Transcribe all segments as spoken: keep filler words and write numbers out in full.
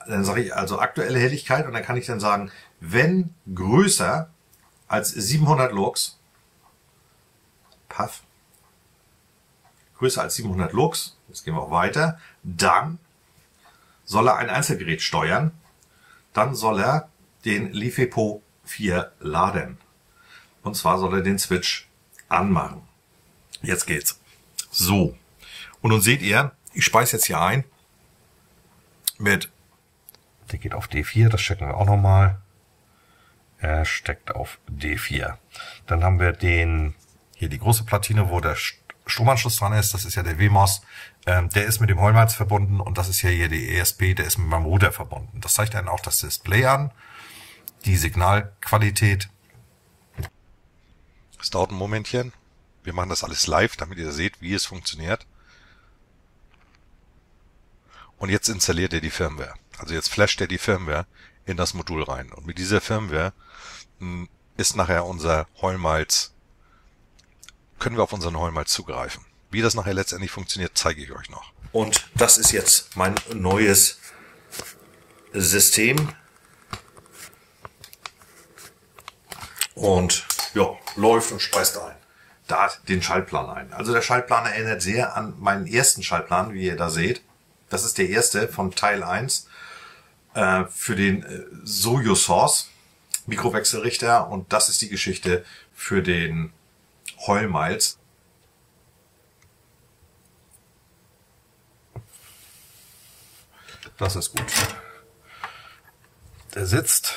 dann sage ich also aktuelle Helligkeit und dann kann ich dann sagen, wenn größer als siebenhundert Lux, Paff, größer als siebenhundert Lux, jetzt gehen wir auch weiter, dann soll er ein Einzelgerät steuern, dann soll er den LiFePO vier laden. Und zwar soll er den Switch anmachen. Jetzt geht's. So. Und nun seht ihr, ich speise jetzt hier ein mit, der geht auf D vier, das checken wir auch nochmal. Er steckt auf D vier. Dann haben wir den, hier die große Platine, wo der Stromanschluss dran ist, das ist ja der W M O S. Ähm, der ist mit dem Heumalz verbunden und das ist ja hier die E S P, der ist mit meinem Router verbunden. Das zeigt dann auch das Display an, die Signalqualität. Es dauert ein Momentchen. Wir machen das alles live, damit ihr seht, wie es funktioniert. Und jetzt installiert er die Firmware. Also jetzt flasht er die Firmware in das Modul rein. Und mit dieser Firmware mh, ist nachher unser Heumalz, können wir auf unseren Heumalz zugreifen. Wie das nachher letztendlich funktioniert, zeige ich euch noch. Und das ist jetzt mein neues System. Und ja, läuft und speist ein. Da den Schaltplan ein. Also der Schaltplan erinnert sehr an meinen ersten Schaltplan, wie ihr da seht. Das ist der erste von Teil eins äh, für den äh, Soyuz Mikrowechselrichter und das ist die Geschichte für den Heumalz. Das ist gut. Der sitzt.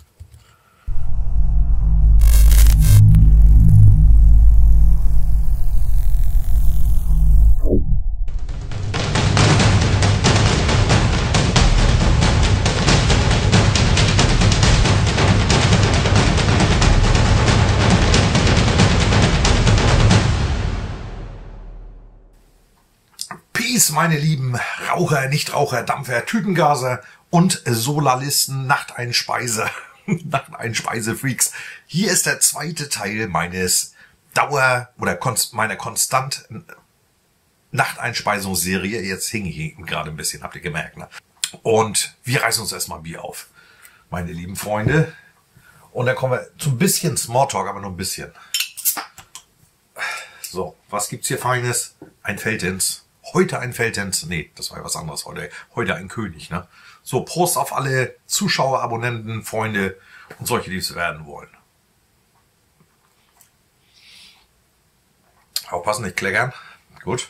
Meine lieben Raucher, Nichtraucher, Dampfer, Tütengaser und Solarlisten, Nachteinspeiser, Nachteinspeisefreaks. Hier ist der zweite Teil meines Dauer- oder konst meiner konstant Nachteinspeisungsserie. Jetzt hing ich eben gerade ein bisschen, habt ihr gemerkt, ne? Und wir reißen uns erstmal ein Bier auf, meine lieben Freunde. Und dann kommen wir zu ein bisschen Smalltalk, aber nur ein bisschen. So, was gibt's hier Feines? Ein Feldins. Heute ein Feldins. Nee, das war ja was anderes heute. Heute ein König, ne? So, Prost auf alle Zuschauer, Abonnenten, Freunde und solche, die es werden wollen. Aufpassen, nicht kleckern. Gut.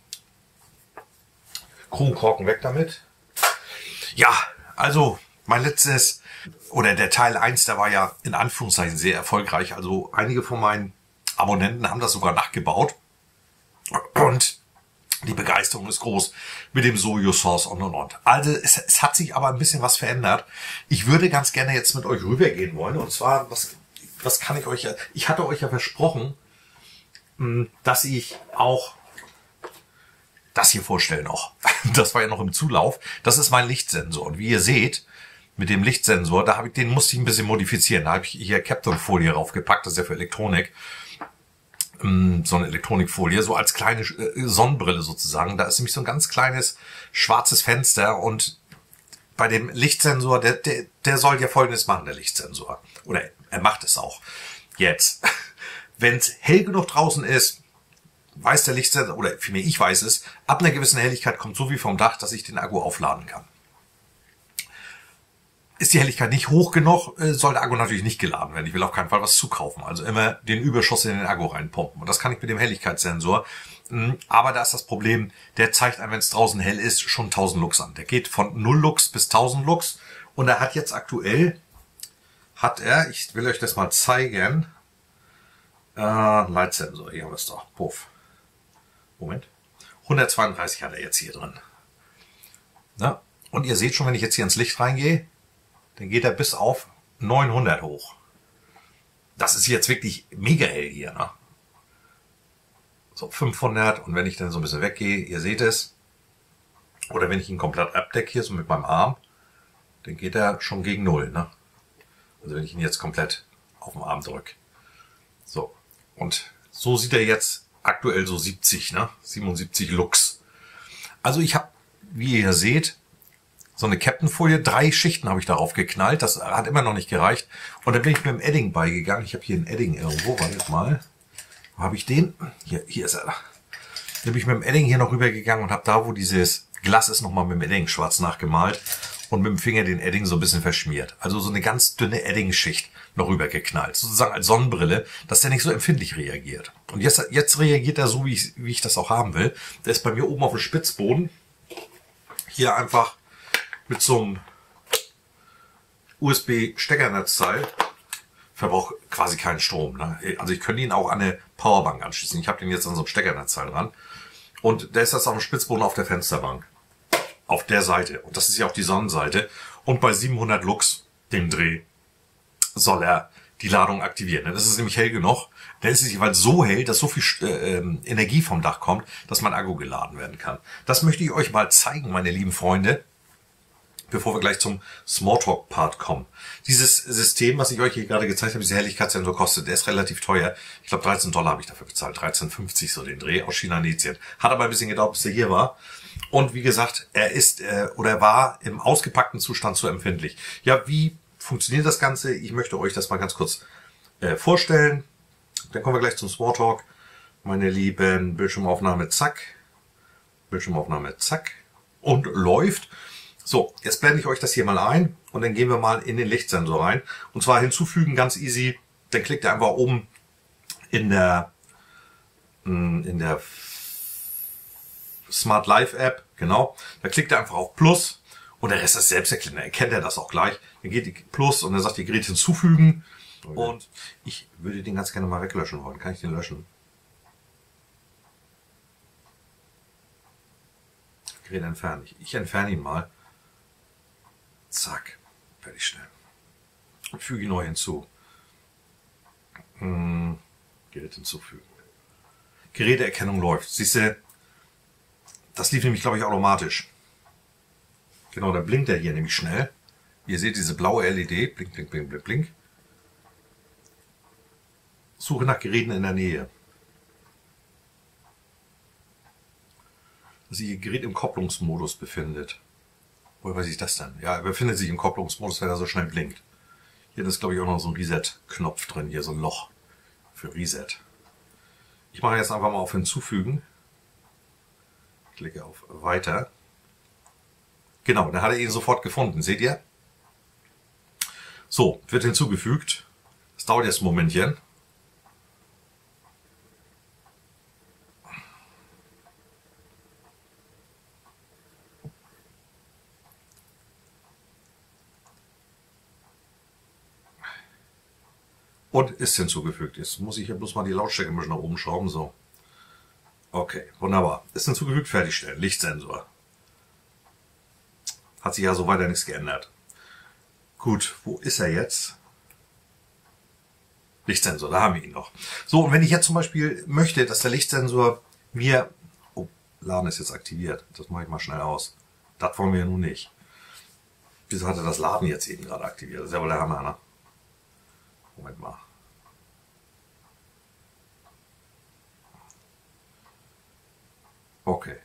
Kronkorken weg damit. Ja, also mein letztes, oder der Teil eins, der war ja in Anführungszeichen sehr erfolgreich. Also einige von meinen Abonnenten haben das sogar nachgebaut. Und die Begeisterung ist groß mit dem Soyuz und und und. Also es, es hat sich aber ein bisschen was verändert. Ich würde ganz gerne jetzt mit euch rübergehen wollen. Und zwar, was, was kann ich euch ja... Ich hatte euch ja versprochen, dass ich auch das hier vorstelle noch. Das war ja noch im Zulauf. Das ist mein Lichtsensor. Und wie ihr seht, mit dem Lichtsensor, da habe ich, den musste ich ein bisschen modifizieren. Da habe ich hier Kaptonfolie raufgepackt. Das ist ja für Elektronik. So eine Elektronikfolie, so als kleine Sonnenbrille sozusagen. Da ist nämlich so ein ganz kleines schwarzes Fenster und bei dem Lichtsensor, der, der, der soll ja Folgendes machen, der Lichtsensor. Oder er macht es auch. Jetzt, wenn es hell genug draußen ist, weiß der Lichtsensor, oder vielmehr ich weiß es, ab einer gewissen Helligkeit kommt so viel vom Dach, dass ich den Akku aufladen kann. Ist die Helligkeit nicht hoch genug, soll der Akku natürlich nicht geladen werden. Ich will auf keinen Fall was zukaufen. Also immer den Überschuss in den Akku reinpumpen. Und das kann ich mit dem Helligkeitssensor. Aber da ist das Problem, der zeigt einem, wenn es draußen hell ist, schon tausend Lux an. Der geht von null Lux bis tausend Lux. Und er hat jetzt aktuell, hat er, ich will euch das mal zeigen, äh, Leitsensor, hier haben wir es doch, puff. Moment. hundertzweiunddreißig hat er jetzt hier drin. Na? Und ihr seht schon, wenn ich jetzt hier ins Licht reingehe, dann geht er bis auf neunhundert hoch. Das ist jetzt wirklich mega hell hier, ne? So fünfhundert und wenn ich dann so ein bisschen weggehe, ihr seht es, oder wenn ich ihn komplett abdecke hier so mit meinem Arm, dann geht er schon gegen null, ne? Also wenn ich ihn jetzt komplett auf den Arm drücke. So, und so sieht er jetzt aktuell so siebzig, ne? siebenundsiebzig Lux. Also ich habe, wie ihr seht, so eine Captain-Folie. Drei Schichten habe ich darauf geknallt. Das hat immer noch nicht gereicht. Und dann bin ich mit dem Edding beigegangen. Ich habe hier einen Edding irgendwo. Wartet mal. Wo habe ich den? Hier, hier ist er. Dann bin ich mit dem Edding hier noch rübergegangen und habe da, wo dieses Glas ist, nochmal mit dem Edding schwarz nachgemalt. Und mit dem Finger den Edding so ein bisschen verschmiert. Also so eine ganz dünne Edding-Schicht noch rübergeknallt. Sozusagen als Sonnenbrille, dass der nicht so empfindlich reagiert. Und jetzt, jetzt reagiert er so, wie ich, wie ich das auch haben will. Der ist bei mir oben auf dem Spitzboden. Hier einfach mit so einem U S B-Steckernetzteil. Verbraucht quasi keinen Strom. Ne? Also ich könnte ihn auch an eine Powerbank anschließen. Ich habe den jetzt an so einem Steckernetzteil dran. Und der ist jetzt auf dem Spitzboden auf der Fensterbank. Auf der Seite. Und das ist ja auch die Sonnenseite. Und bei siebenhundert Lux, dem Dreh, soll er die Ladung aktivieren. Das ist nämlich hell genug. Dann ist es jeweils so hell, dass so viel äh, Energie vom Dach kommt, dass mein Akku geladen werden kann. Das möchte ich euch mal zeigen, meine lieben Freunde, bevor wir gleich zum Smalltalk-Part kommen. Dieses System, was ich euch hier gerade gezeigt habe, dieser Helligkeitssensor kostet, der ist relativ teuer. Ich glaube, dreizehn Dollar habe ich dafür bezahlt. dreizehn fünfzig so den Dreh aus China-Indien. Hat aber ein bisschen gedauert, bis er hier war. Und wie gesagt, er ist äh, oder war im ausgepackten Zustand zu empfindlich. Ja, wie funktioniert das Ganze? Ich möchte euch das mal ganz kurz äh, vorstellen. Dann kommen wir gleich zum Smalltalk. Meine lieben, Bildschirmaufnahme, zack. Bildschirmaufnahme, zack. Und läuft. So, jetzt blende ich euch das hier mal ein und dann gehen wir mal in den Lichtsensor rein. Und zwar hinzufügen, ganz easy. Dann klickt ihr einfach oben in der, in der Smart Live App, genau. Da klickt ihr einfach auf Plus und der Rest ist selbsterklärend. Dann erkennt er das auch gleich. Dann geht die Plus und dann sagt ihr Gerät hinzufügen. Okay. Und ich würde den ganz gerne mal weglöschen wollen. Kann ich den löschen? Gerät entfernen. Ich, ich entferne ihn mal. Zack. Fertigstellen. Und füge ihn neu hinzu. Hm. Gerät hinzufügen. Geräteerkennung läuft. Siehst du, das lief nämlich, glaube ich, automatisch. Genau, da blinkt er hier nämlich schnell. Ihr seht diese blaue L E D. Blink, blink, blink, blink, blink. Suche nach Geräten in der Nähe. Dass sich Ihr Gerät im Kopplungsmodus befindet. Woher weiß ich das denn? Ja, er befindet sich im Kopplungsmodus, wenn er so schnell blinkt. Hier ist, glaube ich, auch noch so ein Reset-Knopf drin. Hier so ein Loch für Reset. Ich mache jetzt einfach mal auf Hinzufügen. Klicke auf Weiter. Genau, dann hat er ihn sofort gefunden. Seht ihr? So, wird hinzugefügt. Das dauert jetzt ein Momentchen. Und ist hinzugefügt. Jetzt muss ich hier bloß mal die Lautstärke ein bisschen nach oben schrauben. So. Okay, wunderbar. Ist hinzugefügt, fertigstellen. Lichtsensor. Hat sich ja so weiter nichts geändert. Gut, wo ist er jetzt? Lichtsensor, da haben wir ihn noch. So, und wenn ich jetzt zum Beispiel möchte, dass der Lichtsensor mir... Oh, Laden ist jetzt aktiviert. Das mache ich mal schnell aus. Das wollen wir ja nun nicht. Wieso hat er das Laden jetzt eben gerade aktiviert? Das ist ja wohl der Hammer, ne? Moment mal. Okay.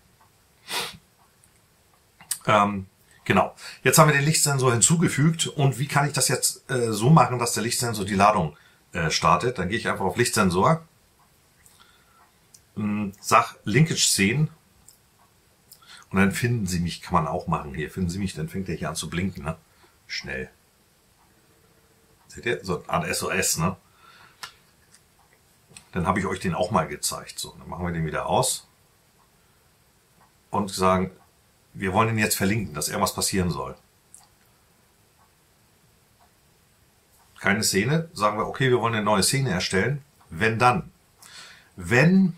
Ähm, genau. Jetzt haben wir den Lichtsensor hinzugefügt. Und wie kann ich das jetzt äh, so machen, dass der Lichtsensor die Ladung äh, startet? Dann gehe ich einfach auf Lichtsensor. Ähm, sag Linkage zehn. Und dann finden Sie mich, kann man auch machen. Hier finden Sie mich, dann fängt er hier an zu blinken. Ne? Schnell. Seht ihr? So ein S O S, ne? Dann habe ich euch den auch mal gezeigt. So, dann machen wir den wieder aus. Und sagen, wir wollen ihn jetzt verlinken, dass irgendwas passieren soll. Keine Szene. Sagen wir, okay, wir wollen eine neue Szene erstellen. Wenn dann. Wenn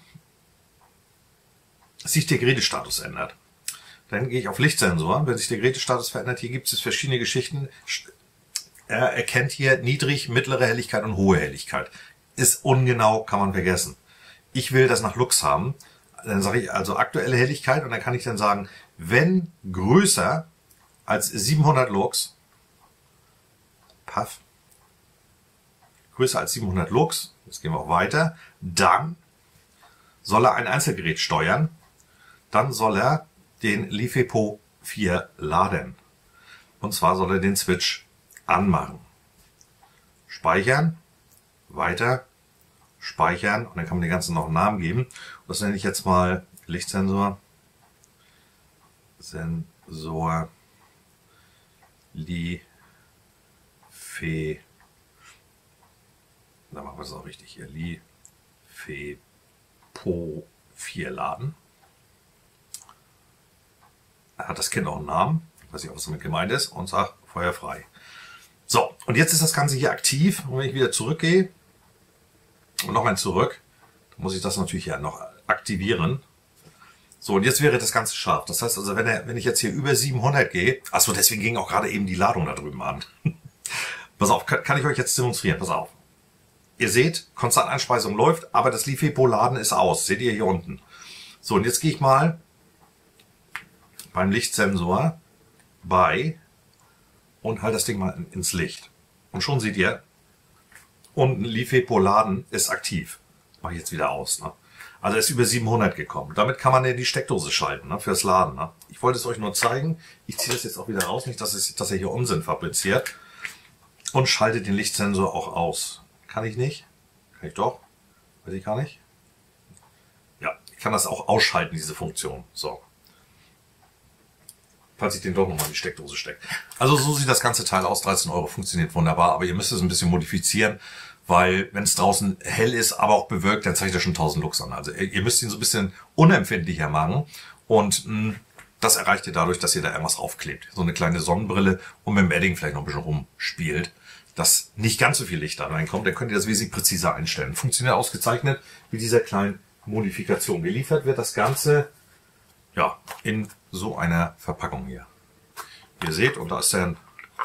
sich der Gerätestatus ändert. Dann gehe ich auf Lichtsensor. Wenn sich der Gerätestatus verändert, hier gibt es verschiedene Geschichten. Er erkennt hier niedrig, mittlere Helligkeit und hohe Helligkeit. Ist ungenau, kann man vergessen. Ich will das nach Lux haben. Dann sage ich also aktuelle Helligkeit und dann kann ich dann sagen, wenn größer als siebenhundert Lux, paff, größer als siebenhundert Lux, jetzt gehen wir auch weiter, dann soll er ein Einzelgerät steuern, dann soll er den LiFePO vier laden. Und zwar soll er den Switch anmachen. Speichern, weiter, speichern und dann kann man den ganzen noch einen Namen geben. Und das nenne ich jetzt mal Lichtsensor, Sensor, Li, Fe, da machen wir es auch richtig hier, Li, Fe, Po, vier laden. Hat das Kind auch einen Namen, ich weiß nicht, was damit gemeint ist, und sagt feuerfrei. So, und jetzt ist das Ganze hier aktiv. Und wenn ich wieder zurückgehe und nochmal zurück, dann muss ich das natürlich ja noch aktivieren. So, und jetzt wäre das Ganze scharf. Das heißt also, wenn, er, wenn ich jetzt hier über siebenhundert gehe, achso, deswegen ging auch gerade eben die Ladung da drüben an. Pass auf, kann, kann ich euch jetzt demonstrieren, pass auf. Ihr seht, Konstantanspeisung läuft, aber das LiFePO-Laden ist aus. Seht ihr hier unten. So, und jetzt gehe ich mal beim Lichtsensor bei und halt das Ding mal ins Licht. Und schon seht ihr, unten LiFePO-Laden ist aktiv. Das mache ich jetzt wieder aus. Ne? Also ist über siebenhundert gekommen. Damit kann man in die Steckdose schalten, ne, fürs Laden. Ne? Ich wollte es euch nur zeigen. Ich ziehe das jetzt auch wieder raus, nicht, dass, es, dass er hier Unsinn fabriziert. Und schalte den Lichtsensor auch aus. Kann ich nicht? Kann ich doch? Weiß ich gar nicht. Ja, ich kann das auch ausschalten, diese Funktion. So. Falls ich den doch nochmal in die Steckdose stecke. Also so sieht das ganze Teil aus. dreizehn Euro, funktioniert wunderbar. Aber ihr müsst es ein bisschen modifizieren, weil wenn es draußen hell ist, aber auch bewölkt, dann zeigt er schon tausend Lux an. Also ihr müsst ihn so ein bisschen unempfindlicher machen. Und mh, das erreicht ihr dadurch, dass ihr da irgendwas aufklebt. So eine kleine Sonnenbrille und mit dem Edding vielleicht noch ein bisschen rumspielt, dass nicht ganz so viel Licht da reinkommt. Dann könnt ihr das wesentlich präziser einstellen. Funktioniert ausgezeichnet mit dieser kleinen Modifikation. Geliefert wird das Ganze ja in so einer Verpackung hier. Ihr seht, und da ist dann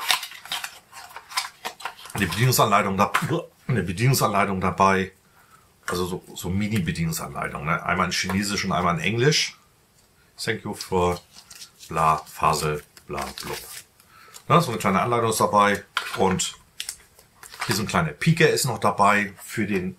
eine Bedienungsanleitung, da, eine Bedienungsanleitung dabei. Also so, so Mini-Bedienungsanleitung. Ne? Einmal in Chinesisch und einmal in Englisch. Thank you for bla, Fasel, bla, blub. Ja, so eine kleine Anleitung ist dabei. Und hier so ein kleiner Pieker ist noch dabei, für den,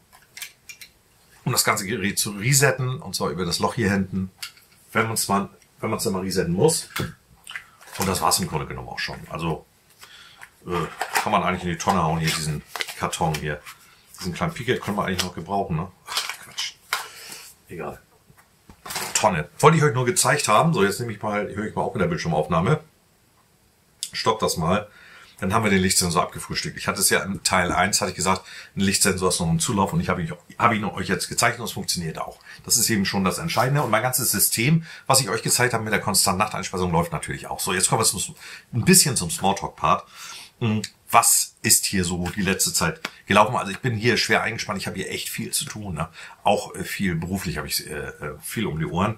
um das ganze Gerät zu resetten. Und zwar über das Loch hier hinten. Wenn man es mal, wenn man es dann mal resetten muss. Und das war es im Grunde genommen auch schon. Also äh, kann man eigentlich in die Tonne hauen, hier diesen Karton hier. Diesen kleinen Pieker können wir eigentlich noch gebrauchen, ne? Ach, Quatsch. Egal. Tonne. Wollte ich euch nur gezeigt haben. So, jetzt nehme ich mal, höre ich mal auch mit der Bildschirmaufnahme. Stopp das mal. Dann haben wir den Lichtsensor abgefrühstückt. Ich hatte es ja im Teil eins, hatte ich gesagt, ein Lichtsensor ist noch im Zulauf und ich habe ihn, habe ihn euch jetzt gezeigt und es funktioniert auch. Das ist eben schon das Entscheidende. Und mein ganzes System, was ich euch gezeigt habe mit der konstanten Nachteinspeisung, läuft natürlich auch. So, jetzt kommen wir zum, ein bisschen zum Smalltalk-Part. Was ist hier so die letzte Zeit gelaufen? Also ich bin hier schwer eingespannt. Ich habe hier echt viel zu tun. Ne? Auch viel beruflich habe ich äh, viel um die Ohren.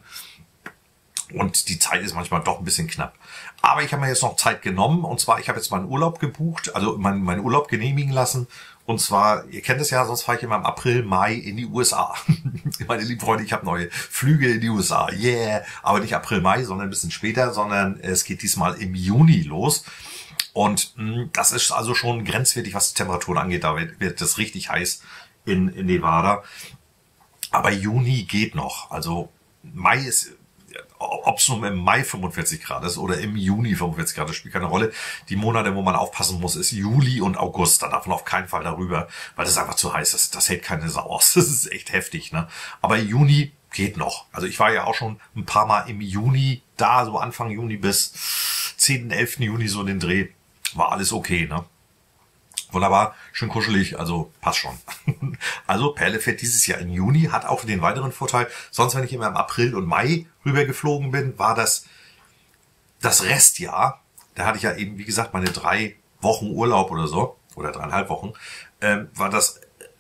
Und die Zeit ist manchmal doch ein bisschen knapp. Aber ich habe mir jetzt noch Zeit genommen. Und zwar, ich habe jetzt meinen Urlaub gebucht, also meinen, meinen Urlaub genehmigen lassen. Und zwar, ihr kennt es ja, sonst fahre ich immer im April, Mai in die U S A. Meine lieben Freunde, ich habe neue Flüge in die U S A. Yeah! Aber nicht April, Mai, sondern ein bisschen später, sondern es geht diesmal im Juni los. Und mh, das ist also schon grenzwertig, was die Temperaturen angeht. Da wird, wird es richtig heiß in, in Nevada. Aber Juni geht noch. Also Mai ist... Ob es nun im Mai fünfundvierzig Grad ist oder im Juni fünfundvierzig Grad, das spielt keine Rolle. Die Monate, wo man aufpassen muss, ist Juli und August. Da darf man auf keinen Fall darüber, weil das einfach zu heiß ist. Das hält keine Sau aus. Das ist echt heftig, ne? Aber Juni geht noch. Also ich war ja auch schon ein paar Mal im Juni da, so Anfang Juni bis zehnten, elften Juni, so den Dreh. War alles okay, ne? Wunderbar, schön kuschelig, also passt schon. Also Perle fährt dieses Jahr im Juni, hat auch den weiteren Vorteil. Sonst, wenn ich immer im April und Mai rübergeflogen bin, war das das Restjahr. Da hatte ich ja eben, wie gesagt, meine drei Wochen Urlaub oder so, oder dreieinhalb Wochen, ähm, war das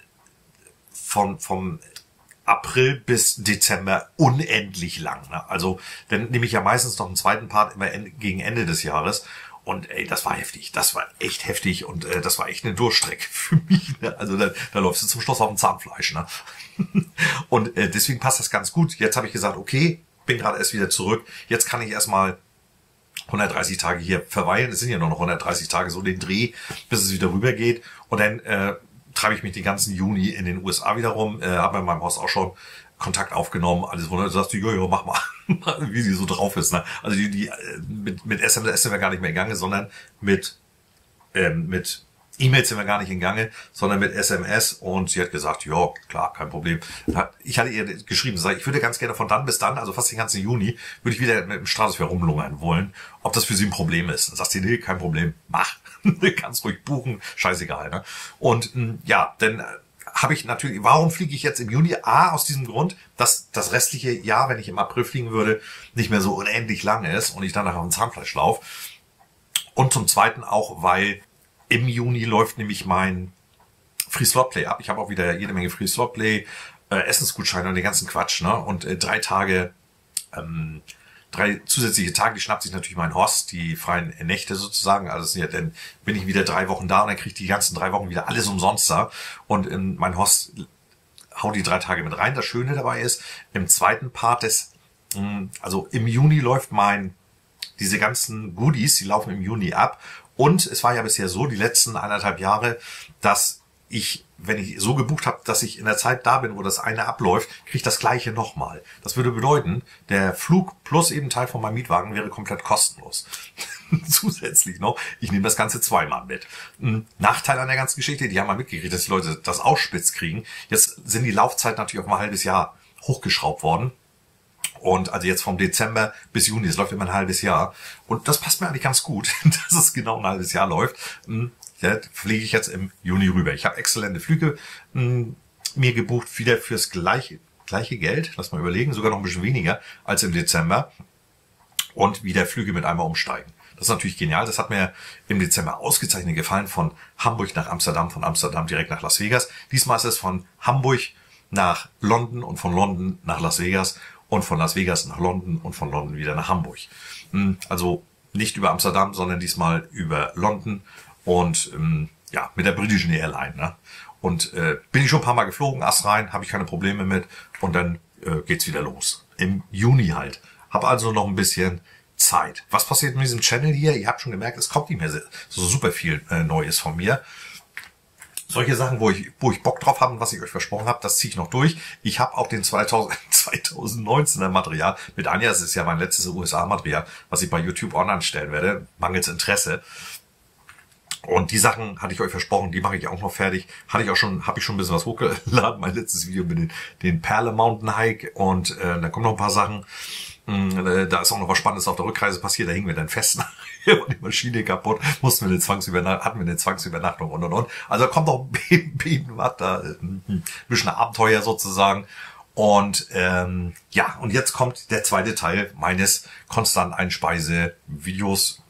von vom April bis Dezember unendlich lang. Ne? Also dann nehme ich ja meistens noch einen zweiten Part immer gegen Ende des Jahres. Und ey, das war heftig, das war echt heftig und äh, das war echt eine Durchstrecke für mich. Ne? Also da, da läufst du zum Schluss auf dem Zahnfleisch. Ne? Und äh, deswegen passt das ganz gut. Jetzt habe ich gesagt, okay, bin gerade erst wieder zurück. Jetzt kann ich erstmal hundertdreißig Tage hier verweilen. Es sind ja nur noch hundertdreißig Tage, so den Dreh, bis es wieder rüber geht. Und dann äh, treibe ich mich den ganzen Juni in den U S A wieder rum. Äh, habe in meinem Haus auch schon Kontakt aufgenommen, alles wunderbar. Du sagst, jojo, mach mal, wie sie so drauf ist. Ne? Also die, die mit, mit S M S sind wir gar nicht mehr in Gange, sondern mit, ähm, mit E-Mails sind wir gar nicht in Gange, sondern mit S M S. Und sie hat gesagt, ja, klar, kein Problem. Ich hatte ihr geschrieben, ich würde ganz gerne von dann bis dann, also fast den ganzen Juni, würde ich wieder mit dem Straßenverkehr rumlungern wollen, ob das für sie ein Problem ist. Dann sagt sie, nee, kein Problem, mach. Kannst ruhig buchen, scheißegal. Ne? Und ja, dann habe ich natürlich, warum fliege ich jetzt im Juni? A, aus diesem Grund, dass das restliche Jahr, wenn ich im April fliegen würde, nicht mehr so unendlich lang ist und ich dann nachher auf dem Zahnfleisch laufe. Und zum Zweiten auch, weil im Juni läuft nämlich mein Free Slot Play ab. Ich habe auch wieder jede Menge Free Slot Play, äh, Essensgutscheine und den ganzen Quatsch. Ne? Und äh, drei Tage, ähm, drei zusätzliche Tage, die schnappt sich natürlich mein Host, die freien Nächte sozusagen. Also ja, dann bin ich wieder drei Wochen da und dann kriege ich die ganzen drei Wochen wieder alles umsonst da. Und ähm, mein Host haut die drei Tage mit rein. Das Schöne dabei ist, im zweiten Part des, mh, also im Juni läuft mein, diese ganzen Goodies, die laufen im Juni ab. Und es war ja bisher so, die letzten eineinhalb Jahre, dass ich, wenn ich so gebucht habe, dass ich in der Zeit da bin, wo das eine abläuft, kriege ich das gleiche nochmal. Das würde bedeuten, der Flug plus eben Teil von meinem Mietwagen wäre komplett kostenlos. Zusätzlich noch, ich nehme das Ganze zweimal mit. Nachteil an der ganzen Geschichte, die haben mal mitgekriegt, dass die Leute das auch spitz kriegen. Jetzt sind die Laufzeiten natürlich auf ein halbes Jahr hochgeschraubt worden. Und also jetzt vom Dezember bis Juni, es läuft immer ein halbes Jahr. Und das passt mir eigentlich ganz gut, dass es genau ein halbes Jahr läuft. Ja, fliege ich jetzt im Juni rüber. Ich habe exzellente Flüge mh, mir gebucht, wieder fürs gleiche, gleiche Geld. Lass mal überlegen, sogar noch ein bisschen weniger als im Dezember. Und wieder Flüge mit einmal umsteigen. Das ist natürlich genial. Das hat mir im Dezember ausgezeichnet gefallen. Von Hamburg nach Amsterdam, von Amsterdam direkt nach Las Vegas. Diesmal ist es von Hamburg nach London und von London nach Las Vegas. Und von Las Vegas nach London und von London wieder nach Hamburg. Also nicht über Amsterdam, sondern diesmal über London und ähm, ja, mit der britischen Airline. Ne? Und äh, bin ich schon ein paar Mal geflogen, Ast rein, habe ich keine Probleme mit und dann äh, geht's wieder los. Im Juni halt. Hab also noch ein bisschen Zeit. Was passiert mit diesem Channel hier? Ihr habt schon gemerkt, es kommt nicht mehr so super viel äh, Neues von mir. Solche Sachen, wo ich, wo ich Bock drauf habe und was ich euch versprochen habe, das ziehe ich noch durch. Ich habe auch den zweitausendneunzehner Material mit Anja, das ist ja mein letztes U S A-Material, was ich bei YouTube online stellen werde, mangels Interesse. Und die Sachen hatte ich euch versprochen, die mache ich auch noch fertig. Hatte ich auch schon, habe ich schon ein bisschen was hochgeladen, mein letztes Video mit den, den Perle Mountain Hike und äh, da kommen noch ein paar Sachen. Da ist auch noch was Spannendes auf der Rückreise passiert, da hingen wir dann fest, war die Maschine kaputt, mussten wir eine Zwangsübernachtung, hatten wir eine Zwangsübernachtung und und und. Also da kommt noch ein bisschen was da, ein bisschen Abenteuer sozusagen. Und ähm, ja, und jetzt kommt der zweite Teil meines konstant Einspeise-Videos.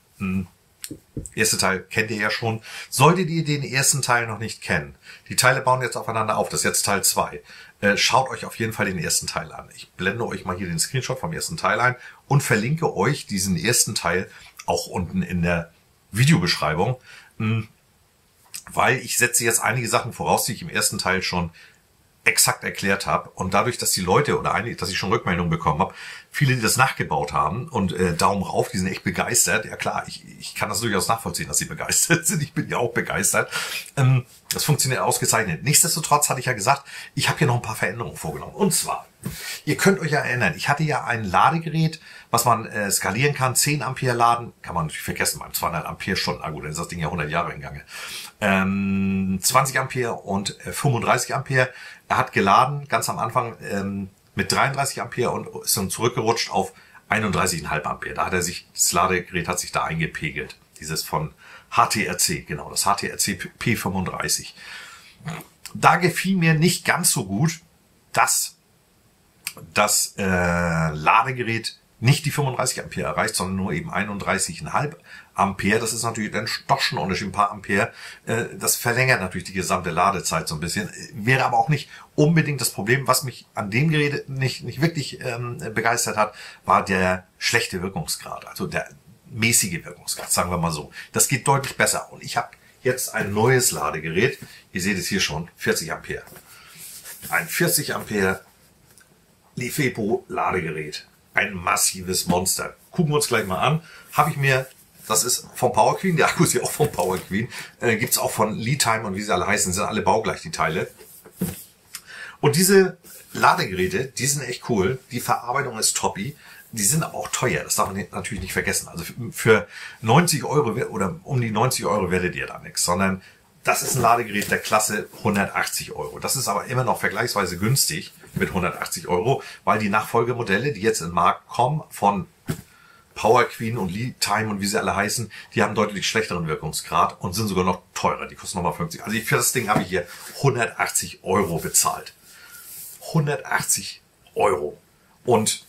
Erste Teil kennt ihr ja schon. Solltet ihr den ersten Teil noch nicht kennen, die Teile bauen jetzt aufeinander auf, das ist jetzt Teil zwei. Äh, schaut euch auf jeden Fall den ersten Teil an. Ich blende euch mal hier den Screenshot vom ersten Teil ein und verlinke euch diesen ersten Teil auch unten in der Videobeschreibung, weil ich setze jetzt einige Sachen voraus, die ich im ersten Teil schon exakt erklärt habe. Und dadurch, dass die Leute oder einige, dass ich schon Rückmeldungen bekommen habe, viele, die das nachgebaut haben und äh, Daumen rauf, die sind echt begeistert. Ja klar, ich, ich kann das durchaus nachvollziehen, dass sie begeistert sind. Ich bin ja auch begeistert. Ähm, das funktioniert ausgezeichnet. Nichtsdestotrotz hatte ich ja gesagt, ich habe hier noch ein paar Veränderungen vorgenommen. Und zwar, ihr könnt euch ja erinnern, ich hatte ja ein Ladegerät, was man äh, skalieren kann. zehn Ampere laden, kann man natürlich vergessen beim zweihundert Ampere Stunden Akku, dann ist das Ding ja hundert Jahre in Gange. Ähm, zwanzig Ampere und äh, fünfunddreißig Ampere. Er hat geladen, ganz am Anfang ähm, mit dreiunddreißig Ampere und ist dann zurückgerutscht auf einunddreißig Komma fünf Ampere. Da hat er sich, das Ladegerät hat sich da eingepegelt. Dieses von H T R C, genau, das H T R C P fünfunddreißig. Da gefiel mir nicht ganz so gut, dass das äh, Ladegerät nicht die fünfunddreißig Ampere erreicht, sondern nur eben einunddreißig Komma fünf Ampere. Das ist natürlich dann doch schon ein Unterschied, ein paar Ampere. Das verlängert natürlich die gesamte Ladezeit so ein bisschen. Wäre aber auch nicht unbedingt das Problem. Was mich an dem Gerät nicht, nicht wirklich ähm, begeistert hat, war der schlechte Wirkungsgrad. Also der mäßige Wirkungsgrad, sagen wir mal so. Das geht deutlich besser. Und ich habe jetzt ein neues Ladegerät. Ihr seht es hier schon, vierzig Ampere. Ein vierzig Ampere LiFePO Ladegerät. Ein massives Monster. Gucken wir uns gleich mal an. Habe ich mir, das ist vom Power Queen, der Akku ist ja auch vom Power Queen, äh, gibt es auch von Lead Time und wie sie alle heißen, sind alle baugleich die Teile. Und diese Ladegeräte, die sind echt cool. Die Verarbeitung ist toppi. Die sind aber auch teuer. Das darf man natürlich nicht vergessen. Also für neunzig Euro oder um die neunzig Euro werdet ihr da nichts, sondern das ist ein Ladegerät der Klasse hundertachtzig Euro. Das ist aber immer noch vergleichsweise günstig mit hundertachtzig Euro, weil die Nachfolgemodelle, die jetzt in den Markt kommen, von Power Queen und Lead Time und wie sie alle heißen, die haben deutlich schlechteren Wirkungsgrad und sind sogar noch teurer. Die kosten nochmal fünfzig. Also für das Ding habe ich hier hundertachtzig Euro bezahlt. hundertachtzig Euro. Und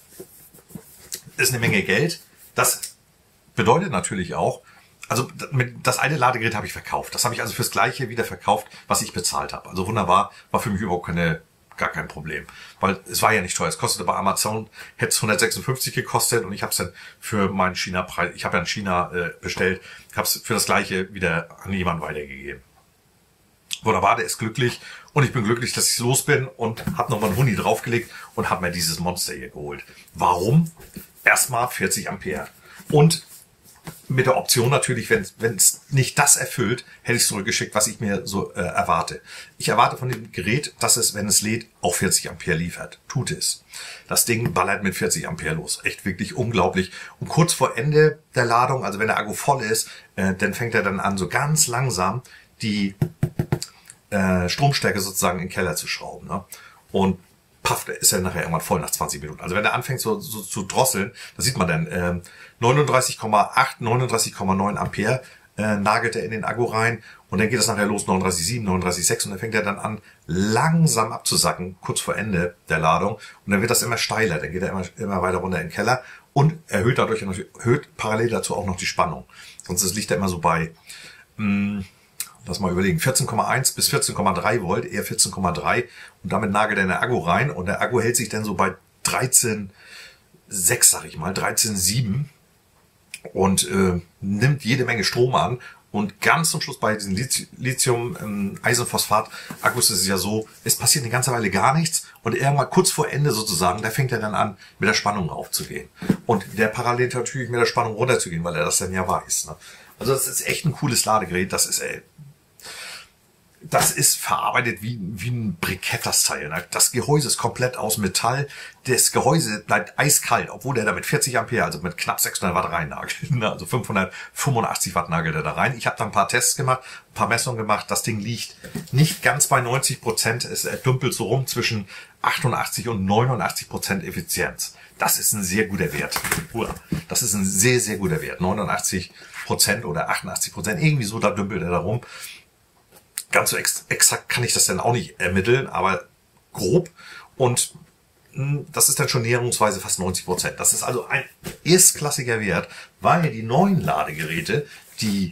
ist eine Menge Geld. Das bedeutet natürlich auch, also das eine Ladegerät habe ich verkauft. Das habe ich also fürs Gleiche wieder verkauft, was ich bezahlt habe. Also wunderbar, war für mich überhaupt keine, gar kein Problem. Weil es war ja nicht teuer. Es kostete bei Amazon, hätte es hundertsechsundfünfzig gekostet und ich habe es dann für meinen China-Preis, ich habe ja in China äh, bestellt, habe es für das Gleiche wieder an jemanden weitergegeben. Wunderbar, der ist glücklich und ich bin glücklich, dass ich los bin und habe nochmal einen Huni draufgelegt und habe mir dieses Monster hier geholt. Warum? Erstmal vierzig Ampere. Und mit der Option natürlich, wenn wenn es nicht das erfüllt, hätte ich es zurückgeschickt, was ich mir so äh, erwarte. Ich erwarte von dem Gerät, dass es, wenn es lädt, auch vierzig Ampere liefert. Tut es. Das Ding ballert mit vierzig Ampere los. Echt wirklich unglaublich. Und kurz vor Ende der Ladung, also wenn der Akku voll ist, äh, dann fängt er dann an, so ganz langsam die äh, Stromstärke sozusagen in den Keller zu schrauben. Ne? Und paff, da ist er nachher irgendwann voll nach zwanzig Minuten. Also wenn er anfängt so, so zu drosseln, da sieht man dann ähm, neununddreißig Komma acht, neununddreißig Komma neun Ampere äh, nagelt er in den Akku rein und dann geht es nachher los neununddreißig Komma sieben, neununddreißig Komma sechs und dann fängt er dann an langsam abzusacken, kurz vor Ende der Ladung und dann wird das immer steiler, dann geht er immer, immer weiter runter in den Keller und erhöht dadurch erhöht parallel dazu auch noch die Spannung. Sonst liegt er immer so bei mh, lass mal überlegen, vierzehn Komma eins bis vierzehn Komma drei Volt, eher vierzehn Komma drei und damit nagelt er in den Akku rein und der Akku hält sich dann so bei dreizehn Komma sechs, sag ich mal, dreizehn Komma sieben und äh, nimmt jede Menge Strom an und ganz zum Schluss bei diesen Lithium-Eisenphosphat-Akkus ist es ja so, es passiert eine ganze Weile gar nichts und irgendwann kurz vor Ende sozusagen, da fängt er dann an, mit der Spannung aufzugehen und der parallel natürlich mit der Spannung runterzugehen, weil er das dann ja weiß. Ne? Also das ist echt ein cooles Ladegerät, das ist ey, Das ist verarbeitet wie, wie ein Brikett, das Teil. Das Gehäuse ist komplett aus Metall. Das Gehäuse bleibt eiskalt, obwohl der da mit vierzig Ampere, also mit knapp sechshundert Watt rein nagelt. Also fünfhundertfünfundachtzig Watt nagelt er da rein. Ich habe da ein paar Tests gemacht, ein paar Messungen gemacht. Das Ding liegt nicht ganz bei neunzig Prozent. Es dümpelt so rum zwischen achtundachtzig und neunundachtzig Prozent Effizienz. Das ist ein sehr guter Wert. Das ist ein sehr, sehr guter Wert. neunundachtzig Prozent oder achtundachtzig Prozent. Irgendwie so, da dümpelt er da rum. Ganz so ex exakt kann ich das dann auch nicht ermitteln, aber grob. Und mh, das ist dann schon näherungsweise fast neunzig Prozent. Das ist also ein erstklassiger Wert, weil die neuen Ladegeräte, die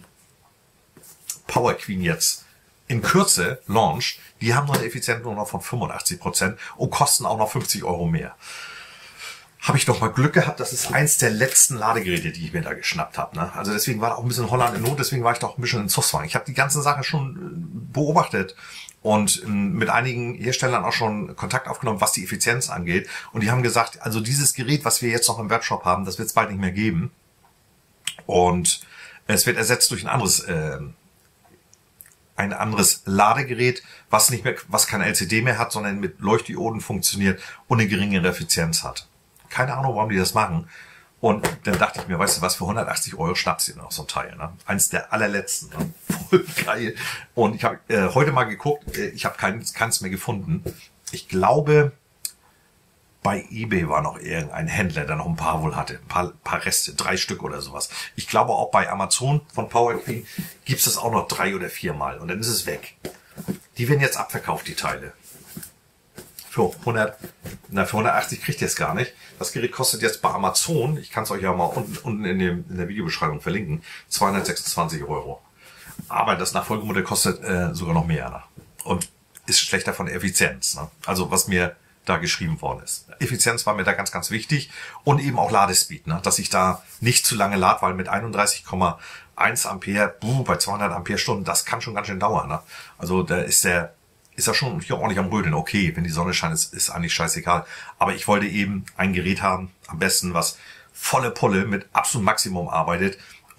Power Queen jetzt in Kürze launcht, die haben noch eine Effizienz nur noch von fünfundachtzig Prozent und kosten auch noch fünfzig Euro mehr. Habe ich doch mal Glück gehabt, das ist eins der letzten Ladegeräte, die ich mir da geschnappt habe. Ne? Also deswegen war da auch ein bisschen Holland in Not, deswegen war ich da auch ein bisschen in Zugswagen. Ich habe die ganzen Sachen schon beobachtet und mit einigen Herstellern auch schon Kontakt aufgenommen, was die Effizienz angeht. Und die haben gesagt, also dieses Gerät, was wir jetzt noch im Webshop haben, das wird es bald nicht mehr geben. Und es wird ersetzt durch ein anderes, äh, ein anderes Ladegerät, was nicht mehr, was kein L C D mehr hat, sondern mit Leuchtdioden funktioniert und eine geringere Effizienz hat. Keine Ahnung, warum die das machen. Und dann dachte ich mir, weißt du was, für hundertachtzig Euro schnappst du dir noch so ein Teil. Ne? Eins der allerletzten. Ne? Voll geil. Und ich habe äh, heute mal geguckt, äh, ich habe keins, keins mehr gefunden. Ich glaube, bei eBay war noch irgendein Händler, der noch ein paar wohl hatte. Ein paar, paar Reste, drei Stück oder sowas. Ich glaube auch bei Amazon von Power Queen gibt es das auch noch drei oder vier Mal. Und dann ist es weg. Die werden jetzt abverkauft, die Teile. Für hundert, na, für hundertachtzig kriegt ihr es gar nicht. Das Gerät kostet jetzt bei Amazon, ich kann es euch ja mal unten, unten in, dem, in der Videobeschreibung verlinken, zweihundertsechsundzwanzig Euro. Aber das Nachfolgemodell kostet äh, sogar noch mehr. Ne? Und ist schlechter von der Effizienz. Ne? Also was mir da geschrieben worden ist. Effizienz war mir da ganz, ganz wichtig. Und eben auch Ladespeed, ne? Dass ich da nicht zu lange lade, weil mit einunddreißig Komma eins Ampere, buh, bei zweihundert Ampere Stunden, das kann schon ganz schön dauern. Ne? Also da ist der ist ja schon hier ordentlich am Rödeln. Okay, wenn die Sonne scheint, ist, ist eigentlich scheißegal. Aber ich wollte eben ein Gerät haben, am besten, was volle Pulle mit absolutem Maximum arbeitet und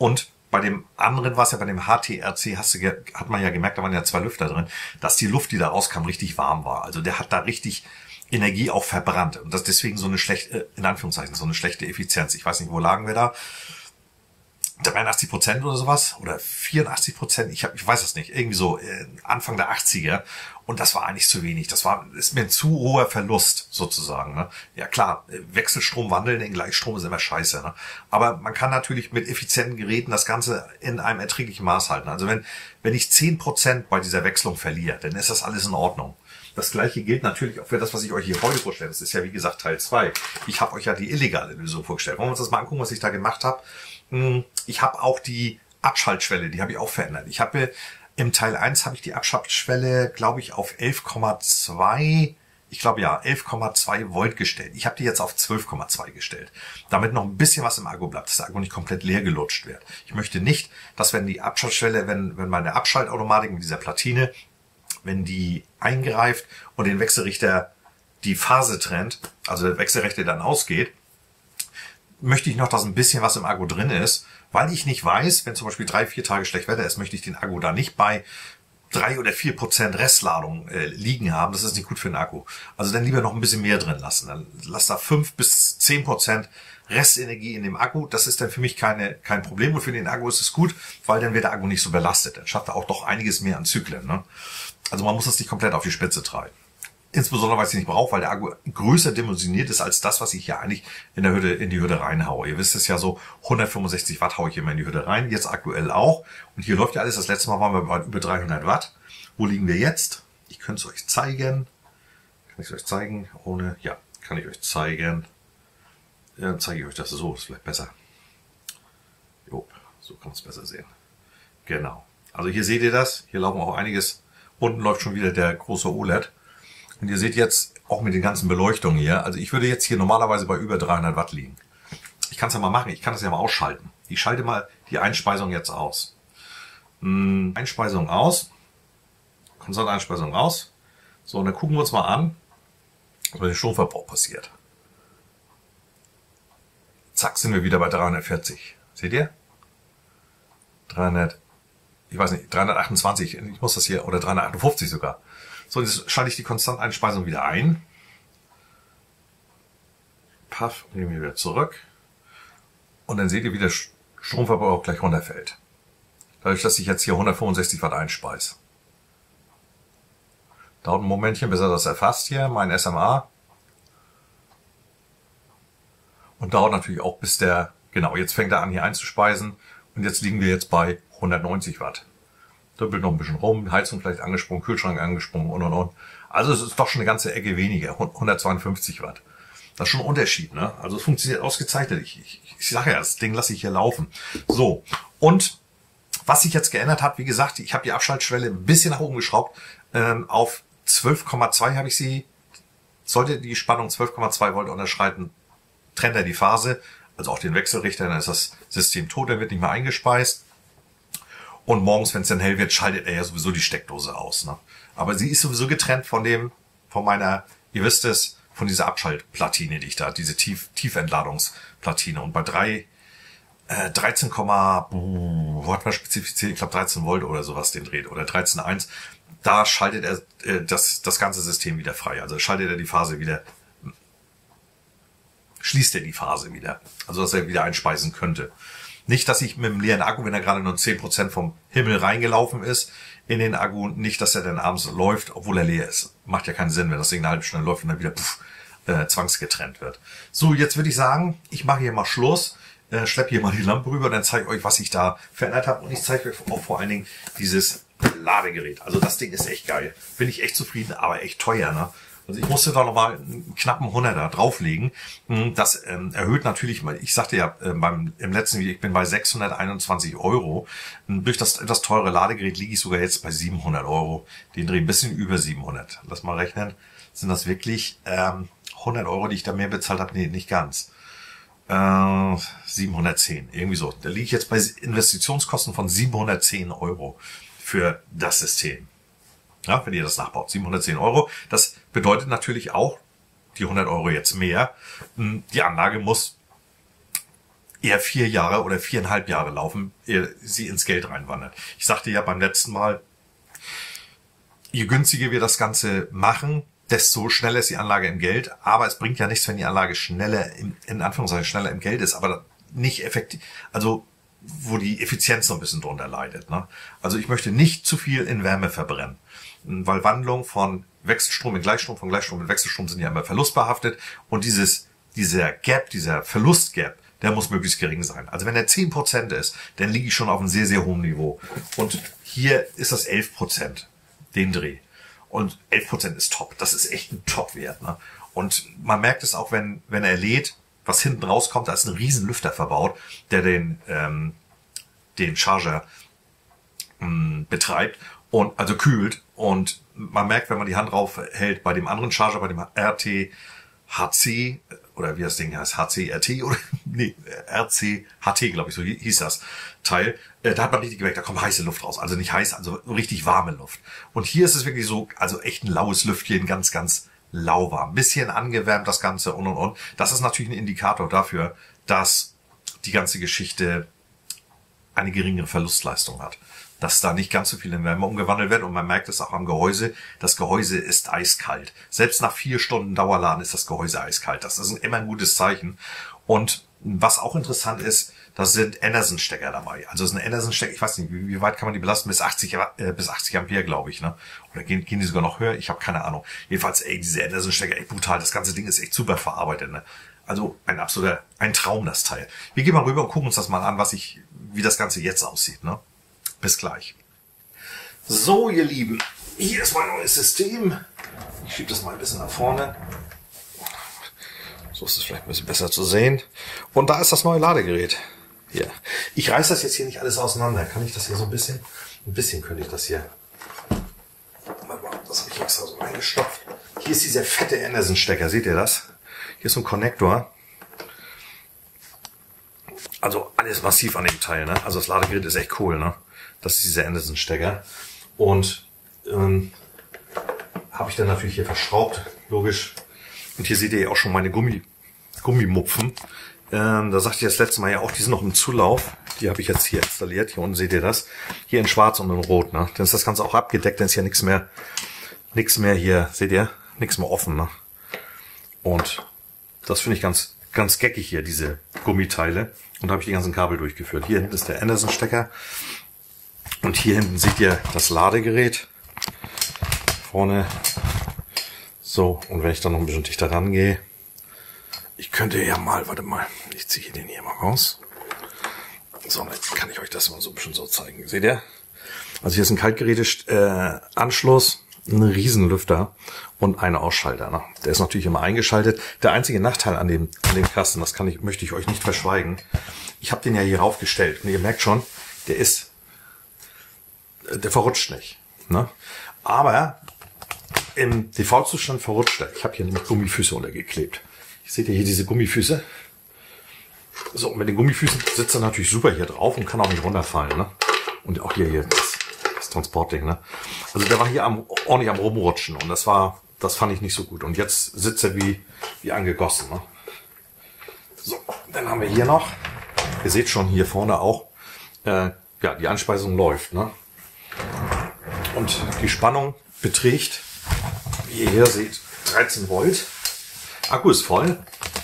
Bei dem anderen war es ja, bei dem H T R C hast du, hat man ja gemerkt, da waren ja zwei Lüfter drin, dass die Luft, die da rauskam, richtig warm war. Also der hat da richtig Energie auch verbrannt. Und das deswegen so eine schlechte, in Anführungszeichen, so eine schlechte Effizienz. Ich weiß nicht, wo lagen wir da? dreiundachtzig Prozent oder sowas oder vierundachtzig Prozent, ich, hab, ich weiß es nicht, irgendwie so äh, Anfang der achtziger, und das war eigentlich zu wenig, das war ist mir ein zu hoher Verlust sozusagen. Ne? Ja klar, Wechselstrom wandeln in Gleichstrom ist immer scheiße, ne? Aber man kann natürlich mit effizienten Geräten das Ganze in einem erträglichen Maß halten. Also wenn, wenn ich zehn Prozent bei dieser Wechslung verliere, dann ist das alles in Ordnung. Das gleiche gilt natürlich auch für das, was ich euch hier heute vorstelle. Das ist ja wie gesagt Teil zwei. Ich habe euch ja die illegale Lösung vorgestellt. Wollen wir uns das mal angucken, was ich da gemacht habe? Ich habe auch die Abschaltschwelle, die habe ich auch verändert. Ich habe im Teil eins habe ich die Abschaltschwelle, glaube ich, auf elf Komma zwei, ich glaube ja, elf Komma zwei Volt gestellt. Ich habe die jetzt auf zwölf Komma zwei gestellt, damit noch ein bisschen was im Akku bleibt, dass der Akku nicht komplett leer gelutscht wird. Ich möchte nicht, dass wenn die Abschaltschwelle, wenn, wenn meine Abschaltautomatik mit dieser Platine, wenn die eingreift und den Wechselrichter die Phase trennt, also der Wechselrichter dann ausgeht, möchte ich noch, dass ein bisschen was im Akku drin ist, weil ich nicht weiß, wenn zum Beispiel drei, vier Tage schlecht Wetter ist, möchte ich den Akku da nicht bei drei oder vier Prozent Restladung äh, liegen haben. Das ist nicht gut für den Akku. Also dann lieber noch ein bisschen mehr drin lassen. Dann lass da fünf bis zehn Prozent Restenergie in dem Akku. Das ist dann für mich keine, kein Problem. Und für den Akku ist es gut, weil dann wird der Akku nicht so belastet. Dann schafft er auch doch einiges mehr an Zyklen. Ne? Also man muss das nicht komplett auf die Spitze treiben. Insbesondere, weil ich es nicht brauche, weil der Akku größer dimensioniert ist als das, was ich hier eigentlich in der Hütte, in die Hütte reinhaue. Ihr wisst es ja so, hundertfünfundsechzig Watt haue ich immer in die Hütte rein, jetzt aktuell auch. Und hier läuft ja alles, das letzte Mal waren wir bei über dreihundert Watt. Wo liegen wir jetzt? Ich könnte es euch zeigen. Kann ich es euch zeigen? Ohne, ja, kann ich euch zeigen. Ja, dann zeige ich euch das so, ist vielleicht besser. Jo, so kann man es besser sehen. Genau. Also hier seht ihr das, hier laufen auch einiges. Unten läuft schon wieder der große O L E D. Und ihr seht jetzt auch mit den ganzen Beleuchtungen hier, also ich würde jetzt hier normalerweise bei über dreihundert Watt liegen. Ich kann es ja mal machen, ich kann das ja mal ausschalten. Ich schalte mal die Einspeisung jetzt aus. Hm, Einspeisung aus. Konstanteinspeisung aus. So, und dann gucken wir uns mal an, was mit dem Stromverbrauch passiert. Zack, sind wir wieder bei dreihundertvierzig. Seht ihr? dreihundert, ich weiß nicht, dreihundertachtundzwanzig, ich muss das hier, oder dreihundertachtundfünfzig sogar. So, jetzt schalte ich die Konstanteinspeisung wieder ein. Paff, nehmen wir wieder zurück. Und dann seht ihr, wie der Stromverbrauch gleich runterfällt. Dadurch, dass ich jetzt hier hundertfünfundsechzig Watt einspeise. Dauert ein Momentchen, bis er das erfasst hier, mein S M A. Und dauert natürlich auch, bis der, genau, jetzt fängt er an hier einzuspeisen. Und jetzt liegen wir jetzt bei hundertneunzig Watt. Dümpelt noch ein bisschen rum, Heizung vielleicht angesprungen, Kühlschrank angesprungen und und und. Also es ist doch schon eine ganze Ecke weniger, hundertzweiundfünfzig Watt. Das ist schon ein Unterschied, ne? Also es funktioniert ausgezeichnet. Ich, ich, ich sage ja, das Ding lasse ich hier laufen. So, und was sich jetzt geändert hat, wie gesagt, ich habe die Abschaltschwelle ein bisschen nach oben geschraubt. Ähm, auf zwölf Komma zwei habe ich sie. Sollte die Spannung zwölf Komma zwei Volt unterschreiten, trennt er die Phase, also auch den Wechselrichter, dann ist das System tot, dann wird nicht mehr eingespeist. Und morgens, wenn es dann hell wird, schaltet er ja sowieso die Steckdose aus. Ne? Aber sie ist sowieso getrennt von dem, von meiner, ihr wisst es, von dieser Abschaltplatine, die ich da, diese Tief, Tiefentladungsplatine. Und bei drei, äh, dreizehn, wo hat man spezifiziert, ich glaube dreizehn Volt oder sowas den dreht, oder dreizehn Komma eins, da schaltet er äh, das, das ganze System wieder frei. Also schaltet er die Phase wieder, schließt er die Phase wieder. Also dass er wieder einspeisen könnte. Nicht, dass ich mit dem leeren Akku, wenn er gerade nur zehn Prozent vom Himmel reingelaufen ist, in den Akku, nicht, dass er dann abends läuft, obwohl er leer ist. Macht ja keinen Sinn, wenn das Ding eine halbe Stunde läuft und dann wieder puff, äh, zwangsgetrennt wird. So, jetzt würde ich sagen, ich mache hier mal Schluss, äh, schleppe hier mal die Lampe rüber, dann zeige ich euch, was ich da verändert habe. Und ich zeige euch auch vor allen Dingen dieses Ladegerät. Also das Ding ist echt geil. Bin ich echt zufrieden, aber echt teuer, ne? Also ich musste da nochmal einen knappen Hunderter drauflegen. Das ähm, erhöht natürlich, ich sagte ja äh, beim im letzten Video, ich bin bei sechshunderteinundzwanzig Euro. Durch das etwas teure Ladegerät liege ich sogar jetzt bei siebenhundert Euro. Den drehe ein bisschen über siebenhundert. Lass mal rechnen. Sind das wirklich ähm, hundert Euro, die ich da mehr bezahlt habe? Nee, nicht ganz. Äh, siebenhundertzehn, irgendwie so. Da liege ich jetzt bei Investitionskosten von siebenhundertzehn Euro für das System. Ja, wenn ihr das nachbaut, siebenhundertzehn Euro. Das bedeutet natürlich auch die hundert Euro jetzt mehr. Die Anlage muss eher vier Jahre oder viereinhalb Jahre laufen, ehe sie ins Geld reinwandert. Ich sagte ja beim letzten Mal, je günstiger wir das Ganze machen, desto schneller ist die Anlage im Geld. Aber es bringt ja nichts, wenn die Anlage schneller, im, in Anführungszeichen schneller im Geld ist, aber nicht effektiv, also wo die Effizienz noch ein bisschen drunter leidet. Ne? Also ich möchte nicht zu viel in Wärme verbrennen, weil Wandlung von Wechselstrom in Gleichstrom, von Gleichstrom in Wechselstrom sind ja immer verlustbehaftet und dieses, dieser Gap, dieser Verlustgap, der muss möglichst gering sein. Also wenn er zehn Prozent ist, dann liege ich schon auf einem sehr, sehr hohen Niveau. Und hier ist das elf Prozent, den Dreh. Und elf Prozent ist top. Das ist echt ein Top-Wert. Ne? Und man merkt es auch, wenn, wenn er lädt, was hinten rauskommt, da ist ein riesen Lüfter verbaut, der den, ähm, den Charger ähm, betreibt und also kühlt. Und man merkt, wenn man die Hand drauf hält, bei dem anderen Charger, bei dem R T H C, oder wie das Ding heißt, H C R T oder nee, R C H T, glaube ich, so hieß das Teil, äh, da hat man richtig gemerkt, da kommt heiße Luft raus. Also nicht heiß, also richtig warme Luft. Und hier ist es wirklich so, also echt ein laues Lüftchen, ganz, ganz lauwarm. Bisschen angewärmt das Ganze und und und. Das ist natürlich ein Indikator dafür, dass die ganze Geschichte eine geringere Verlustleistung hat. Dass da nicht ganz so viel in Wärme umgewandelt wird und man merkt es auch am Gehäuse. Das Gehäuse ist eiskalt. Selbst nach vier Stunden Dauerladen ist das Gehäuse eiskalt. Das ist immer ein gutes Zeichen. Und was auch interessant ist, da sind Anderson-Stecker dabei. Also es ist ein Anderson-Stecker, ich weiß nicht, wie, wie weit kann man die belasten? Bis achtzig, äh, bis achtzig Ampere, glaube ich, ne? Oder gehen, gehen die sogar noch höher? Ich habe keine Ahnung. Jedenfalls, ey, diese Anderson-Stecker, echt brutal. Das ganze Ding ist echt super verarbeitet, ne? Also ein absoluter, ein Traum, das Teil. Wir gehen mal rüber und gucken uns das mal an, was ich, wie das Ganze jetzt aussieht, ne? Bis gleich. So, ihr Lieben, hier ist mein neues System. Ich schiebe das mal ein bisschen nach vorne. So ist es vielleicht ein bisschen besser zu sehen. Und da ist das neue Ladegerät. Hier. Ich reiße das jetzt hier nicht alles auseinander. Kann ich das hier so ein bisschen? Ein bisschen könnte ich das hier. Das habe ich extra so eingestopft. Hier ist dieser fette Anderson-Stecker. Seht ihr das? Hier ist so ein Konnektor. Also alles massiv an dem Teil, ne? Also das Ladegerät ist echt cool, ne? Das ist dieser Anderson-Stecker. Und ähm, habe ich dann natürlich hier verschraubt, logisch. Und hier seht ihr ja auch schon meine Gummi, Gummimupfen. Ähm, da sagte ich das letzte Mal ja auch, die sind noch im Zulauf. Die habe ich jetzt hier installiert. Hier unten seht ihr das. Hier in schwarz und in rot, ne? Dann ist das Ganze auch abgedeckt, dann ist ja nichts mehr, nichts mehr hier, seht ihr? Nichts mehr offen, ne? Und das finde ich ganz, ganz geckig hier, diese Gummiteile. Und da habe ich die ganzen Kabel durchgeführt. Hier hinten ist der Anderson-Stecker. Und hier hinten seht ihr das Ladegerät. Vorne. So, und wenn ich dann noch ein bisschen dichter rangehe, ich könnte ja mal, warte mal, ich ziehe den hier mal raus. So, jetzt kann ich euch das mal so ein bisschen so zeigen. Seht ihr? Also hier ist ein Kaltgeräte-Anschluss, ein Riesenlüfter und ein Ausschalter. Ne? Der ist natürlich immer eingeschaltet. Der einzige Nachteil an dem, an dem Kasten, das kann ich, möchte ich euch nicht verschweigen. Ich habe den ja hier raufgestellt und ihr merkt schon, der ist, der verrutscht nicht. Ne? Aber im Default-Zustand verrutscht er. Ich habe hier nämlich Gummifüße untergeklebt. Seht ihr hier diese Gummifüße? So, mit den Gummifüßen sitzt er natürlich super hier drauf und kann auch nicht runterfallen. Ne? Und auch hier, hier das, das Transportding. Ne? Also der war hier am, ordentlich am Rumrutschen und das war, das fand ich nicht so gut. Und jetzt sitzt er wie, wie angegossen. Ne? So, dann haben wir hier noch, ihr seht schon hier vorne auch, äh, ja, die Anspeisung läuft. Ne? Und die Spannung beträgt, wie ihr hier seht, dreizehn Volt. Akku ist voll.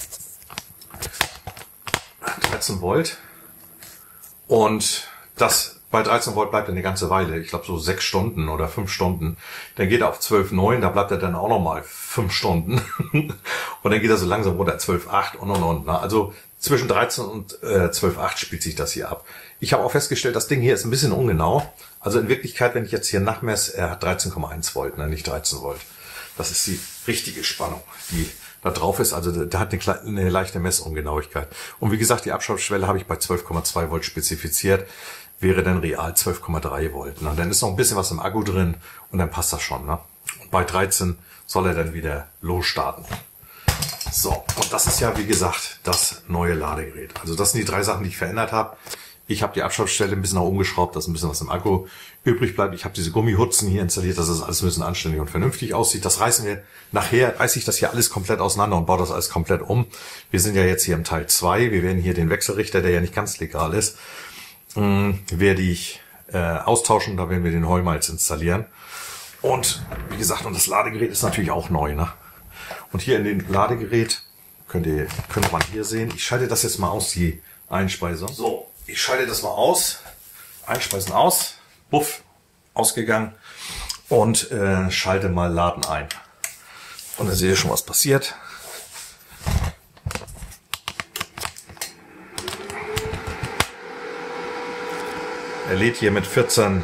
dreizehn Volt. Und das bei dreizehn Volt bleibt er eine ganze Weile. Ich glaube so sechs Stunden oder fünf Stunden. Dann geht er auf zwölf Komma neun, da bleibt er dann auch nochmal fünf Stunden. Und dann geht er so langsam runter, zwölf Komma acht und und und. Also zwischen dreizehn und äh, zwölf Komma acht spielt sich das hier ab. Ich habe auch festgestellt, das Ding hier ist ein bisschen ungenau. Also in Wirklichkeit, wenn ich jetzt hier nachmesse, er hat dreizehn Komma eins Volt, ne, nicht dreizehn Volt. Das ist die richtige Spannung, die da drauf ist. Also da hat eine, eine leichte Messungenauigkeit. Und wie gesagt, die Abschaltschwelle habe ich bei zwölf Komma zwei Volt spezifiziert. Wäre dann real zwölf Komma drei Volt. Ne? Dann ist noch ein bisschen was im Akku drin und dann passt das schon. Ne? Und bei dreizehn soll er dann wieder losstarten. So, und das ist ja, wie gesagt, das neue Ladegerät. Also das sind die drei Sachen, die ich verändert habe. Ich habe die Abschaltstelle ein bisschen nach oben geschraubt, dass ein bisschen was im Akku übrig bleibt. Ich habe diese Gummihutzen hier installiert, dass das alles ein bisschen anständig und vernünftig aussieht. Das reißen wir nachher, reiße ich das hier alles komplett auseinander und baue das alles komplett um. Wir sind ja jetzt hier im Teil zwei. Wir werden hier den Wechselrichter, der ja nicht ganz legal ist, mh, werde ich äh, austauschen. Da werden wir den Heumalz installieren. Und wie gesagt, und das Ladegerät ist natürlich auch neu, ne? Und hier in dem Ladegerät könnt ihr, könnte man hier sehen. Ich schalte das jetzt mal aus, die Einspeisung. So. Ich schalte das mal aus, einspeisen aus, buff, ausgegangen und äh, schalte mal Laden ein. Und dann seht ihr schon, was passiert. Er lädt hier mit vierzehn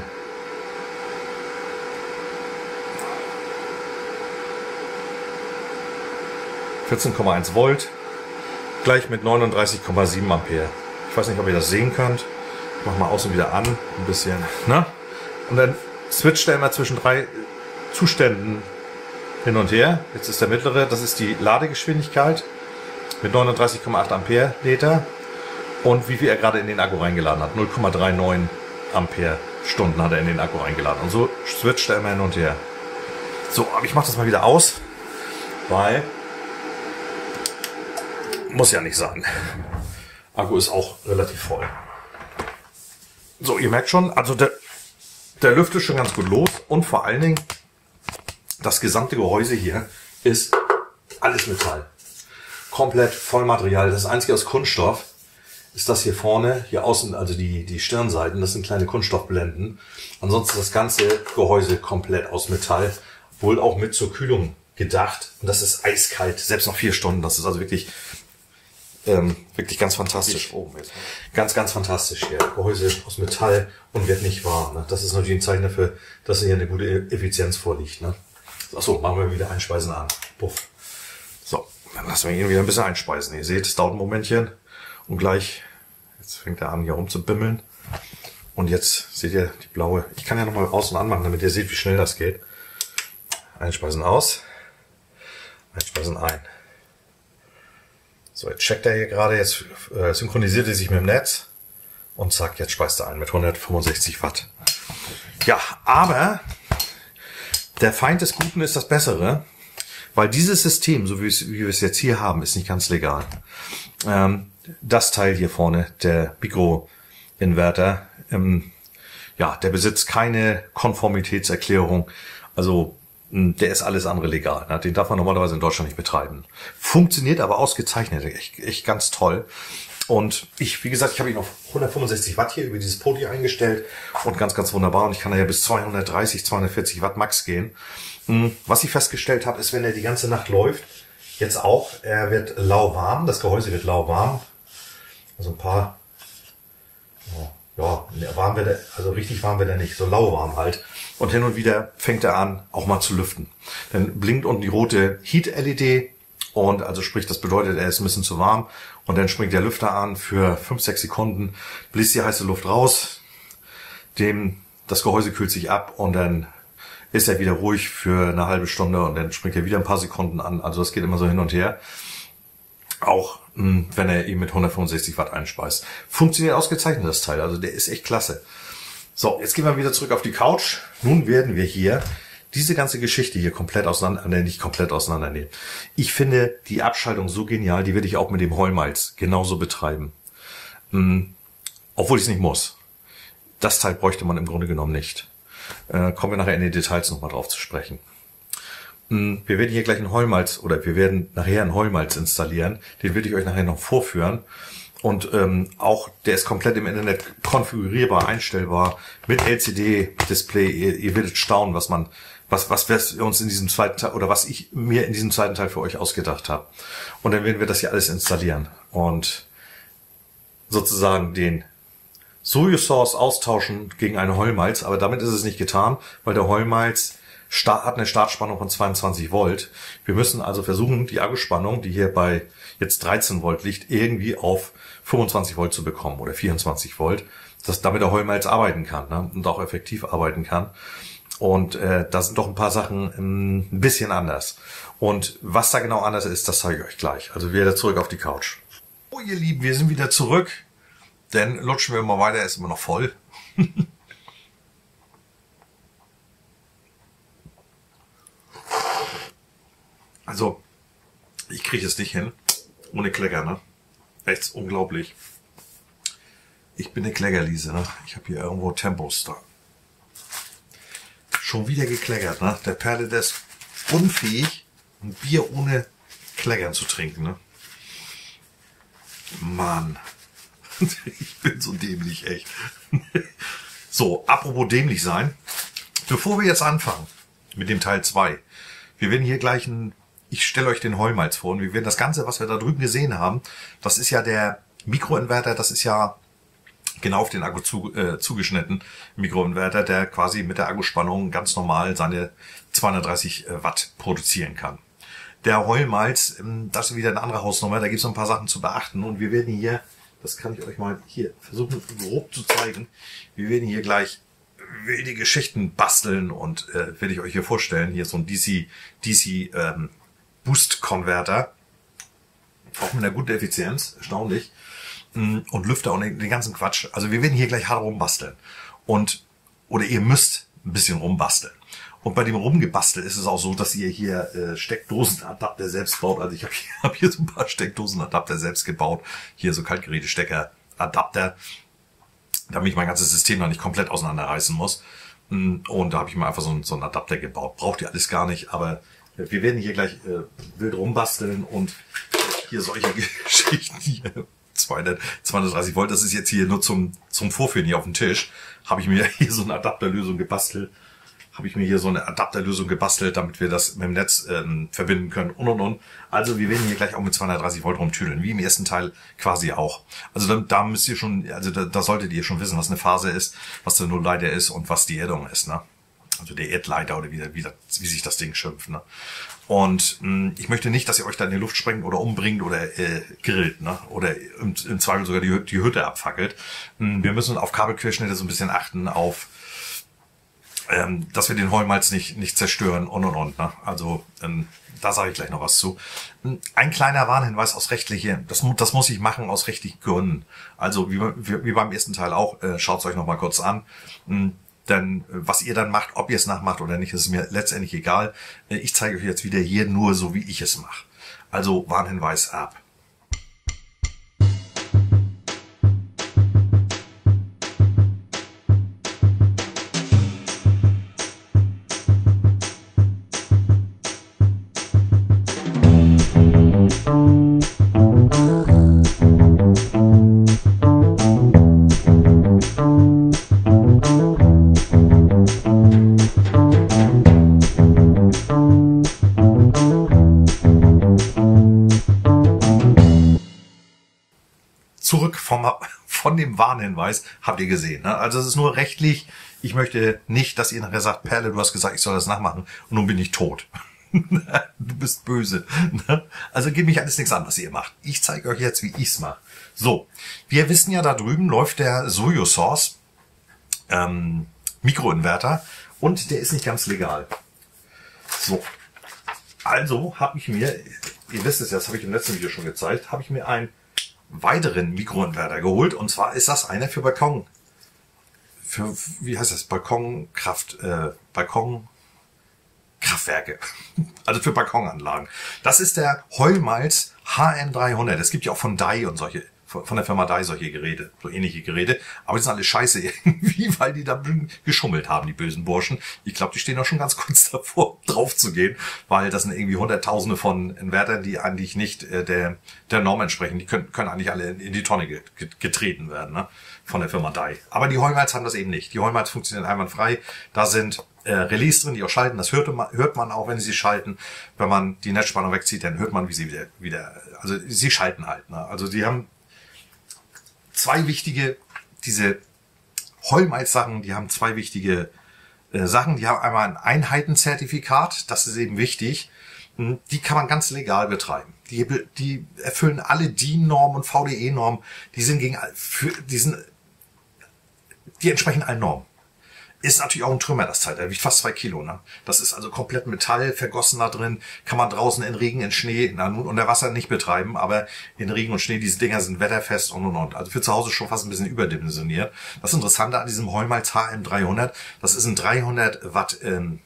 vierzehn Komma eins Volt, gleich mit neununddreißig Komma sieben Ampere. Ich weiß nicht, ob ihr das sehen könnt. Ich mache mal aus und wieder an, ein bisschen. Ne? Und dann switcht er immer zwischen drei Zuständen hin und her. Jetzt ist der mittlere, das ist die Ladegeschwindigkeit mit neununddreißig Komma acht Ampere lädt er. Und wie viel er gerade in den Akku reingeladen hat. null Komma neununddreißig Ampere Stunden hat er in den Akku reingeladen. Und so switcht er immer hin und her. So, aber ich mache das mal wieder aus, weil muss ja nicht sein. Akku ist auch relativ voll. So, ihr merkt schon, also der, der lüftet schon ganz gut los und vor allen Dingen das gesamte Gehäuse hier ist alles Metall. Komplett Vollmaterial. Das einzige aus Kunststoff ist das hier vorne, hier außen, also die, die Stirnseiten, das sind kleine Kunststoffblenden. Ansonsten das ganze Gehäuse komplett aus Metall, wohl auch mit zur Kühlung gedacht. Und das ist eiskalt, selbst nach vier Stunden. Das ist also wirklich Ähm, wirklich ganz fantastisch. Oh, ganz, ganz fantastisch hier. Gehäuse aus Metall und wird nicht warm. Ne? Das ist natürlich ein Zeichen dafür, dass hier eine gute Effizienz vorliegt. Ne? Achso, machen wir wieder Einspeisen an. Puff. So, dann lassen wir ihn wieder ein bisschen einspeisen. Ihr seht, es dauert ein Momentchen. Und gleich, jetzt fängt er an hier rumzubimmeln. Und jetzt seht ihr die blaue. Ich kann ja nochmal aus- und anmachen, damit ihr seht, wie schnell das geht. Einspeisen aus. Einspeisen ein. So, jetzt checkt er hier gerade, jetzt äh, synchronisiert er sich mit dem Netz und zack, jetzt speist er ein mit hundertfünfundsechzig Watt. Ja, aber der Feind des Guten ist das Bessere, weil dieses System, so wie, wie wir es jetzt hier haben, ist nicht ganz legal. Ähm, das Teil hier vorne, der Mikroinverter, ähm, ja, der besitzt keine Konformitätserklärung, also der ist alles andere legal. Ne? Den darf man normalerweise in Deutschland nicht betreiben. Funktioniert aber ausgezeichnet. Echt, echt ganz toll. Und ich, wie gesagt, ich habe ihn auf hundertfünfundsechzig Watt hier über dieses Podi eingestellt. Und ganz, ganz wunderbar. Und ich kann da ja bis zweihundertdreißig, zweihundertvierzig Watt Max gehen. Was ich festgestellt habe, ist, wenn er die ganze Nacht läuft, jetzt auch, er wird lauwarm. Das Gehäuse wird lauwarm. Also ein paar... Ja, warm wird er, also richtig warm wird er nicht, so lauwarm halt. Und hin und wieder fängt er an, auch mal zu lüften. Dann blinkt unten die rote Heat-L E D und also sprich, das bedeutet, er ist ein bisschen zu warm. Und dann springt der Lüfter an für fünf, sechs Sekunden, bläst die heiße Luft raus, dem, das Gehäuse kühlt sich ab und dann ist er wieder ruhig für eine halbe Stunde und dann springt er wieder ein paar Sekunden an. Also das geht immer so hin und her. Auch mh, wenn er ihn mit hundertfünfundsechzig Watt einspeist. Funktioniert ausgezeichnet, das Teil. Also der ist echt klasse. So, jetzt gehen wir wieder zurück auf die Couch. Nun werden wir hier diese ganze Geschichte hier komplett auseinander, ne, nicht komplett auseinandernehmen. Ich finde die Abschaltung so genial, die werde ich auch mit dem Heumalz genauso betreiben. Mh, obwohl ich es nicht muss. Das Teil bräuchte man im Grunde genommen nicht. Äh, kommen wir nachher in die Details nochmal drauf zu sprechen. Wir werden hier gleich einen Heumalz oder wir werden nachher einen Heumalz installieren. Den will ich euch nachher noch vorführen. Und ähm, auch der ist komplett im Internet konfigurierbar, einstellbar mit L C D-Display. Ihr, ihr werdet staunen, was man, was was wir uns in diesem zweiten Teil oder was ich mir in diesem zweiten Teil für euch ausgedacht habe. Und dann werden wir das hier alles installieren und sozusagen den Sojasource austauschen gegen eine Heumalz. Aber damit ist es nicht getan, weil der Heumalz hat eine Startspannung von zweiundzwanzig Volt. Wir müssen also versuchen, die Akkuspannung, die hier bei jetzt dreizehn Volt liegt, irgendwie auf fünfundzwanzig Volt zu bekommen oder vierundzwanzig Volt, dass damit der Heumalz arbeiten kann, ne? Und auch effektiv arbeiten kann. Und äh, da sind doch ein paar Sachen ähm, ein bisschen anders. Und was da genau anders ist, das zeige ich euch gleich. Also wieder zurück auf die Couch. Oh ihr Lieben, wir sind wieder zurück. Dann lutschen wir mal weiter, er ist immer noch voll. Also, ich kriege es nicht hin. Ohne Klecker, ne? Echt unglaublich. Ich bin eine Kleckerliese, ne? Ich habe hier irgendwo Tempos da. Schon wieder gekleckert, ne? Der Perle, der ist unfähig, ein Bier ohne Kleckern zu trinken, ne? Mann. Ich bin so dämlich, echt. So, apropos dämlich sein. Bevor wir jetzt anfangen mit dem Teil zwei, wir werden hier gleich ein, ich stelle euch den Heumalz vor und wir werden das Ganze, was wir da drüben gesehen haben, das ist ja der Mikroinverter, das ist ja genau auf den Akku zu, äh, zugeschnitten, Mikroinverter, der quasi mit der Akkuspannung ganz normal seine zweihundertdreißig Watt produzieren kann. Der Heumalz, das ist wieder eine andere Hausnummer, da gibt es noch ein paar Sachen zu beachten und wir werden hier, das kann ich euch mal hier versuchen grob zu zeigen, wir werden hier gleich wilde Geschichten basteln und äh, werde ich euch hier vorstellen, hier so ein D C, D C ähm, Boost Konverter, auch mit einer guten Effizienz, erstaunlich, und Lüfter und den ganzen Quatsch. Also wir werden hier gleich hart rumbasteln und, oder ihr müsst ein bisschen rumbasteln. Und bei dem Rumgebastel ist es auch so, dass ihr hier äh, Steckdosenadapter selbst baut. Also ich habe hier, hab hier so ein paar Steckdosenadapter selbst gebaut. Hier so Kaltgerätesteckeradapter, damit ich mein ganzes System noch nicht komplett auseinanderreißen muss. Und da habe ich mir einfach so, ein, so einen Adapter gebaut. Braucht ihr alles gar nicht, aber wir werden hier gleich äh, wild rumbasteln und hier solche Geschichten hier. zweihundertdreißig Volt, das ist jetzt hier nur zum, zum Vorführen hier auf dem Tisch. Habe ich mir hier so eine Adapterlösung gebastelt. Habe ich mir hier so eine Adapterlösung gebastelt, damit wir das mit dem Netz ähm, verbinden können und und und. Also wir werden hier gleich auch mit zweihundertdreißig Volt rumtüdeln, wie im ersten Teil quasi auch. Also da, da müsst ihr schon, also da, da solltet ihr schon wissen, was eine Phase ist, was der Nullleiter ist und was die Erdung ist, ne? Also der Erdleiter oder wie, wie, wie sich das Ding schimpft, ne? Und mh, ich möchte nicht, dass ihr euch da in die Luft sprengt oder umbringt oder äh, grillt, ne? Oder im, im Zweifel sogar die, die Hütte abfackelt. Mh, wir müssen auf Kabelquerschnitte so ein bisschen achten, auf ähm, dass wir den Heumalz nicht nicht zerstören und und und. Ne? Also ähm, da sage ich gleich noch was zu. Ein kleiner Warnhinweis aus rechtliche, das, das muss ich machen aus rechtlichen Gründen. Also wie, wie, wie beim ersten Teil auch, äh, schaut es euch noch mal kurz an. Mh, Denn was ihr dann macht, ob ihr es nachmacht oder nicht, ist mir letztendlich egal. Ich zeige euch jetzt wieder hier nur so, wie ich es mache. Also Warnhinweis ab. Zurück vom, von dem Warnhinweis, habt ihr gesehen. Ne? Also es ist nur rechtlich, ich möchte nicht, dass ihr nachher sagt, Perle, du hast gesagt, ich soll das nachmachen und nun bin ich tot. Du bist böse. Ne? Also geht mich alles nichts an, was ihr macht. Ich zeige euch jetzt, wie ich es mache. So, wir wissen ja, da drüben läuft der SoyoSource ähm, Mikroinverter und der ist nicht ganz legal. So, also habe ich mir, ihr wisst es ja, das habe ich im letzten Video schon gezeigt, habe ich mir ein weiteren Mikroinverter geholt und zwar ist das einer für Balkon, für, wie heißt das, Balkonkraft, äh, Balkonkraftwerke, also für Balkonanlagen. Das ist der Heumalz H M dreihundert, es gibt ja auch von Dai und solche, von der Firma Dai solche Geräte, so ähnliche Geräte, aber die sind alle scheiße irgendwie, weil die da geschummelt haben, die bösen Burschen. Ich glaube, die stehen auch schon ganz kurz davor, drauf zu gehen, weil das sind irgendwie Hunderttausende von Invertern, die eigentlich nicht äh, der, der Norm entsprechen. Die können, können eigentlich alle in, in die Tonne getreten werden, ne? Von der Firma Dai. Aber die Heumalz haben das eben nicht. Die Heumalz funktionieren einwandfrei. Da sind äh, Relais drin, die auch schalten. Das hört man, hört man auch, wenn sie schalten. Wenn man die Netzspannung wegzieht, dann hört man, wie sie wieder, wieder, also sie schalten halt, ne? Also die haben zwei wichtige, diese Heumalz-Sachen, die haben zwei wichtige äh, Sachen. Die haben einmal ein Einheitenzertifikat, das ist eben wichtig. Die kann man ganz legal betreiben. Die, die erfüllen alle D I N-Normen und V D E-Normen. Die sind gegen, für, die sind, die entsprechen allen Normen. Ist natürlich auch ein Trümmer, das Teil. Der wiegt fast zwei Kilo, ne? Das ist also komplett Metall, vergossen da drin. Kann man draußen in Regen, in Schnee, na, nun unter Wasser nicht betreiben, aber in Regen und Schnee, diese Dinger sind wetterfest und und und. Also für zu Hause schon fast ein bisschen überdimensioniert. Das Interessante an diesem Heumalz H M dreihundert, das ist ein dreihundert Watt ähm,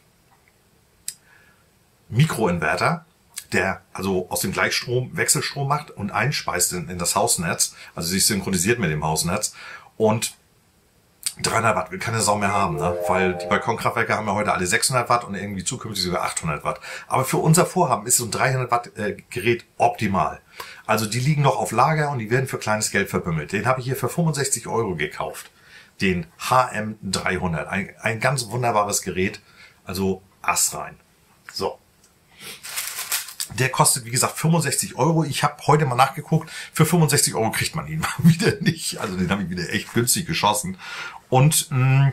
Mikroinverter, der also aus dem Gleichstrom Wechselstrom macht und einspeist in, in das Hausnetz, also sich synchronisiert mit dem Hausnetz. Und dreihundert Watt will keine Sau mehr haben, ne? Weil die Balkonkraftwerke haben ja heute alle sechshundert Watt und irgendwie zukünftig sogar achthundert Watt. Aber für unser Vorhaben ist so ein dreihundert Watt äh, Gerät optimal. Also die liegen noch auf Lager und die werden für kleines Geld verbümmelt. Den habe ich hier für fünfundsechzig Euro gekauft. Den H M dreihundert. Ein, ein ganz wunderbares Gerät. Also astrein. So. Der kostet, wie gesagt, fünfundsechzig Euro. Ich habe heute mal nachgeguckt. Für fünfundsechzig Euro kriegt man ihn mal wieder nicht. Also den habe ich wieder echt günstig geschossen. Und mh,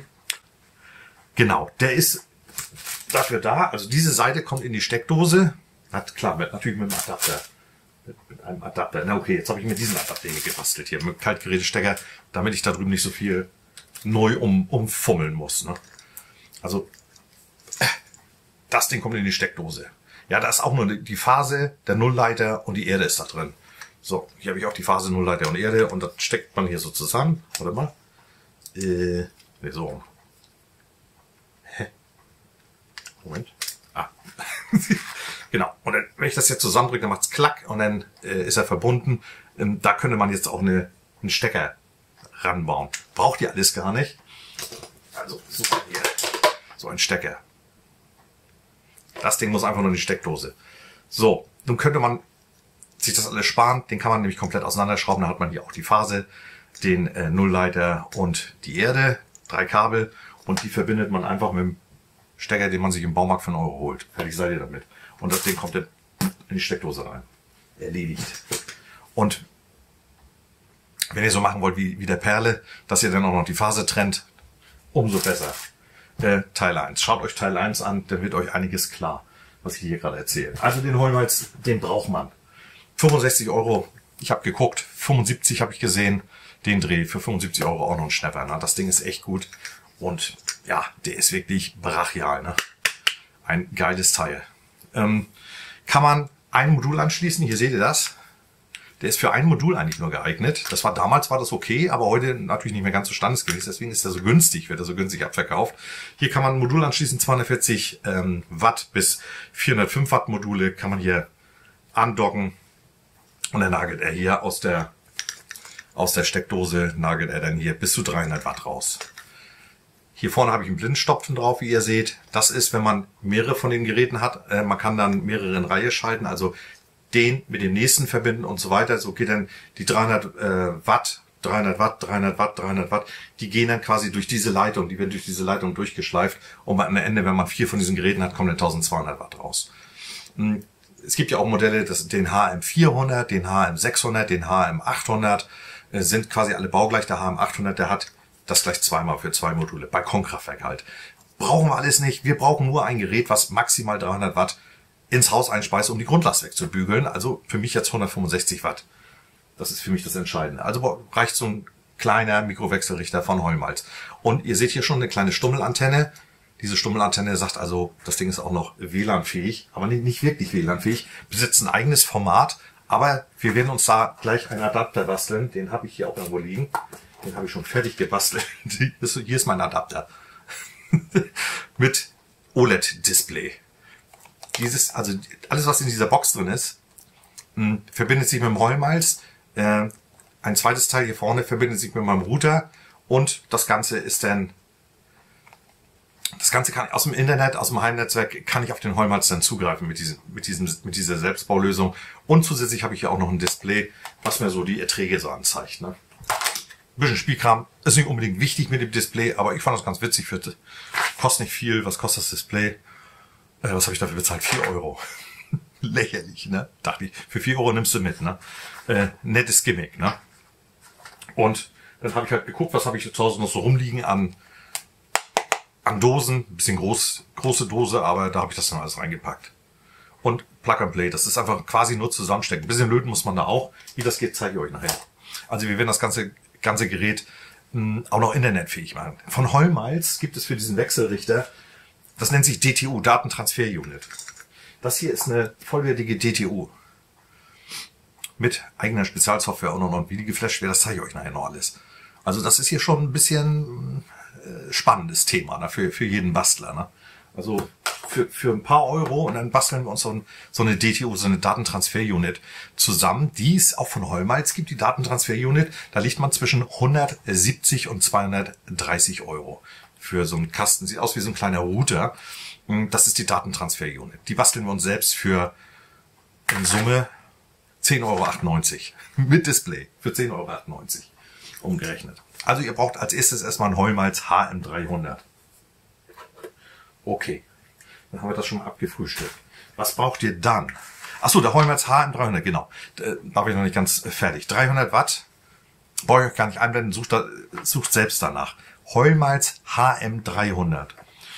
genau, der ist dafür da. Also diese Seite kommt in die Steckdose. Hat, klar, mit, natürlich mit einem Adapter. Mit, mit einem Adapter. Na okay, jetzt habe ich mir diesen Adapter hier gebastelt. Hier mit Kaltgerätestecker, damit ich da drüben nicht so viel neu um, umfummeln muss. Ne? Also das Ding kommt in die Steckdose. Ja, da ist auch nur die Phase, der Nullleiter und die Erde ist da drin. So, hier habe ich auch die Phase, Nullleiter und Erde und das steckt man hier so zusammen. Warte mal. Äh, ne, so. Hä? Moment. Ah. Genau. Und dann, wenn ich das jetzt zusammendrücke, dann macht's klack und dann äh, ist er verbunden. Ähm, da könnte man jetzt auch eine, einen Stecker ranbauen. Braucht ihr alles gar nicht. Also, so hier. So ein Stecker. Das Ding muss einfach nur in die Steckdose. So, nun könnte man sich das alles sparen. Den kann man nämlich komplett auseinanderschrauben. Da hat man hier auch die Phase, den äh, Nullleiter und die Erde. Drei Kabel. Und die verbindet man einfach mit dem Stecker, den man sich im Baumarkt für einen Euro holt. Fertig seid ihr damit. Und das Ding kommt dann in die Steckdose rein. Erledigt. Und wenn ihr so machen wollt wie, wie der Perle, dass ihr dann auch noch die Phase trennt, umso besser. Äh, Teil eins. Schaut euch Teil eins an, dann wird euch einiges klar, was ich hier gerade erzähle. Also den Heumalz, den braucht man. fünfundsechzig Euro, ich habe geguckt, fünfundsiebzig habe ich gesehen, den Dreh für fünfundsiebzig Euro auch noch ein Schnapper. Ne? Das Ding ist echt gut und ja, der ist wirklich brachial. Ne? Ein geiles Teil. Ähm, kann man ein Modul anschließen, hier seht ihr das. Der ist für ein Modul eigentlich nur geeignet. Das war damals war das okay, aber heute natürlich nicht mehr ganz so standesgemäß. Deswegen ist er so günstig, wird er so günstig abverkauft. Hier kann man ein Modul anschließen, zweihundertvierzig ähm, Watt bis vierhundertfünf Watt Module kann man hier andocken. Und dann nagelt er hier aus der, aus der Steckdose, nagelt er dann hier bis zu dreihundert Watt raus. Hier vorne habe ich einen Blindstopfen drauf, wie ihr seht. Das ist, wenn man mehrere von den Geräten hat. Äh, man kann dann mehrere in Reihe schalten, also den mit dem nächsten verbinden und so weiter. So geht dann die dreihundert äh, Watt, dreihundert Watt, dreihundert Watt, dreihundert Watt. Die gehen dann quasi durch diese Leitung, die werden durch diese Leitung durchgeschleift. Und am Ende, wenn man vier von diesen Geräten hat, kommen dann eintausendzweihundert Watt raus. Es gibt ja auch Modelle, das, den H M vierhundert, den H M sechshundert, den H M achthundert, äh, sind quasi alle baugleich. Der H M achthundert, der hat das gleich zweimal für zwei Module. Balkonkraftwerk halt. Brauchen wir alles nicht. Wir brauchen nur ein Gerät, was maximal dreihundert Watt ins Haus einspeist, um die Grundlast wegzubügeln. Also für mich jetzt hundertfünfundsechzig Watt. Das ist für mich das Entscheidende. Also reicht so ein kleiner Mikrowechselrichter von Heumalz. Und ihr seht hier schon eine kleine Stummelantenne. Diese Stummelantenne sagt also, das Ding ist auch noch W L A N-fähig, aber nicht, nicht wirklich W L A N-fähig. Besitzt ein eigenes Format, aber wir werden uns da gleich einen Adapter basteln. Den habe ich hier auch irgendwo liegen. Den habe ich schon fertig gebastelt. Hier ist mein Adapter. Mit O L E D-Display. Dieses, also alles, was in dieser Box drin ist, mh, verbindet sich mit dem Heumalz. Äh, ein zweites Teil hier vorne verbindet sich mit meinem Router und das Ganze ist dann, das Ganze kann aus dem Internet, aus dem Heimnetzwerk, kann ich auf den Heumalz dann zugreifen mit diesem, mit diesem, mit dieser Selbstbaulösung. Und zusätzlich habe ich hier auch noch ein Display, was mir so die Erträge so anzeigt. Ne? Ein bisschen Spielkram ist nicht unbedingt wichtig mit dem Display, aber ich fand das ganz witzig. Für, kostet nicht viel. Was kostet das Display? Äh, was habe ich dafür bezahlt? vier Euro. Lächerlich, ne? Dachte ich. Für vier Euro nimmst du mit, ne? Äh, nettes Gimmick, ne? Und dann habe ich halt geguckt, was habe ich zu Hause noch so rumliegen an, an Dosen. Ein bisschen groß, große Dose, aber da habe ich das dann alles reingepackt. Und Plug and Play, das ist einfach quasi nur zusammenstecken. Ein bisschen löten muss man da auch. Wie das geht, zeige ich euch nachher. Also wir werden das ganze, ganze Gerät mh, auch noch internetfähig machen. Von Heumals gibt es für diesen Wechselrichter, das nennt sich D T U, Datentransfer Unit. Das hier ist eine vollwertige D T U. Mit eigener Spezialsoftware und und und. Wie die geflasht wird, das zeige ich euch nachher noch alles. Also das ist hier schon ein bisschen äh, spannendes Thema, ne, für, für jeden Bastler. Ne? Also für, für ein paar Euro und dann basteln wir uns so, ein, so eine D T U, so eine Datentransfer-Unit zusammen, die es auch von Heumals gibt, die Datentransfer-Unit. Da liegt man zwischen hundertsiebzig und zweihundertdreißig Euro für so einen Kasten. Sieht aus wie so ein kleiner Router. Das ist die Datentransfer-Unit. Die basteln wir uns selbst für in Summe zehn Euro achtundneunzig mit Display für zehn Euro achtundneunzig umgerechnet. Also ihr braucht als erstes erstmal ein Heumals H M dreihundert. Okay, dann haben wir das schon mal abgefrühstückt. Was braucht ihr dann? Achso, der Heumals H M dreihundert, genau. Da war ich noch nicht ganz fertig. dreihundert Watt, brauche ich euch gar nicht einblenden, sucht, da, sucht selbst danach. Heumals H M dreihundert.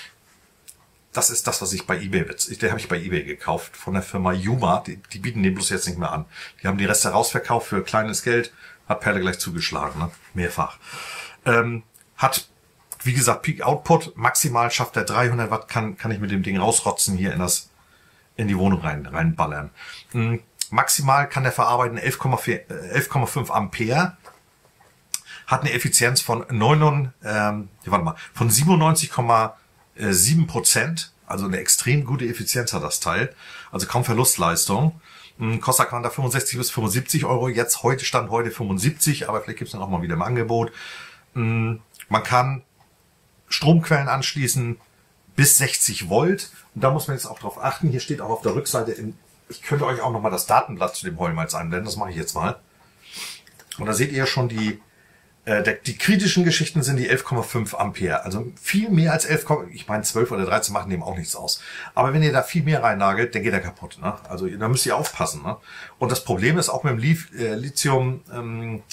Das ist das, was ich bei eBay, den habe ich bei eBay gekauft, von der Firma Yuma. Die, die bieten den bloß jetzt nicht mehr an. Die haben die Reste rausverkauft für kleines Geld. Hat Perle gleich zugeschlagen, ne? Mehrfach. Ähm, hat, wie gesagt, Peak Output. Maximal schafft er dreihundert Watt, kann, kann ich mit dem Ding rausrotzen hier in das, in die Wohnung rein, reinballern. Ähm, maximal kann der verarbeiten elf Komma fünf Ampere. Hat eine Effizienz von neun, ähm, warte mal, von siebenundneunzig Komma sieben Prozent, also eine extrem gute Effizienz hat das Teil, also kaum Verlustleistung. Kostet kann da fünfundsechzig bis fünfundsiebzig Euro, jetzt heute stand heute fünfundsiebzig, aber vielleicht gibt es dann auch mal wieder im Angebot. Man kann Stromquellen anschließen bis sechzig Volt und da muss man jetzt auch drauf achten, hier steht auch auf der Rückseite, in, ich könnte euch auch noch mal das Datenblatt zu dem Heumals einblenden, das mache ich jetzt mal. Und da seht ihr schon die Die kritischen Geschichten sind die elf Komma fünf Ampere. Also viel mehr als elf, ich meine zwölf oder dreizehn machen dem auch nichts aus. Aber wenn ihr da viel mehr reinnagelt, dann geht er kaputt. Ne? Also da müsst ihr aufpassen. Ne? Und das Problem ist auch mit dem Lithium, ähm,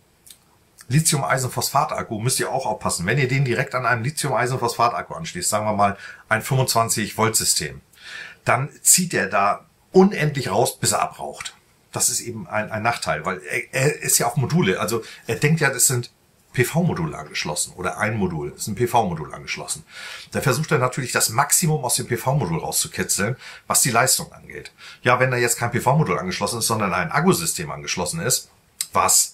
Lithium-Eisen-Phosphat-Akku müsst ihr auch aufpassen. Wenn ihr den direkt an einem Lithium-Eisen-Phosphat-Akku anschließt, sagen wir mal ein fünfundzwanzig Volt System, dann zieht er da unendlich raus, bis er abraucht. Das ist eben ein, ein Nachteil, weil er, er ist ja auf Module. Also er denkt ja, das sind P V-Module angeschlossen oder ein Modul, das ist ein P V-Modul angeschlossen. Da versucht er natürlich das Maximum aus dem P V-Modul rauszukitzeln, was die Leistung angeht. Ja, wenn da jetzt kein P V-Modul angeschlossen ist, sondern ein Akkusystem angeschlossen ist, was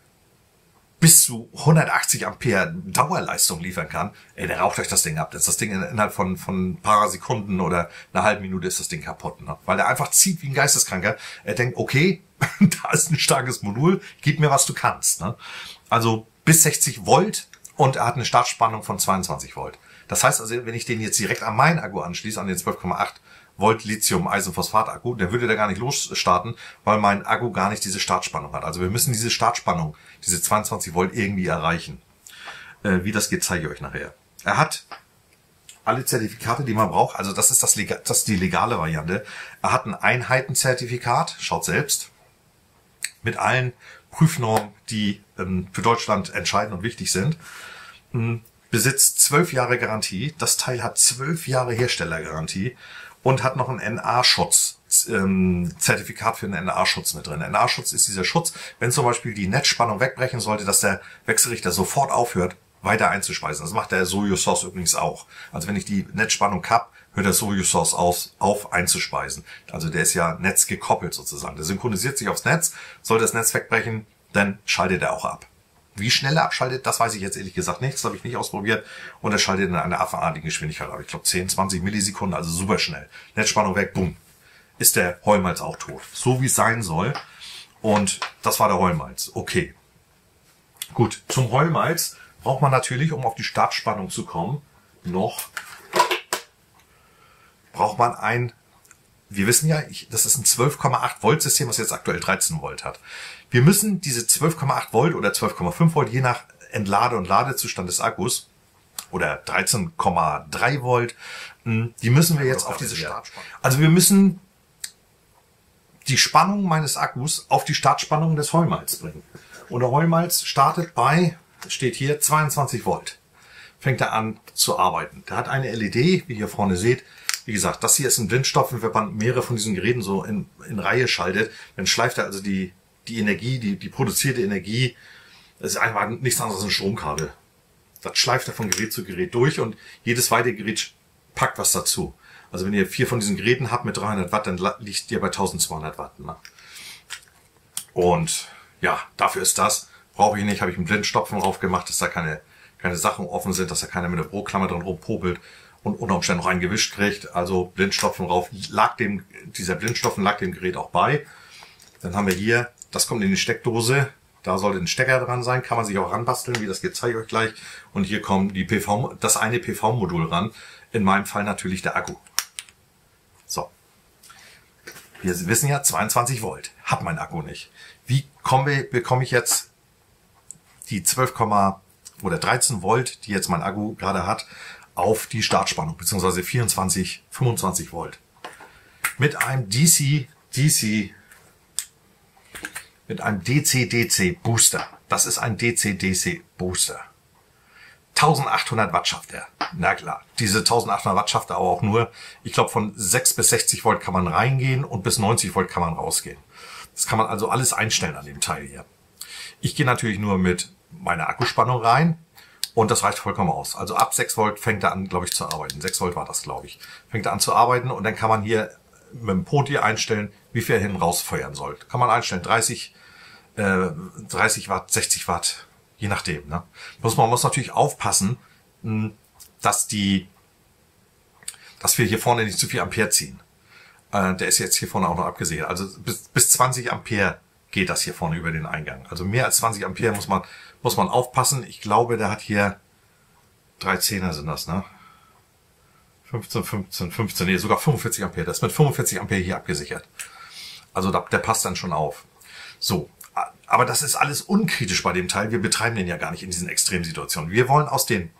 bis zu hundertachtzig Ampere Dauerleistung liefern kann, ey, der raucht euch das Ding ab. Das ist das Ding innerhalb von, von ein paar Sekunden oder einer halben Minute ist das Ding kaputt. Ne? Weil der einfach zieht wie ein Geisteskranker. Er denkt, okay, da ist ein starkes Modul, gib mir, was du kannst. Ne? Also bis sechzig Volt und er hat eine Startspannung von zweiundzwanzig Volt. Das heißt also, wenn ich den jetzt direkt an meinen Akku anschließe, an den zwölf Komma acht Volt Lithium-Eisen-Phosphat-Akku, der würde da gar nicht losstarten, weil mein Akku gar nicht diese Startspannung hat. Also wir müssen diese Startspannung, diese zweiundzwanzig Volt irgendwie erreichen. Äh, wie das geht, zeige ich euch nachher. Er hat alle Zertifikate, die man braucht. Also das ist das, das ist die legale Variante. Er hat ein Einheitenzertifikat, schaut selbst, mit allen Prüfnormen, die ähm, für Deutschland entscheidend und wichtig sind. Ähm, besitzt zwölf Jahre Garantie. Das Teil hat zwölf Jahre Herstellergarantie. Und hat noch einen N A-Schutz, ähm, Zertifikat für einen N A-Schutz mit drin. N A-Schutz ist dieser Schutz, wenn zum Beispiel die Netzspannung wegbrechen sollte, dass der Wechselrichter sofort aufhört, weiter einzuspeisen. Das macht der SolarSource übrigens auch. Also wenn ich die Netzspannung kapp, hört der SolarSource aus, auf einzuspeisen. Also der ist ja netzgekoppelt sozusagen. Der synchronisiert sich aufs Netz, sollte das Netz wegbrechen, dann schaltet er auch ab. Wie schnell er abschaltet, das weiß ich jetzt ehrlich gesagt nicht. Das habe ich nicht ausprobiert. Und er schaltet in einer affenartigen Geschwindigkeit ab. Ich glaube zehn, zwanzig Millisekunden, also super schnell. Netzspannung weg, bumm. Ist der Heumals auch tot. So wie es sein soll. Und das war der Heumals. Okay. Gut, zum Heumals braucht man natürlich, um auf die Startspannung zu kommen, noch braucht man ein, wir wissen ja, ich, das ist ein zwölf Komma acht Volt System, was jetzt aktuell dreizehn Volt hat. Wir müssen diese zwölf Komma acht Volt oder zwölf Komma fünf Volt, je nach Entlade- und Ladezustand des Akkus, oder dreizehn Komma drei Volt, die müssen wir jetzt auf diese Startspannung. Also wir müssen die Spannung meines Akkus auf die Startspannung des Heumals bringen. Und der Heumals startet bei, steht hier, zweiundzwanzig Volt. Fängt er an zu arbeiten. Der hat eine L E D, wie ihr vorne seht. Wie gesagt, das hier ist ein Blindstoff, und wenn man mehrere von diesen Geräten so in, in Reihe schaltet, dann schleift er also die, die Energie, die, die produzierte Energie Das ist einfach nichts anderes als ein Stromkabel. Das schleift er von Gerät zu Gerät durch und jedes weitere Gerät packt was dazu. Also wenn ihr vier von diesen Geräten habt mit dreihundert Watt, dann liegt ihr bei eintausendzweihundert Watt. Ne? Und ja, dafür ist das. Brauche ich nicht, habe ich einen Blindstopfen drauf gemacht, dass da keine, keine Sachen offen sind, dass da keiner mit der Büroklammer drin rumpopelt und unter Umständen noch einen gewischt kriegt. Also Blindstopfen drauf. Lag dem, dieser Blindstopfen lag dem Gerät auch bei. Dann haben wir hier, das kommt in die Steckdose. Da sollte ein Stecker dran sein, kann man sich auch ranbasteln, wie das geht, zeige ich euch gleich. Und hier kommt die P V, das eine P V-Modul ran. In meinem Fall natürlich der Akku. So. Wir wissen ja, zweiundzwanzig Volt. Hat mein Akku nicht. Wie kommen wir, bekomme ich jetzt die zwölf oder dreizehn Volt, die jetzt mein Akku gerade hat, auf die Startspannung, beziehungsweise vierundzwanzig, fünfundzwanzig Volt. Mit einem D C, D C, mit einem D C D C Booster. Das ist ein D C D C Booster. eintausendachthundert Watt schafft er. Na klar, diese eintausendachthundert Watt schafft er aber auch nur, ich glaube von sechs bis sechzig Volt kann man reingehen und bis neunzig Volt kann man rausgehen. Das kann man also alles einstellen an dem Teil hier. Ich gehe natürlich nur mit meiner Akkuspannung rein und das reicht vollkommen aus. Also ab sechs Volt fängt er an, glaube ich, zu arbeiten. sechs Volt war das, glaube ich. Fängt er an zu arbeiten und dann kann man hier mit dem Poti einstellen, wie viel er hin raus feuern soll. Kann man einstellen, dreißig, äh, dreißig Watt, sechzig Watt, je nachdem. Ne? Muss man muss natürlich aufpassen, dass die, dass wir hier vorne nicht zu viel Ampere ziehen. Äh, der ist jetzt hier vorne auch noch abgesehen. Also bis, bis zwanzig Ampere geht das hier vorne über den Eingang. Also mehr als zwanzig Ampere muss man, muss man aufpassen. Ich glaube, der hat hier drei Zehner sind das, ne? fünfzehn, fünfzehn, fünfzehn, nee, sogar fünfundvierzig Ampere. Das ist mit fünfundvierzig Ampere hier abgesichert. Also da, der passt dann schon auf. So, aber das ist alles unkritisch bei dem Teil. Wir betreiben den ja gar nicht in diesen Extremsituationen. Wir wollen aus den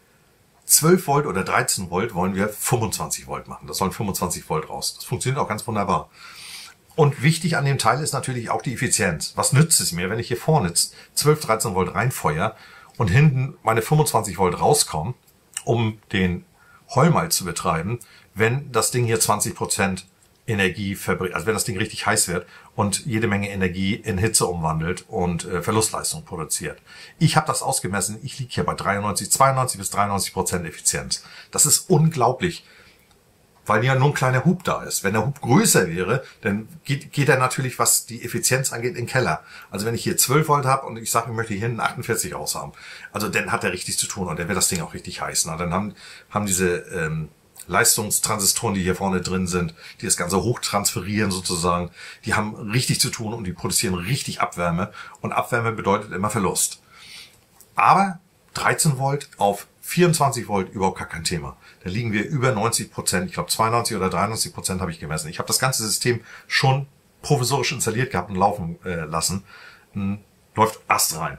zwölf Volt oder dreizehn Volt wollen wir fünfundzwanzig Volt machen. Das sollen fünfundzwanzig Volt raus. Das funktioniert auch ganz wunderbar. Und wichtig an dem Teil ist natürlich auch die Effizienz. Was nützt es mir, wenn ich hier vorne zwölf, dreizehn Volt reinfeuer und hinten meine fünfundzwanzig Volt rauskommen, um den Heulmalz zu betreiben, wenn das Ding hier zwanzig Prozent Energie verbringt, also wenn das Ding richtig heiß wird und jede Menge Energie in Hitze umwandelt und äh, Verlustleistung produziert. Ich habe das ausgemessen, ich liege hier bei dreiundneunzig, zweiundneunzig bis dreiundneunzig Prozent Effizienz. Das ist unglaublich, weil ja nur ein kleiner Hub da ist. Wenn der Hub größer wäre, dann geht, geht er natürlich, was die Effizienz angeht, in den Keller. Also wenn ich hier zwölf Volt habe und ich sage, ich möchte hier hinten achtundvierzig raus haben, also dann hat er richtig zu tun und dann wird das Ding auch richtig heiß. Na, dann haben, haben diese ähm, Leistungstransistoren, die hier vorne drin sind, die das Ganze hochtransferieren sozusagen, die haben richtig zu tun und die produzieren richtig Abwärme. Und Abwärme bedeutet immer Verlust. Aber dreizehn Volt auf vierundzwanzig Volt überhaupt gar kein Thema. Da liegen wir über neunzig Prozent, ich glaube zweiundneunzig oder dreiundneunzig Prozent habe ich gemessen. Ich habe das ganze System schon provisorisch installiert gehabt und laufen äh, lassen. Hm, läuft Ast rein.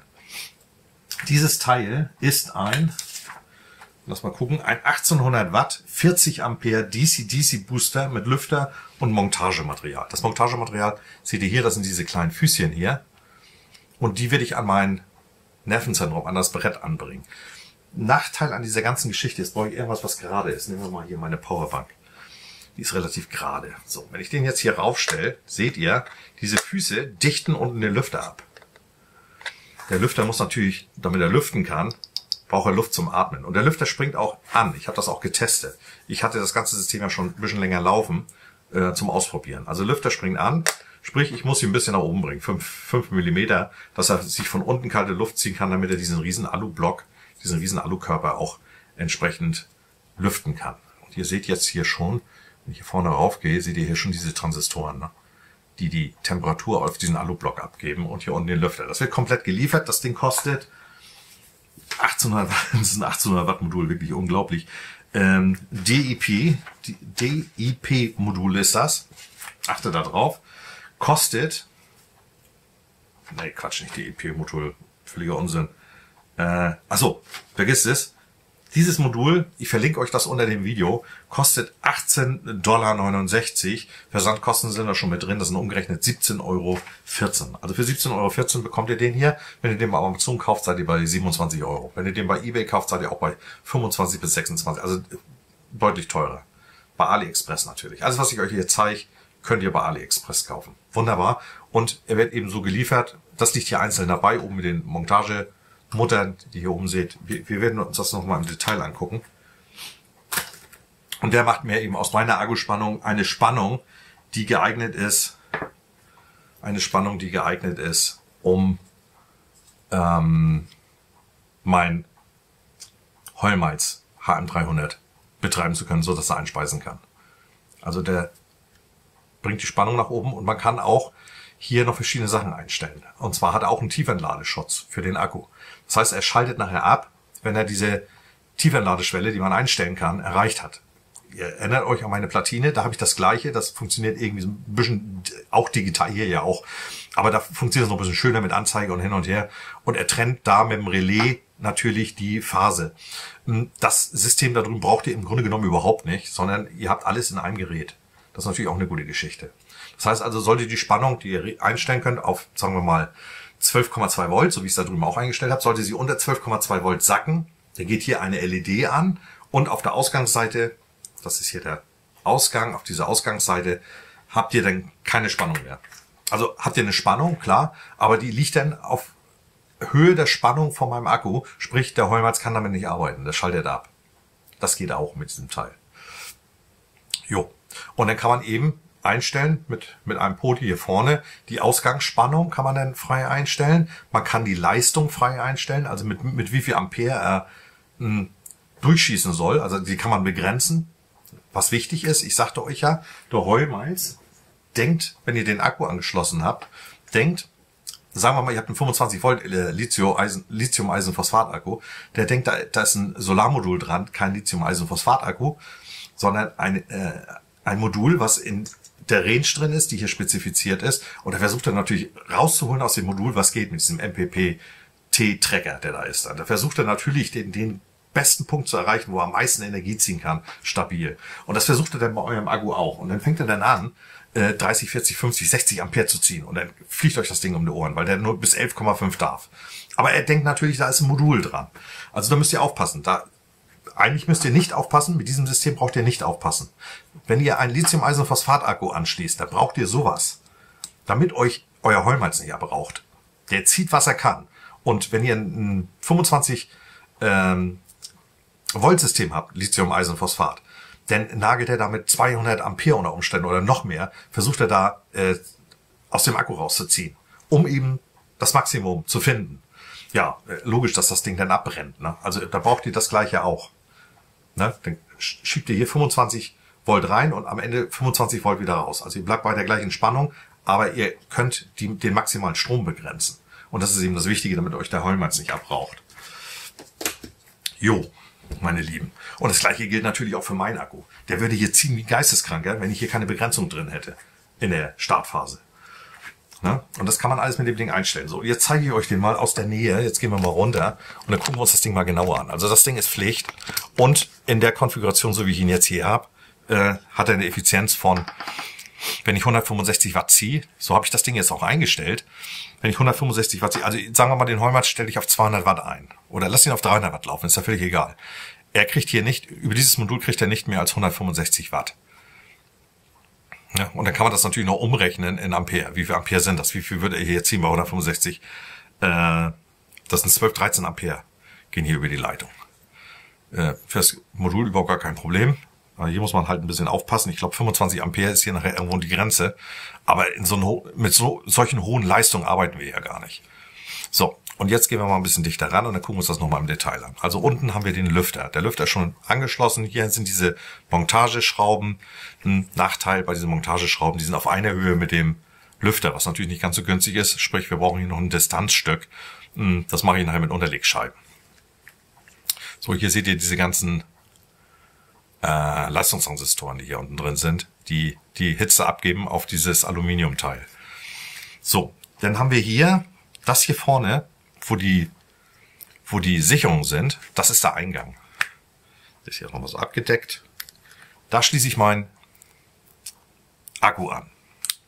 Dieses Teil ist ein, lass mal gucken, ein achtzehnhundert Watt, vierzig Ampere D C D C Booster mit Lüfter und Montagematerial. Das Montagematerial seht ihr hier, das sind diese kleinen Füßchen hier. Und die werde ich an mein Nervenzentrum, an das Brett anbringen. Nachteil an dieser ganzen Geschichte ist, brauche ich irgendwas, was gerade ist. Nehmen wir mal hier meine Powerbank. Die ist relativ gerade. So, wenn ich den jetzt hier raufstelle, seht ihr, diese Füße dichten unten den Lüfter ab. Der Lüfter muss natürlich, damit er lüften kann, braucht er Luft zum Atmen. Und der Lüfter springt auch an. Ich habe das auch getestet. Ich hatte das ganze System ja schon ein bisschen länger laufen äh, zum Ausprobieren. Also Lüfter springt an, sprich, ich muss ihn ein bisschen nach oben bringen, fünf Millimeter, dass er sich von unten kalte Luft ziehen kann, damit er diesen riesen Alublock, diesen riesen Alukörper auch entsprechend lüften kann. Und ihr seht jetzt hier schon, wenn ich hier vorne raufgehe, seht ihr hier schon diese Transistoren, ne? Die die Temperatur auf diesen Alublock abgeben und hier unten den Lüfter. Das wird komplett geliefert. Das Ding kostet achtzehnhundert Watt, das ist ein achtzehnhundert Watt Modul, wirklich unglaublich. Ähm, D I P, D I P Modul ist das. Achte da drauf. Kostet, nee, Quatsch, nicht D I P Modul, völliger Unsinn. Äh, achso, vergisst es. Dieses Modul, ich verlinke euch das unter dem Video, kostet achtzehn Dollar neunundsechzig. Versandkosten sind da schon mit drin, das sind umgerechnet siebzehn Euro vierzehn. Also für siebzehn Euro vierzehn bekommt ihr den hier. Wenn ihr den bei Amazon kauft, seid ihr bei siebenundzwanzig Euro. Wenn ihr den bei eBay kauft, seid ihr auch bei fünfundzwanzig bis sechsundzwanzig. Also deutlich teurer. Bei AliExpress natürlich. Alles, was ich euch hier zeige, könnt ihr bei AliExpress kaufen. Wunderbar. Und er wird eben so geliefert. Das liegt hier einzeln dabei, oben mit den Montagemuttern, die ihr hier oben seht. Wir, wir werden uns das nochmal im Detail angucken. Und der macht mir eben aus meiner Akkuspannung eine Spannung, die geeignet ist, eine Spannung, die geeignet ist, um ähm, mein Heumals H M dreihundert betreiben zu können, so dass er einspeisen kann. Also der bringt die Spannung nach oben und man kann auch hier noch verschiedene Sachen einstellen. Und zwar hat er auch einen Tiefentladeschutz für den Akku. Das heißt, er schaltet nachher ab, wenn er diese Tiefentladeschwelle, die man einstellen kann, erreicht hat. Ihr erinnert euch an meine Platine, da habe ich das gleiche, das funktioniert irgendwie so ein bisschen, auch digital hier ja auch, aber da funktioniert es noch ein bisschen schöner mit Anzeige und hin und her. Und er trennt da mit dem Relais natürlich die Phase. Das System da drüben braucht ihr im Grunde genommen überhaupt nicht, sondern ihr habt alles in einem Gerät. Das ist natürlich auch eine gute Geschichte. Das heißt also, solltet ihr die Spannung, die ihr einstellen könnt, auf, sagen wir mal, zwölf Komma zwei Volt, so wie ich es da drüben auch eingestellt habe, sollte sie unter zwölf Komma zwei Volt sacken, dann geht hier eine L E D an und auf der Ausgangsseite, das ist hier der Ausgang, auf dieser Ausgangsseite habt ihr dann keine Spannung mehr. Also habt ihr eine Spannung, klar, aber die liegt dann auf Höhe der Spannung von meinem Akku, sprich der Heumals kann damit nicht arbeiten, das schaltet ab. Das geht auch mit diesem Teil. Jo. Und dann kann man eben einstellen mit, mit einem Poti hier vorne. Die Ausgangsspannung kann man dann frei einstellen. Man kann die Leistung frei einstellen, also mit, mit wie viel Ampere er mh, durchschießen soll. Also die kann man begrenzen. Was wichtig ist, ich sagte euch ja, der Heumals denkt, wenn ihr den Akku angeschlossen habt, denkt, sagen wir mal, ihr habt einen fünfundzwanzig Volt Lithium-Eisen-Phosphat-Akku, der denkt, da, da ist ein Solarmodul dran, kein Lithium-Eisen-Phosphat-Akku, sondern ein, äh, ein Modul, was in der Range drin ist, die hier spezifiziert ist. Und er versucht dann natürlich rauszuholen aus dem Modul, was geht mit diesem M P P T-Tracker, der da ist. Da versucht er natürlich den, den besten Punkt zu erreichen, wo er am meisten Energie ziehen kann, stabil. Und das versucht er dann bei eurem Akku auch. Und dann fängt er dann an, dreißig, vierzig, fünfzig, sechzig Ampere zu ziehen. Und dann fliegt euch das Ding um die Ohren, weil der nur bis elf Komma fünf darf. Aber er denkt natürlich, da ist ein Modul dran. Also da müsst ihr aufpassen. Da, eigentlich müsst ihr nicht aufpassen. Mit diesem System braucht ihr nicht aufpassen. Wenn ihr einen Lithium-Eisen-Phosphat-Akku anschließt, dann braucht ihr sowas, damit euch euer Heumals nicht abraucht. Der zieht, was er kann. Und wenn ihr ein fünfundzwanzig ähm, Volt-System habt, Lithium-Eisen-Phosphat, dann nagelt er damit zweihundert Ampere unter Umständen oder noch mehr, versucht er da äh, aus dem Akku rauszuziehen, um eben das Maximum zu finden. Ja, äh, logisch, dass das Ding dann abbrennt. Ne? Also da braucht ihr das Gleiche auch. Ne? Dann schiebt ihr hier fünfundzwanzig Volt rein und am Ende fünfundzwanzig Volt wieder raus. Also ihr bleibt bei der gleichen Spannung, aber ihr könnt die, den maximalen Strom begrenzen. Und das ist eben das Wichtige, damit euch der Heumals nicht abraucht. Jo, meine Lieben. Und das Gleiche gilt natürlich auch für meinen Akku. Der würde hier ziehen wie geisteskrank, wenn ich hier keine Begrenzung drin hätte in der Startphase. Ne? Und das kann man alles mit dem Ding einstellen. So, jetzt zeige ich euch den mal aus der Nähe. Jetzt gehen wir mal runter und dann gucken wir uns das Ding mal genauer an. Also das Ding ist Pflicht und in der Konfiguration, so wie ich ihn jetzt hier habe, äh, hat er eine Effizienz von, wenn ich hundertfünfundsechzig Watt ziehe, so habe ich das Ding jetzt auch eingestellt, wenn ich hundertfünfundsechzig Watt ziehe, also sagen wir mal, den Heumals stelle ich auf zweihundert Watt ein oder lass ihn auf dreihundert Watt laufen, ist ja völlig egal. Er kriegt hier nicht, über dieses Modul kriegt er nicht mehr als hundertfünfundsechzig Watt. Ja, und dann kann man das natürlich noch umrechnen in Ampere. Wie viel Ampere sind das? Wie viel würde er hier ziehen bei hundertfünfundsechzig? Äh, das sind zwölf, dreizehn Ampere gehen hier über die Leitung. Äh, für das Modul überhaupt gar kein Problem. Aber hier muss man halt ein bisschen aufpassen. Ich glaube, fünfundzwanzig Ampere ist hier nachher irgendwo die Grenze. Aber in so ein, mit so, solchen hohen Leistungen arbeiten wir ja gar nicht. So, und jetzt gehen wir mal ein bisschen dichter ran und dann gucken wir uns das nochmal im Detail an. Also unten haben wir den Lüfter. Der Lüfter ist schon angeschlossen. Hier sind diese Montageschrauben. Ein Nachteil bei diesen Montageschrauben, die sind auf einer Höhe mit dem Lüfter, was natürlich nicht ganz so günstig ist. Sprich, wir brauchen hier noch ein Distanzstück. Das mache ich nachher mit Unterlegscheiben. So, hier seht ihr diese ganzen äh, Leistungstransistoren, die hier unten drin sind, die die Hitze abgeben auf dieses Aluminiumteil. So, dann haben wir hier das hier vorne, wo die, wo die Sicherungen sind. Das ist der Eingang. Das ist hier nochmal so abgedeckt. Da schließe ich meinen Akku an.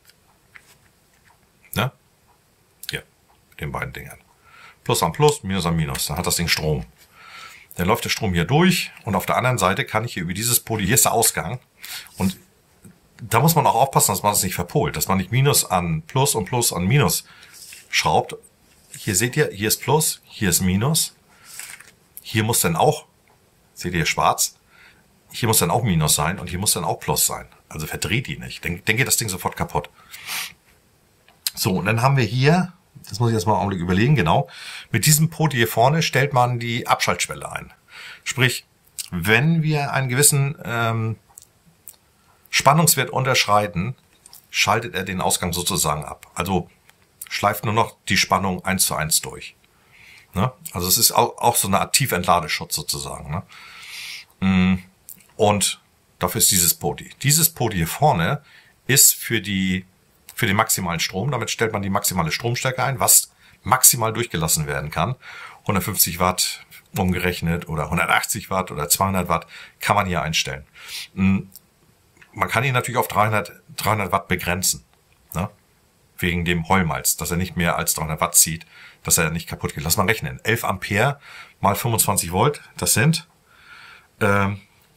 Ne? Hier, mit den beiden Dingern. Plus am Plus, Minus am Minus. Dann hat das Ding Strom. Dann läuft der Strom hier durch und auf der anderen Seite kann ich hier über dieses Poli, hier ist der Ausgang und da muss man auch aufpassen, dass man das nicht verpolt, dass man nicht Minus an Plus und Plus an Minus schraubt. Hier seht ihr, hier ist Plus, hier ist Minus. Hier muss dann auch, seht ihr schwarz, hier muss dann auch Minus sein und hier muss dann auch Plus sein. Also verdreht die nicht, dann, dann geht das Ding sofort kaputt. So, und dann haben wir hier, das muss ich jetzt mal einen Augenblick überlegen, genau, mit diesem Poti hier vorne stellt man die Abschaltschwelle ein. Sprich, wenn wir einen gewissen ähm, Spannungswert unterschreiten, schaltet er den Ausgang sozusagen ab. Also schleift nur noch die Spannung eins zu eins durch. Ne? Also es ist auch, auch so eine Art Tiefentladeschutz sozusagen. Ne? Und dafür ist dieses Poti. Dieses Poti hier vorne ist für die für den maximalen Strom. Damit stellt man die maximale Stromstärke ein, was maximal durchgelassen werden kann. hundertfünfzig Watt umgerechnet oder hundertachtzig Watt oder zweihundert Watt kann man hier einstellen. Man kann ihn natürlich auf dreihundert Watt begrenzen, ne? Wegen dem Heulmalz, dass er nicht mehr als dreihundert Watt zieht, dass er nicht kaputt geht. Lass mal rechnen. elf Ampere mal fünfundzwanzig Volt, das sind ähm,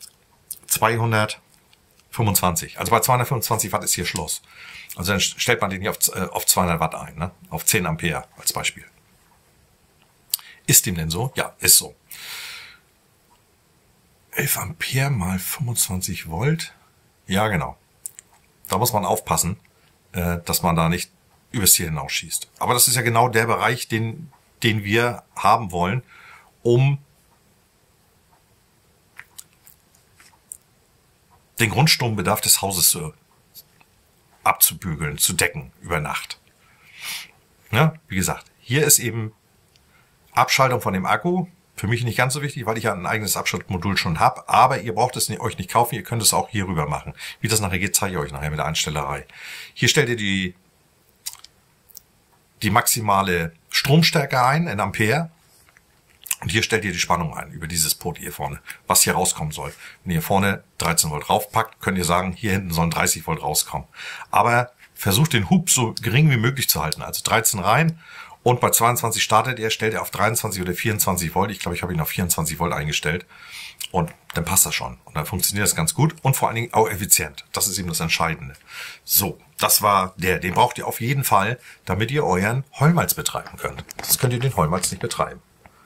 zweihundertfünfundzwanzig. Also bei zweihundertfünfundzwanzig Watt ist hier Schluss. Also dann stellt man den hier auf, äh, auf zweihundert Watt ein, ne? Auf zehn Ampere als Beispiel. Ist dem denn so? Ja, ist so. elf Ampere mal fünfundzwanzig Volt. Ja, genau. Da muss man aufpassen, äh, dass man da nicht übers Ziel hinausschießt. Aber das ist ja genau der Bereich, den, den wir haben wollen, um den Grundstrombedarf des Hauses zu abzubügeln, zu decken über Nacht. Ja, wie gesagt, hier ist eben Abschaltung von dem Akku. Für mich nicht ganz so wichtig, weil ich ja ein eigenes Abschaltmodul schon habe. Aber ihr braucht es euch nicht kaufen, ihr könnt es auch hier rüber machen. Wie das nachher geht, zeige ich euch nachher mit der Einstellerei. Hier stellt ihr die, die maximale Stromstärke ein in Ampere. Und hier stellt ihr die Spannung ein über dieses Poti hier vorne, was hier rauskommen soll. Wenn ihr vorne dreizehn Volt draufpackt, könnt ihr sagen, hier hinten sollen dreißig Volt rauskommen. Aber versucht den Hub so gering wie möglich zu halten. Also dreizehn rein und bei zweiundzwanzig startet ihr, stellt ihr auf dreiundzwanzig oder vierundzwanzig Volt. Ich glaube, ich habe ihn auf vierundzwanzig Volt eingestellt. Und dann passt das schon. Und dann funktioniert das ganz gut und vor allen Dingen auch effizient. Das ist eben das Entscheidende. So, das war der. Den braucht ihr auf jeden Fall, damit ihr euren Heulmalz betreiben könnt. Das könnt ihr den Heulmalz nicht betreiben.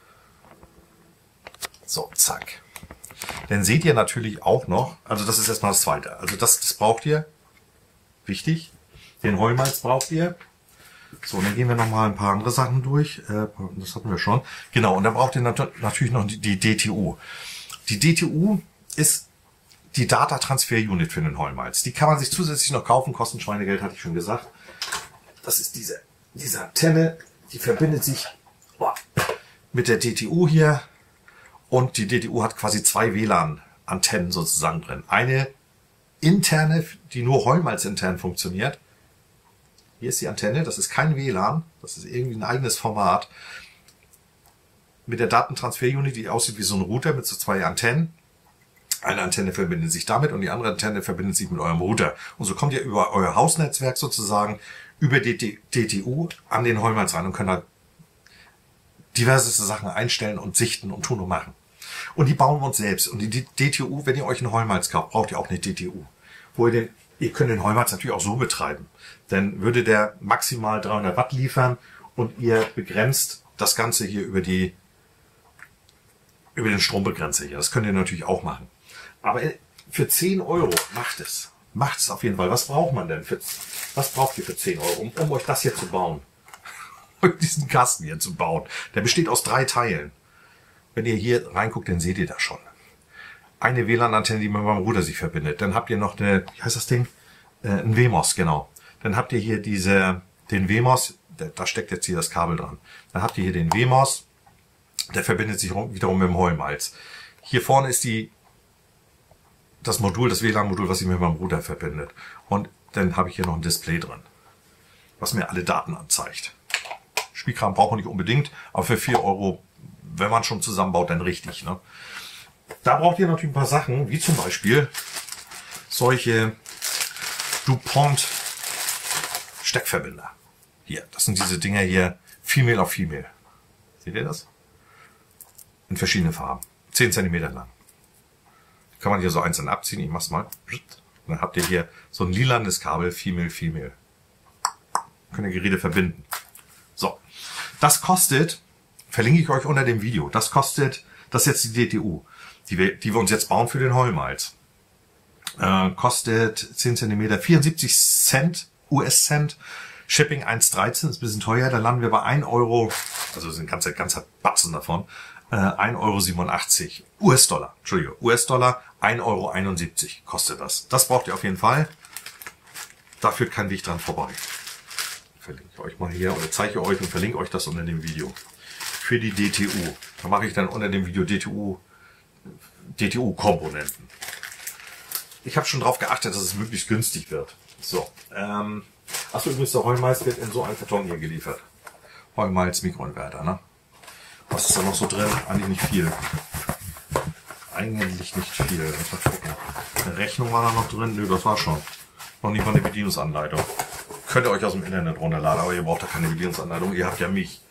So, zack. Dann seht ihr natürlich auch noch, also das ist erstmal das Zweite. Also das, das braucht ihr. Wichtig. Den Heulmalz braucht ihr. So, und dann gehen wir nochmal ein paar andere Sachen durch. Äh, das hatten wir schon. Genau, und dann braucht ihr nat natürlich noch die, die D T U. Die D T U ist die Data Transfer Unit für den Heulmalz. Die kann man sich zusätzlich noch kaufen. Kosten Schweinegeld, hatte ich schon gesagt. Das ist diese, diese Antenne. Die verbindet sich oh, mit der D T U hier. Und die D T U hat quasi zwei W L A N-Antennen sozusagen drin. Eine interne, die nur Heulmalz intern funktioniert. Hier ist die Antenne, das ist kein W L A N, das ist irgendwie ein eigenes Format. Mit der Datentransfer-Unit, die aussieht wie so ein Router mit so zwei Antennen. Eine Antenne verbindet sich damit und die andere Antenne verbindet sich mit eurem Router. Und so kommt ihr über euer Hausnetzwerk sozusagen über die D T U an den Heulmalz ran und könnt da diverseste Sachen einstellen und sichten und tun und machen. Und die bauen wir uns selbst. Und die D T U, wenn ihr euch einen Heulmalz kauft, braucht ihr auch eine D T U. Wo ihr den, ihr könnt den Heulmalz natürlich auch so betreiben. Dann würde der maximal dreihundert Watt liefern und ihr begrenzt das Ganze hier über die, über den Strombegrenzer hier. Das könnt ihr natürlich auch machen. Aber für zehn Euro macht es. Macht es auf jeden Fall. Was braucht man denn? Für, was braucht ihr für zehn Euro, um, um euch das hier zu bauen? Um diesen Kasten hier zu bauen. Der besteht aus drei Teilen. Wenn ihr hier reinguckt, dann seht ihr das schon. Eine W L A N-Antenne, die mit meinem Router sich verbindet. Dann habt ihr noch eine, wie heißt das Ding? Äh, ein W M O S, genau. Dann habt ihr hier diese, den W M O S, der, da steckt jetzt hier das Kabel dran. Dann habt ihr hier den W M O S, der verbindet sich wiederum mit dem Heulmalz. Hier vorne ist die, das Modul, das W L A N-Modul, was sich mit meinem Router verbindet. Und dann habe ich hier noch ein Display drin, was mir alle Daten anzeigt. Spielkram braucht man nicht unbedingt, aber für vier Euro, wenn man schon zusammenbaut, dann richtig. Ne? Da braucht ihr natürlich ein paar Sachen, wie zum Beispiel solche DuPont Steckverbinder. Hier, das sind diese Dinger hier, Female auf Female. Seht ihr das? In verschiedenen Farben. zehn Zentimeter lang. Kann man hier so einzeln abziehen. Ich mach's mal. Dann habt ihr hier so ein lilanes Kabel, Female, Female. Könnt ihr Geräte verbinden. So, das kostet, verlinke ich euch unter dem Video, das kostet, das ist jetzt die D T U, die wir, die wir uns jetzt bauen für den Heumals. Äh, kostet zehn Zentimeter vierundsiebzig Cent, U S-Cent, Shipping eins Komma dreizehn, ist ein bisschen teuer, da landen wir bei ein Euro, also sind ganze, ganzer Batzen davon, äh, ein Euro siebenundachtzig, U S-Dollar, Entschuldigung, U S-Dollar, ein Euro einundsiebzig kostet das. Das braucht ihr auf jeden Fall, da führt kein Weg dran vorbei. Verlinke ich euch mal hier oder zeige euch und verlinke euch das unter dem Video. Für die D T U. Da mache ich dann unter dem Video D T U, D T U-Komponenten. Ich habe schon darauf geachtet, dass es möglichst günstig wird. So, ähm, achso, übrigens, der Heumals wird in so einen Karton hier geliefert. Heumals Mikroinverter, ne? Was ist da noch so drin? Eigentlich nicht viel. Eigentlich nicht viel. Lass mal gucken. Eine Rechnung war da noch drin? Nö, das war schon. Noch nicht mal eine Bedienungsanleitung. Könnt ihr euch aus dem Internet runterladen, aber ihr braucht da keine Bedienungsanleitung. Ihr habt ja mich.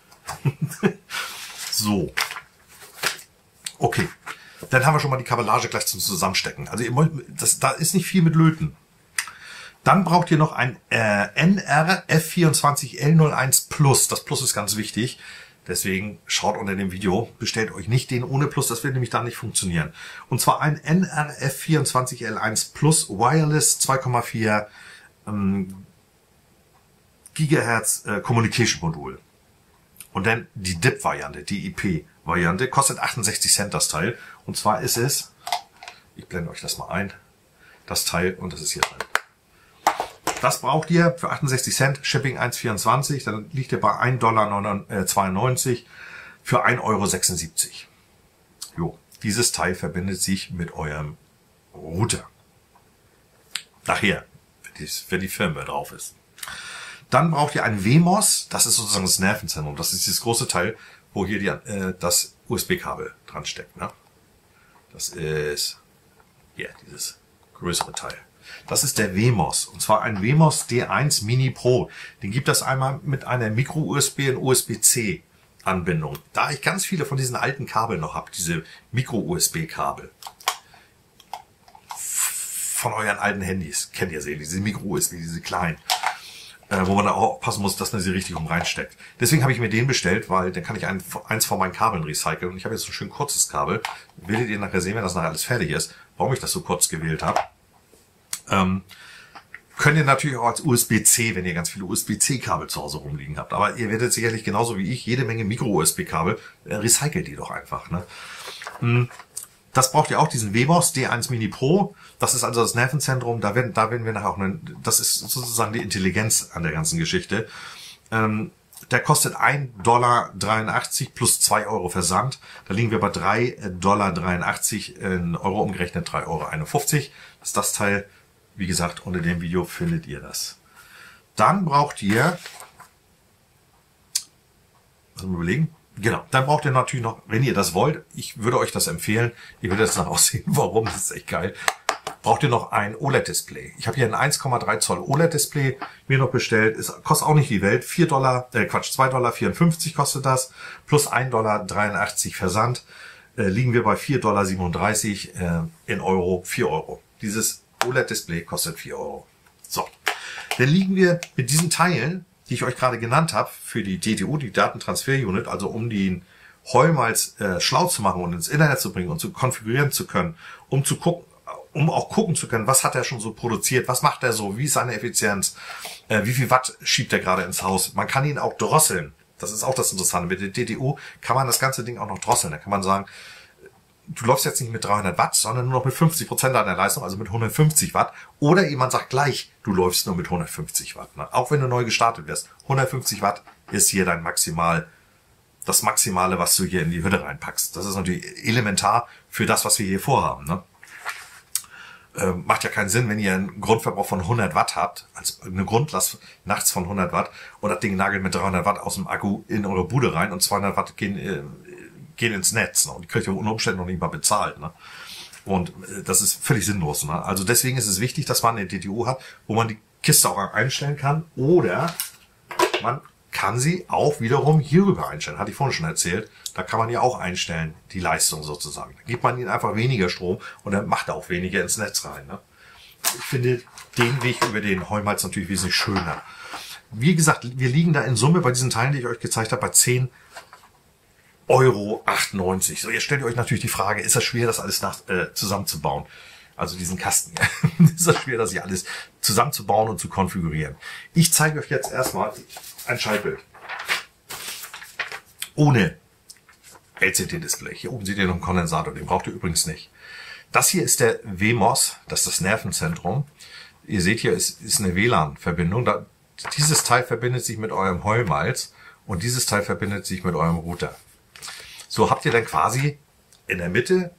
So. Okay. Dann haben wir schon mal die Kabellage gleich zum Zusammenstecken. Also ihr wollt, das, da ist nicht viel mit Löten. Dann braucht ihr noch ein äh, N R F vierundzwanzig L null eins Plus. Das Plus ist ganz wichtig. Deswegen schaut unter dem Video. Bestellt euch nicht den ohne Plus. Das wird nämlich da nicht funktionieren. Und zwar ein N R F vierundzwanzig L eins Plus Wireless zwei Komma vier ähm, Gigahertz äh, Communication Modul. Und dann die D I P-Variante, die I P-Variante, kostet achtundsechzig Cent das Teil. Und zwar ist es, ich blende euch das mal ein, das Teil, und das ist hier drin. Das braucht ihr für achtundsechzig Cent, Shipping eins Komma vierundzwanzig, dann liegt ihr bei ein Komma zweiundneunzig Dollar für ein Euro sechsundsiebzig. Jo, dieses Teil verbindet sich mit eurem Router. Nachher, wenn die, wenn die Firmware drauf ist. Dann braucht ihr ein W M O S, das ist sozusagen das Nervenzentrum. Das ist dieses große Teil, wo hier die, äh, das U S B-Kabel dran steckt. Ne? Das ist hier dieses größere Teil. Das ist der W M O S. Und zwar ein W M O S D eins Mini Pro. Den gibt es einmal mit einer Micro-U S B und U S B C Anbindung. Da ich ganz viele von diesen alten Kabeln noch habe, diese Micro-U S B-Kabel. Von euren alten Handys, kennt ihr sie, diese Micro-U S B, diese kleinen. Äh, wo man da auch aufpassen muss, dass man sie richtig rum reinsteckt. Deswegen habe ich mir den bestellt, weil dann kann ich ein, eins von meinen Kabeln recyceln. Und ich habe jetzt so ein schön kurzes Kabel. Werdet ihr nachher sehen, wenn das nachher alles fertig ist, warum ich das so kurz gewählt habe. Ähm, könnt ihr natürlich auch als U S B C, wenn ihr ganz viele U S B C-Kabel zu Hause rumliegen habt. Aber ihr werdet sicherlich genauso wie ich jede Menge Micro-U S B-Kabel. Äh, recycelt die doch einfach. Ne? Hm. Das braucht ihr auch, diesen W M O S D eins Mini Pro. Das ist also das Nervenzentrum. Da werden, da werden wir nachher auch, eine, das ist sozusagen die Intelligenz an der ganzen Geschichte. Ähm, der kostet ein Komma dreiundachtzig Dollar plus zwei Euro Versand. Da liegen wir bei drei Komma dreiundachtzig Dollar, in Euro umgerechnet drei Euro einundfünfzig. Das ist das Teil. Wie gesagt, unter dem Video findet ihr das. Dann braucht ihr, was wir überlegen? Genau, dann braucht ihr natürlich noch, wenn ihr das wollt, ich würde euch das empfehlen, ihr werdet jetzt noch aussehen, warum, das ist echt geil, braucht ihr noch ein O L E D-Display. Ich habe hier ein eins Komma drei Zoll O L E D-Display mir noch bestellt, es kostet auch nicht die Welt, vier Dollar, äh Quatsch, zwei Komma vierundfünfzig Dollar kostet das, plus ein Komma dreiundachtzig Dollar Versand, äh, liegen wir bei vier Komma siebenunddreißig Dollar, äh, in Euro, vier Euro. Dieses O L E D-Display kostet vier Euro. So, dann liegen wir mit diesen Teilen, die ich euch gerade genannt habe, für die D T U, die Datentransfer-Unit, also um den Heumals äh, schlau zu machen und ins Internet zu bringen und zu konfigurieren zu können, um zu gucken, um auch gucken zu können, was hat er schon so produziert, was macht er so, wie ist seine Effizienz, äh, wie viel Watt schiebt er gerade ins Haus. Man kann ihn auch drosseln. Das ist auch das Interessante. Mit der D T U kann man das ganze Ding auch noch drosseln. Da kann man sagen, du läufst jetzt nicht mit dreihundert Watt, sondern nur noch mit fünfzig Prozent deiner Leistung, also mit hundertfünfzig Watt. Oder jemand sagt gleich, du läufst nur mit hundertfünfzig Watt. Ne? Auch wenn du neu gestartet wirst. hundertfünfzig Watt ist hier dein Maximal, das Maximale, was du hier in die Hütte reinpackst. Das ist natürlich elementar für das, was wir hier vorhaben. Ne? Äh, macht ja keinen Sinn, wenn ihr einen Grundverbrauch von hundert Watt habt, als eine Grundlast nachts von hundert Watt, und das Ding nagelt mit dreihundert Watt aus dem Akku in eure Bude rein und zweihundert Watt gehen, äh, gehen ins Netz. Ne? Und die kriegt ihr unter Umständen noch nicht mal bezahlt. Ne? Und äh, das ist völlig sinnlos. Ne? Also deswegen ist es wichtig, dass man eine D T U hat, wo man die Kiste auch einstellen kann. Oder man kann sie auch wiederum hierüber einstellen. Hatte ich vorhin schon erzählt. Da kann man ja auch einstellen, die Leistung sozusagen. Da gibt man ihnen einfach weniger Strom und dann macht er auch weniger ins Netz rein. Ne? ich finde den Weg über den Heumalz natürlich wesentlich schöner. Wie gesagt, wir liegen da in Summe bei diesen Teilen, die ich euch gezeigt habe, bei zehn Euro achtundneunzig. So, jetzt stellt ihr euch natürlich die Frage, ist das schwer, das alles nach, äh, zusammenzubauen? Also diesen Kasten hier. Ist das schwer, das hier alles zusammenzubauen und zu konfigurieren? Ich zeige euch jetzt erstmal ein Schaltbild. Ohne L C D-Display. Hier oben seht ihr noch einen Kondensator, den braucht ihr übrigens nicht. Das hier ist der W M O S, das ist das Nervenzentrum. Ihr seht hier, es ist eine W L A N-Verbindung. Da, dieses Teil verbindet sich mit eurem Heumalz und dieses Teil verbindet sich mit eurem Router. So habt ihr dann quasi in der Mitte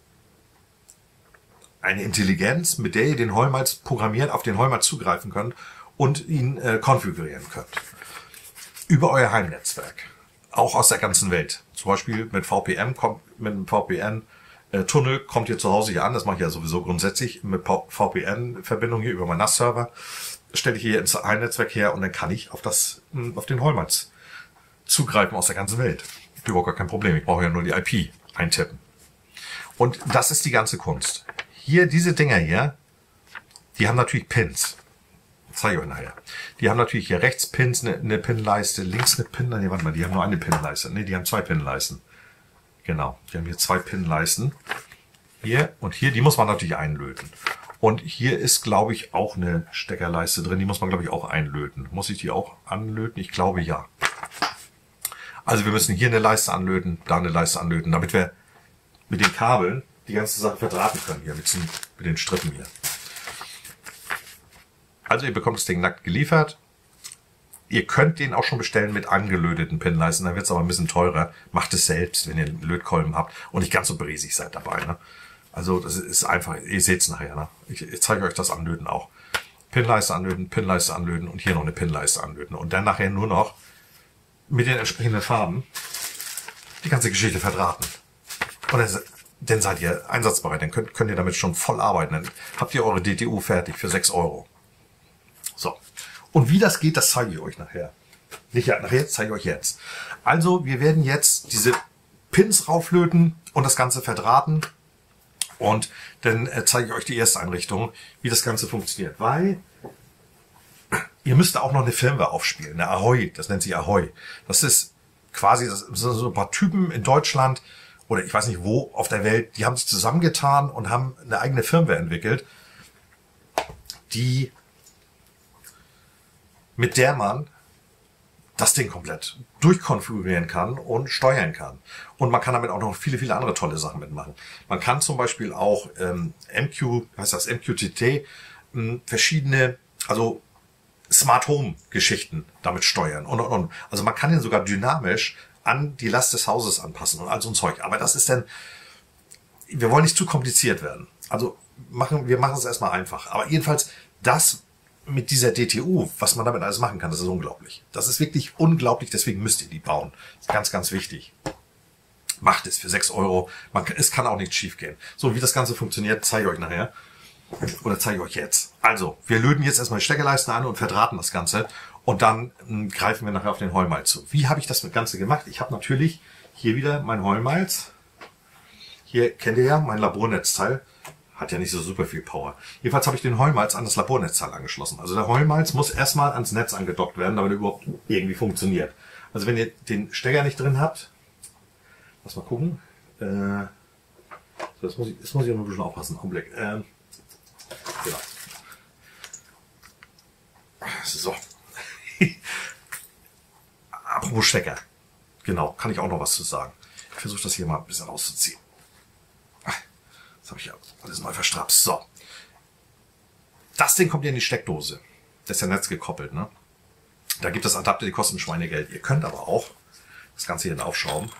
eine Intelligenz, mit der ihr den Heumalz programmiert, auf den Heumalz zugreifen könnt und ihn äh, konfigurieren könnt. Über euer Heimnetzwerk. Auch aus der ganzen Welt. Zum Beispiel mit V P N, kommt, mit einem V P N-Tunnel kommt ihr zu Hause hier an. Das mache ich ja sowieso grundsätzlich. Mit V P N-Verbindung hier über meinen N A S-Server stelle ich hier ins Heimnetzwerk her und dann kann ich auf, das, auf den Heumalz zugreifen aus der ganzen Welt. Überhaupt gar kein Problem. Ich brauche ja nur die I P eintippen. Und das ist die ganze Kunst. Hier, diese Dinger hier, die haben natürlich Pins. Das zeige ich euch nachher. Die haben natürlich hier rechts Pins, eine, eine Pinleiste, links eine Pin. Nee, warte mal, die haben nur eine Pinleiste. Nee, die haben zwei Pinleisten. Genau, die haben hier zwei Pinleisten. Hier und hier, die muss man natürlich einlöten. Und hier ist, glaube ich, auch eine Steckerleiste drin. Die muss man, glaube ich, auch einlöten. Muss ich die auch anlöten? Ich glaube, ja. Also wir müssen hier eine Leiste anlöten, da eine Leiste anlöten, damit wir mit den Kabeln die ganze Sache verdrahten können, hier mit den, mit den Strippen hier. Also ihr bekommt das Ding nackt geliefert. Ihr könnt den auch schon bestellen mit angelöteten Pinleisten, dann wird es aber ein bisschen teurer. Macht es selbst, wenn ihr einen Lötkolben habt und nicht ganz so bresig seid dabei. Ne? Also das ist einfach, ihr seht es nachher. Ne? Ich, ich zeige euch das Anlöten auch. Pinleiste anlöten, Pinleiste anlöten und hier noch eine Pinleiste anlöten. Und dann nachher nur noch mit den entsprechenden Farben die ganze Geschichte verdrahten. Und dann, dann seid ihr einsatzbereit. Dann könnt, könnt ihr damit schon voll arbeiten. Dann habt ihr eure D T U fertig für sechs Euro. So. Und wie das geht, das zeige ich euch nachher. Nicht ja, nachher, zeige ich euch jetzt. Also, wir werden jetzt diese Pins rauflöten und das Ganze verdrahten. Und dann äh, zeige ich euch die erste Einrichtung, wie das Ganze funktioniert. Weil ihr müsst auch noch eine Firmware aufspielen, eine Ahoi, das nennt sich Ahoi. Das ist quasi, das sind so ein paar Typen in Deutschland oder ich weiß nicht wo auf der Welt, die haben sich zusammengetan und haben eine eigene Firmware entwickelt, die mit der man das Ding komplett durchkonfigurieren kann und steuern kann. Und man kann damit auch noch viele, viele andere tolle Sachen mitmachen. Man kann zum Beispiel auch ähm, M Q, heißt das M Q T T, ähm, verschiedene, also Smart Home Geschichten damit steuern und, und, und. Also man kann ihn sogar dynamisch an die Last des Hauses anpassen und all so ein Zeug. Aber das ist dann, wir wollen nicht zu kompliziert werden. Also machen, wir machen es erstmal einfach. Aber jedenfalls das mit dieser D T U, was man damit alles machen kann, das ist unglaublich. Das ist wirklich unglaublich, deswegen müsst ihr die bauen. Das ist ganz, ganz wichtig. Macht es für sechs Euro. Man, es kann auch nicht schief gehen. So, wie das Ganze funktioniert, zeige ich euch nachher. Oder zeige ich euch jetzt. Also, wir löten jetzt erstmal die Steckerleisten an und verdrahten das Ganze. Und dann mh, greifen wir nachher auf den Heumalz zu. Wie habe ich das Ganze gemacht? Ich habe natürlich hier wieder mein Heumalz. Hier kennt ihr ja mein Labornetzteil. Hat ja nicht so super viel Power. Jedenfalls habe ich den Heumalz an das Labornetzteil angeschlossen. Also der Heumalz muss erstmal ans Netz angedockt werden, damit er überhaupt irgendwie funktioniert. Also wenn ihr den Stecker nicht drin habt, lass mal gucken. Äh, so, das, muss ich, das muss ich noch ein bisschen aufpassen. Augenblick. Äh, genau. So. Apropos Stecker. Genau, kann ich auch noch was zu sagen. Ich versuche das hier mal ein bisschen rauszuziehen. Das habe ich ja alles mal verstrapst. So. Das Ding kommt hier in die Steckdose. Das ist ja Netz gekoppelt, ne? Da gibt es Adapter, die kosten Schweinegeld. Ihr könnt aber auch das Ganze hier aufschrauben.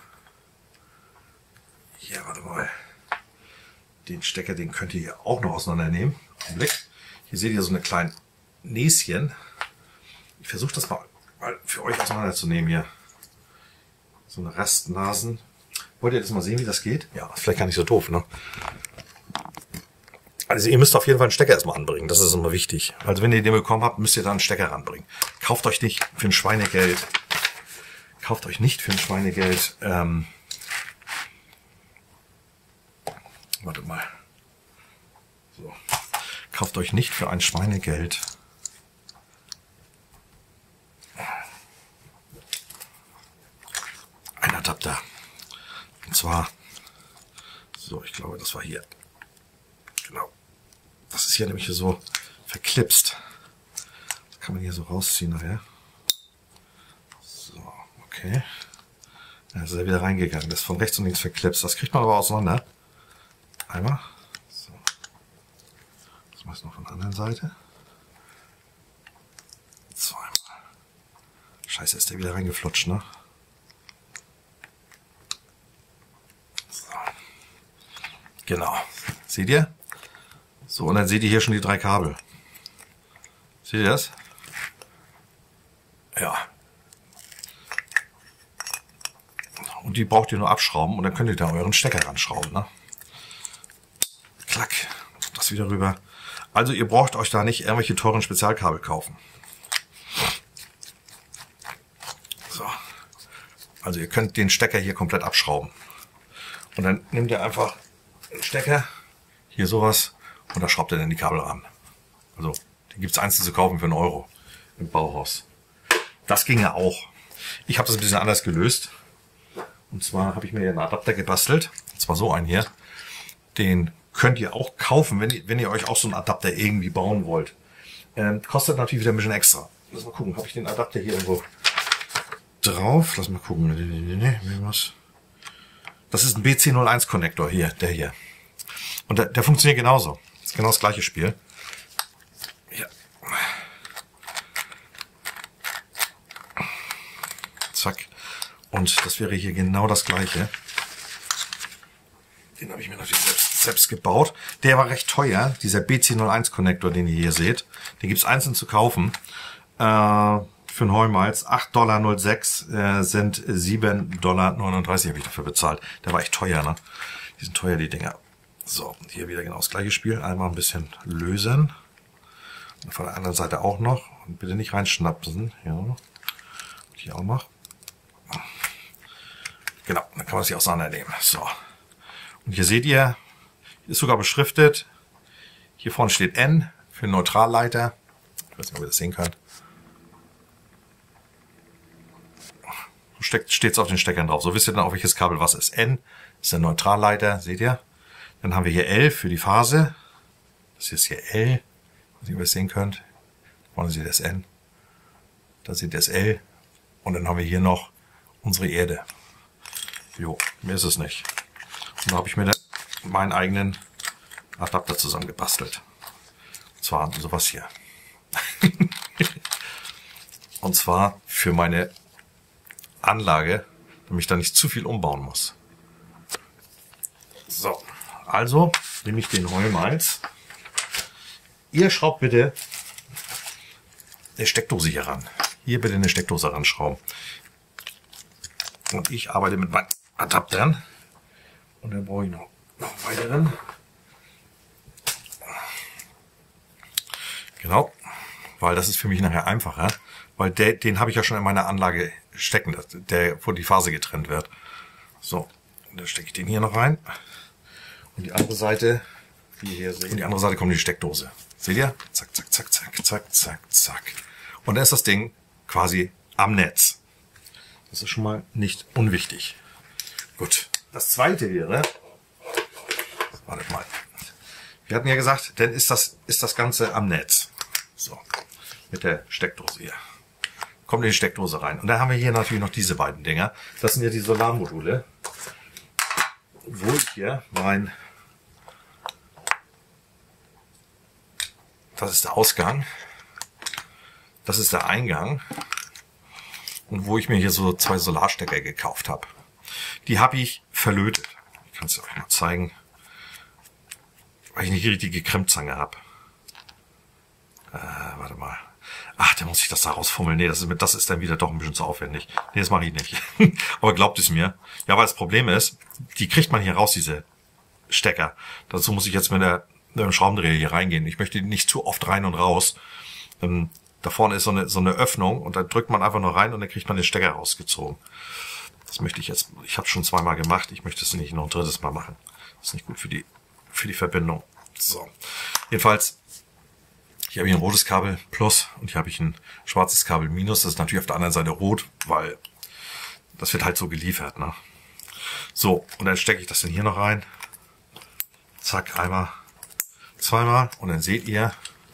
Hier, warte mal. Den Stecker, den könnt ihr hier auch noch auseinandernehmen. Blick. Hier seht ihr so eine kleine Näschen. Ich versuche das mal, mal für euch auseinanderzunehmen hier. So eine Rastnasen. Wollt ihr das mal sehen, wie das geht? Ja, vielleicht gar nicht so doof, ne? Also ihr müsst auf jeden Fall einen Stecker erstmal anbringen. Das ist immer wichtig. Also wenn ihr den bekommen habt, müsst ihr da einen Stecker ranbringen. Kauft euch nicht für ein Schweinegeld. Kauft euch nicht für ein Schweinegeld. Ähm, warte mal. So. Kauft euch nicht für ein Schweinegeld ein Adapter. Und zwar, so, ich glaube, das war hier. Genau. Das ist hier nämlich so verklipst. Das kann man hier so rausziehen nachher. So, okay. Da ist er wieder reingegangen. Das ist von rechts und links verklipst. Das kriegt man aber auseinander. Einmal. So. Das mache ich noch von der anderen Seite. Zweimal. Scheiße, ist der wieder reingeflutscht, ne? So. Genau. Seht ihr? So, und dann seht ihr hier schon die drei Kabel. Seht ihr das? Ja. Und die braucht ihr nur abschrauben und dann könnt ihr da euren Stecker ranschrauben, ne? Klack. Das wieder rüber. Also ihr braucht euch da nicht irgendwelche teuren Spezialkabel kaufen. So. Also ihr könnt den Stecker hier komplett abschrauben. Und dann nehmt ihr einfach den Stecker, hier sowas, und da schraubt ihr dann die Kabel ran. Also, die gibt es einzeln zu kaufen für einen Euro im Bauhaus. Das ginge auch. Ich habe das ein bisschen anders gelöst. Und zwar habe ich mir einen Adapter gebastelt. Und zwar so einen hier. Den könnt ihr auch kaufen, wenn ihr, wenn ihr euch auch so einen Adapter irgendwie bauen wollt. Ähm, kostet natürlich wieder ein bisschen extra. Lass mal gucken, habe ich den Adapter hier irgendwo drauf? Lass mal gucken. Das ist ein B C null eins Konnektor hier, der hier. Und der, der funktioniert genauso. Das ist genau das gleiche Spiel. Ja. Zack. Und das wäre hier genau das gleiche. Den habe ich mir natürlich selbst, selbst gebaut. Der war recht teuer, dieser B C null eins Konnektor, den ihr hier seht. Den gibt es einzeln zu kaufen. Äh, für einen Heumalz. acht Komma null sechs Dollar äh, sind sieben Komma neununddreißig Dollar habe ich dafür bezahlt. Der war echt teuer, ne? Die sind teuer, die Dinger. So, hier wieder genau das gleiche Spiel. Einmal ein bisschen lösen. Und von der anderen Seite auch noch. Und bitte nicht reinschnapsen. Ja. Hier auch noch. Genau, dann kann man sie auseinandernehmen. So. Und hier seht ihr, hier ist sogar beschriftet. Hier vorne steht N für Neutralleiter. Ich weiß nicht, ob ihr das sehen könnt. So steht es auf den Steckern drauf. So wisst ihr dann, auf welches Kabel was ist. N ist der Neutralleiter, seht ihr? Dann haben wir hier L für die Phase. Das hier ist hier L. Ich weiß nicht, ob ihr es sehen könnt. Vorne seht ihr das N. Da seht ihr das L. Und dann haben wir hier noch unsere Erde. Jo, mehr ist es nicht. Und da habe ich mir dann meinen eigenen Adapter zusammengebastelt. Und zwar sowas hier. Und zwar für meine Anlage, damit ich da nicht zu viel umbauen muss. So, also nehme ich den Heumalz. Ihr schraubt bitte eine Steckdose hier ran. Hier bitte eine Steckdose ranschrauben. Und ich arbeite mit meinen Adaptern. Und dann brauche ich noch, noch einen weiteren. Genau, weil das ist für mich nachher einfacher. Weil der, den habe ich ja schon in meiner Anlage stecken, der, wo die Phase getrennt wird. So, und dann stecke ich den hier noch rein. Und die andere Seite, wie ihr hier seht, und die andere Seite kommt die Steckdose. Seht ihr? Zack, zack, zack, zack, zack, zack, zack. Und dann ist das Ding quasi am Netz. Das ist schon mal nicht unwichtig. Gut. Das zweite wäre, wartet mal. Wir hatten ja gesagt, dann ist das, ist das Ganze am Netz. So. Mit der Steckdose hier. Kommt in die Steckdose rein. Und dann haben wir hier natürlich noch diese beiden Dinger. Das sind ja die Solarmodule. Wo ich hier mein, das ist der Ausgang. Das ist der Eingang. Und wo ich mir hier so zwei Solarstecker gekauft habe. Die habe ich verlötet. Ich kann es euch mal zeigen. Weil ich nicht die richtige Krempzange habe. Äh, warte mal. Ach, da muss ich das da rausfummeln. Nee, das ist, das ist dann wieder doch ein bisschen zu aufwendig. Nee, das mache ich nicht. Aber glaubt es mir. Ja, weil das Problem ist, die kriegt man hier raus, diese Stecker. Dazu muss ich jetzt mit der, mit dem Schraubendreher hier reingehen. Ich möchte nicht zu oft rein und raus. Ähm, da vorne ist so eine, so eine Öffnung und da drückt man einfach nur rein und dann kriegt man den Stecker rausgezogen. Das möchte ich jetzt, ich habe es schon zweimal gemacht. Ich möchte es nicht noch ein drittes Mal machen. Das ist nicht gut für die, für die Verbindung. So. Jedenfalls Hier habe ich ein rotes Kabel Plus und hier habe ich ein schwarzes Kabel Minus. Das ist natürlich auf der anderen Seite rot, weil das wird halt so geliefert, ne? So, und dann stecke ich das dann hier noch rein. Zack, einmal, zweimal. Und dann seht ihr,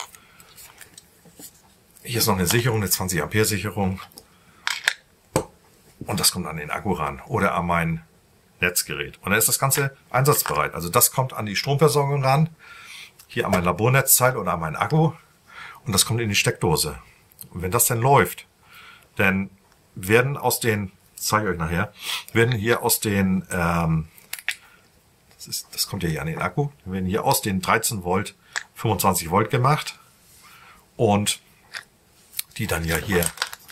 hier ist noch eine Sicherung, eine zwanzig Ampere Sicherung. Und das kommt an den Akku ran oder an mein Netzgerät. Und dann ist das Ganze einsatzbereit. Also das kommt an die Stromversorgung ran. Hier an mein Labornetzteil oder an meinen Akku. Und das kommt in die Steckdose. Und wenn das dann läuft, dann werden aus den, das zeige ich euch nachher, werden hier aus den, ähm, das, ist, das kommt ja hier an den Akku, werden hier aus den dreizehn Volt fünfundzwanzig Volt gemacht. Und die dann ja hier,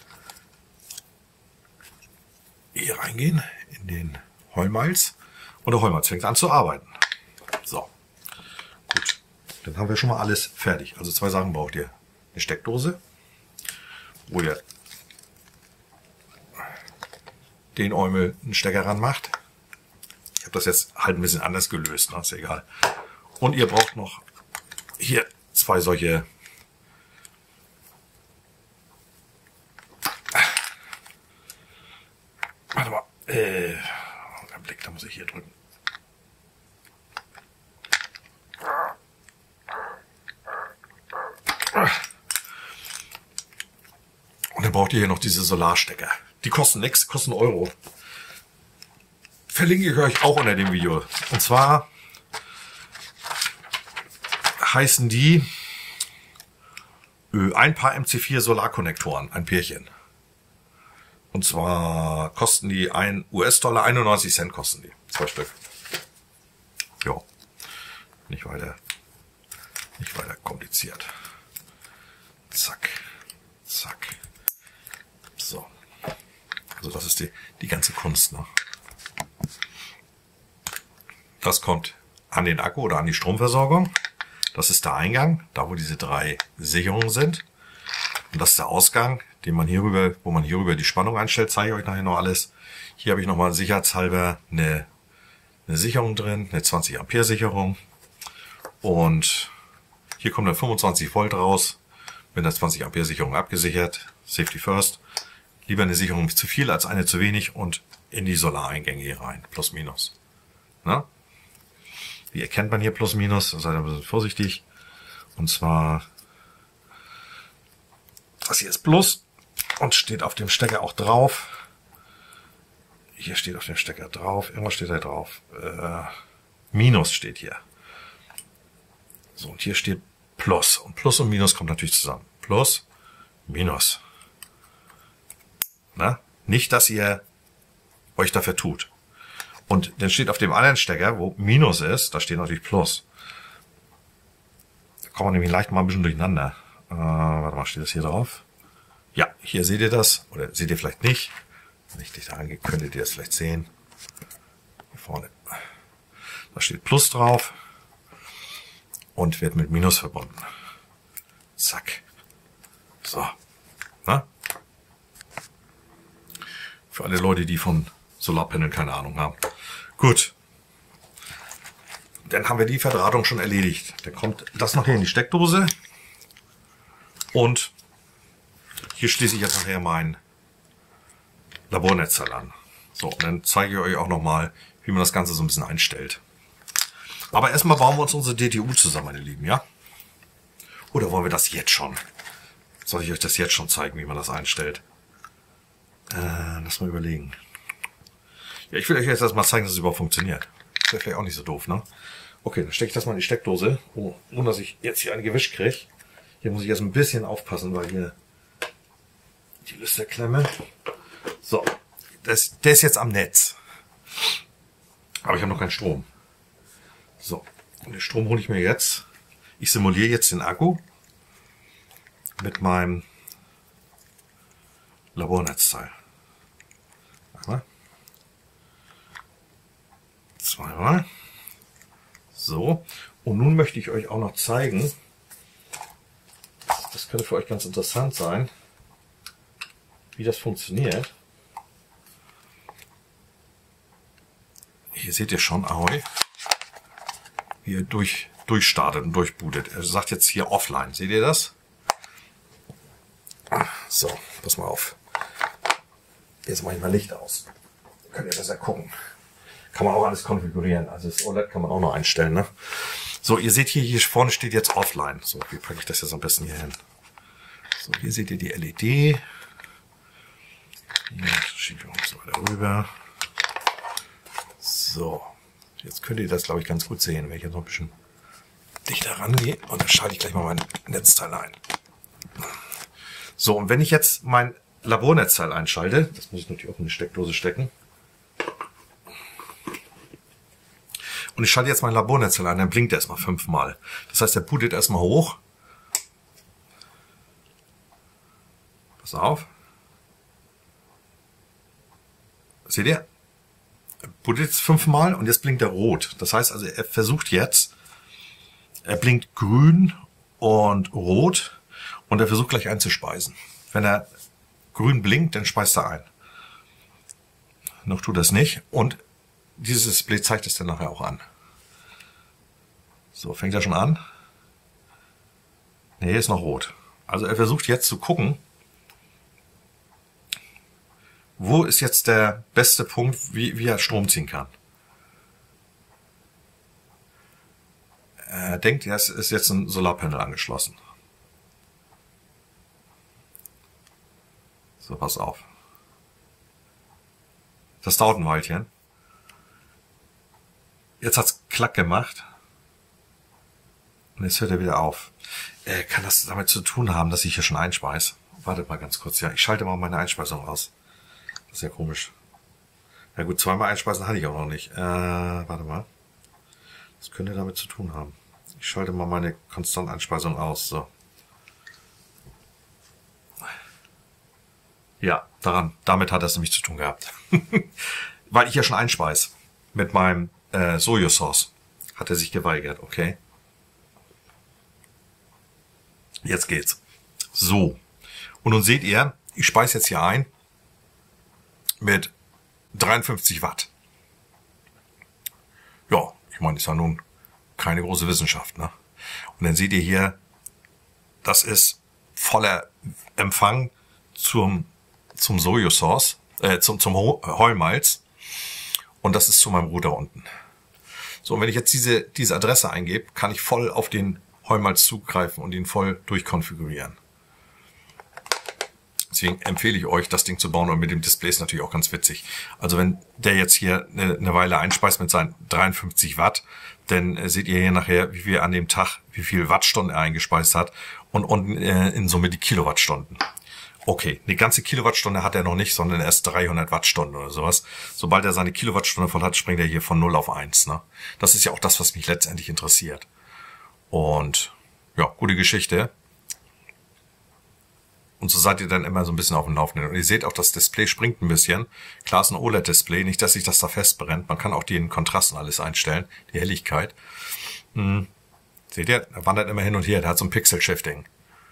hier reingehen in den Heumals. Und der Heumals fängt an zu arbeiten. So, gut. Dann haben wir schon mal alles fertig. Also zwei Sachen braucht ihr. Eine Steckdose, wo ihr den Eumel einen Stecker ran macht. Ich habe das jetzt halt ein bisschen anders gelöst, ne? Ist egal. Und ihr braucht noch hier zwei solche Warte mal. Äh, ein Blick, da muss ich hier drücken. Und dann braucht ihr hier noch diese Solarstecker. Die kosten nichts, kosten Euro. Verlinke ich euch auch unter dem Video. Und zwar heißen die ein Paar M C vier Solarkonnektoren, ein Pärchen. Und zwar kosten die ein US-Dollar, einundneunzig Cent kosten die. Zwei Stück. Ja. Nicht weiter, nicht weiter kompliziert. Zack. Zack. So. Also das ist die, die ganze Kunst, ne? Das kommt an den Akku oder an die Stromversorgung. Das ist der Eingang, da wo diese drei Sicherungen sind. Und das ist der Ausgang, den man hierüber, wo man hierüber die Spannung einstellt, zeige ich euch nachher noch alles. Hier habe ich nochmal sicherheitshalber eine, eine Sicherung drin, eine zwanzig Ampere Sicherung. Und hier kommt dann fünfundzwanzig Volt raus, mit der zwanzig Ampere Sicherung abgesichert. Safety first. Lieber eine Sicherung zu viel als eine zu wenig und in die Solareingänge hier rein. Plus, minus. Na? Wie erkennt man hier Plus, minus? Seid ein bisschen vorsichtig. Und zwar, das hier ist Plus und steht auf dem Stecker auch drauf. Hier steht auf dem Stecker drauf. Irgendwas steht da drauf. Äh, Minus steht hier. So, und hier steht Plus. Und Plus und Minus kommt natürlich zusammen. Plus, Minus. Na? Nicht, dass ihr euch dafür tut. Und dann steht auf dem anderen Stecker, wo Minus ist, da steht natürlich Plus. Da kommt man nämlich leicht mal ein bisschen durcheinander. Äh, warte mal, steht das hier drauf? Ja, hier seht ihr das. Oder seht ihr vielleicht nicht. Wenn ich dich da angehe, könntet ihr das vielleicht sehen. Hier vorne. Da steht Plus drauf. Und wird mit Minus verbunden. Zack. So. Na? Für alle Leute, die von Solarpanel keine Ahnung haben. Gut. Dann haben wir die Verdrahtung schon erledigt. Dann kommt das noch hier in die Steckdose. Und hier schließe ich jetzt nachher mein Labornetzteil an. So, und dann zeige ich euch auch nochmal, wie man das Ganze so ein bisschen einstellt. Aber erstmal bauen wir uns unsere D T U zusammen, meine Lieben, ja? Oder wollen wir das jetzt schon? Soll ich euch das jetzt schon zeigen, wie man das einstellt? Äh, lass mal überlegen. Ja, ich will euch jetzt erstmal zeigen, dass es überhaupt funktioniert. Das wäre vielleicht auch nicht so doof, ne? Okay, dann stecke ich das mal in die Steckdose, oh, ohne dass ich jetzt hier ein Gewisch kriege. Hier muss ich jetzt ein bisschen aufpassen, weil hier die Lüsterklemme. So, das, der ist jetzt am Netz. Aber ich habe noch keinen Strom. So, und den Strom hole ich mir jetzt. Ich simuliere jetzt den Akku mit meinem Labornetzteil. Einmal. Zweimal. So. Und nun möchte ich euch auch noch zeigen, das könnte für euch ganz interessant sein, wie das funktioniert. Hier seht ihr schon, ahoi, wie ihr durch durchstartet und durchbootet. Er sagt jetzt hier offline. Seht ihr das? So, pass mal auf. Jetzt mache ich mal Licht aus. Könnt ihr besser gucken. Kann man auch alles konfigurieren. Also das O L E D kann man auch noch einstellen. Ne? So, ihr seht hier, hier vorne steht jetzt offline. So, wie packe ich das jetzt am besten hier hin? So, hier seht ihr die L E D. Hier schiebe ich uns so weiter rüber. So, jetzt könnt ihr das, glaube ich, ganz gut sehen, wenn ich jetzt noch ein bisschen dichter rangehe. Und dann schalte ich gleich mal mein Netzteil ein. So, und wenn ich jetzt mein Labornetzteil einschalte, das muss ich natürlich auch in eine Steckdose stecken. Und ich schalte jetzt mein Labornetzteil ein, dann blinkt er erstmal fünfmal. Das heißt, er bootet erstmal hoch. Pass auf. Seht ihr? Er bootet jetzt fünfmal und jetzt blinkt er rot. Das heißt also, er versucht jetzt, er blinkt grün und rot und er versucht gleich einzuspeisen. Wenn er grün blinkt, dann speist er ein. Noch tut er es nicht und dieses Display zeigt es dann nachher auch an. So, fängt er schon an? Ne, ist noch rot. Also er versucht jetzt zu gucken, wo ist jetzt der beste Punkt, wie, wie er Strom ziehen kann. Er denkt, es ist jetzt ein Solarpanel angeschlossen. So, pass auf. Das dauert ein Weilchen. Jetzt hat's klack gemacht. Und jetzt hört er wieder auf. Äh, kann das damit zu tun haben, dass ich hier schon einspeise? Wartet mal ganz kurz. Ja, ich schalte mal meine Einspeisung aus. Das ist ja komisch. Ja gut, zweimal einspeisen hatte ich auch noch nicht. Äh, warte mal. Das könnte damit zu tun haben. Ich schalte mal meine Konstanteinspeisung aus. So. Ja, daran, damit hat das nämlich zu tun gehabt. Weil ich ja schon einspeise. Mit meinem äh, Sojasauce. Hat er sich geweigert, okay. Jetzt geht's. So. Und nun seht ihr, ich speise jetzt hier ein mit dreiundfünfzig Watt. Ja, ich meine, ist ja nun keine große Wissenschaft, ne? Und dann seht ihr hier, das ist voller Empfang zum, zum Sojasauce, äh, zum, zum Heumalz. Und das ist zu meinem Router unten. So, und wenn ich jetzt diese, diese Adresse eingebe, kann ich voll auf den Heumalz zugreifen und ihn voll durchkonfigurieren. Deswegen empfehle ich euch, das Ding zu bauen, und mit dem Display ist natürlich auch ganz witzig. Also wenn der jetzt hier eine, eine Weile einspeist mit seinen dreiundfünfzig Watt, dann äh, seht ihr hier nachher, wie viel an dem Tag, wie viel Wattstunden er eingespeist hat und unten äh, in Summe die Kilowattstunden. Okay, eine ganze Kilowattstunde hat er noch nicht, sondern erst dreihundert Wattstunden oder sowas. Sobald er seine Kilowattstunde voll hat, springt er hier von null auf eins. Ne? Das ist ja auch das, was mich letztendlich interessiert. Und ja, gute Geschichte. Und so seid ihr dann immer so ein bisschen auf dem Laufenden. Und ihr seht auch, das Display springt ein bisschen. Klar ist ein O L E D-Display, nicht, dass sich das da festbrennt. Man kann auch den Kontrast und alles einstellen, die Helligkeit. Hm. Seht ihr, er wandert immer hin und her, der hat so ein Pixel-Shifting.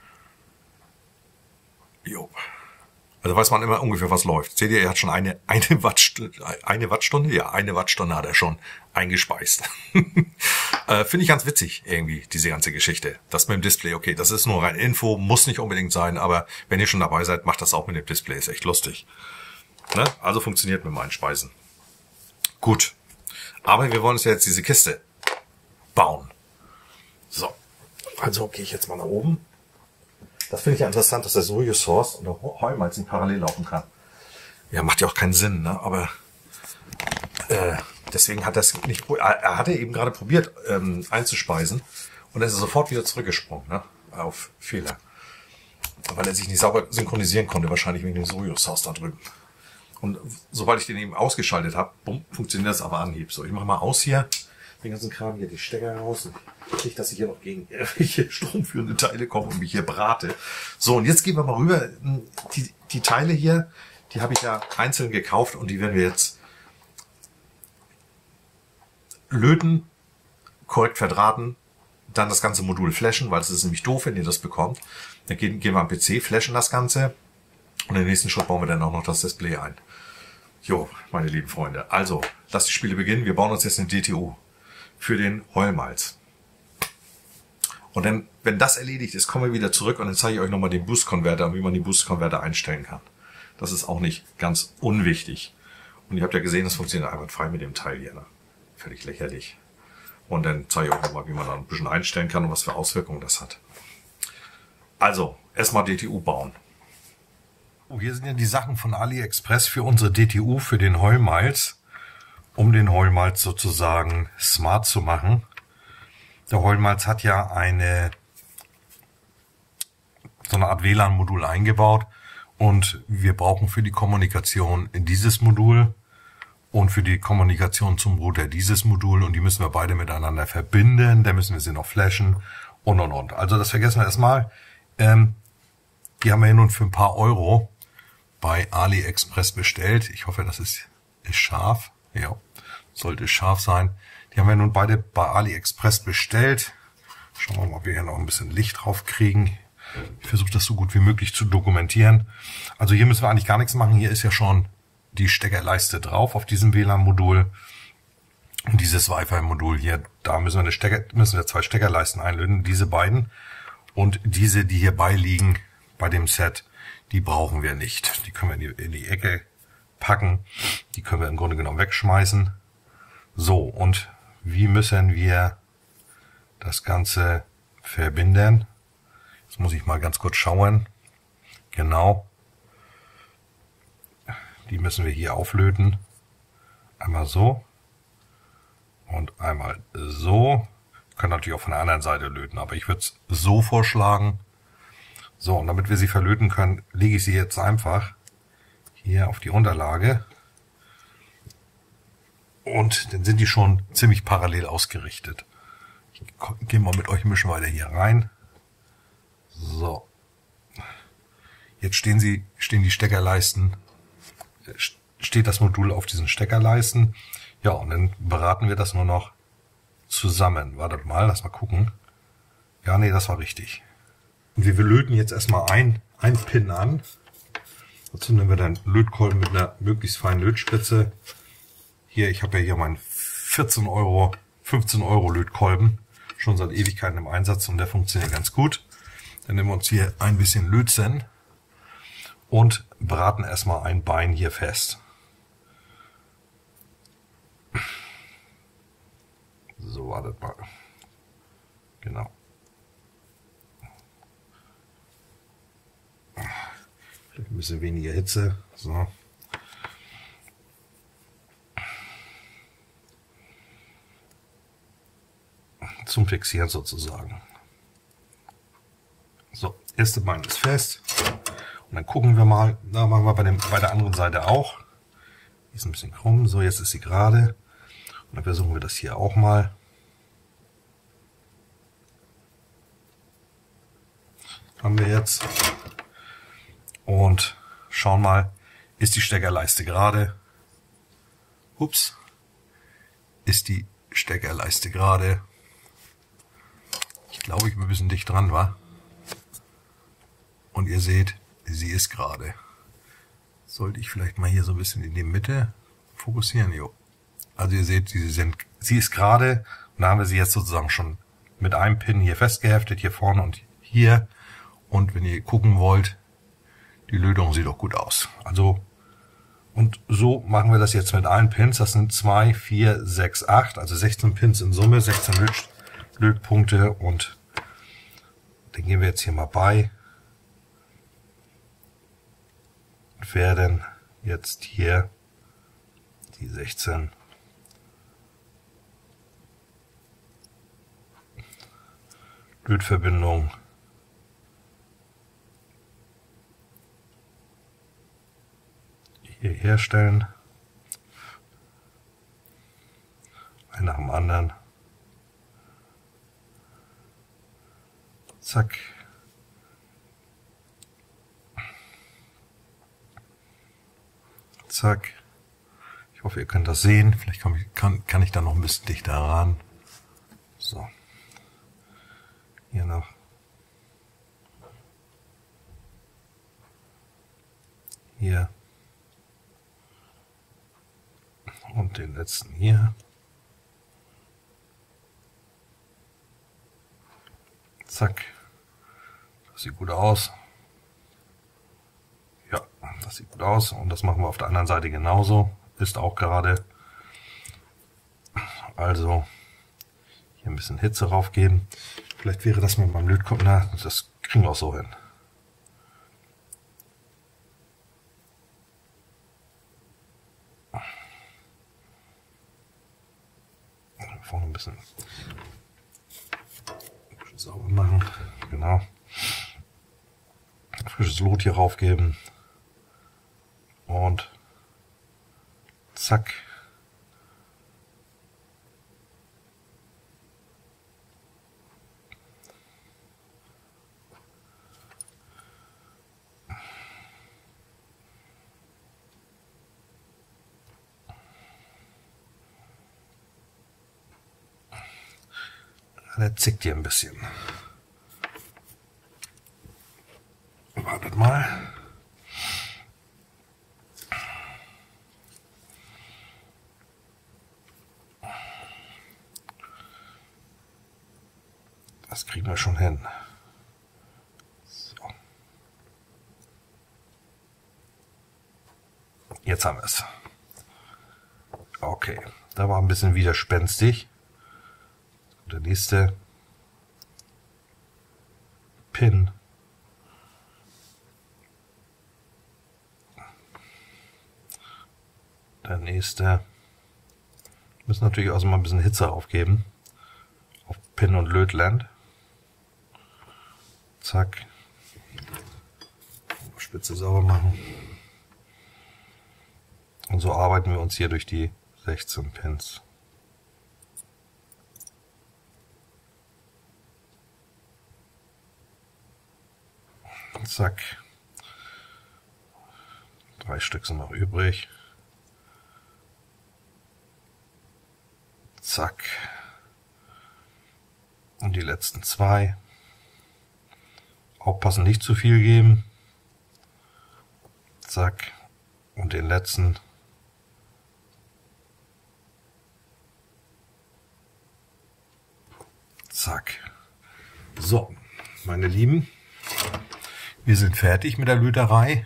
Jo. Also weiß man immer ungefähr, was läuft. Seht ihr, er hat schon eine, eine Wattstunde, eine Wattstunde? Ja, eine Wattstunde hat er schon eingespeist. äh, Finde ich ganz witzig, irgendwie, diese ganze Geschichte. Das mit dem Display, okay, das ist nur rein Info, muss nicht unbedingt sein, aber wenn ihr schon dabei seid, macht das auch mit dem Display, ist echt lustig. Ne? Also funktioniert mit meinen Speisen. Gut. Aber wir wollen uns ja jetzt diese Kiste bauen. So. Also gehe ich jetzt mal nach oben. Das finde ich ja interessant, dass der Sojasauce und der Heumalz nicht parallel laufen kann. Ja, macht ja auch keinen Sinn, ne? Aber äh, deswegen hat das nicht. Er, er hatte eben gerade probiert ähm, einzuspeisen und er ist sofort wieder zurückgesprungen, ne? Auf Fehler, weil er sich nicht sauber synchronisieren konnte, wahrscheinlich wegen dem Sojasauce da drüben. Und sobald ich den eben ausgeschaltet habe, bumm, funktioniert das aber Anhieb. So, ich mache mal aus hier den ganzen Kram, hier die Stecker raus. Nicht, dass ich hier noch gegen irgendwelche stromführende Teile komme und mich hier brate. So, und jetzt gehen wir mal rüber. Die, die Teile hier, die habe ich ja einzeln gekauft und die werden wir jetzt löten, korrekt verdrahten, dann das ganze Modul flashen, weil es ist nämlich doof, wenn ihr das bekommt. Dann gehen, gehen wir am P C, flashen das Ganze und im nächsten Schritt bauen wir dann auch noch das Display ein. Jo, meine lieben Freunde. Also, lasst die Spiele beginnen. Wir bauen uns jetzt eine D T U für den Heumalz. Und dann, wenn das erledigt ist, kommen wir wieder zurück und dann zeige ich euch nochmal den Boost-Converter und wie man die Boost-Converter einstellen kann. Das ist auch nicht ganz unwichtig. Und ihr habt ja gesehen, das funktioniert einwandfrei mit dem Teil hier. Ne? Völlig lächerlich. Und dann zeige ich euch nochmal, wie man da ein bisschen einstellen kann und was für Auswirkungen das hat. Also, erstmal D T U bauen. Oh, hier sind ja die Sachen von AliExpress für unsere D T U, für den Heumals, um den Heumals sozusagen smart zu machen. Der Heumals hat ja eine so eine Art W L A N-Modul eingebaut und wir brauchen für die Kommunikation dieses Modul und für die Kommunikation zum Router dieses Modul und die müssen wir beide miteinander verbinden, dann müssen wir sie noch flashen und und und. Also das vergessen wir erstmal. Ähm, die haben wir hier nun für ein paar Euro bei AliExpress bestellt. Ich hoffe, das ist, ist scharf. Ja, sollte scharf sein. Die haben wir nun beide bei AliExpress bestellt. Schauen wir mal, ob wir hier noch ein bisschen Licht drauf kriegen. Ich versuche das so gut wie möglich zu dokumentieren. Also hier müssen wir eigentlich gar nichts machen. Hier ist ja schon die Steckerleiste drauf auf diesem W L A N-Modul. Und dieses Wi-Fi-Modul hier, da müssen wir, eine Stecker, müssen wir zwei Steckerleisten einlöten, diese beiden. Und diese, die hier beiliegen bei dem Set, die brauchen wir nicht. Die können wir in die, in die Ecke packen. Die können wir im Grunde genommen wegschmeißen. So, und wie müssen wir das Ganze verbinden? Jetzt muss ich mal ganz kurz schauen. Genau. Die müssen wir hier auflöten. Einmal so. Und einmal so. Wir können natürlich auch von der anderen Seite löten, aber ich würde es so vorschlagen. So, und damit wir sie verlöten können, lege ich sie jetzt einfach hier auf die Unterlage. Und dann sind die schon ziemlich parallel ausgerichtet. Ich gehe mal mit euch ein bisschen weiter hier rein. So. Jetzt stehen sie, stehen die Steckerleisten, steht das Modul auf diesen Steckerleisten. Ja, und dann beraten wir das nur noch zusammen. Wartet mal, lass mal gucken. Ja, nee, das war richtig. Und wir löten jetzt erstmal ein, ein Pin an. Dazu nehmen wir dann Lötkolben mit einer möglichst feinen Lötspitze. Hier, ich habe ja hier meinen vierzehn Euro, fünfzehn Euro Lötkolben. Schon seit Ewigkeiten im Einsatz und der funktioniert ganz gut. Dann nehmen wir uns hier ein bisschen Lötzen und braten erstmal ein Bein hier fest. So, wartet mal. Genau. Vielleicht ein bisschen weniger Hitze. So. Zum Fixieren sozusagen. So, erste Bein ist fest. Und dann gucken wir mal, da machen wir bei, dem, bei der anderen Seite auch. Die ist ein bisschen krumm. So, jetzt ist sie gerade. Und dann versuchen wir das hier auch mal. Haben wir jetzt. Und schauen mal, ist die Steckerleiste gerade? Ups. Ist die Steckerleiste gerade? Ich glaube, ich bin ein bisschen dicht dran, wa? Und ihr seht, sie ist gerade. Sollte ich vielleicht mal hier so ein bisschen in die Mitte fokussieren? Jo. Also ihr seht, sie, sind, sie ist gerade. Und da haben wir sie jetzt sozusagen schon mit einem Pin hier festgeheftet, hier vorne und hier. Und wenn ihr gucken wollt, die Lötung sieht doch gut aus. Also, und so machen wir das jetzt mit allen Pins. Das sind zwei, vier, sechs, acht, also sechzehn Pins in Summe, sechzehn Löt Lötpunkte. Und dann gehen wir jetzt hier mal bei. Und werden jetzt hier die sechzehn Lötverbindungen hier herstellen. Ein nach dem anderen. Zack. Zack. Ich hoffe, ihr könnt das sehen. Vielleicht kann ich, kann, kann ich da noch ein bisschen dichter ran. So. Hier noch. Hier. Und den letzten hier. Zack. Das sieht gut aus. Ja, das sieht gut aus. Und das machen wir auf der anderen Seite genauso. Ist auch gerade. Also hier ein bisschen Hitze raufgeben. Vielleicht wäre das mit meinem Lötkolben. Na, das kriegen wir auch so hin. Vorne ein bisschen, ein bisschen sauber machen. Genau. Frisches Lot hier raufgeben. Und zack. Der zickt hier ein bisschen. Wartet mal. Das kriegen wir schon hin. So. Jetzt haben wir es. Okay, da war ein bisschen widerspenstig. Der nächste Pin. Der nächste. Müssen natürlich auch mal ein bisschen Hitze aufgeben. Auf Pin und Lötland. Zack. Spitze sauber machen. Und so arbeiten wir uns hier durch die sechzehn Pins. Zack. Drei Stück sind noch übrig. Zack. Und die letzten zwei. Aufpassen, nicht zu viel geben. Zack. Und den letzten. Zack. So, meine Lieben. Wir sind fertig mit der Löterei.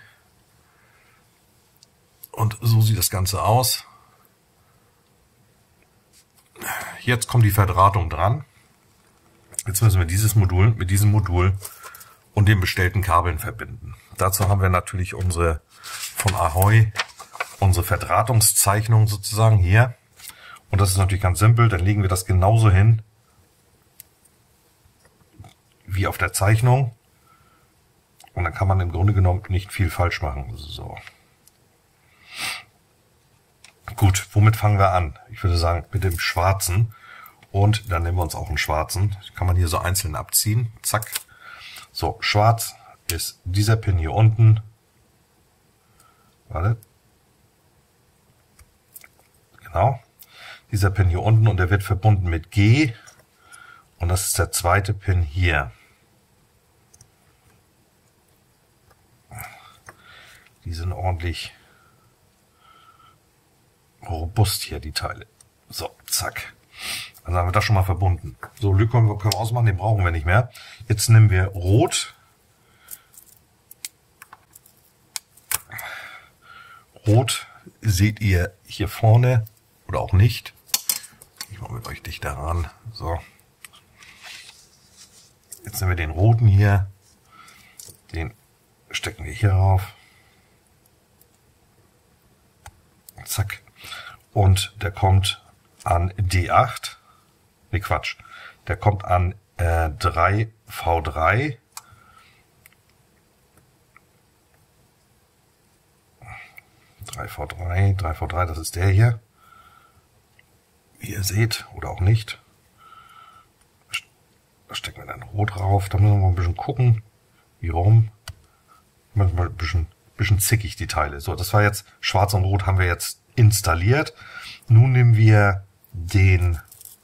Und so sieht das Ganze aus. Jetzt kommt die Verdrahtung dran. Jetzt müssen wir dieses Modul mit diesem Modul und den bestellten Kabeln verbinden. Dazu haben wir natürlich unsere von Ahoy, unsere Verdrahtungszeichnung sozusagen hier. Und das ist natürlich ganz simpel. Dann legen wir das genauso hin wie auf der Zeichnung. Und dann kann man im Grunde genommen nicht viel falsch machen. So. Gut, womit fangen wir an? Ich würde sagen mit dem schwarzen. Und dann nehmen wir uns auch einen schwarzen. Kann man hier so einzeln abziehen. Zack. So, schwarz ist dieser Pin hier unten. Warte. Genau. Dieser Pin hier unten und der wird verbunden mit G. Und das ist der zweite Pin hier. Die sind ordentlich robust hier, die Teile. So, zack. Dann haben wir das schon mal verbunden. So, Lötkolben können wir ausmachen, den brauchen wir nicht mehr. Jetzt nehmen wir Rot. Rot seht ihr hier vorne oder auch nicht. Ich mache mit euch dichter ran. So. Jetzt nehmen wir den roten hier. Den stecken wir hier rauf. Zack. Und der kommt an D acht. Ne, Quatsch. Der kommt an äh, drei V drei. drei V drei, drei V drei, das ist der hier. Wie ihr seht, oder auch nicht. Da stecken wir dann Rot drauf. Da müssen wir mal ein bisschen gucken, wie rum. Manchmal ein bisschen, bisschen zickig die Teile. So, das war jetzt Schwarz und Rot haben wir jetzt installiert. Nun nehmen wir den,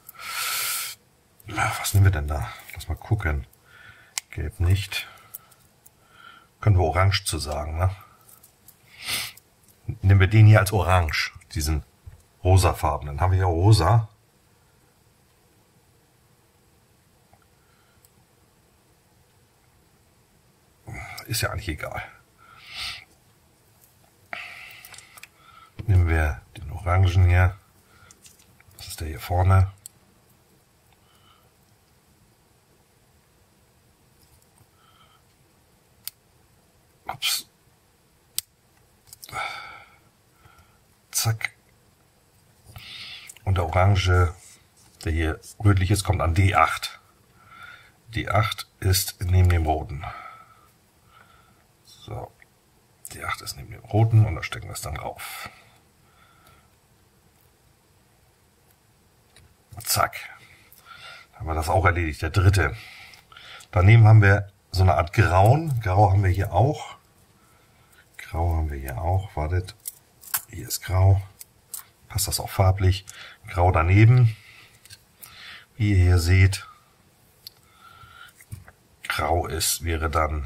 was nehmen wir denn da? Lass mal gucken. Gelb nicht. Können wir Orange zu sagen, ne? Nehmen wir den hier als Orange, diesen rosafarben. Dann haben wir ja rosa. ist ja eigentlich egal. Nehmen wir den Orangen hier. Das ist der hier vorne. Ups. Zack. Und der Orange, der hier rötlich ist, kommt an D acht. D acht ist neben dem Roten. So. D acht ist neben dem Roten und da stecken wir es dann drauf. Zack. Dann haben wir das auch erledigt. Der dritte. Daneben haben wir so eine Art Grauen. Grau haben wir hier auch. Grau haben wir hier auch. Wartet. Hier ist Grau. Passt das auch farblich. Grau daneben. Wie ihr hier seht. Grau ist, wäre dann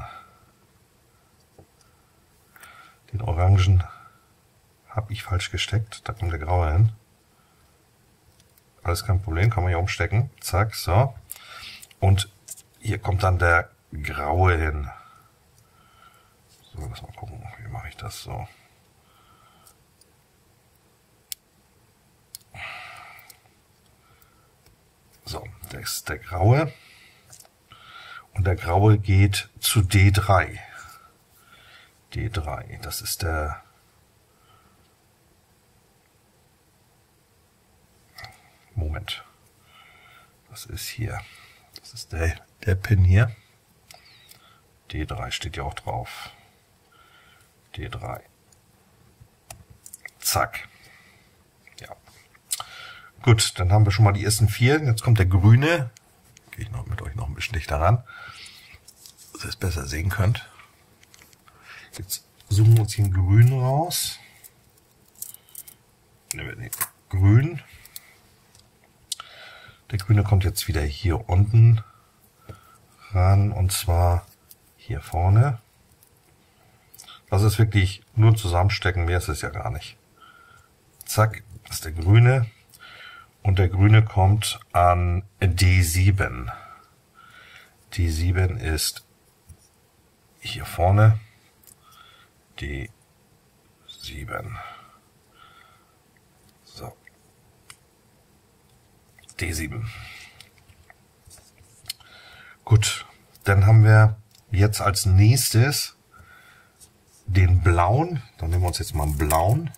den Orangen. Habe ich falsch gesteckt. Da kommt der Graue hin. Alles kein Problem. Kann man hier umstecken. Zack. So. Und hier kommt dann der Graue hin. So, lass mal gucken. Wie mache ich das so? So, das ist der Graue. Und der Graue geht zu D drei. D drei, das ist der... Moment. Das ist hier. Das ist der, der Pin hier. D drei steht ja auch drauf. D drei. Zack. Ja. Gut, dann haben wir schon mal die ersten vier. Jetzt kommt der Grüne. Gehe ich noch mit euch noch ein bisschen dichter ran, dass ihr es besser sehen könnt. Jetzt suchen wir uns hier einen Grün raus. Nehmen wir den Grün. Der Grüne kommt jetzt wieder hier unten ran und zwar hier vorne. Das ist wirklich nur zusammenstecken, mehr ist es ja gar nicht. Zack, das ist der Grüne. Und der Grüne kommt an D sieben. D sieben ist hier vorne. D sieben. So. D sieben. Gut, dann haben wir jetzt als nächstes den blauen. Dann nehmen wir uns jetzt mal einen blauen.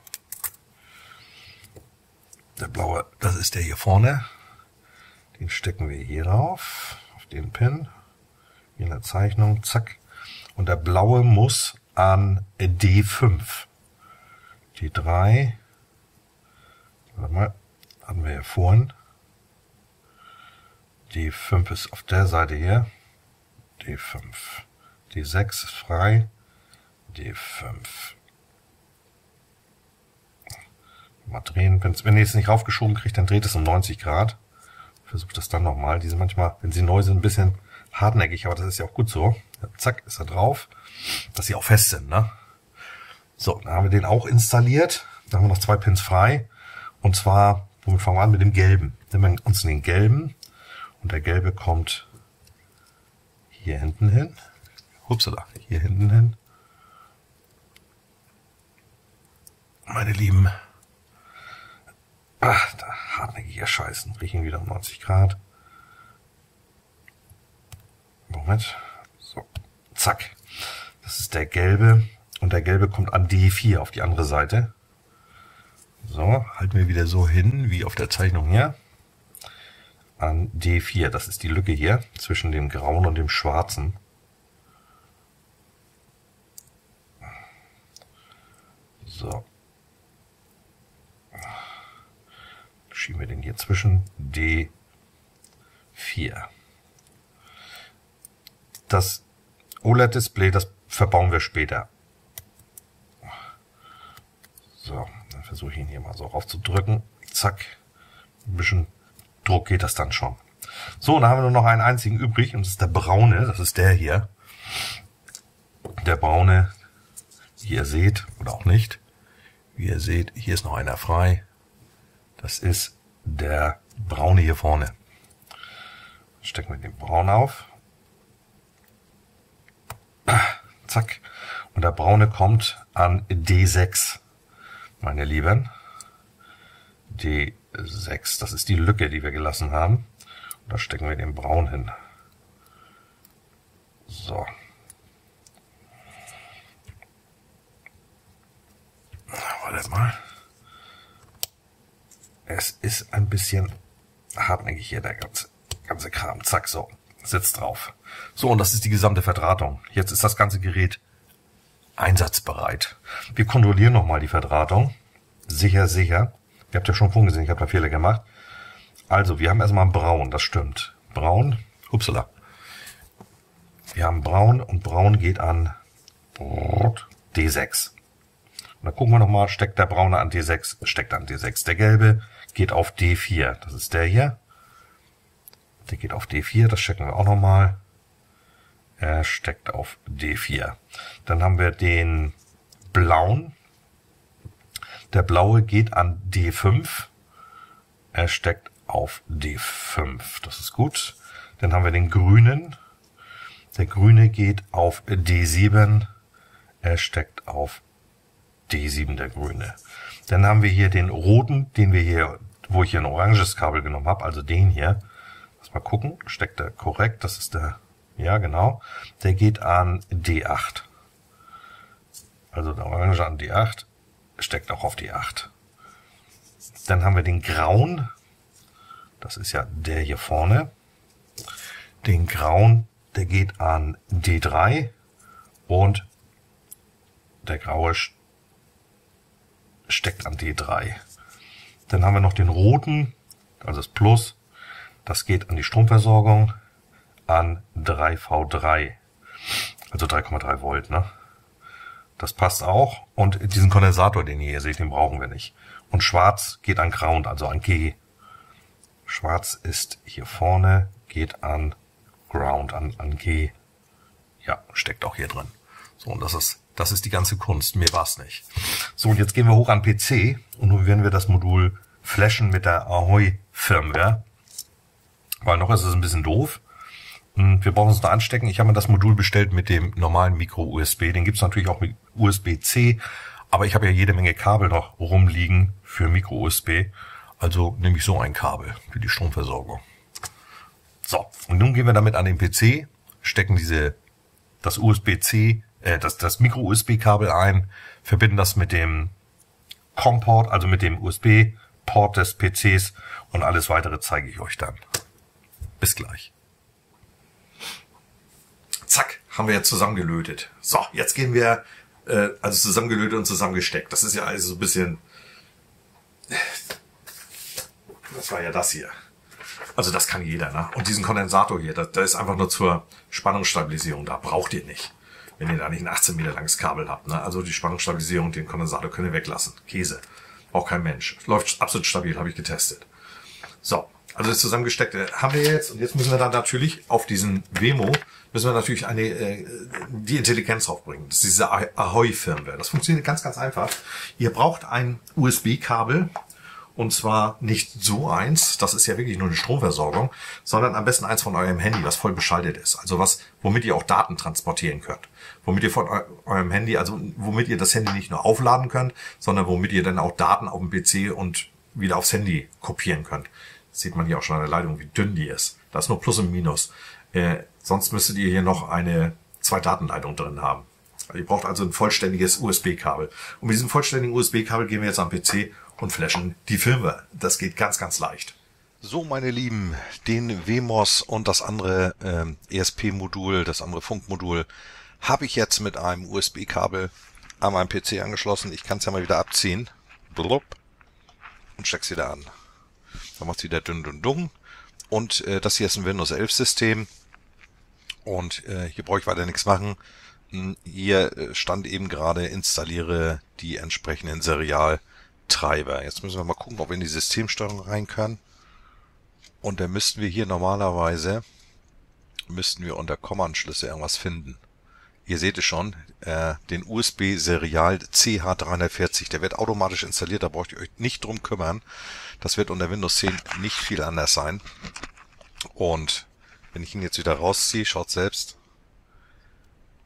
Der blaue, das ist der hier vorne. Den stecken wir hier drauf, auf den Pin. Hier in der Zeichnung, zack. Und der blaue muss an D fünf. D drei. Warte mal, hatten wir hier vorhin. D fünf ist auf der Seite hier. D fünf. D sechs ist frei. D fünf. Mal drehen. Wenn ihr es nicht raufgeschoben kriegt, dann dreht es um neunzig Grad. Versucht das dann nochmal. Die sind manchmal, wenn sie neu sind, ein bisschen hartnäckig, aber das ist ja auch gut so. Ja, zack, ist er drauf. Dass sie auch fest sind, ne? So, dann haben wir den auch installiert. Da haben wir noch zwei Pins frei. Und zwar, womit fangen wir an? Mit dem gelben. Nehmen wir uns den gelben. Und der gelbe kommt hier hinten hin. Upsala, hier hinten hin. Meine Lieben. Ach, da hartnäckiger Scheißen. Riechen wieder um neunzig Grad. Moment. So. Zack. Das ist der gelbe. Und der gelbe kommt an D vier auf die andere Seite. So. Halten wir wieder so hin, wie auf der Zeichnung hier. An D vier. Das ist die Lücke hier zwischen dem grauen und dem schwarzen. So. Schieben wir den hier zwischen D vier. Das O L E D-Display, das verbauen wir später. So, dann versuche ich ihn hier mal so raufzudrücken. Zack. Ein bisschen Druck geht das dann schon. So, dann haben wir nur noch einen einzigen übrig und das ist der braune. Das ist der hier. Der braune, wie ihr seht, oder auch nicht. Wie ihr seht, hier ist noch einer frei. Das ist der braune hier vorne. Stecken wir den braun auf. zack. Und der braune kommt an D sechs, meine Lieben. D sechs, das ist die Lücke, die wir gelassen haben. Und da stecken wir den braun hin. So. Warte mal. Es ist ein bisschen hartnäckig hier, der ganze, ganze Kram. Zack, so. Sitzt drauf. So, und das ist die gesamte Verdrahtung. Jetzt ist das ganze Gerät einsatzbereit. Wir kontrollieren nochmal die Verdrahtung. Sicher, sicher. Ihr habt ja schon vorhin gesehen, ich habe da Fehler gemacht. Also, wir haben erstmal braun, das stimmt. Braun, upsala. Wir haben braun und braun geht an D sechs. Und dann gucken wir nochmal, steckt der braune an D sechs, steckt an D sechs. Der gelbe geht auf D vier, das ist der hier. Der geht auf D vier, das checken wir auch nochmal. Er steckt auf D vier. Dann haben wir den blauen. Der blaue geht an D fünf. Er steckt auf D fünf, das ist gut. Dann haben wir den grünen. Der grüne geht auf D sieben. Er steckt auf D sieben, der grüne. Dann haben wir hier den roten, den wir hier, wo ich hier ein oranges Kabel genommen habe, also den hier. Lass mal gucken, steckt der korrekt, das ist der, ja genau. Der geht an D acht. Also der orange an D acht, steckt auch auf D acht. Dann haben wir den grauen, das ist ja der hier vorne. Den grauen, der geht an D drei und der graue steckt an D drei. Dann haben wir noch den roten, also das Plus, das geht an die Stromversorgung an drei V drei, also drei Komma drei Volt, ne? Das passt auch. Und diesen Kondensator, den ihr hier seht, den brauchen wir nicht. Und schwarz geht an Ground, also an G. Schwarz ist hier vorne, geht an Ground, an, an G. Ja, steckt auch hier drin. So, und das ist, das ist die ganze Kunst. Mir war's nicht. So, und jetzt gehen wir hoch an P C und nun werden wir das Modul flashen mit der Ahoy Firmware. Weil noch ist es ein bisschen doof. Und wir brauchen es noch anstecken. Ich habe mir das Modul bestellt mit dem normalen Micro-U S B. Den gibt's natürlich auch mit U S B C. Aber ich habe ja jede Menge Kabel noch rumliegen für Micro-U S B. Also nehme ich so ein Kabel für die Stromversorgung. So, und nun gehen wir damit an den P C, stecken diese das U S B C, äh, das, das Micro-U S B-Kabel ein, verbinden das mit dem COM-Port, also mit dem U S B-Port des P Cs und alles weitere zeige ich euch dann. Bis gleich. Zack, haben wir jetzt zusammengelötet. So, jetzt gehen wir, äh, also zusammengelötet und zusammengesteckt. Das ist ja also so ein bisschen, das war ja das hier. Also das kann jeder, ne? Und diesen Kondensator hier, das, das ist einfach nur zur Spannungsstabilisierung da. Braucht ihr nicht, wenn ihr da nicht ein achtzehn Meter langes Kabel habt, ne? Also die Spannungsstabilisierung, den Kondensator könnt ihr weglassen. Käse. Braucht kein Mensch. Läuft absolut stabil, habe ich getestet. So, also das zusammengesteckte haben wir jetzt. Und jetzt müssen wir dann natürlich auf diesen Wemo, müssen wir natürlich eine äh, die Intelligenz aufbringen. Das ist diese Ahoy-Firmware. Das funktioniert ganz, ganz einfach. Ihr braucht ein U S B-Kabel. Und zwar nicht so eins, das ist ja wirklich nur eine Stromversorgung, sondern am besten eins von eurem Handy, was voll beschaltet ist. Also was, womit ihr auch Daten transportieren könnt. Womit ihr von eu eurem Handy, also womit ihr das Handy nicht nur aufladen könnt, sondern womit ihr dann auch Daten auf dem P C und wieder aufs Handy kopieren könnt. Das sieht man hier auch schon an der Leitung, wie dünn die ist. Da ist nur Plus und Minus. Äh, sonst müsstet ihr hier noch eine zwei Datenleitung drin haben. Also ihr braucht also ein vollständiges U S B-Kabel. Und mit diesem vollständigen U S B-Kabel gehen wir jetzt am P C und flashen die Firmware. Das geht ganz, ganz leicht. So, meine Lieben, den W M O S und das andere ähm, E S P-Modul, das andere Funkmodul, habe ich jetzt mit einem U S B-Kabel an meinem P C angeschlossen. Ich kann es ja mal wieder abziehen. Blub. Und steck's wieder an. Dann macht es wieder dünn, dünn, dünn. Und äh, das hier ist ein Windows elf System. Und äh, hier brauche ich weiter nichts machen. Hier stand eben gerade, installiere die entsprechenden Serialtreiber. Jetzt müssen wir mal gucken, ob wir in die Systemsteuerung rein können. Und dann müssten wir hier normalerweise, müssten wir unter COM-Anschlüsse irgendwas finden. Ihr seht es schon, äh, den U S B-Serial C H dreihundertvierzig, der wird automatisch installiert, da braucht ihr euch nicht drum kümmern. Das wird unter Windows zehn nicht viel anders sein. Und wenn ich ihn jetzt wieder rausziehe, schaut selbst, dann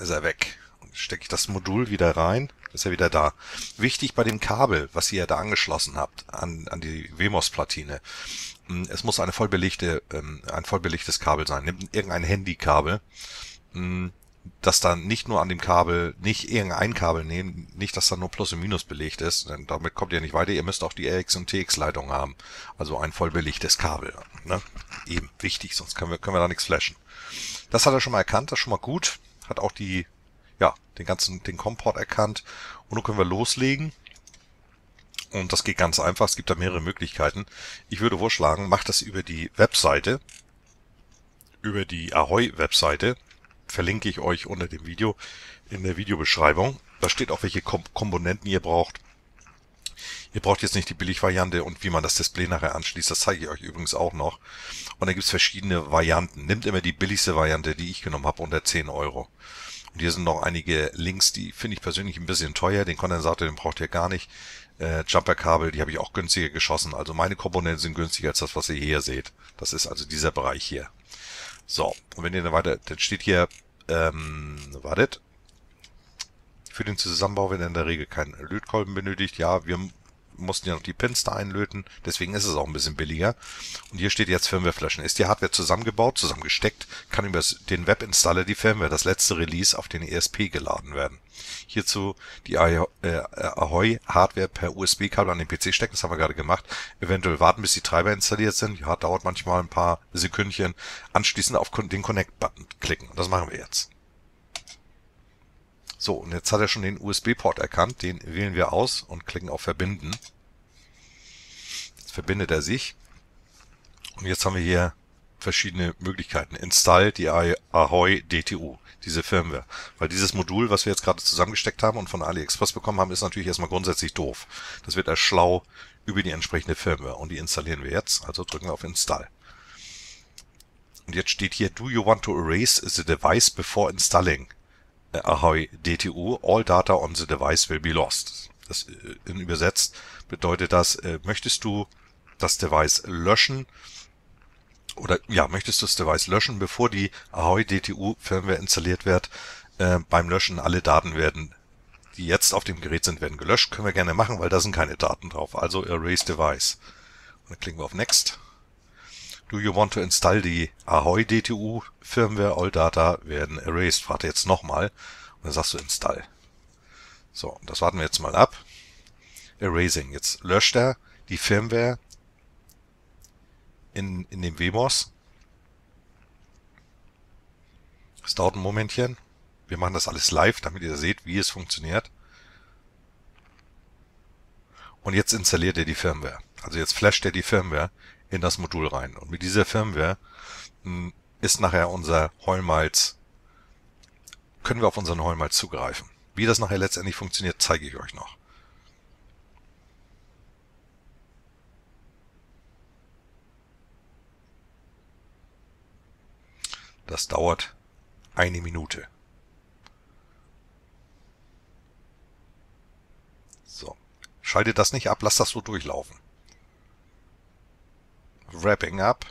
ist er weg. Und stecke ich das Modul wieder rein, ist er wieder da. Wichtig bei dem Kabel, was ihr da angeschlossen habt an, an die W M O S-Platine, es muss eine vollbelegte, ein vollbelegtes Kabel sein. Nehmt irgendein Handykabel, dass dann nicht nur an dem Kabel, nicht irgendein Kabel nehmen, nicht, dass da nur Plus und Minus belegt ist, denn damit kommt ihr nicht weiter. Ihr müsst auch die R X und T X-Leitung haben, also ein vollbelegtes Kabel. Ne? Eben wichtig, sonst können wir, können wir da nichts flashen. Das hat er schon mal erkannt, das ist schon mal gut. Hat auch die, ja, den ganzen, den COM-Port erkannt. Und nun können wir loslegen. Und das geht ganz einfach, es gibt da mehrere Möglichkeiten. Ich würde vorschlagen, macht das über die Webseite, über die Ahoy-Webseite. Verlinke ich euch unter dem Video in der Videobeschreibung. Da steht auch, welche Kom Komponenten ihr braucht. Ihr braucht jetzt nicht die Billigvariante und wie man das Display nachher anschließt. Das zeige ich euch übrigens auch noch. Und da gibt es verschiedene Varianten. Nehmt immer die billigste Variante, die ich genommen habe, unter zehn Euro. Und hier sind noch einige Links, die finde ich persönlich ein bisschen teuer. Den Kondensator, den braucht ihr gar nicht. Äh, Jumper-Kabel, die habe ich auch günstiger geschossen. Also meine Komponenten sind günstiger als das, was ihr hier seht. Das ist also dieser Bereich hier. So, und wenn ihr dann weiter, dann steht hier, ähm, wartet, für den Zusammenbau wird in der Regel kein Lötkolben benötigt. Ja, wir mussten ja noch die Pins da einlöten, deswegen ist es auch ein bisschen billiger. Und hier steht jetzt Firmware-Flaschen. Ist die Hardware zusammengebaut, zusammengesteckt, kann über den Webinstaller die Firmware, das letzte Release, auf den E S P geladen werden. Hierzu die Ahoy Hardware per U S B-Kabel an den P C stecken, das haben wir gerade gemacht. Eventuell warten, bis die Treiber installiert sind. Ja, dauert manchmal ein paar Sekündchen. Anschließend auf den Connect-Button klicken. Und das machen wir jetzt. So, und jetzt hat er schon den U S B-Port erkannt. Den wählen wir aus und klicken auf Verbinden. Jetzt verbindet er sich. Und jetzt haben wir hier verschiedene Möglichkeiten. Install die Ahoy D T U, diese Firmware. Weil dieses Modul, was wir jetzt gerade zusammengesteckt haben und von AliExpress bekommen haben, ist natürlich erstmal grundsätzlich doof. Das wird erst schlau über die entsprechende Firmware. Und die installieren wir jetzt. Also drücken wir auf Install. Und jetzt steht hier, do you want to erase the device before installing Ahoy D T U? All data on the device will be lost. Das in übersetzt bedeutet das, äh, möchtest du das Device löschen oder ja, möchtest du das Device löschen, bevor die Ahoy D T U Firmware installiert wird? Äh, beim Löschen alle Daten werden, die jetzt auf dem Gerät sind, werden gelöscht. Können wir gerne machen, weil da sind keine Daten drauf. Also erase device. Und dann klicken wir auf Next. Do you want to install die Ahoy D T U Firmware? All data werden erased. Warte jetzt nochmal. Und dann sagst du Install. So, das warten wir jetzt mal ab. Erasing. Jetzt löscht er die Firmware in, in dem W M O S. Es dauert ein Momentchen. Wir machen das alles live, damit ihr seht, wie es funktioniert. Und jetzt installiert er die Firmware. Also jetzt flasht er die Firmware in das Modul rein. Und mit dieser Firmware mh, ist nachher unser Heumalz, können wir auf unseren Heumalz zugreifen. Wie das nachher letztendlich funktioniert, zeige ich euch noch. Das dauert eine Minute. So, schaltet das nicht ab, lasst das so durchlaufen. Wrapping up.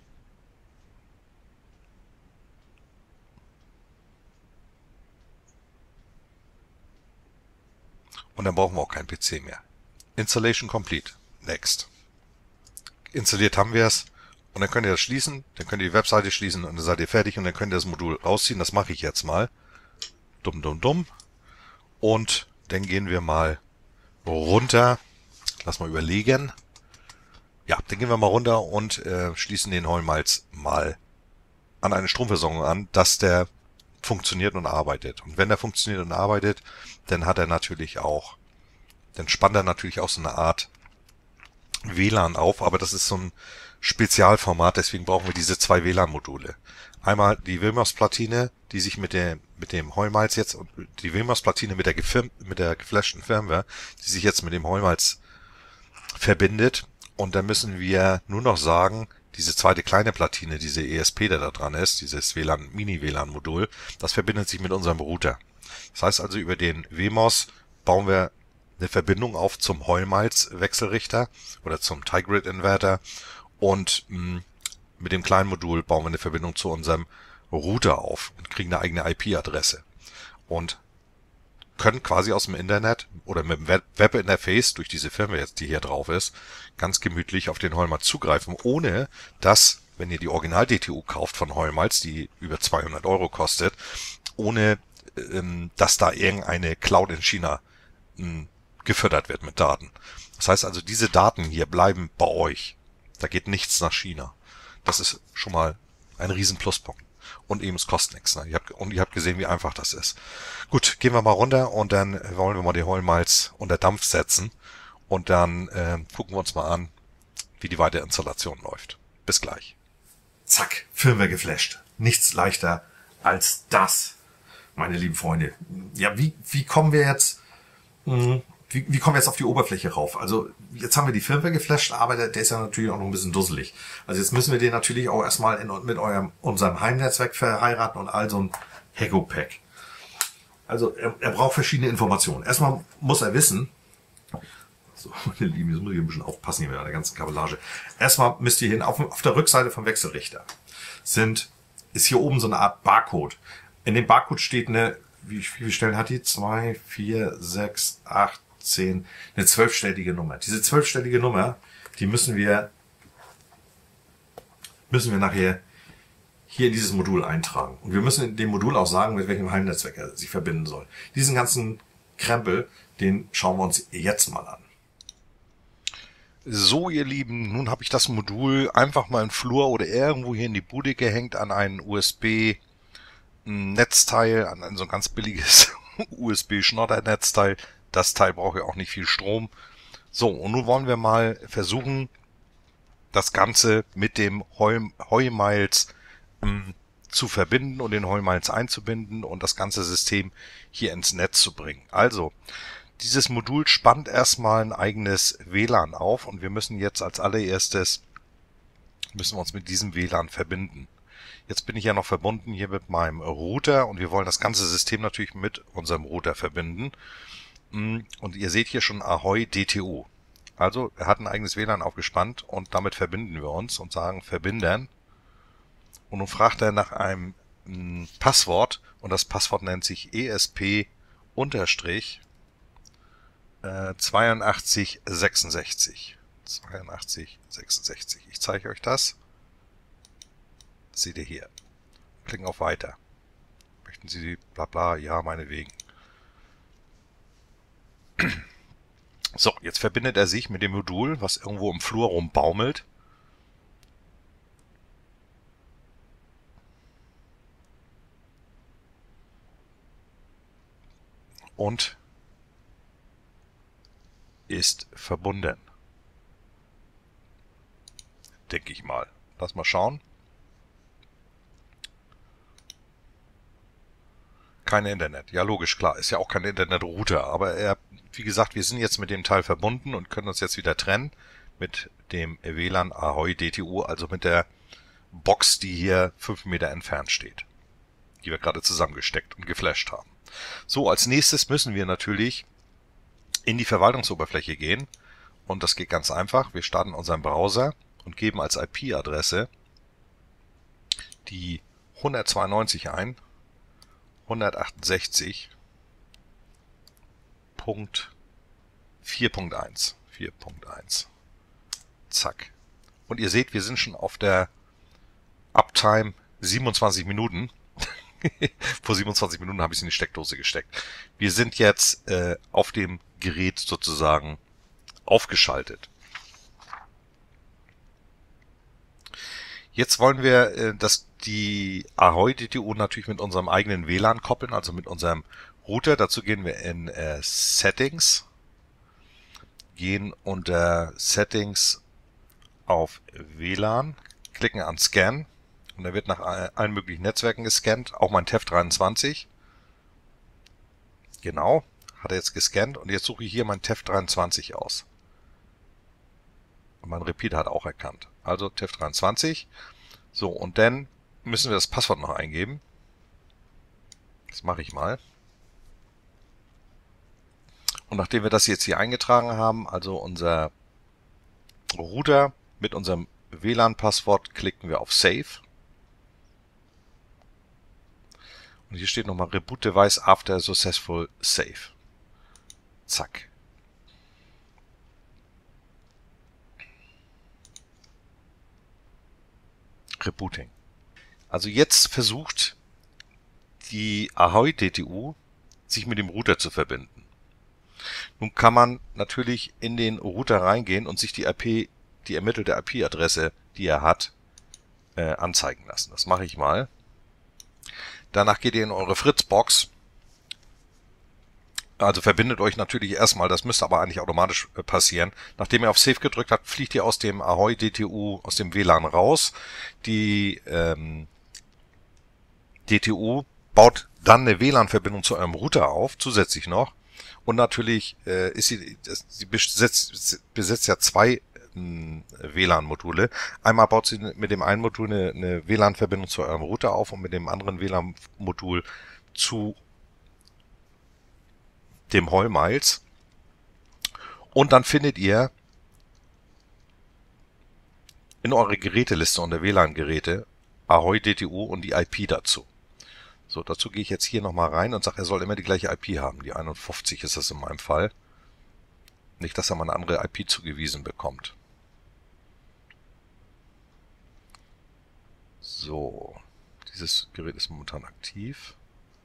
Und dann brauchen wir auch keinen P C mehr. Installation complete. Next. Installiert haben wir es. Und dann könnt ihr das schließen. Dann könnt ihr die Webseite schließen und dann seid ihr fertig. Und dann könnt ihr das Modul rausziehen. Das mache ich jetzt mal. Dumm, dumm, dumm. Und dann gehen wir mal runter. Lass mal überlegen. Ja, dann gehen wir mal runter und äh, schließen den Heumalz mal an eine Stromversorgung an, dass der funktioniert und arbeitet. Und wenn der funktioniert und arbeitet, dann hat er natürlich auch, dann spannt er natürlich auch so eine Art W L A N auf, aber das ist so ein Spezialformat, deswegen brauchen wir diese zwei W L A N-Module. Einmal die W M O S-Platine, die sich mit der mit dem Heumalz jetzt, und die W M O S-Platine mit der gefirm, mit der geflashten Firmware, die sich jetzt mit dem Heumalz verbindet. Und dann müssen wir nur noch sagen, diese zweite kleine Platine, diese E S P, der da dran ist, dieses W L A N, Mini-W L A N-Modul, das verbindet sich mit unserem Router. Das heißt also, über den W M O S bauen wir eine Verbindung auf zum Heumalz-Wechselrichter oder zum Tigrid-Inverter und mh, mit dem kleinen Modul bauen wir eine Verbindung zu unserem Router auf und kriegen eine eigene I P-Adresse. und können quasi aus dem Internet oder mit dem Webinterface durch diese Firmware, die hier drauf ist, ganz gemütlich auf den Heumalz zugreifen, ohne dass, wenn ihr die Original-D T U kauft von Heumalz, die über zweihundert Euro kostet, ohne ähm, dass da irgendeine Cloud in China ähm, gefördert wird mit Daten. Das heißt also, diese Daten hier bleiben bei euch. Da geht nichts nach China. Das ist schon mal ein riesen Pluspunkt. Und eben, es kostet nichts. Ne? Ihr habt, und ihr habt gesehen, wie einfach das ist. Gut, gehen wir mal runter und dann wollen wir mal den Heumalz unter Dampf setzen. Und dann äh, gucken wir uns mal an, wie die weitere Installation läuft. Bis gleich. Zack, Firmware geflasht. Nichts leichter als das, meine lieben Freunde. Ja, wie, wie kommen wir jetzt, mh, wie, wie kommen wir jetzt auf die Oberfläche rauf? Also, jetzt haben wir die Firmware geflasht, aber der, der ist ja natürlich auch noch ein bisschen dusselig. Also jetzt müssen wir den natürlich auch erstmal in, mit eurem, unserem Heimnetzwerk verheiraten und all so ein Hego-Pack. Also, er, er braucht verschiedene Informationen. Erstmal muss er wissen, so, meine Lieben, jetzt muss ich ein bisschen aufpassen hier mit der ganzen Kabellage. Erstmal müsst ihr hin, auf, auf der Rückseite vom Wechselrichter sind, ist hier oben so eine Art Barcode. In dem Barcode steht eine, wie, wie viele Stellen hat die? Zwei, vier, sechs, acht, zehn, eine zwölfstellige Nummer. Diese zwölfstellige Nummer, die müssen wir, müssen wir nachher hier in dieses Modul eintragen. Und wir müssen in dem Modul auch sagen, mit welchem Heimnetzwerk er sich verbinden soll. Diesen ganzen Krempel, den schauen wir uns jetzt mal an. So, ihr Lieben, nun habe ich das Modul einfach mal im Flur oder irgendwo hier in die Bude gehängt an ein U S B-Netzteil, an ein so ein ganz billiges U S B-Schnodder-Netzteil. Das Teil braucht ja auch nicht viel Strom. So, und nun wollen wir mal versuchen, das Ganze mit dem Heumalz ähm, zu verbinden und den Heumalz einzubinden und das ganze System hier ins Netz zu bringen. Also, dieses Modul spannt erstmal ein eigenes W L A N auf und wir müssen jetzt als allererstes, müssen wir uns mit diesem W L A N verbinden. Jetzt bin ich ja noch verbunden hier mit meinem Router und wir wollen das ganze System natürlich mit unserem Router verbinden. Und ihr seht hier schon Ahoi D T U. Also er hat ein eigenes W L A N aufgespannt und damit verbinden wir uns und sagen verbinden. Und nun fragt er nach einem m, Passwort und das Passwort nennt sich E S P unterstrich zweiundachtzig sechsundsechzig. zweiundachtzig sechsundsechzig. Ich zeige euch das. Das seht ihr hier. Klicken auf Weiter. Möchten Sie bla bla? Ja, meinetwegen. So, jetzt verbindet er sich mit dem Modul, was irgendwo im Flur rumbaumelt. Und ist verbunden. Denke ich mal. Lass mal schauen. Kein Internet. Ja, logisch, klar. Ist ja auch kein Internetrouter. Aber er, wie gesagt, wir sind jetzt mit dem Teil verbunden und können uns jetzt wieder trennen mit dem W L A N Ahoi D T U, also mit der Box, die hier fünf Meter entfernt steht, die wir gerade zusammengesteckt und geflasht haben. So, als nächstes müssen wir natürlich in die Verwaltungsoberfläche gehen und das geht ganz einfach. Wir starten unseren Browser und geben als I P-Adresse die hundertzweiundneunzig ein, hundertachtundsechzig Punkt vier Punkt eins. vier Punkt eins. Zack. Und ihr seht, wir sind schon auf der Uptime siebenundzwanzig Minuten. Vor siebenundzwanzig Minuten habe ich es in die Steckdose gesteckt. Wir sind jetzt äh, auf dem Gerät sozusagen aufgeschaltet. Jetzt wollen wir äh, dass die Ahoi D T U natürlich mit unserem eigenen W L A N koppeln, also mit unserem Router. Dazu gehen wir in äh, Settings, gehen unter Settings auf W L A N, klicken an Scan. Und er wird nach allen möglichen Netzwerken gescannt, auch mein T E F dreiundzwanzig. Genau, hat er jetzt gescannt und jetzt suche ich hier mein T E F dreiundzwanzig aus. Und mein Repeater hat auch erkannt. Also T E F dreiundzwanzig. So, und dann müssen wir das Passwort noch eingeben. Das mache ich mal. Und nachdem wir das jetzt hier eingetragen haben, also unser Router mit unserem W L A N-Passwort, klicken wir auf Save. Und hier steht nochmal Reboot Device after successful save. Zack. Rebooting. Also jetzt versucht die Ahoy D T U sich mit dem Router zu verbinden. Nun kann man natürlich in den Router reingehen und sich die I P, die ermittelte I P-Adresse, die er hat, äh, anzeigen lassen. Das mache ich mal. Danach geht ihr in eure Fritzbox. Also verbindet euch natürlich erstmal, das müsste aber eigentlich automatisch äh, passieren. Nachdem ihr auf Save gedrückt habt, fliegt ihr aus dem Ahoy D T U, aus dem W L A N raus. Die ähm, D T U baut dann eine W L A N-Verbindung zu eurem Router auf, zusätzlich noch. Und natürlich äh, ist sie, sie besetzt, besitzt ja zwei ähm, W L A N-Module. Einmal baut sie mit dem einen Modul eine, eine W L A N-Verbindung zu eurem Router auf und mit dem anderen W L A N-Modul zu dem Hallmiles. Und dann findet ihr in eurer Geräteliste unter W L A N-Geräte Ahoy D T U und die I P dazu. So, dazu gehe ich jetzt hier nochmal rein und sage, er soll immer die gleiche I P haben. Die einundfünfzig ist das in meinem Fall. Nicht, dass er mal eine andere I P zugewiesen bekommt. So, dieses Gerät ist momentan aktiv.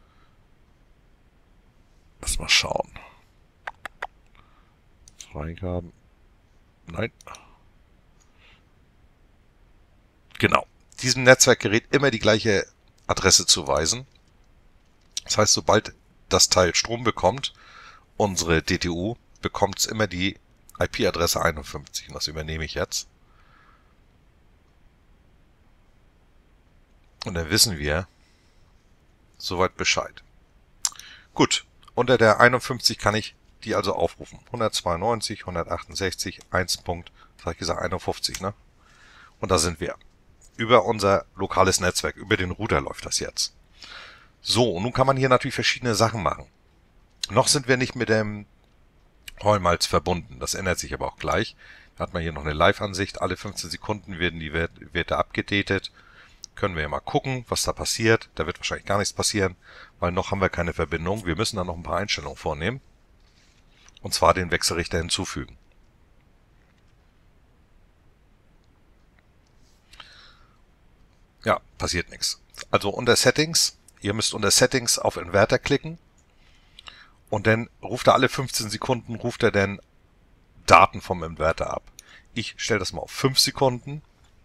Lass mal schauen. Freigaben. Nein. Genau. Diesem Netzwerkgerät immer die gleiche Adresse zuweisen. Das heißt, sobald das Teil Strom bekommt, unsere D T U, bekommt es immer die I P-Adresse einundfünfzig. Und das übernehme ich jetzt. Und dann wissen wir soweit Bescheid. Gut. Unter der einundfünfzig kann ich die also aufrufen. hundertzweiundneunzig, hundertachtundsechzig, eins. Was habe ich gesagt? einundfünfzig, ne? Und da sind wir. Über unser lokales Netzwerk, über den Router läuft das jetzt. So, und nun kann man hier natürlich verschiedene Sachen machen. Noch sind wir nicht mit dem Hallmiles verbunden. Das ändert sich aber auch gleich. Da hat man hier noch eine Live-Ansicht. Alle fünfzehn Sekunden werden die Werte abgedatet. Können wir ja mal gucken, was da passiert. Da wird wahrscheinlich gar nichts passieren, weil noch haben wir keine Verbindung. Wir müssen da noch ein paar Einstellungen vornehmen. Und zwar den Wechselrichter hinzufügen. Ja, passiert nichts. Also unter Settings, ihr müsst unter Settings auf Inverter klicken und dann ruft er alle fünfzehn Sekunden, ruft er dann Daten vom Inverter ab. Ich stelle das mal auf fünf Sekunden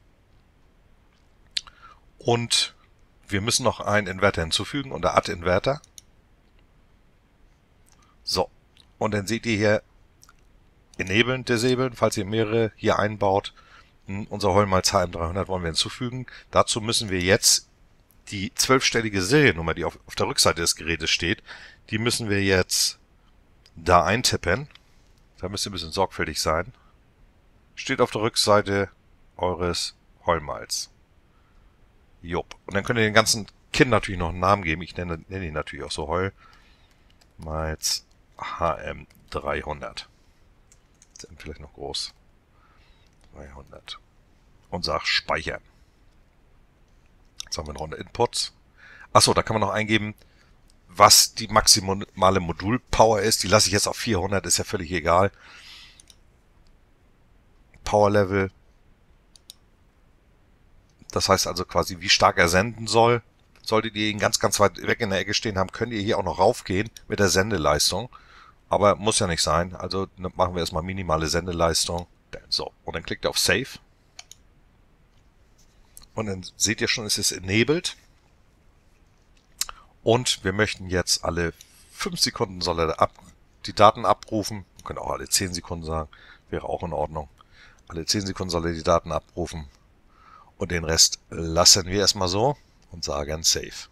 und wir müssen noch einen Inverter hinzufügen unter Add Inverter. So, und dann seht ihr hier Enablen, Disablen, falls ihr mehrere hier einbaut. Unser Hallmiles H M dreihundert wollen wir hinzufügen. Dazu müssen wir jetzt die zwölfstellige Seriennummer, die auf, auf der Rückseite des Gerätes steht, die müssen wir jetzt da eintippen. Da müsst ihr ein bisschen sorgfältig sein. Steht auf der Rückseite eures Hallmiles. Jupp. Und dann könnt ihr den ganzen Kind natürlich noch einen Namen geben. Ich nenne, nenne ihn natürlich auch so Hallmiles H M dreihundert. Ist vielleicht noch groß. dreihundert. Und sag Speichern. Jetzt haben wir noch eine Inputs. Achso, da kann man noch eingeben, was die maximale Modulpower ist. Die lasse ich jetzt auf vierhundert, ist ja völlig egal. Power Level. Das heißt also quasi, wie stark er senden soll. Solltet ihr ihn ganz, ganz weit weg in der Ecke stehen haben, könnt ihr hier auch noch raufgehen mit der Sendeleistung. Aber muss ja nicht sein. Also machen wir erstmal minimale Sendeleistung. So, und dann klickt ihr auf Save. Und dann seht ihr schon, es ist enabled. Und wir möchten jetzt alle fünf Sekunden soll er ab, die Daten abrufen. Wir können auch alle zehn Sekunden sagen, wäre auch in Ordnung. Alle zehn Sekunden soll er die Daten abrufen. Und den Rest lassen wir erstmal so und sagen Save.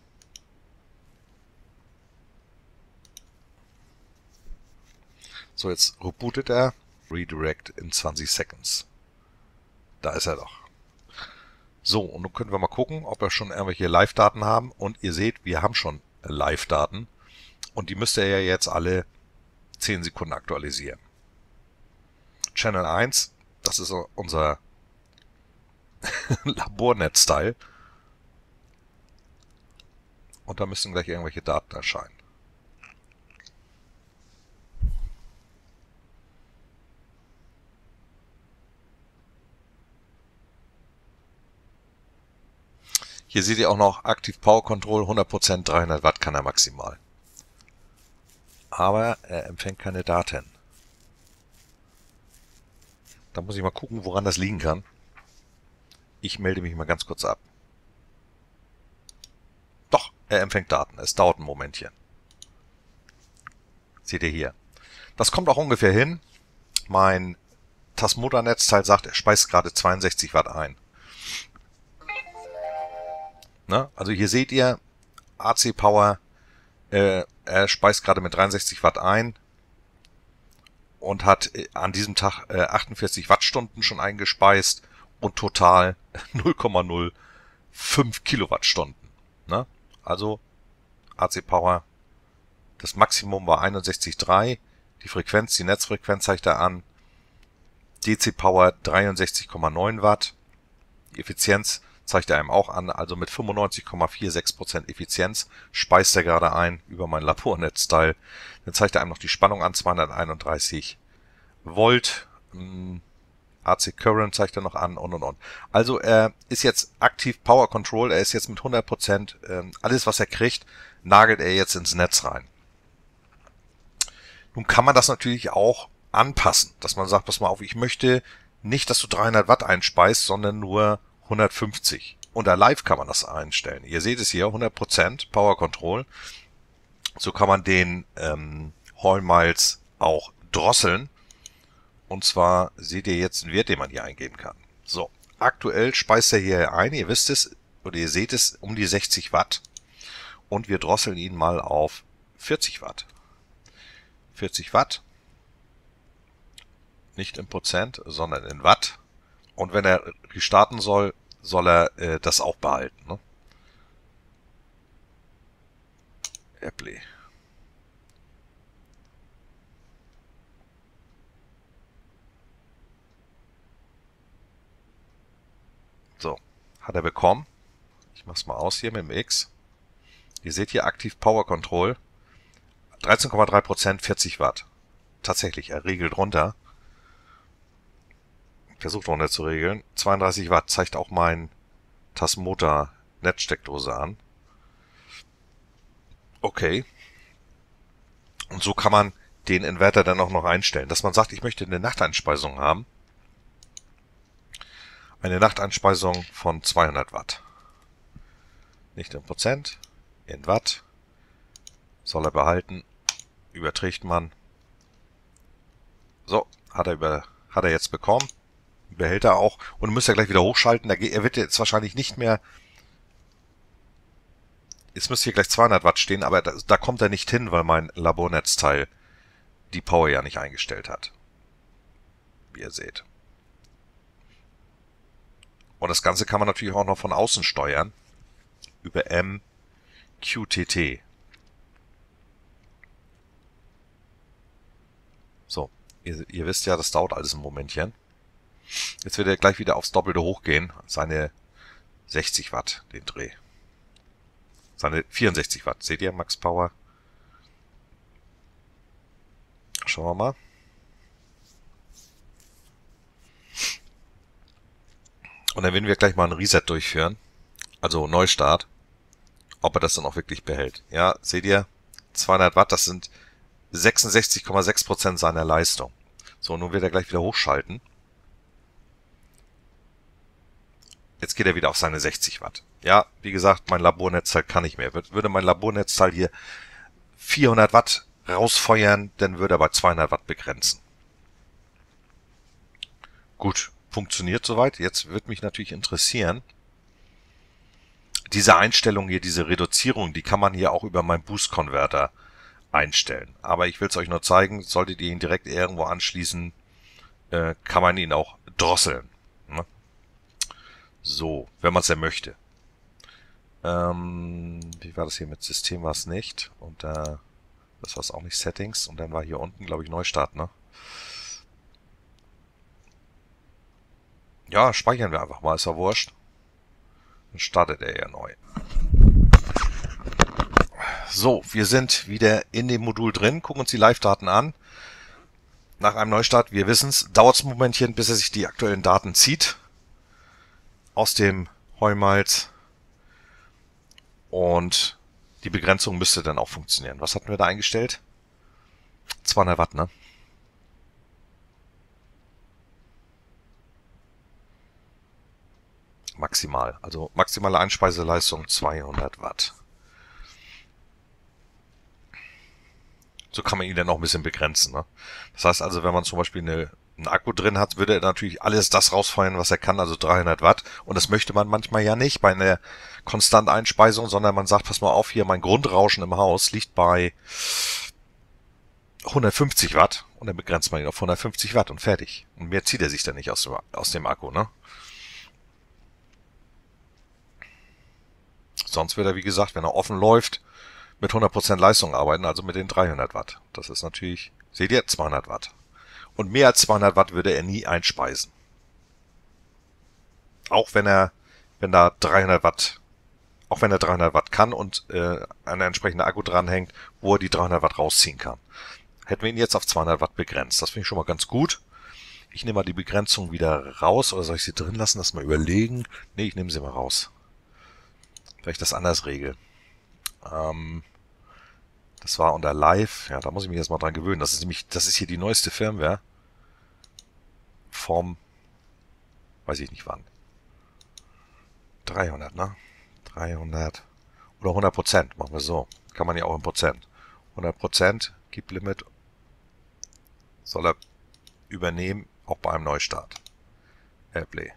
So, jetzt rebootet er. Redirect in zwanzig Seconds. Da ist er doch. So, und nun können wir mal gucken, ob wir schon irgendwelche Live-Daten haben. Und ihr seht, wir haben schon Live-Daten. Und die müsst ihr ja jetzt alle zehn Sekunden aktualisieren. Channel eins, das ist unser Labornetzteil. Und da müssen gleich irgendwelche Daten erscheinen. Hier seht ihr auch noch Active Power Control, hundert Prozent, dreihundert Watt kann er maximal. Aber er empfängt keine Daten. Da muss ich mal gucken, woran das liegen kann. Ich melde mich mal ganz kurz ab. Doch, er empfängt Daten. Es dauert ein Momentchen. Seht ihr hier. Das kommt auch ungefähr hin. Mein Tasmota-Netzteil sagt, er speist gerade zweiundsechzig Watt ein. Ne? Also hier seht ihr, A C Power, äh, er speist gerade mit dreiundsechzig Watt ein und hat äh, an diesem Tag äh, achtundvierzig Wattstunden schon eingespeist und total null Komma null fünf Kilowattstunden. Ne? Also A C Power, das Maximum war einundsechzig Komma drei, die Frequenz, die Netzfrequenz zeigt er an, D C Power dreiundsechzig Komma neun Watt, die Effizienz zeigt er einem auch an, also mit fünfundneunzig Komma sechsundvierzig Prozent Effizienz speist er gerade ein über mein Labornetzteil. Dann zeigt er einem noch die Spannung an, zweihunderteinunddreißig Volt, A C Current zeigt er noch an und und und. Also er ist jetzt aktiv Power Control, er ist jetzt mit hundert Prozent, alles was er kriegt, nagelt er jetzt ins Netz rein. Nun kann man das natürlich auch anpassen, dass man sagt, pass mal auf, ich möchte nicht, dass du dreihundert Watt einspeist, sondern nur hundertfünfzig. Unter Live kann man das einstellen. Ihr seht es hier, hundert Prozent Power Control. So kann man den ähm, Hall Miles auch drosseln. Und zwar seht ihr jetzt einen Wert, den man hier eingeben kann. So, aktuell speist er hier ein. Ihr wisst es, oder ihr seht es, um die sechzig Watt. Und wir drosseln ihn mal auf vierzig Watt. vierzig Watt. Nicht in Prozent, sondern in Watt. Und wenn er restarten soll, soll er äh, das auch behalten. Ne? Apple. So, hat er bekommen. Ich mach's mal aus hier mit dem X. Ihr seht hier aktiv Power Control. dreizehn Komma drei Prozent, vierzig Watt. Tatsächlich, er regelt runter. Versucht runter zu regeln. zweiunddreißig Watt zeigt auch mein Tasmota Netzsteckdose an. Okay. Und so kann man den Inverter dann auch noch einstellen, dass man sagt, ich möchte eine Nachteinspeisung haben. Eine Nachteinspeisung von zweihundert Watt. Nicht in Prozent, in Watt. Soll er behalten. Überträgt man. So, hat er, über, hat er jetzt bekommen. Behält er auch. Und müsst ihr gleich wieder hochschalten. Er wird jetzt wahrscheinlich nicht mehr... Jetzt müsste hier gleich zweihundert Watt stehen, aber da, da kommt er nicht hin, weil mein Labornetzteil die Power ja nicht eingestellt hat. Wie ihr seht. Und das Ganze kann man natürlich auch noch von außen steuern. Über M Q T T. So, ihr, ihr wisst ja, das dauert alles ein Momentchen. Jetzt wird er gleich wieder aufs Doppelte hochgehen. Seine sechzig Watt, den Dreh. Seine vierundsechzig Watt. Seht ihr, Max Power? Schauen wir mal. Und dann werden wir gleich mal einen Reset durchführen. Also Neustart. Ob er das dann auch wirklich behält. Ja, seht ihr? zweihundert Watt, das sind sechsundsechzig Komma sechs Prozent seiner Leistung. So, nun wird er gleich wieder hochschalten. Jetzt geht er wieder auf seine sechzig Watt. Ja, wie gesagt, mein Labornetzteil kann nicht mehr. Würde mein Labornetzteil hier vierhundert Watt rausfeuern, dann würde er bei zweihundert Watt begrenzen. Gut, funktioniert soweit. Jetzt wird mich natürlich interessieren, diese Einstellung hier, diese Reduzierung, die kann man hier auch über meinen Boost-Converter einstellen. Aber ich will es euch nur zeigen, solltet ihr ihn direkt irgendwo anschließen, äh, kann man ihn auch drosseln. Ne? So, wenn man es ja möchte. Ähm, wie war das hier mit System? War es nicht. Und äh, das war es auch nicht, Settings. Und dann war hier unten, glaube ich, Neustart, ne? Ja, speichern wir einfach mal, ist ja wurscht. Dann startet er ja neu. So, wir sind wieder in dem Modul drin, gucken uns die Live-Daten an. Nach einem Neustart, wir wissen es, dauert es ein Momentchen, bis er sich die aktuellen Daten zieht aus dem Heumalz. Und die Begrenzung müsste dann auch funktionieren. Was hatten wir da eingestellt? zweihundert Watt, ne? Maximal. Also maximale Einspeiseleistung zweihundert Watt. So kann man ihn dann noch ein bisschen begrenzen. Ne? Das heißt also, wenn man zum Beispiel eine, einen Akku drin hat, würde er natürlich alles das rausfeuern, was er kann, also dreihundert Watt. Und das möchte man manchmal ja nicht bei einer konstanten Einspeisung, sondern man sagt, pass mal auf, hier mein Grundrauschen im Haus liegt bei hundertfünfzig Watt und dann begrenzt man ihn auf hundertfünfzig Watt und fertig. Und mehr zieht er sich dann nicht aus dem, aus dem Akku. Ne? Sonst wird er, wie gesagt, wenn er offen läuft, mit hundert Prozent Leistung arbeiten, also mit den dreihundert Watt. Das ist natürlich, seht ihr, zweihundert Watt. Und mehr als zweihundert Watt würde er nie einspeisen. Auch wenn er, wenn da dreihundert Watt, auch wenn er dreihundert Watt kann und äh, ein entsprechender Akku dranhängt, wo er die dreihundert Watt rausziehen kann. Hätten wir ihn jetzt auf zweihundert Watt begrenzt. Das finde ich schon mal ganz gut. Ich nehme mal die Begrenzung wieder raus, oder soll ich sie drin lassen? Lass mal überlegen. Nee, ich nehme sie mal raus. Weil ich das anders regel. Ähm, das war unter Live. Ja, da muss ich mich erstmal dran gewöhnen. Das ist nämlich, das ist hier die neueste Firmware. Vom, weiß ich nicht wann. dreihundert, ne? dreihundert. Oder hundert Prozent. Machen wir so. Kann man ja auch in Prozent. hundert Prozent. Keep Limit. Soll er übernehmen. Auch bei einem Neustart. Airplay.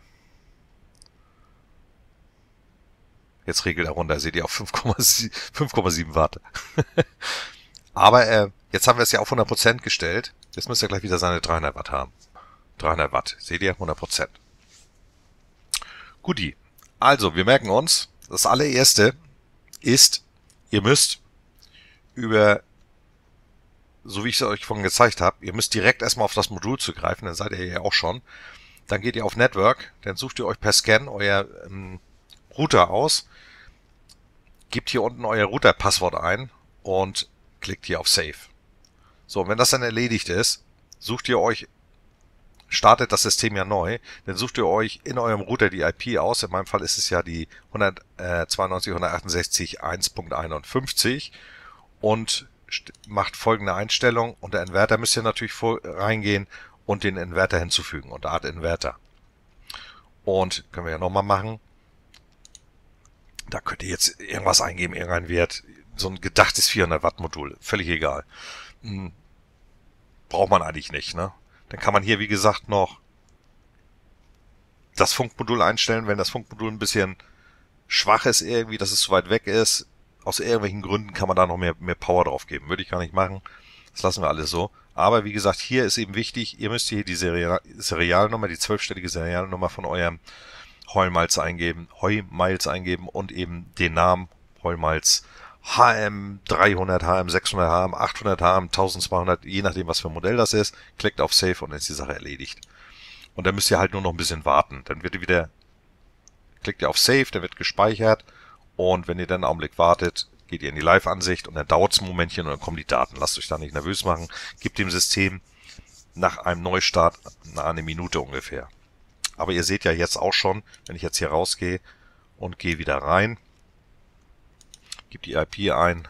Jetzt regelt er runter, seht ihr, auf fünf Komma sieben Watt. Aber äh, jetzt haben wir es ja auf hundert Prozent gestellt. Jetzt müsste er gleich wieder seine dreihundert Watt haben. dreihundert Watt, seht ihr, hundert Prozent. Guti. Also, wir merken uns, das allererste ist, ihr müsst über, so wie ich es euch vorhin gezeigt habe, ihr müsst direkt erstmal auf das Modul zugreifen, dann seid ihr ja auch schon. Dann geht ihr auf Network, dann sucht ihr euch per Scan euer ähm, Router aus, gebt hier unten euer Router-Passwort ein und klickt hier auf Save. So, und wenn das dann erledigt ist, sucht ihr euch, startet das System ja neu, dann sucht ihr euch in eurem Router die I P aus, in meinem Fall ist es ja die hundertzweiundneunzig Punkt hundertachtundsechzig Punkt eins Punkt einundfünfzig und macht folgende Einstellung. Unter Inverter müsst ihr natürlich vor, reingehen und den Inverter hinzufügen, unter Art Inverter. Und können wir ja nochmal machen. Da könnt ihr jetzt irgendwas eingeben, irgendeinen Wert. So ein gedachtes vierhundert Watt Modul. Völlig egal. Hm. Braucht man eigentlich nicht, ne? Dann kann man hier, wie gesagt, noch das Funkmodul einstellen, wenn das Funkmodul ein bisschen schwach ist irgendwie, dass es zu weit weg ist. Aus irgendwelchen Gründen kann man da noch mehr, mehr Power drauf geben. Würde ich gar nicht machen. Das lassen wir alles so. Aber wie gesagt, hier ist eben wichtig, ihr müsst hier die Serial Serialnummer, die zwölfstellige Serialnummer von eurem Heumalz eingeben, Heumalz eingeben und eben den Namen Heumalz H M dreihundert, H M sechshundert, H M achthundert, H M eintausendzweihundert, je nachdem was für ein Modell das ist, klickt auf Save und dann ist die Sache erledigt. Und dann müsst ihr halt nur noch ein bisschen warten. Dann wird ihr wieder, klickt ihr auf Save, der wird gespeichert und wenn ihr dann einen Augenblick wartet, geht ihr in die Live-Ansicht und dann dauert es ein Momentchen und dann kommen die Daten. Lasst euch da nicht nervös machen. Gebt dem System nach einem Neustart eine Minute ungefähr. Aber ihr seht ja jetzt auch schon, wenn ich jetzt hier rausgehe und gehe wieder rein, gebe die I P ein,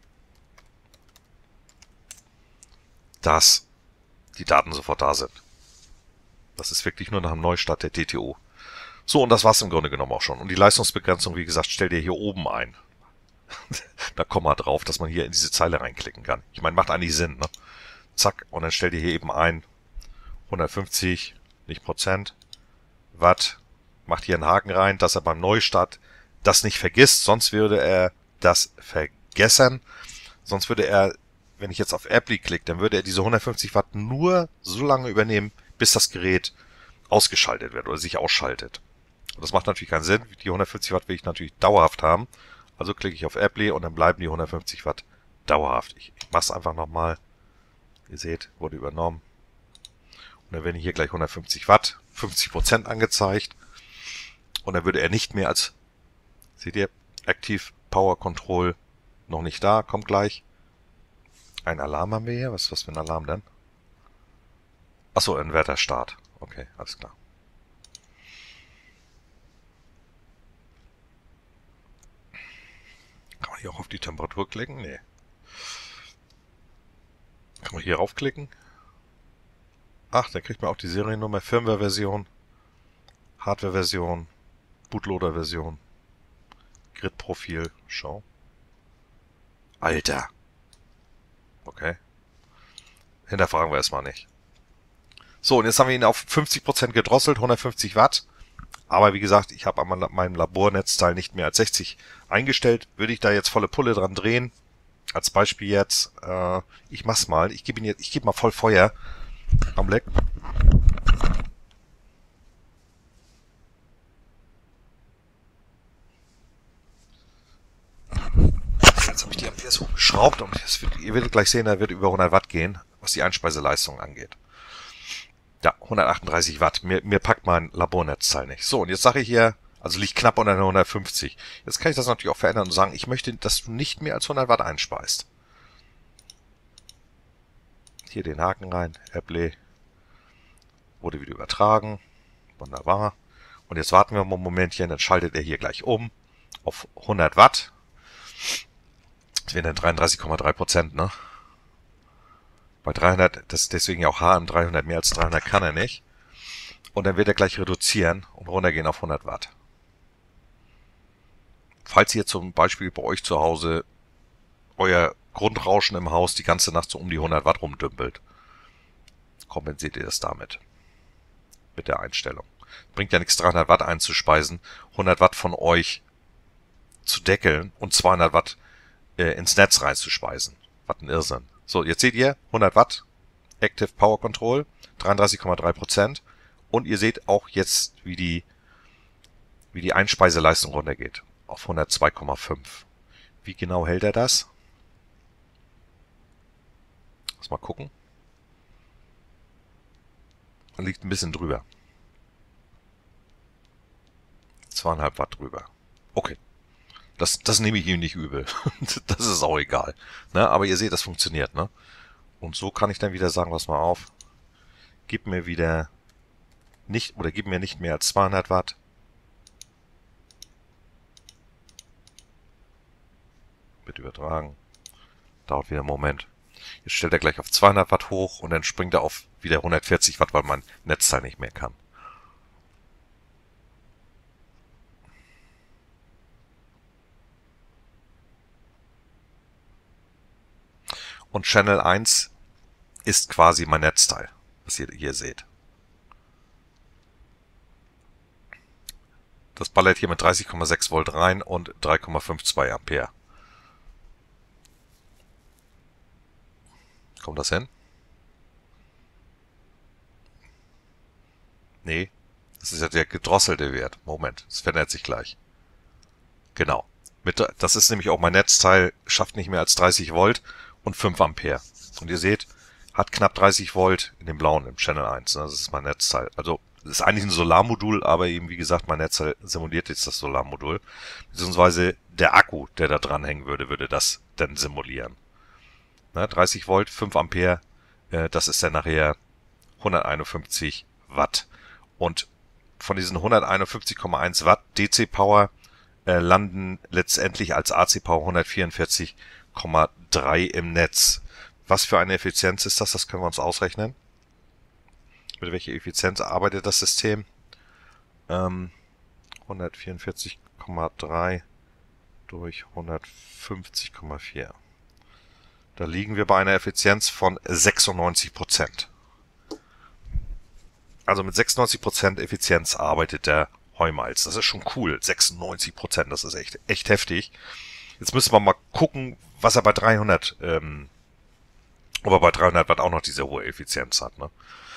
dass die Daten sofort da sind. Das ist wirklich nur nach dem Neustart der T T O. So, und das war's im Grunde genommen auch schon. Und die Leistungsbegrenzung, wie gesagt, stellt ihr hier oben ein. Da kommt mal drauf, dass man hier in diese Zeile reinklicken kann. Ich meine, macht eigentlich Sinn, ne? Zack, und dann stellt ihr hier eben ein hundertfünfzig, nicht Prozent, Watt, macht hier einen Haken rein, dass er beim Neustart das nicht vergisst, sonst würde er das vergessen. Sonst würde er, wenn ich jetzt auf Apply klicke, dann würde er diese hundertfünfzig Watt nur so lange übernehmen, bis das Gerät ausgeschaltet wird oder sich ausschaltet. Und das macht natürlich keinen Sinn. Die hundertfünfzig Watt will ich natürlich dauerhaft haben. Also klicke ich auf Apply und dann bleiben die hundertfünfzig Watt dauerhaft. Ich, ich mache es einfach nochmal. Ihr seht, wurde übernommen. Und dann werden hier gleich hundertfünfzig Watt, fünfzig Prozent angezeigt. Und dann würde er nicht mehr als, seht ihr, Active Power Control Noch nicht da, kommt gleich. Ein Alarm haben wir hier. Was ist das für ein Alarm denn? Achso, Inverter-Start. Okay, alles klar. Kann man hier auch auf die Temperatur klicken? Nee. Kann man hier raufklicken? Ach, dann kriegt man auch die Seriennummer, Firmware-Version, Hardware-Version, Bootloader-Version, Grid-Profil, schau. Alter! Okay. Hinterfragen wir erstmal nicht. So, und jetzt haben wir ihn auf fünfzig Prozent gedrosselt, hundertfünfzig Watt. Aber wie gesagt, ich habe an meinem Labornetzteil nicht mehr als sechzig eingestellt. Würde ich da jetzt volle Pulle dran drehen, als Beispiel jetzt, äh, ich mach's mal, ich gebe ihn jetzt, ich gebe mal voll Feuer. Augenblick. Jetzt habe ich die Amperes hochgeschraubt und das wird, ihr werdet gleich sehen, er wird über hundert Watt gehen, was die Einspeiseleistung angeht. Ja, hundertachtunddreißig Watt. Mir, mir packt mein Labornetzteil nicht. So, und jetzt sage ich hier, also liegt knapp unter hundertfünfzig. Jetzt kann ich das natürlich auch verändern und sagen, ich möchte, dass du nicht mehr als hundert Watt einspeist. Hier den Haken rein, Airplay. Wurde wieder übertragen. Wunderbar. Und jetzt warten wir mal ein Momentchen, dann schaltet er hier gleich um auf hundert Watt. Das wären dann dreiunddreißig Komma drei Prozent, ne? Bei dreihundert, das ist deswegen ja auch H M dreihundert, mehr als dreihundert kann er nicht. Und dann wird er gleich reduzieren und runtergehen auf hundert Watt. Falls ihr zum Beispiel bei euch zu Hause euer Grundrauschen im Haus die ganze Nacht so um die hundert Watt rumdümpelt, kompensiert ihr das damit. Mit der Einstellung. Bringt ja nichts, dreihundert Watt einzuspeisen, hundert Watt von euch zu deckeln und zweihundert Watt äh, ins Netz reinzuspeisen. Was ein Irrsinn. So, jetzt seht ihr hundert Watt, Active Power Control, dreiunddreißig Komma drei Prozent. Und ihr seht auch jetzt, wie die, wie die Einspeiseleistung runtergeht. Auf hundertzwei Komma fünf. Wie genau hält er das? Lass mal gucken. Er liegt ein bisschen drüber. zweieinhalb Watt drüber. Okay. Das, das nehme ich ihm nicht übel. Das ist auch egal. Ne? Aber ihr seht, das funktioniert. Ne? Und so kann ich dann wieder sagen, pass mal auf. Gib mir wieder nicht, oder gib mir nicht mehr als zweihundert Watt. Bitte übertragen. Dauert wieder einen Moment. Jetzt stellt er gleich auf zweihundert Watt hoch und dann springt er auf wieder hundertvierzig Watt, weil mein Netzteil nicht mehr kann. Und Channel eins ist quasi mein Netzteil, was ihr hier seht. Das ballert hier mit dreißig Komma sechs Volt rein und drei Komma zweiundfünfzig Ampere. Kommt das hin? Nee, das ist ja der gedrosselte Wert. Moment, es verändert sich gleich. Genau. Mit, das ist nämlich auch mein Netzteil, schafft nicht mehr als dreißig Volt und fünf Ampere. Und ihr seht, hat knapp dreißig Volt in dem blauen, im Channel eins. Das ist mein Netzteil. Also, das ist eigentlich ein Solarmodul, aber eben, wie gesagt, mein Netzteil simuliert jetzt das Solarmodul. Beziehungsweise der Akku, der da dranhängen würde, würde das dann simulieren. Na, dreißig Volt, fünf Ampere, äh, das ist dann nachher hunderteinundfünfzig Watt. Und von diesen hunderteinundfünfzig Komma eins Watt D C Power äh, landen letztendlich als A C Power hundertvierundvierzig Komma drei im Netz. Was für eine Effizienz ist das? Das können wir uns ausrechnen. Mit welcher Effizienz arbeitet das System? Ähm, hundertvierundvierzig Komma drei durch hundertfünfzig Komma vier. Da liegen wir bei einer Effizienz von sechsundneunzig Prozent. Also mit sechsundneunzig Prozent Effizienz arbeitet der Heumalz. Das ist schon cool. sechsundneunzig Prozent, das ist echt, echt heftig. Jetzt müssen wir mal gucken, was er bei dreihundert, ähm, ob er bei dreihundert Watt auch noch diese hohe Effizienz hat, ne?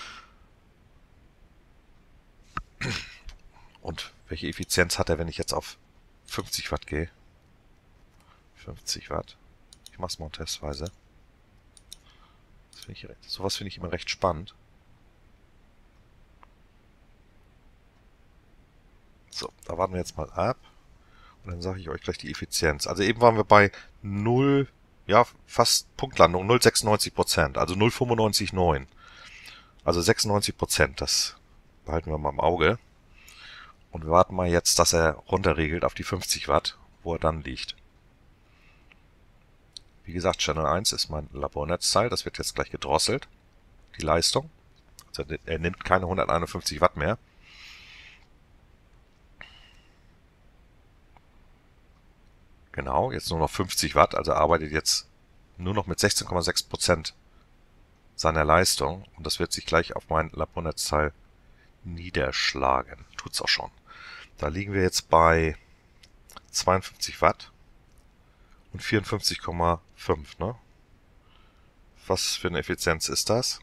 Und welche Effizienz hat er, wenn ich jetzt auf fünfzig Watt gehe? fünfzig Watt. Ich mach's mal testweise. Das find ich, sowas finde ich immer recht spannend. So, da warten wir jetzt mal ab. Und dann sage ich euch gleich die Effizienz. Also eben waren wir bei null, ja, fast Punktlandung, null Komma sechsundneunzig Prozent, also null Komma fünfundneunzig neun. Also sechsundneunzig Prozent, das behalten wir mal im Auge. Und wir warten mal jetzt, dass er runterregelt auf die fünfzig Watt, wo er dann liegt. Wie gesagt, Channel eins ist mein Labornetzteil, das wird jetzt gleich gedrosselt, die Leistung. Also er nimmt keine hunderteinundfünfzig Watt mehr. Genau, jetzt nur noch fünfzig Watt, also arbeitet jetzt nur noch mit sechzehn Komma sechs Prozent seiner Leistung. Und das wird sich gleich auf mein Labornetzteil niederschlagen. Tut's auch schon. Da liegen wir jetzt bei zweiundfünfzig Watt und vierundfünfzig Komma fünf, ne? Was für eine Effizienz ist das?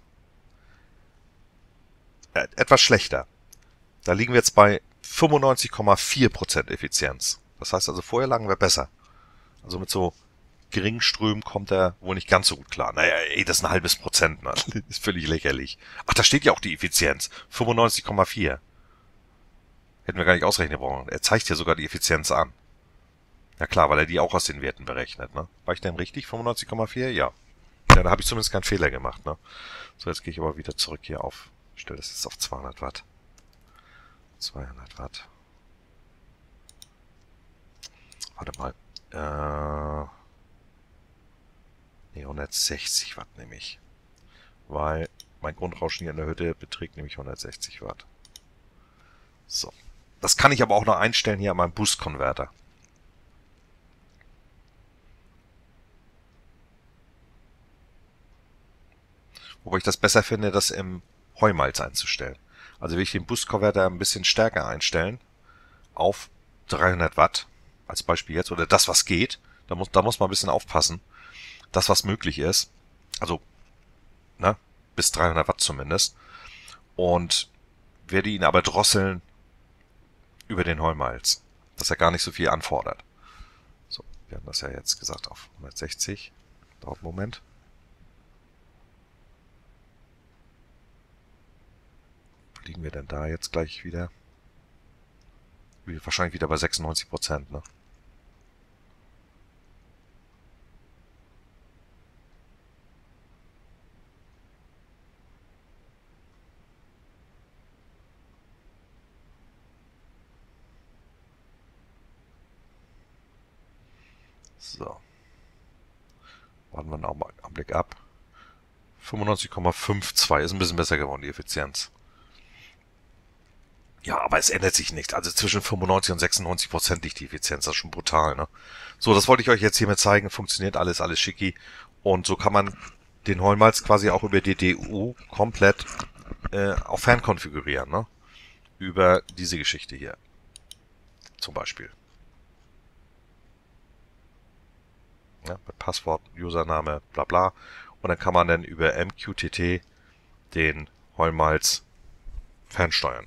Äh, etwas schlechter. Da liegen wir jetzt bei fünfundneunzig Komma vier Prozent Effizienz. Das heißt also, vorher lagen wir besser. Also mit so geringen Strömen kommt er wohl nicht ganz so gut klar. Naja, ey, das ist ein halbes Prozent, ne? Das ist völlig lächerlich. Ach, da steht ja auch die Effizienz. fünfundneunzig Komma vier. Hätten wir gar nicht ausrechnen brauchen. Er zeigt hier sogar die Effizienz an. Ja klar, weil er die auch aus den Werten berechnet, ne? War ich denn richtig? fünfundneunzig Komma vier? Ja. Ja, da habe ich zumindest keinen Fehler gemacht, ne? So, jetzt gehe ich aber wieder zurück hier auf. Ich stelle das jetzt auf zweihundert Watt. zweihundert Watt. Warte mal. Äh, nee, hundertsechzig Watt nehme ich. Weil mein Grundrauschen hier in der Hütte beträgt nämlich hundertsechzig Watt. So. Das kann ich aber auch noch einstellen hier an meinem Boost-Konverter. Wobei ich das besser finde, das im Heumalz einzustellen. Also will ich den Boost-Konverter ein bisschen stärker einstellen. Auf dreihundert Watt. Als Beispiel jetzt. Oder das, was geht. Da muss, da muss man ein bisschen aufpassen. Das, was möglich ist. Also, ne, bis dreihundert Watt zumindest. Und werde ihn aber drosseln über den Heumalz. Dass er gar nicht so viel anfordert. So, wir haben das ja jetzt gesagt auf hundertsechzig. Dauert einen Moment. Wo liegen wir denn da jetzt gleich wieder? Wahrscheinlich wieder bei sechsundneunzig Prozent, ne? So. Warten wir noch mal einen Augenblick ab. fünfundneunzig Komma zweiundfünfzig ist ein bisschen besser geworden, die Effizienz. Ja, aber es ändert sich nichts. Also zwischen fünfundneunzig und sechsundneunzig Prozent liegt die Effizienz. Das ist schon brutal, ne? So, das wollte ich euch jetzt hiermit zeigen. Funktioniert alles, alles schicki. Und so kann man den Heumalz quasi auch über die D U komplett äh, auf Fern konfigurieren, ne? Über diese Geschichte hier. Zum Beispiel. Ja, mit Passwort, Username, bla bla. Und dann kann man dann über M Q T T den Heumalz fernsteuern.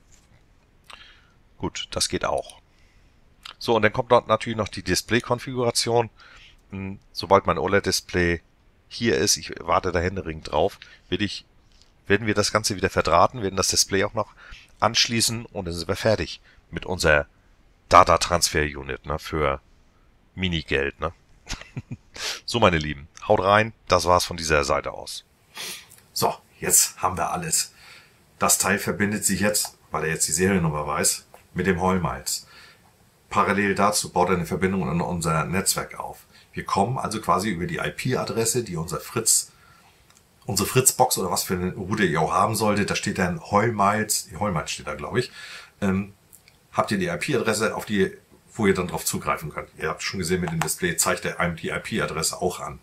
Gut, das geht auch. So, und dann kommt dort natürlich noch die Display-Konfiguration. Sobald mein O L E D-Display hier ist, ich warte da händeringend drauf, werde ich, werden wir das Ganze wieder verdrahten, werden das Display auch noch anschließen und dann sind wir fertig mit unserer Data Transfer Unit, ne, für Minigeld, ne. So, meine Lieben, haut rein, das war's von dieser Seite aus. So, jetzt haben wir alles. Das Teil verbindet sich jetzt, weil er jetzt die Seriennummer weiß, mit dem Heumalz. Parallel dazu baut er eine Verbindung in unser Netzwerk auf. Wir kommen also quasi über die I P-Adresse, die unser Fritz, unsere Fritzbox oder was für eine Route ihr auch haben solltet, da steht dann Heumalz, die Heumalz steht da, glaube ich, ähm, habt ihr die I P-Adresse, auf die, wo ihr dann drauf zugreifen könnt. Ihr habt schon gesehen, mit dem Display zeigt er einem die I P-Adresse auch an.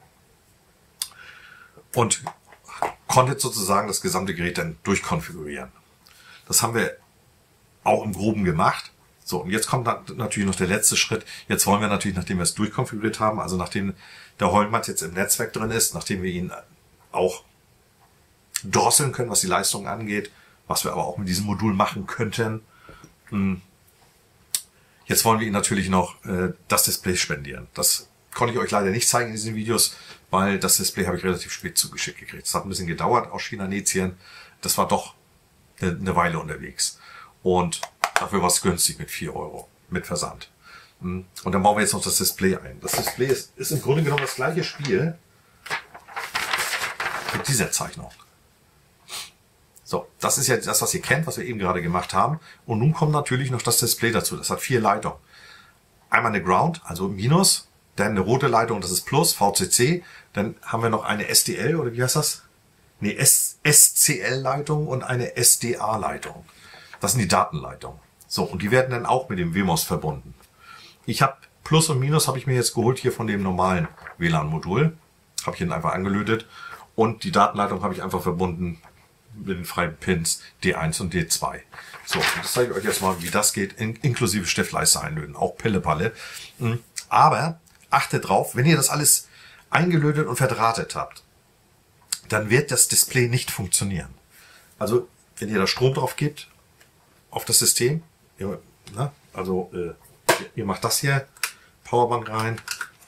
Und konntet sozusagen das gesamte Gerät dann durchkonfigurieren. Das haben wir auch im Groben gemacht. So, und jetzt kommt dann natürlich noch der letzte Schritt. Jetzt wollen wir natürlich, nachdem wir es durchkonfiguriert haben, also nachdem der Heumalz jetzt im Netzwerk drin ist, nachdem wir ihn auch drosseln können, was die Leistung angeht, was wir aber auch mit diesem Modul machen könnten, jetzt wollen wir ihn natürlich noch äh, das Display spendieren. Das konnte ich euch leider nicht zeigen in diesen Videos, weil das Display habe ich relativ spät zugeschickt gekriegt. Es hat ein bisschen gedauert aus China-Nezien. Das war doch eine, eine Weile unterwegs. Und dafür war es günstig mit vier Euro mit Versand. Und dann bauen wir jetzt noch das Display ein. Das Display ist, ist im Grunde genommen das gleiche Spiel mit dieser Zeichnung. So, das ist ja das, was ihr kennt, was wir eben gerade gemacht haben. Und nun kommt natürlich noch das Display dazu. Das hat vier Leitungen. Einmal eine Ground, also Minus, dann eine rote Leitung, das ist Plus, V C C. Dann haben wir noch eine S D L, oder wie heißt das? Nee, S C L-Leitung und eine S D A-Leitung. Das sind die Datenleitungen. So, und die werden dann auch mit dem W M O S verbunden. Ich habe Plus und Minus habe ich mir jetzt geholt hier von dem normalen W L A N-Modul. Habe ich ihn einfach angelötet. Und die Datenleitung habe ich einfach verbunden mit den freien Pins D eins und D zwei. So, und das zeige ich euch jetzt mal, wie das geht, in, inklusive Stiftleiste einlöten. Auch Pillepalle. Aber achtet drauf, wenn ihr das alles eingelötet und verdrahtet habt, dann wird das Display nicht funktionieren. Also, wenn ihr da Strom drauf gebt, auf das System, ihr, na, also äh, ihr, ihr macht das hier, Powerbank rein.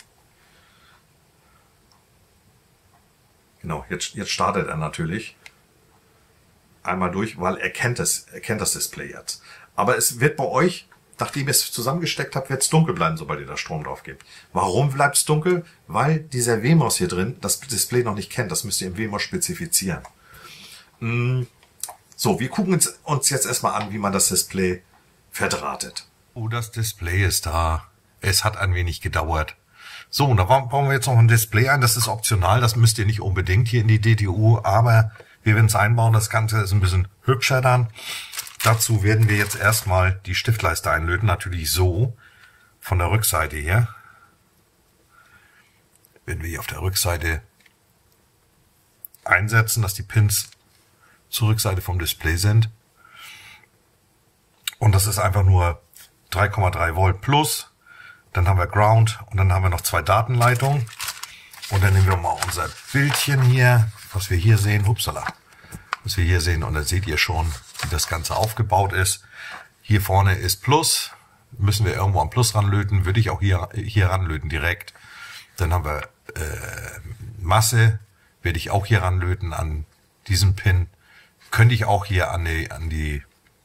Genau, jetzt, jetzt startet er natürlich. Einmal durch, weil er kennt es, er kennt das Display jetzt. Aber es wird bei euch, nachdem ihr es zusammengesteckt habt, wird es dunkel bleiben, sobald ihr da Strom drauf gebt. Warum bleibt es dunkel? Weil dieser W M O S hier drin das Display noch nicht kennt. Das müsst ihr im W M O S spezifizieren. So, wir gucken uns jetzt erstmal an, wie man das Display verdrahtet. Oh, das Display ist da. Es hat ein wenig gedauert. So, und da bauen wir jetzt noch ein Display ein. Das ist optional, das müsst ihr nicht unbedingt hier in die D T U, aber wir werden es einbauen. Das Ganze ist ein bisschen hübscher dann. Dazu werden wir jetzt erstmal die Stiftleiste einlöten, natürlich so, von der Rückseite her. Werden wir hier auf der Rückseite einsetzen, dass die Pins zur Rückseite vom Display sind. Und das ist einfach nur drei Komma drei Volt plus. Dann haben wir Ground und dann haben wir noch zwei Datenleitungen. Und dann nehmen wir mal unser Bildchen hier, was wir hier sehen. Upsala. Was wir hier sehen. Und dann seht ihr schon, wie das Ganze aufgebaut ist. Hier vorne ist Plus. Müssen wir irgendwo am Plus ranlöten. Würde ich auch hier, hier ranlöten direkt. Dann haben wir äh, Masse. Werde ich auch hier ranlöten an diesen Pin. Könnte ich auch hier an die, an die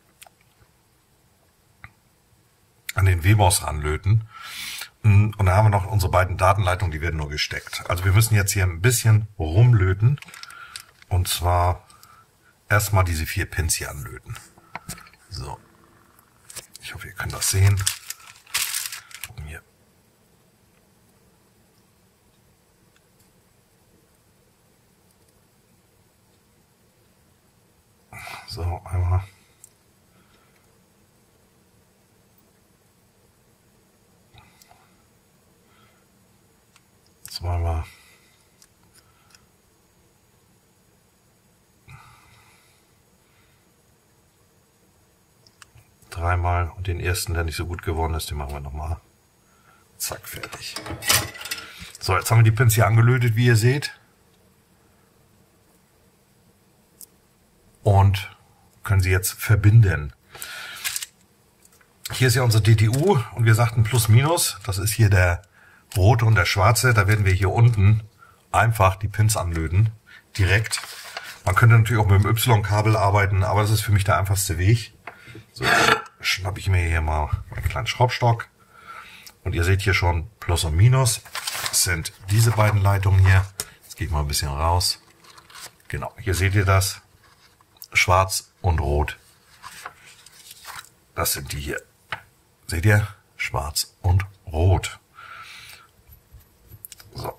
an den W M O S ranlöten. Und dann haben wir noch unsere beiden Datenleitungen, die werden nur gesteckt. Also wir müssen jetzt hier ein bisschen rumlöten. Und zwar erstmal diese vier Pins hier anlöten. So. Ich hoffe, ihr könnt das sehen. Hier. So, einmal. Zweimal. Dreimal. Und den ersten, der nicht so gut geworden ist, den machen wir nochmal. Zack, fertig. So, jetzt haben wir die Pins hier angelötet, wie ihr seht. Und können sie jetzt verbinden. Hier ist ja unsere D T U und wir sagten Plus Minus. Das ist hier der rote und der schwarze. Da werden wir hier unten einfach die Pins anlöten. Direkt. Man könnte natürlich auch mit dem Y-Kabel arbeiten, aber das ist für mich der einfachste Weg. So, schnappe ich mir hier mal einen kleinen Schraubstock. Und ihr seht hier schon Plus und Minus. Das sind diese beiden Leitungen hier. Jetzt gehe ich mal ein bisschen raus. Genau, hier seht ihr das. Schwarz und Rot. Das sind die hier. Seht ihr? Schwarz und Rot. So.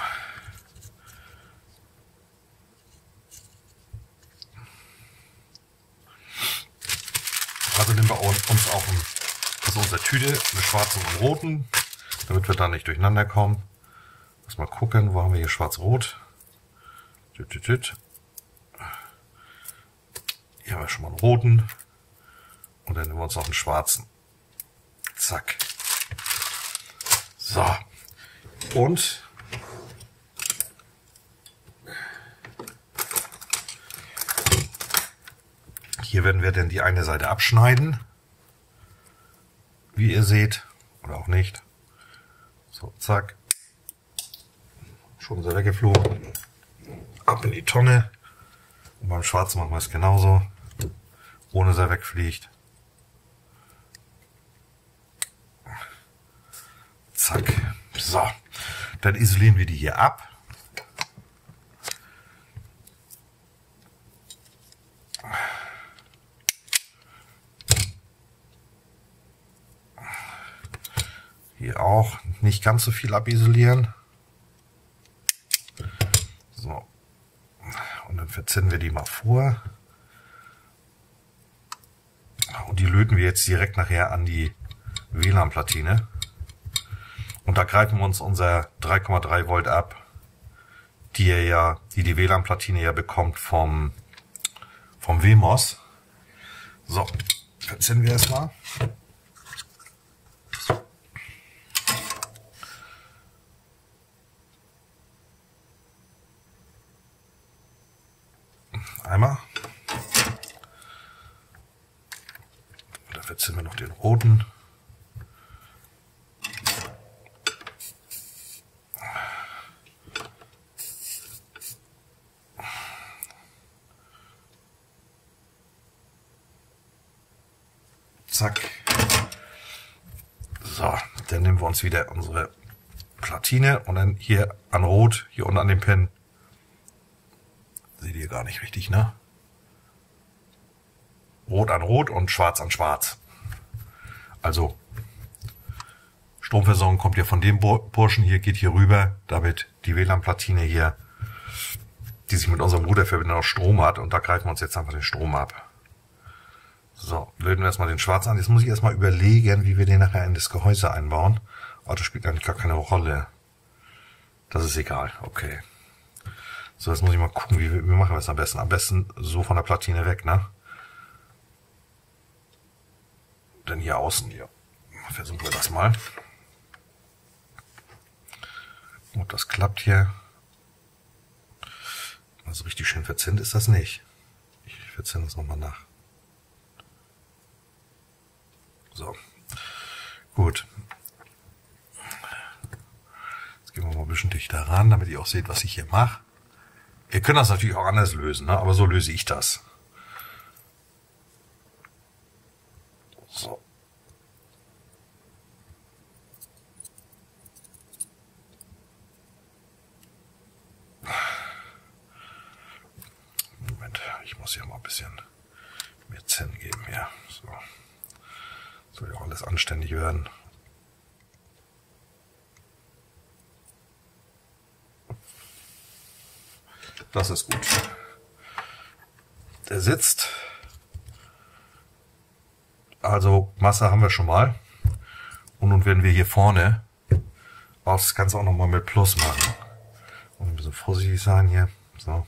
Also nehmen wir uns auch ein, aus unserer Tüte eine schwarze und roten, damit wir da nicht durcheinander kommen. Lass mal gucken, wo haben wir hier schwarz-rot. Hier haben wir schon mal einen roten. Und dann nehmen wir uns noch einen schwarzen. Zack. So. Und hier werden wir dann die eine Seite abschneiden. Wie ihr seht. Oder auch nicht. So, zack. Schon ist er weggeflogen. Ab in die Tonne. Und beim Schwarzen machen wir es genauso. Ohne dass er wegfliegt. Zack. So. Dann isolieren wir die hier ab. Hier auch nicht ganz so viel abisolieren. So. Und dann verzinnen wir die mal vor. Und die löten wir jetzt direkt nachher an die W L A N-Platine. Und da greifen wir uns unser drei Komma drei Volt ab, die ihr ja, die die W L A N-Platine ja bekommt vom, vom W M O S. So, verzinnen wir erstmal. Einmal. Und dann verziehen wir noch den roten. Zack. So, dann nehmen wir uns wieder unsere Platine und dann hier an Rot, hier unten an dem Pin. Seht ihr gar nicht richtig, ne? Rot an Rot und Schwarz an Schwarz. Also, Stromversorgung kommt ja von dem Burschen hier, geht hier rüber, damit die W L A N-Platine hier, die sich mit unserem Router verbindet, auch Strom hat. Und da greifen wir uns jetzt einfach den Strom ab. So, löten wir erstmal den Schwarz an. Jetzt muss ich erstmal überlegen, wie wir den nachher in das Gehäuse einbauen. Aber das spielt eigentlich gar keine Rolle. Das ist egal, okay. So, jetzt muss ich mal gucken, wie, wie machen wir es am besten. Am besten so von der Platine weg, ne? Denn hier außen, hier. Versuchen wir das mal. Ob das klappt hier. Also richtig schön verzinnt ist das nicht. Ich verzinne das nochmal nach. So. Gut. Jetzt gehen wir mal ein bisschen dichter ran, damit ihr auch seht, was ich hier mache. Ihr könnt das natürlich auch anders lösen, ne? Aber so löse ich das. So. Moment, ich muss hier mal ein bisschen mehr Zinn geben hier. So. Soll ja auch alles anständig werden. Das ist gut. Der sitzt. Also Masse haben wir schon mal. Und nun werden wir hier vorne das Ganze auch nochmal mit Plus machen. Und ein bisschen vorsichtig sein hier. So.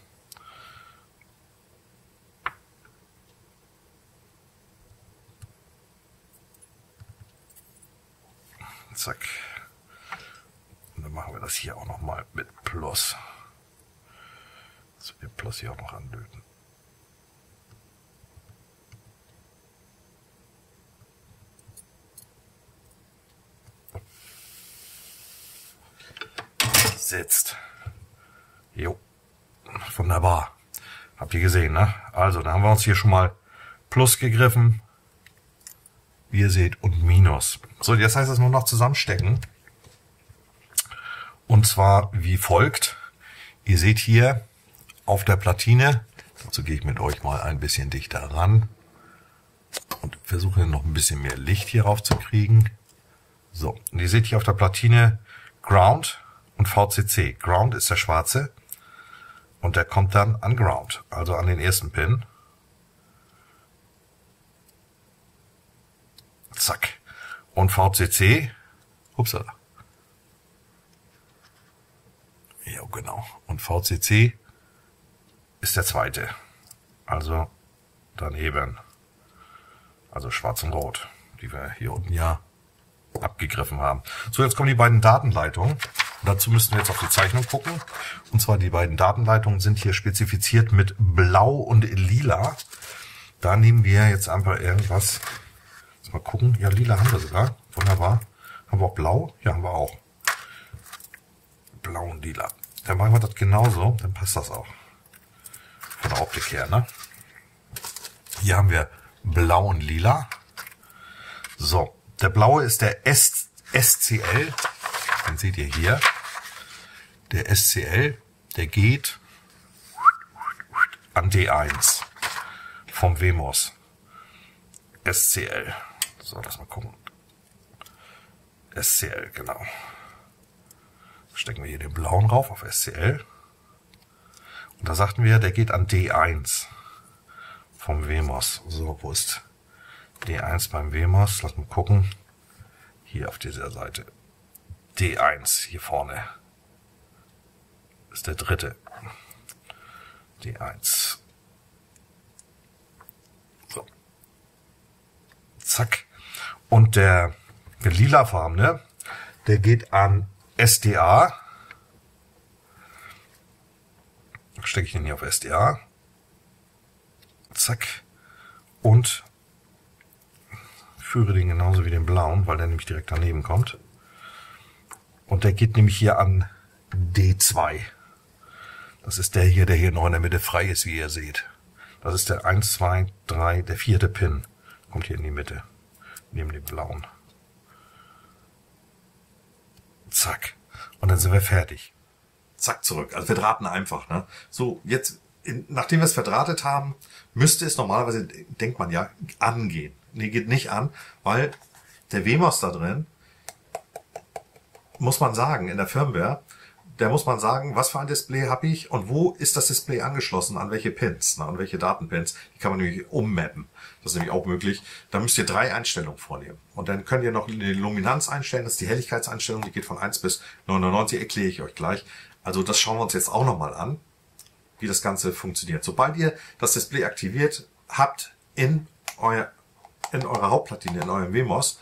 Zack. Und dann machen wir das hier auch nochmal mit Plus. Das wird Plus hier auch noch anlöten. Sitzt. Jo. Wunderbar. Habt ihr gesehen, ne? Also, da haben wir uns hier schon mal Plus gegriffen. Wie ihr seht, und Minus. So, jetzt heißt es nur noch zusammenstecken. Und zwar wie folgt. Ihr seht hier auf der Platine, dazu gehe ich mit euch mal ein bisschen dichter ran und versuche noch ein bisschen mehr Licht hier rauf zu kriegen. So, und ihr seht hier auf der Platine Ground und V C C. Ground ist der schwarze und der kommt dann an Ground, also an den ersten Pin. Zack. Und V C C, upsala. Ja, genau. Und V C C ist der zweite. Also daneben. Also schwarz und rot, die wir hier unten ja abgegriffen haben. So, jetzt kommen die beiden Datenleitungen. Dazu müssen wir jetzt auf die Zeichnung gucken. Und zwar die beiden Datenleitungen sind hier spezifiziert mit Blau und Lila. Da nehmen wir jetzt einfach irgendwas. Jetzt mal gucken. Ja, Lila haben wir sogar. Wunderbar. Haben wir auch Blau? Ja, haben wir auch. Blau und Lila. Dann machen wir das genauso. Dann passt das auch. Von der Optik her, ne? Hier haben wir Blau und Lila. So. Der blaue ist der S C L. den seht ihr hier. Der S C L, der geht an D eins vom W M O S. S C L. So, lass mal gucken. S C L, genau. Stecken wir hier den blauen rauf auf S C L. Und da sagten wir, der geht an D eins vom W M O S. So, wo ist D eins beim W M O S? Lass mal gucken. Hier auf dieser Seite. D eins hier vorne. Ist der dritte. D eins. So. Zack. Und der, der lilafarbene, der geht an S D A. Stecke ich den hier auf S D A. Zack. Und führe den genauso wie den blauen, weil der nämlich direkt daneben kommt. Und der geht nämlich hier an D zwei. Das ist der hier, der hier noch in der Mitte frei ist, wie ihr seht. Das ist der eins, zwei, drei, der vierte Pin. Kommt hier in die Mitte. Neben dem blauen. Zack. Und dann sind wir fertig. Zack, zurück. Also wir drahten einfach. Ne? So, jetzt, in, nachdem wir es verdrahtet haben, müsste es normalerweise, denkt man ja, angehen. Nee, geht nicht an, weil der W M O S da drin, muss man sagen, in der Firmware, da muss man sagen, was für ein Display habe ich und wo ist das Display angeschlossen, an welche Pins, ne, an welche Datenpins. Die kann man nämlich ummappen. Das ist nämlich auch möglich. Da müsst ihr drei Einstellungen vornehmen. Und dann könnt ihr noch die Luminanz einstellen, das ist die Helligkeitseinstellung, die geht von eins bis neunundneunzig, erkläre ich euch gleich. Also das schauen wir uns jetzt auch nochmal an, wie das Ganze funktioniert. Sobald ihr das Display aktiviert habt in, euer, in eurer Hauptplatine, in eurem W M O S,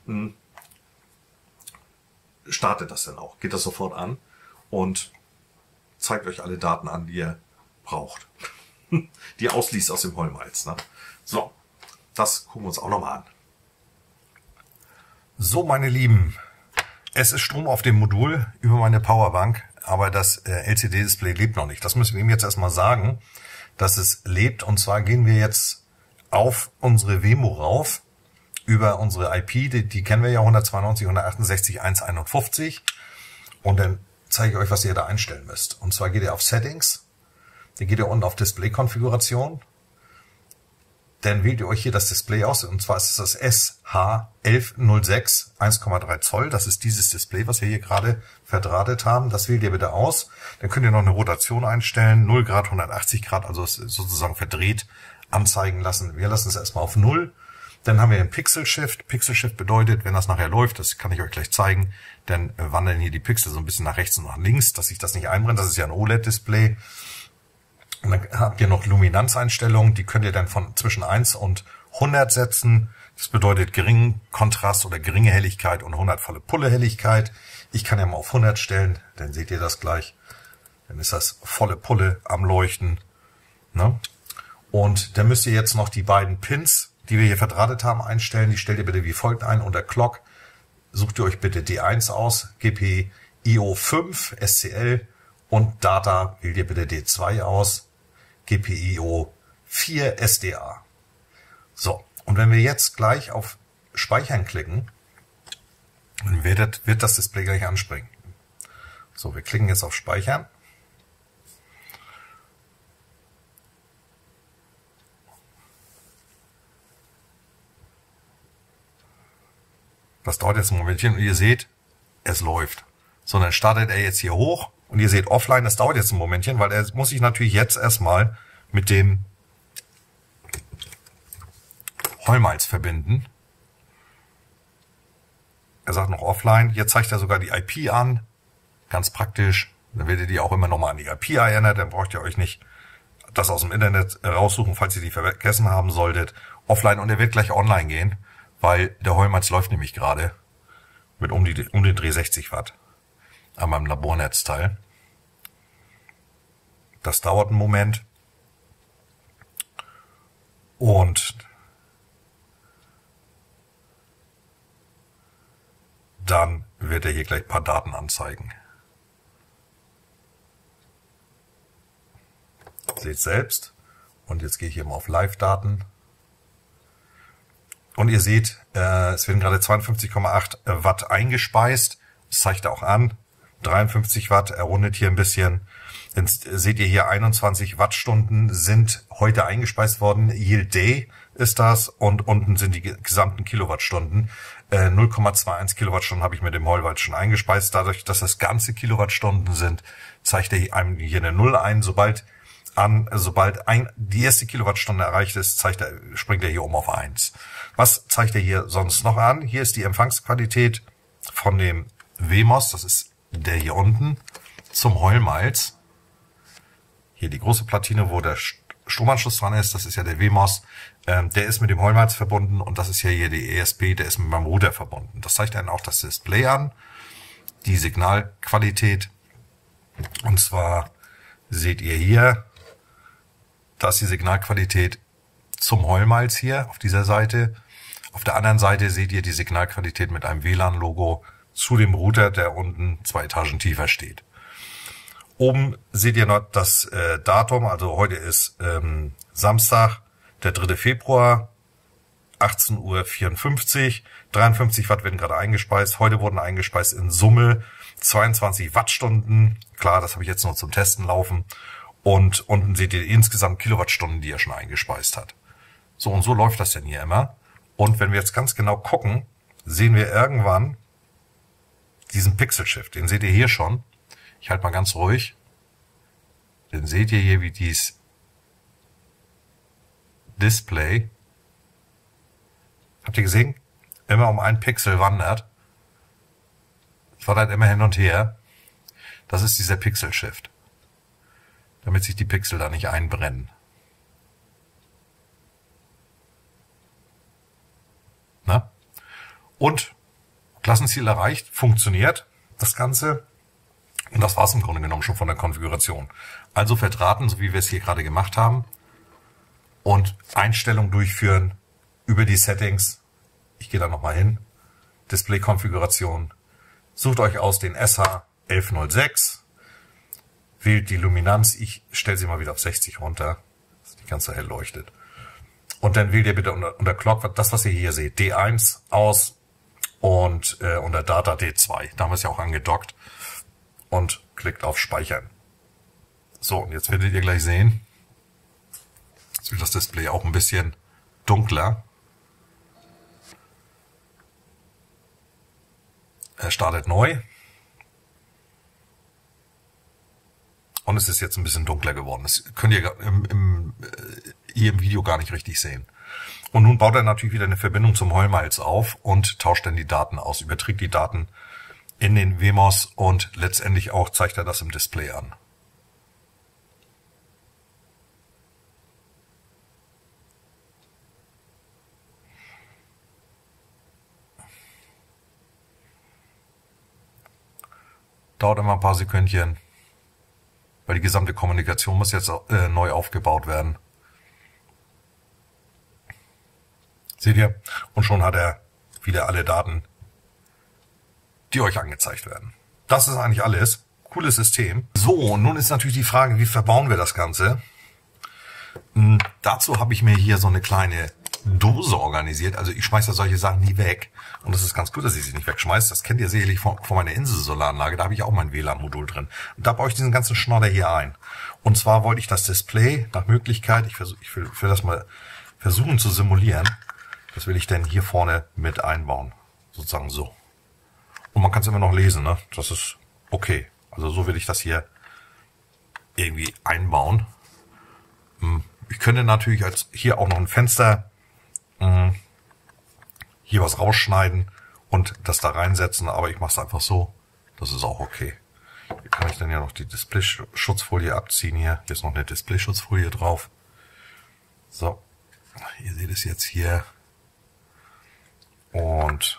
startet das dann auch. Geht das sofort an und zeigt euch alle Daten an, die ihr braucht. Die ihr ausliest aus dem Heumalz. Ne? So, das gucken wir uns auch nochmal an. So, meine Lieben, es ist Strom auf dem Modul über meine Powerbank, aber das äh, L C D-Display lebt noch nicht. Das müssen wir ihm jetzt erstmal sagen, dass es lebt. Und zwar gehen wir jetzt auf unsere Wemo rauf, über unsere I P, die, die kennen wir ja, hundertzweiundneunzig, hundertachtundsechzig, eins einundfünfzig. Und dann zeige ich euch, was ihr da einstellen müsst. Und zwar geht ihr auf Settings, dann geht ihr unten auf Display-Konfiguration, dann wählt ihr euch hier das Display aus, und zwar ist es das S H elf null sechs eins Komma drei Zoll. Das ist dieses Display, was wir hier gerade verdrahtet haben. Das wählt ihr bitte aus. Dann könnt ihr noch eine Rotation einstellen, null Grad, hundertachtzig Grad, also sozusagen verdreht anzeigen lassen. Wir lassen es erstmal auf null. Dann haben wir den Pixel Shift. Pixel Shift bedeutet, wenn das nachher läuft, das kann ich euch gleich zeigen, dann wandern hier die Pixel so ein bisschen nach rechts und nach links, dass sich das nicht einbrennt. Das ist ja ein O L E D-Display. Und dann habt ihr noch Luminanzeinstellungen, die könnt ihr dann von zwischen eins und hundert setzen. Das bedeutet geringen Kontrast oder geringe Helligkeit und hundert volle Pulle Helligkeit. Ich kann ja mal auf hundert stellen, dann seht ihr das gleich. Dann ist das volle Pulle am Leuchten. Ne? Und dann müsst ihr jetzt noch die beiden Pins, die wir hier verdrahtet haben, einstellen. Die stellt ihr bitte wie folgt ein. Unter Clock sucht ihr euch bitte D eins aus, G P I O fünf, S C L und Data wählt ihr bitte D zwei aus, G P I O vier, S D A. So, und wenn wir jetzt gleich auf Speichern klicken, dann wird, wird das Display gleich anspringen. So, wir klicken jetzt auf Speichern. Das dauert jetzt ein Momentchen und ihr seht, es läuft. So, dann startet er jetzt hier hoch und ihr seht offline, das dauert jetzt ein Momentchen, weil er muss sich natürlich jetzt erstmal mit dem Heumalz verbinden. Er sagt noch offline, jetzt zeigt er sogar die I P an, ganz praktisch. Dann werdet ihr auch immer nochmal an die I P erinnert, dann braucht ihr euch nicht das aus dem Internet raussuchen, falls ihr die vergessen haben solltet. Offline, und er wird gleich online gehen, weil der Heumalz läuft nämlich gerade mit um, die, um den Dreh sechzig Watt an meinem Labornetzteil. Das dauert einen Moment. Und dann wird er hier gleich ein paar Daten anzeigen. Seht selbst. Und jetzt gehe ich hier mal auf Live-Daten. Und ihr seht, äh, es werden gerade zweiundfünfzig Komma acht Watt eingespeist. Das zeigt er auch an. dreiundfünfzig Watt, er rundet hier ein bisschen. Jetzt seht ihr hier einundzwanzig Wattstunden sind heute eingespeist worden. Yield Day ist das und unten sind die gesamten Kilowattstunden. Äh, null Komma einundzwanzig Kilowattstunden habe ich mit dem Heuwald schon eingespeist. Dadurch, dass das ganze Kilowattstunden sind, zeigt er einem hier eine Null ein. Sobald an, sobald ein, die erste Kilowattstunde erreicht ist, zeigt er, springt er hier um auf eins. Was zeigt er hier sonst noch an? Hier ist die Empfangsqualität von dem W M O S, das ist der hier unten, zum Heulmalz. Hier die große Platine, wo der Stromanschluss dran ist, das ist ja der W M O S. Ähm, der ist mit dem Heulmalz verbunden und das ist ja hier die E S P, der ist mit meinem Router verbunden. Das zeigt dann auch das Display an, die Signalqualität. Und zwar seht ihr hier, da ist die Signalqualität zum Heulmalz hier auf dieser Seite. Auf der anderen Seite seht ihr die Signalqualität mit einem W L A N-Logo zu dem Router, der unten zwei Etagen tiefer steht. Oben seht ihr noch das äh, Datum, also heute ist ähm, Samstag, der dritte Februar, achtzehn Uhr vierundfünfzig, dreiundfünfzig Watt werden gerade eingespeist. Heute wurden eingespeist in Summe zweiundzwanzig Wattstunden. Klar, das habe ich jetzt nur zum Testen laufen. Und unten seht ihr insgesamt Kilowattstunden, die er schon eingespeist hat. So und so läuft das denn hier immer. Und wenn wir jetzt ganz genau gucken, sehen wir irgendwann diesen Pixel Shift. Den seht ihr hier schon. Ich halte mal ganz ruhig. Dann seht ihr hier, wie dies Display, habt ihr gesehen, immer um einen Pixel wandert. Es wandert immer hin und her. Das ist dieser Pixel Shift, damit sich die Pixel da nicht einbrennen. Na? Und Klassenziel erreicht, funktioniert das Ganze. Und das war es im Grunde genommen schon von der Konfiguration. Also verdrahten, so wie wir es hier gerade gemacht haben. Und Einstellungen durchführen über die Settings. Ich gehe da nochmal hin. Display-Konfiguration. Sucht euch aus den S H elf null sechs. Wählt die Luminanz. Ich stelle sie mal wieder auf sechzig runter, dass die ganze hell leuchtet. Und dann wählt ihr bitte unter, unter Clock, das was ihr hier seht, D eins aus und äh, unter Data D zwei. Da haben wir es ja auch angedockt. Und klickt auf Speichern. So, und jetzt werdet ihr gleich sehen, jetzt wird das Display auch ein bisschen dunkler. Er startet neu. Und es ist jetzt ein bisschen dunkler geworden. Das könnt ihr im, im, hier im Video gar nicht richtig sehen. Und nun baut er natürlich wieder eine Verbindung zum Heulmalz auf und tauscht dann die Daten aus, überträgt die Daten in den W M O S und letztendlich auch zeigt er das im Display an. Dauert immer ein paar Sekündchen, weil die gesamte Kommunikation muss jetzt äh, neu aufgebaut werden. Seht ihr? Und schon hat er wieder alle Daten, die euch angezeigt werden. Das ist eigentlich alles. Cooles System. So, und nun ist natürlich die Frage, wie verbauen wir das Ganze? Hm, dazu habe ich mir hier so eine kleine Dose organisiert. Also ich schmeiße solche Sachen nie weg. Und das ist ganz gut, dass ich sie nicht wegschmeiße. Das kennt ihr sicherlich von, von meiner Insel-Solaranlage. Da habe ich auch mein W L A N-Modul drin. Und da baue ich diesen ganzen Schnodder hier ein. Und zwar wollte ich das Display nach Möglichkeit, ich, versuch, ich will, will das mal versuchen zu simulieren. Das will ich dann hier vorne mit einbauen. Sozusagen so. Und man kann es immer noch lesen, ne? Das ist okay. Also so will ich das hier irgendwie einbauen. Ich könnte natürlich als hier auch noch ein Fenster hier was rausschneiden und das da reinsetzen, aber ich mache es einfach so. Das ist auch okay. Hier kann ich dann ja noch die Display-Schutzfolie abziehen hier. Hier ist noch eine Display-Schutzfolie drauf. So, ihr seht es jetzt hier. Und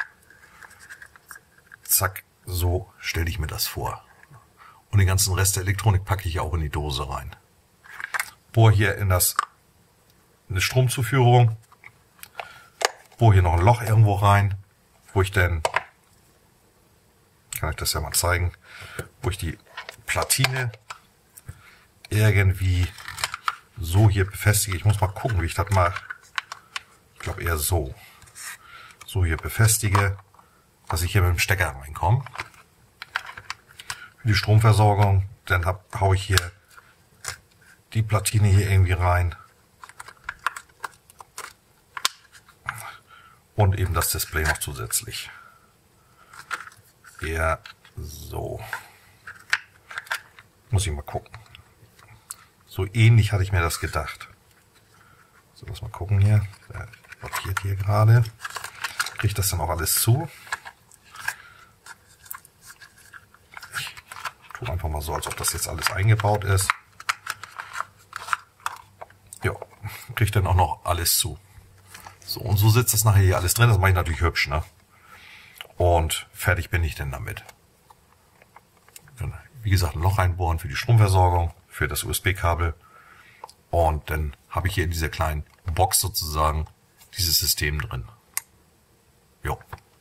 zack, so stelle ich mir das vor. Und den ganzen Rest der Elektronik packe ich auch in die Dose rein. Bohr hier in das eine Stromzuführung. Bohr hier noch ein Loch irgendwo rein, wo ich dann, kann ich das ja mal zeigen, wo ich die Platine irgendwie so hier befestige. Ich muss mal gucken, wie ich das mache. Ich glaube eher so. So hier befestige dass ich hier mit dem Stecker reinkomme. Für die Stromversorgung. Dann hab, hau ich hier die Platine hier irgendwie rein. Und eben das Display noch zusätzlich. Ja, so. Muss ich mal gucken. So ähnlich hatte ich mir das gedacht. So, lass mal gucken hier. Der blockiert hier gerade. Kriegt das dann auch alles zu? Ich tue einfach mal so, als ob das jetzt alles eingebaut ist. Ja, kriegt dann auch noch alles zu. So, und so sitzt das nachher hier alles drin. Das mache ich natürlich hübsch, ne? Und fertig bin ich denn damit. Dann, wie gesagt, ein Loch reinbohren für die Stromversorgung, für das U S B-Kabel. Und dann habe ich hier in dieser kleinen Box sozusagen dieses System drin. Jo.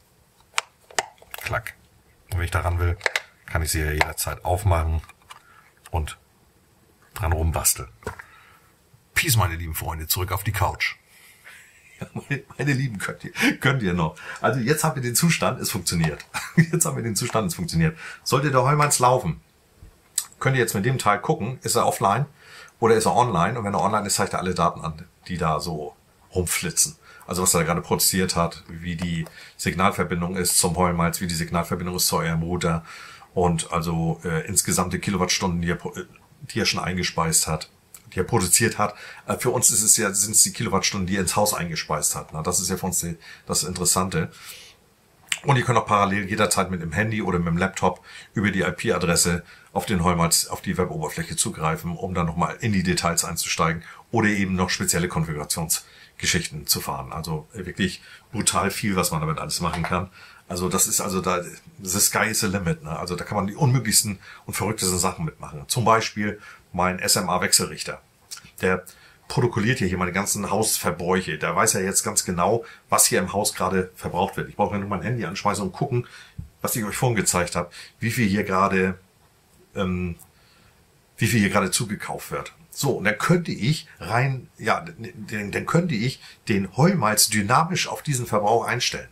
Klack. Und wenn ich daran will, kann ich sie ja jederzeit aufmachen und dran rumbasteln. Peace, meine lieben Freunde, zurück auf die Couch. Ja, meine, meine Lieben, könnt ihr, könnt ihr noch. Also jetzt haben wir den Zustand, es funktioniert. Jetzt haben wir den Zustand, es funktioniert. Sollte der Heumanns laufen, könnt ihr jetzt mit dem Teil gucken, ist er offline oder ist er online? Und wenn er online ist, zeigt er alle Daten an, die da so rumflitzen. Also was er gerade produziert hat, wie die Signalverbindung ist zum Heumalz, wie die Signalverbindung ist zu eurem Router und also äh, insgesamt die Kilowattstunden, die er, die er schon eingespeist hat, die er produziert hat. Äh, für uns ist es ja, sind es die Kilowattstunden, die er ins Haus eingespeist hat. Na, das ist ja für uns die, das Interessante. Und ihr könnt auch parallel jederzeit mit dem Handy oder mit dem Laptop über die I P-Adresse auf den Heumalz, auf die Web-Oberfläche zugreifen, um dann nochmal in die Details einzusteigen oder eben noch spezielle Konfigurationsgeschichten zu fahren. Also wirklich brutal viel, was man damit alles machen kann. Also das ist also da, the sky is the limit. Ne? Also da kann man die unmöglichsten und verrücktesten Sachen mitmachen. Zum Beispiel mein S M A-Wechselrichter. Der protokolliert hier meine ganzen Hausverbräuche. Der weiß ja jetzt ganz genau, was hier im Haus gerade verbraucht wird. Ich brauche nur mein Handy anschmeißen und gucken, was ich euch vorhin gezeigt habe, wie viel hier gerade, ähm, wie viel hier gerade zugekauft wird. So, und dann könnte ich rein, ja, dann, dann könnte ich den Heumalz dynamisch auf diesen Verbrauch einstellen.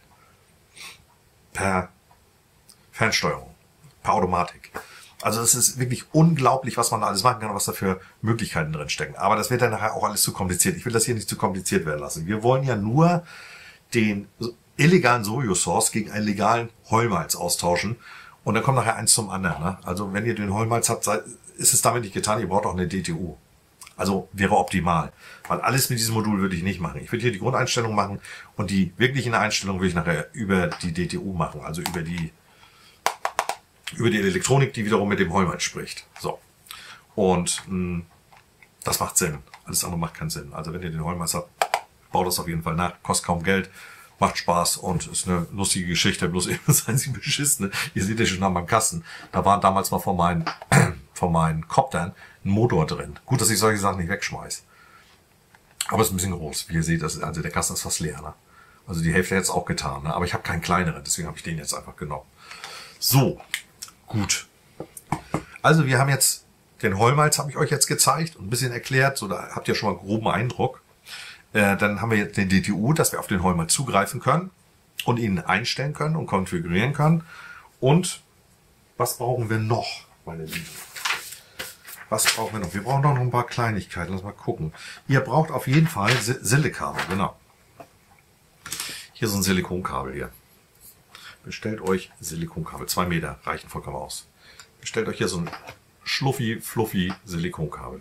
Per Fernsteuerung, per Automatik. Also es ist wirklich unglaublich, was man da alles machen kann und was da für Möglichkeiten drin stecken. Aber das wird dann nachher auch alles zu kompliziert. Ich will das hier nicht zu kompliziert werden lassen. Wir wollen ja nur den illegalen Sojasource gegen einen legalen Heumalz austauschen. Und dann kommt nachher eins zum anderen. Ne? Also wenn ihr den Heumalz habt, ist es damit nicht getan. Ihr braucht auch eine D T U. Also wäre optimal. Weil alles mit diesem Modul würde ich nicht machen. Ich würde hier die Grundeinstellung machen und die wirklichen Einstellungen würde ich nachher über die D T U machen. Also über die über die Elektronik, die wiederum mit dem Heumalz spricht. So. Und mh, das macht Sinn. Alles andere macht keinen Sinn. Also wenn ihr den Heumalz habt, baut das auf jeden Fall nach. Kostet kaum Geld, macht Spaß und ist eine lustige Geschichte. Bloß eben seien sie beschissen. Ne? Ihr seht ja schon an meinem Kasten. Da war damals mal von meinen, von meinen Koptern ein Motor drin. Gut, dass ich solche Sachen nicht wegschmeiße. Aber es ist ein bisschen groß. Wie ihr seht, das ist, also der Kasten ist fast leer. Ne? Also die Hälfte hätte es auch getan. Ne? Aber ich habe keinen kleineren, deswegen habe ich den jetzt einfach genommen. So. Gut. Also wir haben jetzt den Heumalz, habe ich euch jetzt gezeigt und ein bisschen erklärt, so da habt ihr schon mal einen groben Eindruck. Äh, dann haben wir jetzt den D T U, dass wir auf den Heumalz zugreifen können und ihn einstellen können und konfigurieren können. Und was brauchen wir noch, meine Lieben? Was brauchen wir noch? Wir brauchen noch ein paar Kleinigkeiten. Lass mal gucken. Ihr braucht auf jeden Fall Silikkabel, genau. Hier so ein Silikonkabel hier. Bestellt euch Silikonkabel. Zwei Meter reichen vollkommen aus. Bestellt euch hier so ein schluffi, fluffy Silikonkabel.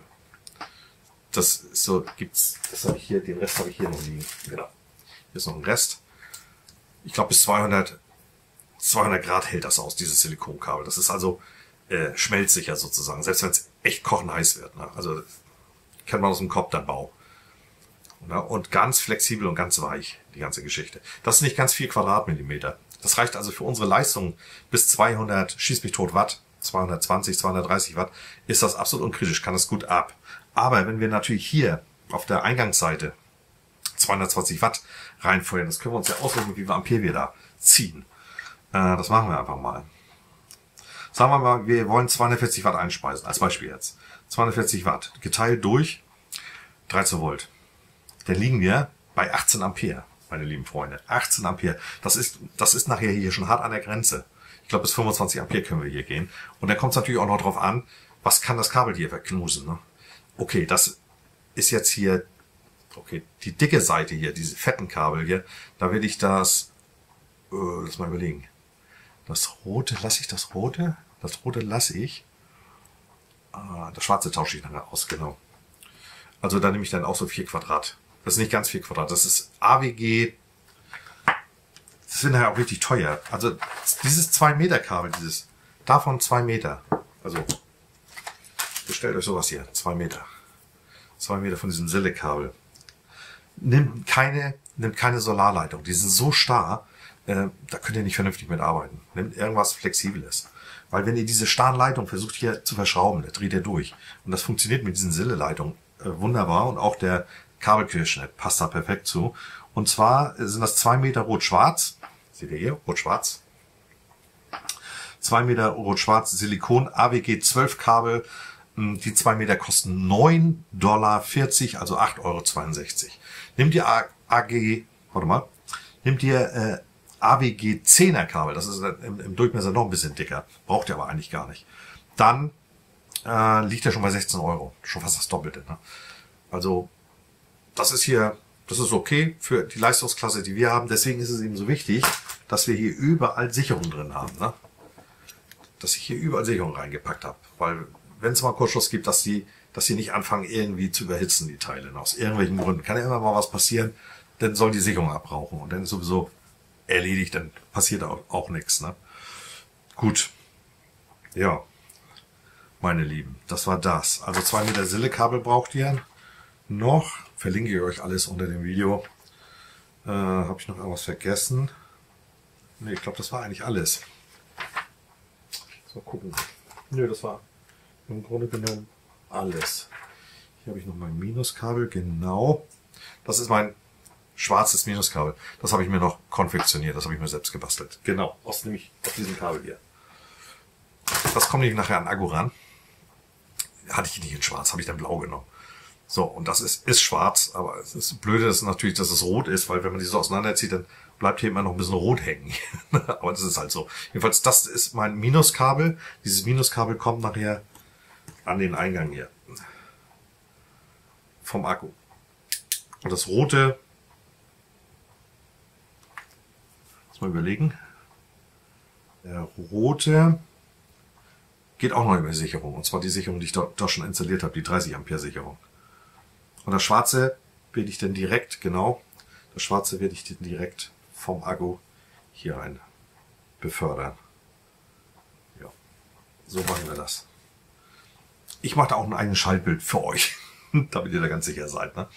Das ist so, gibt's, das habe ich hier, den Rest habe ich hier noch liegen. Genau. Hier ist noch ein Rest. Ich glaube bis zweihundert, zweihundert Grad hält das aus, dieses Silikonkabel. Das ist also äh, schmelzsicher sozusagen, selbst wenn es echt kochend heiß wird. Ne? Also kennt man aus dem Kopterbau. Ne? Und ganz flexibel und ganz weich, die ganze Geschichte. Das ist nicht ganz viel Quadratmillimeter. Das reicht also für unsere Leistung bis zweihundert, schieß mich tot Watt, zweihundertzwanzig, zweihundertdreißig Watt, ist das absolut unkritisch, kann das gut ab. Aber wenn wir natürlich hier auf der Eingangsseite zweihundertzwanzig Watt reinfeuern, das können wir uns ja ausrechnen, wie viel Ampere wir da ziehen. Äh, das machen wir einfach mal. Sagen wir mal, wir wollen zweihundertvierzig Watt einspeisen, als Beispiel jetzt. zweihundertvierzig Watt, geteilt durch dreizehn Volt. Dann liegen wir bei achtzehn Ampere. meine lieben Freunde. achtzehn Ampere. Das ist, das ist nachher hier schon hart an der Grenze. Ich glaube, bis fünfundzwanzig Ampere können wir hier gehen. Und dann kommt es natürlich auch noch drauf an, was kann das Kabel hier verknusen. Ne? Okay, das ist jetzt hier, okay, die dicke Seite hier, diese fetten Kabel hier. Da will ich das, äh, lass mal überlegen. Das rote, lasse ich das rote? Das rote lasse ich. Ah, das schwarze tausche ich nachher aus, genau. Also da nehme ich dann auch so vier Quadrat. Das ist nicht ganz vier Quadrat, das ist A W G. Das wird nachher auch richtig teuer. Also dieses zwei Meter Kabel, dieses, davon zwei Meter. Also bestellt euch sowas hier, zwei Meter. zwei Meter von diesem Sille-Kabel. Nimmt keine, nimmt keine Solarleitung. Die sind so starr, äh, da könnt ihr nicht vernünftig mit arbeiten. Nimmt irgendwas Flexibles. Weil wenn ihr diese starren Leitungen versucht hier zu verschrauben, dann dreht ihr durch. Und das funktioniert mit diesen Sille-Leitungen äh, wunderbar. Und auch der Kabelquerschnitt passt da perfekt zu. Und zwar sind das zwei Meter rot-schwarz. Seht ihr hier? Rot-schwarz. zwei Meter rot-schwarz Silikon A W G zwölf Kabel. Die zwei Meter kosten neun Dollar vierzig, also acht Euro zweiundsechzig. Nehmt ihr A G, warte mal, nehmt ihr äh, A W G zehner Kabel, das ist im, im Durchmesser noch ein bisschen dicker, braucht ihr aber eigentlich gar nicht. Dann äh, liegt er schon bei sechzehn Euro, schon fast das Doppelte. Ne? Also das ist hier, das ist okay für die Leistungsklasse, die wir haben. Deswegen ist es eben so wichtig, dass wir hier überall Sicherung drin haben. Ne? Dass ich hier überall Sicherung reingepackt habe, weil wenn es mal Kurzschluss gibt, dass die, dass die nicht anfangen irgendwie zu überhitzen, die Teile. Und aus irgendwelchen Gründen kann ja immer mal was passieren, dann soll die Sicherung abrauchen und dann ist sowieso erledigt, dann passiert auch, auch nichts. Ne? Gut, ja, meine Lieben, das war das. Also zwei Meter Sille-Kabel braucht ihr noch. Verlinke ich euch alles unter dem Video. Äh, Habe ich noch irgendwas vergessen? Ne, ich glaube, das war eigentlich alles. So, gucken. Nö, das war im Grunde genommen alles. Hier habe ich noch mein Minuskabel, genau. Das ist mein schwarzes Minuskabel. Das habe ich mir noch konfektioniert, das habe ich mir selbst gebastelt. Genau, aus, nämlich aus diesem Kabel hier. Das kommt nämlich nachher an Akku ran. Hatte ich nicht in schwarz, habe ich dann blau genommen. So, und das ist, ist schwarz, aber es ist blöde, ist natürlich, dass es rot ist, weil wenn man die so auseinanderzieht, dann bleibt hier immer noch ein bisschen rot hängen. Aber das ist halt so. Jedenfalls, das ist mein Minuskabel. Dieses Minuskabel kommt nachher an den Eingang hier vom Akku. Und das rote, muss mal überlegen, der rote geht auch noch über die Sicherung. Und zwar die Sicherung, die ich dort, dort schon installiert habe, die dreißig Ampere Sicherung. Und das schwarze werde ich dann direkt, genau, das schwarze werde ich dann direkt vom Akku hier rein befördern. Ja, so machen wir das. Ich mache da auch ein eigenes Schaltbild für euch, damit ihr da ganz sicher seid. Ne?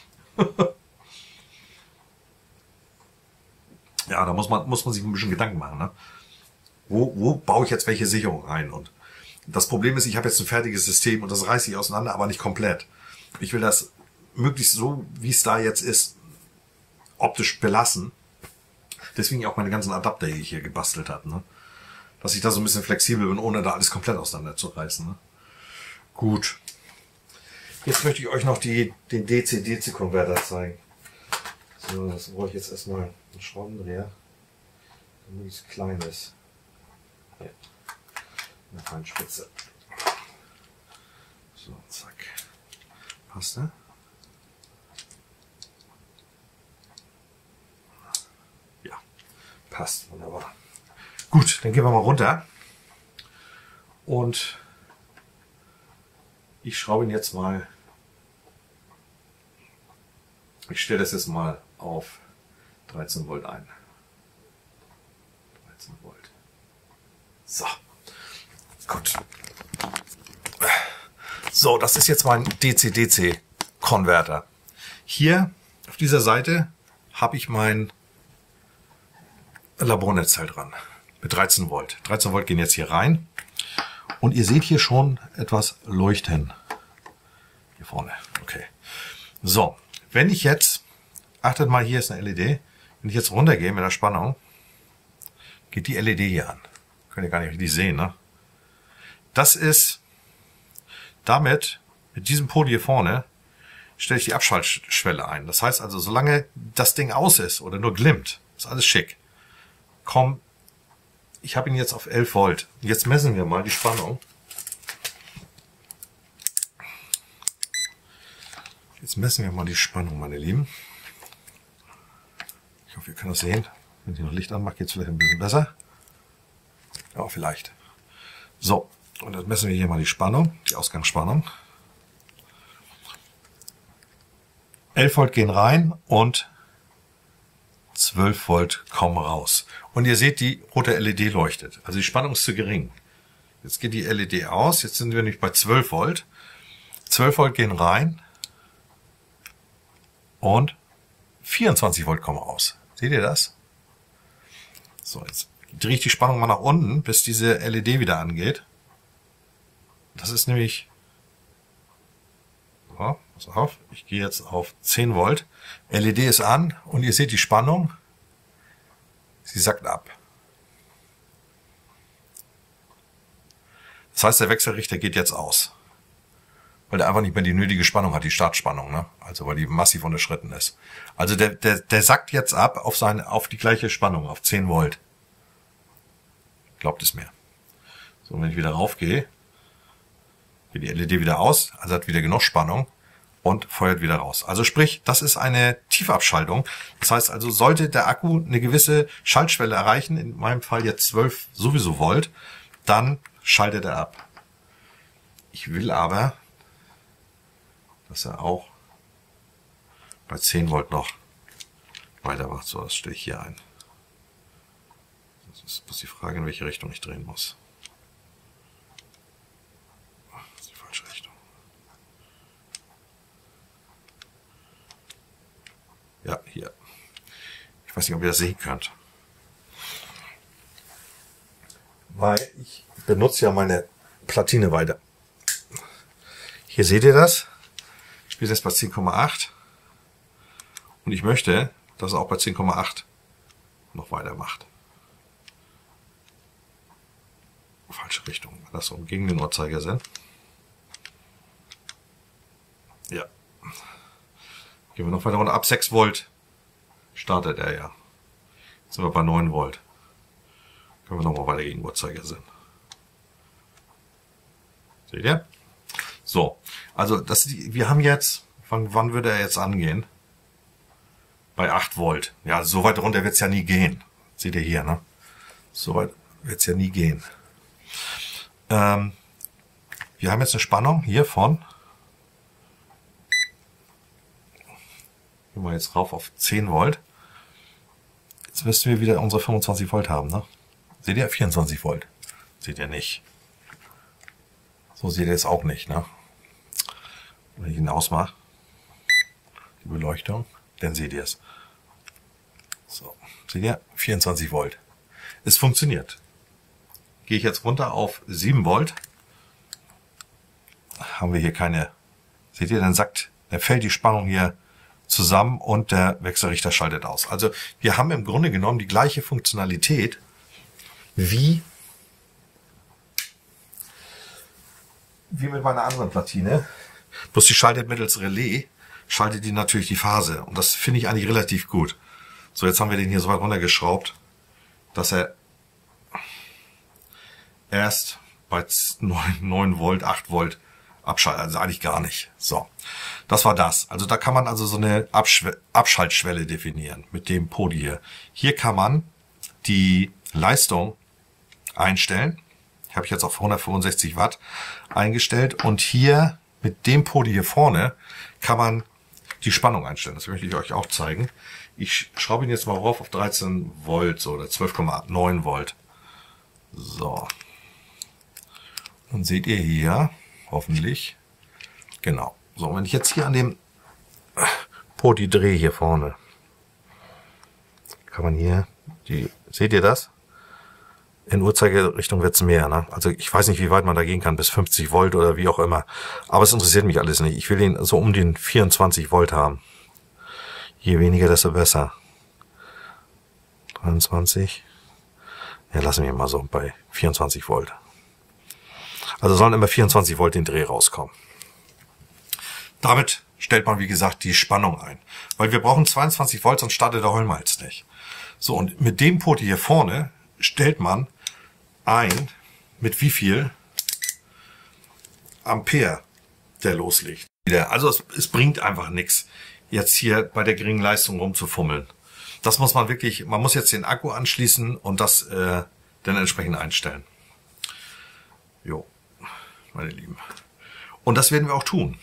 Ja, da muss man, muss man sich ein bisschen Gedanken machen. Ne? Wo, wo baue ich jetzt welche Sicherung ein? Und das Problem ist, ich habe jetzt ein fertiges System und das reiße ich auseinander, aber nicht komplett. Ich will das möglichst so, wie es da jetzt ist, optisch belassen. Deswegen auch meine ganzen Adapter, die ich hier gebastelt habe. Ne? Dass ich da so ein bisschen flexibel bin, ohne da alles komplett auseinanderzureißen. Ne? Gut. Jetzt möchte ich euch noch die, den D C D C-Konverter zeigen. So, das brauche ich jetzt erstmal einen Schraubendreher. Ein möglichst kleines. Hier. Eine Feinspitze. So, zack. Passt, ne? Ja, passt. Wunderbar. Gut, dann gehen wir mal runter. Und ich schraube ihn jetzt mal. Ich stelle das jetzt mal auf dreizehn Volt ein. dreizehn Volt. So. Gut. So, das ist jetzt mein D C D C-Konverter. Hier auf dieser Seite habe ich mein Labornetzteil dran. Mit dreizehn Volt. dreizehn Volt gehen jetzt hier rein. Und ihr seht hier schon etwas leuchten. Hier vorne. Okay. So, wenn ich jetzt, achtet mal, hier ist eine L E D. Wenn ich jetzt runtergehe mit der Spannung, geht die L E D hier an. Könnt ihr gar nicht richtig sehen, ne? Das ist damit, mit diesem Pol hier vorne, stelle ich die Abschaltschwelle ein. Das heißt also, solange das Ding aus ist oder nur glimmt, ist alles schick. Komm, ich habe ihn jetzt auf elf Volt. Jetzt messen wir mal die Spannung. Jetzt messen wir mal die Spannung, meine Lieben. Ich hoffe, ihr könnt das sehen. Wenn ich noch Licht anmache, geht es vielleicht ein bisschen besser. Ja, vielleicht. So, und dann messen wir hier mal die Spannung, die Ausgangsspannung. elf Volt gehen rein und zwölf Volt kommen raus. Und ihr seht, die rote L E D leuchtet. Also die Spannung ist zu gering. Jetzt geht die L E D aus. Jetzt sind wir nämlich bei zwölf Volt. zwölf Volt gehen rein und vierundzwanzig Volt kommen raus. Seht ihr das? So, jetzt drehe ich die Spannung mal nach unten, bis diese L E D wieder angeht. Das ist nämlich... So, pass auf, ich gehe jetzt auf zehn Volt. L E D ist an und ihr seht die Spannung. Sie sackt ab. Das heißt, der Wechselrichter geht jetzt aus. Weil der einfach nicht mehr die nötige Spannung hat, die Startspannung, ne? Also weil die massiv unterschritten ist. Also der, der, der sackt jetzt ab auf seine, auf die gleiche Spannung, auf zehn Volt. Glaubt es mir. So, wenn ich wieder raufgehe, geht die L E D wieder aus, also hat wieder genug Spannung und feuert wieder raus. Also sprich, das ist eine Tiefabschaltung. Das heißt also, sollte der Akku eine gewisse Schaltschwelle erreichen, in meinem Fall jetzt zwölf sowieso Volt, dann schaltet er ab. Ich will aber, dass er auch bei zehn Volt noch weitermacht. So, das stelle ich hier ein. Das ist bloß die Frage, in welche Richtung ich drehen muss. Das ist die falsche Richtung. Ja, hier. Ich weiß nicht, ob ihr das sehen könnt. Weil ich benutze ja meine Platine weiter. Hier seht ihr das. Ich bin jetzt bei zehn Komma acht. Und ich möchte, dass er auch bei zehn Komma acht noch weitermacht. Falsche Richtung. Wenn das so gegen den Uhrzeigersinn. Ja. Gehen wir noch weiter runter. Ab sechs Volt startet er ja. Jetzt sind wir bei neun Volt. Können wir nochmal weiter gegen den Uhrzeigersinn. Seht ihr? So. Also, das, wir haben jetzt, wann, wann würde er jetzt angehen? Bei acht Volt. Ja, so weit runter wird es ja nie gehen. Seht ihr hier, ne? So weit wird es ja nie gehen. Ähm, wir haben jetzt eine Spannung hier von, gehen wir jetzt rauf auf zehn Volt. Jetzt müssten wir wieder unsere fünfundzwanzig Volt haben, ne? Seht ihr? vierundzwanzig Volt. Seht ihr nicht. So seht ihr es auch nicht, ne? Wenn ich ihn ausmache, die Beleuchtung, dann seht ihr es. So, seht ihr? vierundzwanzig Volt. Es funktioniert. Gehe ich jetzt runter auf sieben Volt, haben wir hier keine, seht ihr, dann sackt, dann fällt die Spannung hier zusammen und der Wechselrichter schaltet aus. Also wir haben im Grunde genommen die gleiche Funktionalität wie, wie mit meiner anderen Platine. Bloß die schaltet mittels Relais, schaltet die natürlich die Phase. Und das finde ich eigentlich relativ gut. So, jetzt haben wir den hier so weit runtergeschraubt, dass er erst bei neun Volt, acht Volt abschaltet. Also eigentlich gar nicht. So, das war das. Also da kann man also so eine Abschw- Abschaltschwelle definieren mit dem Podi hier. Hier kann man die Leistung einstellen. Ich habe jetzt auf hundertfünfundsechzig Watt eingestellt. Und hier mit dem Podi hier vorne kann man die Spannung einstellen. Das möchte ich euch auch zeigen. Ich schraube ihn jetzt mal rauf auf dreizehn Volt so, oder zwölf Komma neun Volt. So. Dann seht ihr hier, hoffentlich, genau. So, wenn ich jetzt hier an dem Podi drehe, hier vorne, kann man hier, die, seht ihr das? In Uhrzeigerrichtung wird es mehr, ne? Also ich weiß nicht, wie weit man da gehen kann, bis fünfzig Volt oder wie auch immer. Aber es interessiert mich alles nicht. Ich will den so um den vierundzwanzig Volt haben. Je weniger, desto besser. dreiundzwanzig. Ja, lassen wir mal so bei vierundzwanzig Volt. Also sollen immer vierundzwanzig Volt den Dreh rauskommen. Damit stellt man, wie gesagt, die Spannung ein. Weil wir brauchen zweiundzwanzig Volt, sonst startet der Heumals nicht. So, und mit dem Poti hier vorne stellt man ein, mit wie viel Ampere der loslegt. Also es, es bringt einfach nichts, jetzt hier bei der geringen Leistung rumzufummeln. Das muss man wirklich, man muss jetzt den Akku anschließen und das äh, dann entsprechend einstellen. Jo, meine Lieben. Und das werden wir auch tun.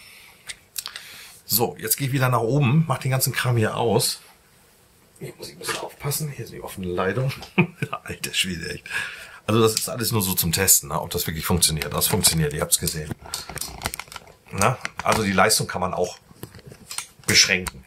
So, jetzt gehe ich wieder nach oben, mache den ganzen Kram hier aus. Hier muss ich ein bisschen aufpassen, hier ist die offene Leitung. Alter Schwede, echt. Also das ist alles nur so zum Testen, ne, ob das wirklich funktioniert. Das funktioniert, ihr habt es gesehen. Na, also die Leistung kann man auch beschränken.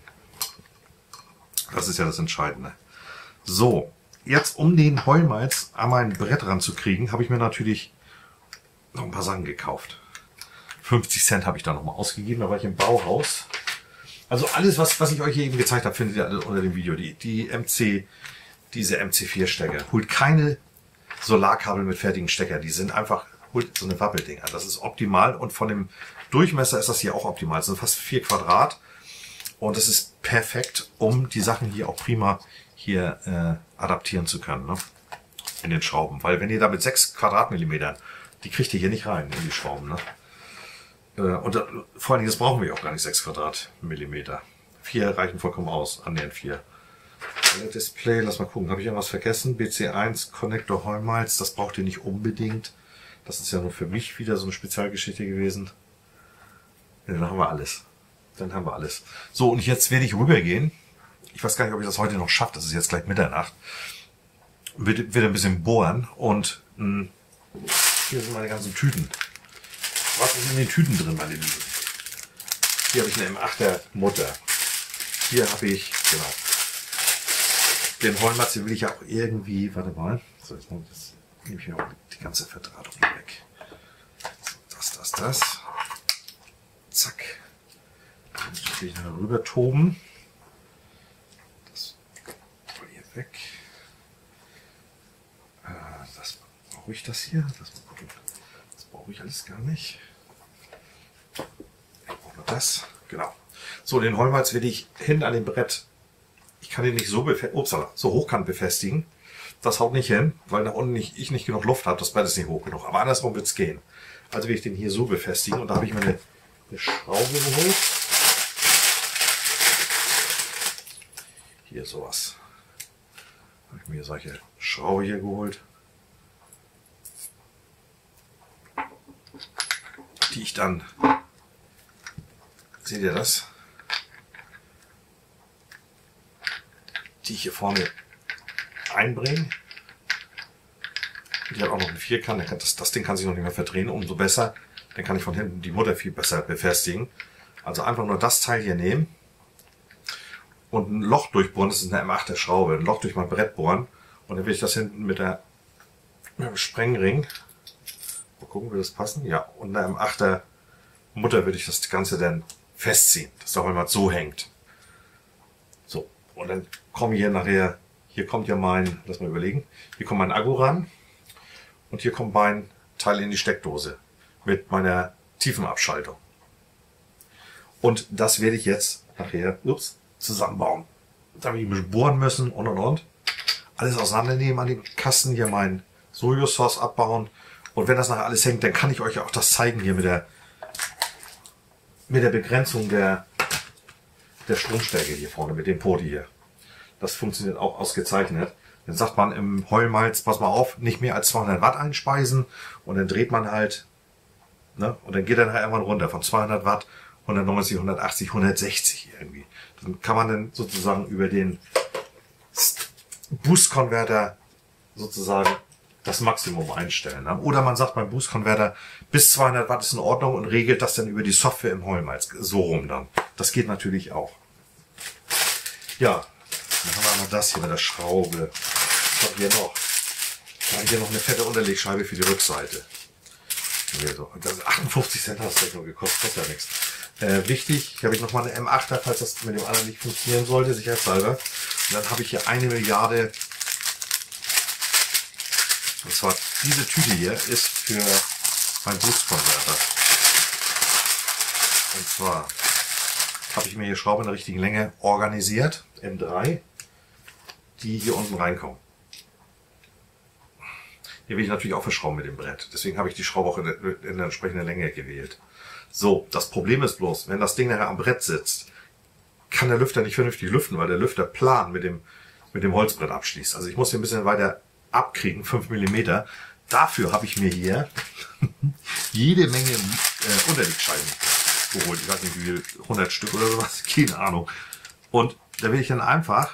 Das ist ja das Entscheidende. So, jetzt um den Heumals an mein Brett ranzukriegen, habe ich mir natürlich noch ein paar Sachen gekauft. fünfzig Cent habe ich da nochmal ausgegeben, da war ich im Bauhaus. Also alles, was, was ich euch hier eben gezeigt habe, findet ihr alle unter dem Video. Die, die M C, diese M C vier Stecker. Holt keine Solarkabel mit fertigen Stecker. Die sind einfach, holt so eine Wappeldinger. Das ist optimal und von dem Durchmesser ist das hier auch optimal. Das sind fast vier Quadrat und das ist perfekt, um die Sachen hier auch prima hier äh, adaptieren zu können, ne? In den Schrauben. Weil wenn ihr da mit sechs Quadratmillimetern, die kriegt ihr hier nicht rein in die Schrauben, ne? Und da, vor allen Dingen, das brauchen wir auch gar nicht, sechs Quadratmillimeter. vier reichen vollkommen aus, annähernd vier. Display, lass mal gucken, habe ich irgendwas vergessen? B C eins, Connector Heumals, das braucht ihr nicht unbedingt. Das ist ja nur für mich wieder so eine Spezialgeschichte gewesen. Ja, dann haben wir alles. Dann haben wir alles. So, und jetzt werde ich rübergehen. Ich weiß gar nicht, ob ich das heute noch schaffe, das ist jetzt gleich Mitternacht. Wird, wird ein bisschen bohren und mh, hier sind meine ganzen Tüten. Was ist in den Tüten drin, meine Lieben? Hier habe ich eine M achter Mutter. Hier habe ich, genau, den Heumals, den will ich ja auch irgendwie, warte mal, so, jetzt nehme ich mir auch die ganze Verdrahtung hier weg. Das, das, das. Zack. Dann muss ich da rüber toben. Das mal hier weg. Das brauche ich das hier. Das mal gucken. Das brauche ich alles gar nicht. Ich brauche nur das. Genau. So, den Heumals will ich hin an dem Brett. Ich kann den nicht so, upsala, so hochkant befestigen. Das haut nicht hin, weil nach unten nicht, ich nicht genug Luft habe. Das Brett ist nicht hoch genug. Aber andersrum wird es gehen. Also will ich den hier so befestigen. Und da habe ich mir eine, eine Schraube geholt. Hier sowas. Habe ich mir solche Schraube hier geholt. Die ich dann, seht ihr das? Die ich hier vorne einbringe. Die hat auch noch eine Vierkant, das, das Ding kann sich noch nicht mehr verdrehen, umso besser. Dann kann ich von hinten die Mutter viel besser befestigen. Also einfach nur das Teil hier nehmen und ein Loch durchbohren, das ist eine M achter Schraube, ein Loch durch mein Brett bohren und dann will ich das hinten mit, der, mit dem Sprengring, mal gucken, will das passen? Ja, und einer M achter Mutter würde ich das Ganze dann festziehen, dass der Heumals so hängt. So, und dann komme ich hier nachher, hier kommt ja mein, lass mal überlegen, hier kommt mein Akku ran und hier kommt mein Teil in die Steckdose mit meiner Tiefenabschaltung. Und das werde ich jetzt nachher ups, zusammenbauen. Da habe ich ein bisschen bohren müssen und und und. Alles auseinandernehmen an dem Kasten, hier mein Sojusauce abbauen. Und wenn das nachher alles hängt, dann kann ich euch auch das zeigen hier mit der, mit der Begrenzung der, der Stromstärke hier vorne, mit dem Poti hier. Das funktioniert auch ausgezeichnet. Dann sagt man im Heumals, pass mal auf, nicht mehr als zweihundert Watt einspeisen und dann dreht man halt, ne, und dann geht er nachher irgendwann runter von zweihundert Watt, hundertneunzig, hundertachtzig, hundertsechzig irgendwie. Dann kann man dann sozusagen über den Boost-Konverter sozusagen das Maximum einstellen. Ne? Oder man sagt beim Boost-Konverter, bis zweihundert Watt ist in Ordnung und regelt das dann über die Software im Heumals. So rum dann. Das geht natürlich auch. Ja, dann haben wir noch das hier mit der Schraube. Was haben wir noch? Da habe ich hier noch eine fette Unterlegscheibe für die Rückseite. Das achtundfünfzig Cent hat das nur gekostet, kostet ja nichts. Äh, wichtig, hier habe ich nochmal eine M achter, falls das mit dem anderen nicht funktionieren sollte, sicherheitshalber. Und dann habe ich hier eine Milliarde. Und zwar diese Tüte hier ist für mein Boost-Konverter. Und zwar habe ich mir hier Schrauben in der richtigen Länge organisiert, M drei, die hier unten reinkommen. Hier will ich natürlich auch verschrauben mit dem Brett. Deswegen habe ich die Schraube auch in der, in der entsprechenden Länge gewählt. So, das Problem ist bloß, wenn das Ding nachher am Brett sitzt, kann der Lüfter nicht vernünftig lüften, weil der Lüfter plan mit dem, mit dem Holzbrett abschließt. Also ich muss hier ein bisschen weiter abkriegen, fünf Millimeter. Dafür habe ich mir hier jede Menge äh, Unterlegscheiben geholt. Ich weiß nicht wie viel, hundert Stück oder sowas, keine Ahnung. Und da will ich dann einfach,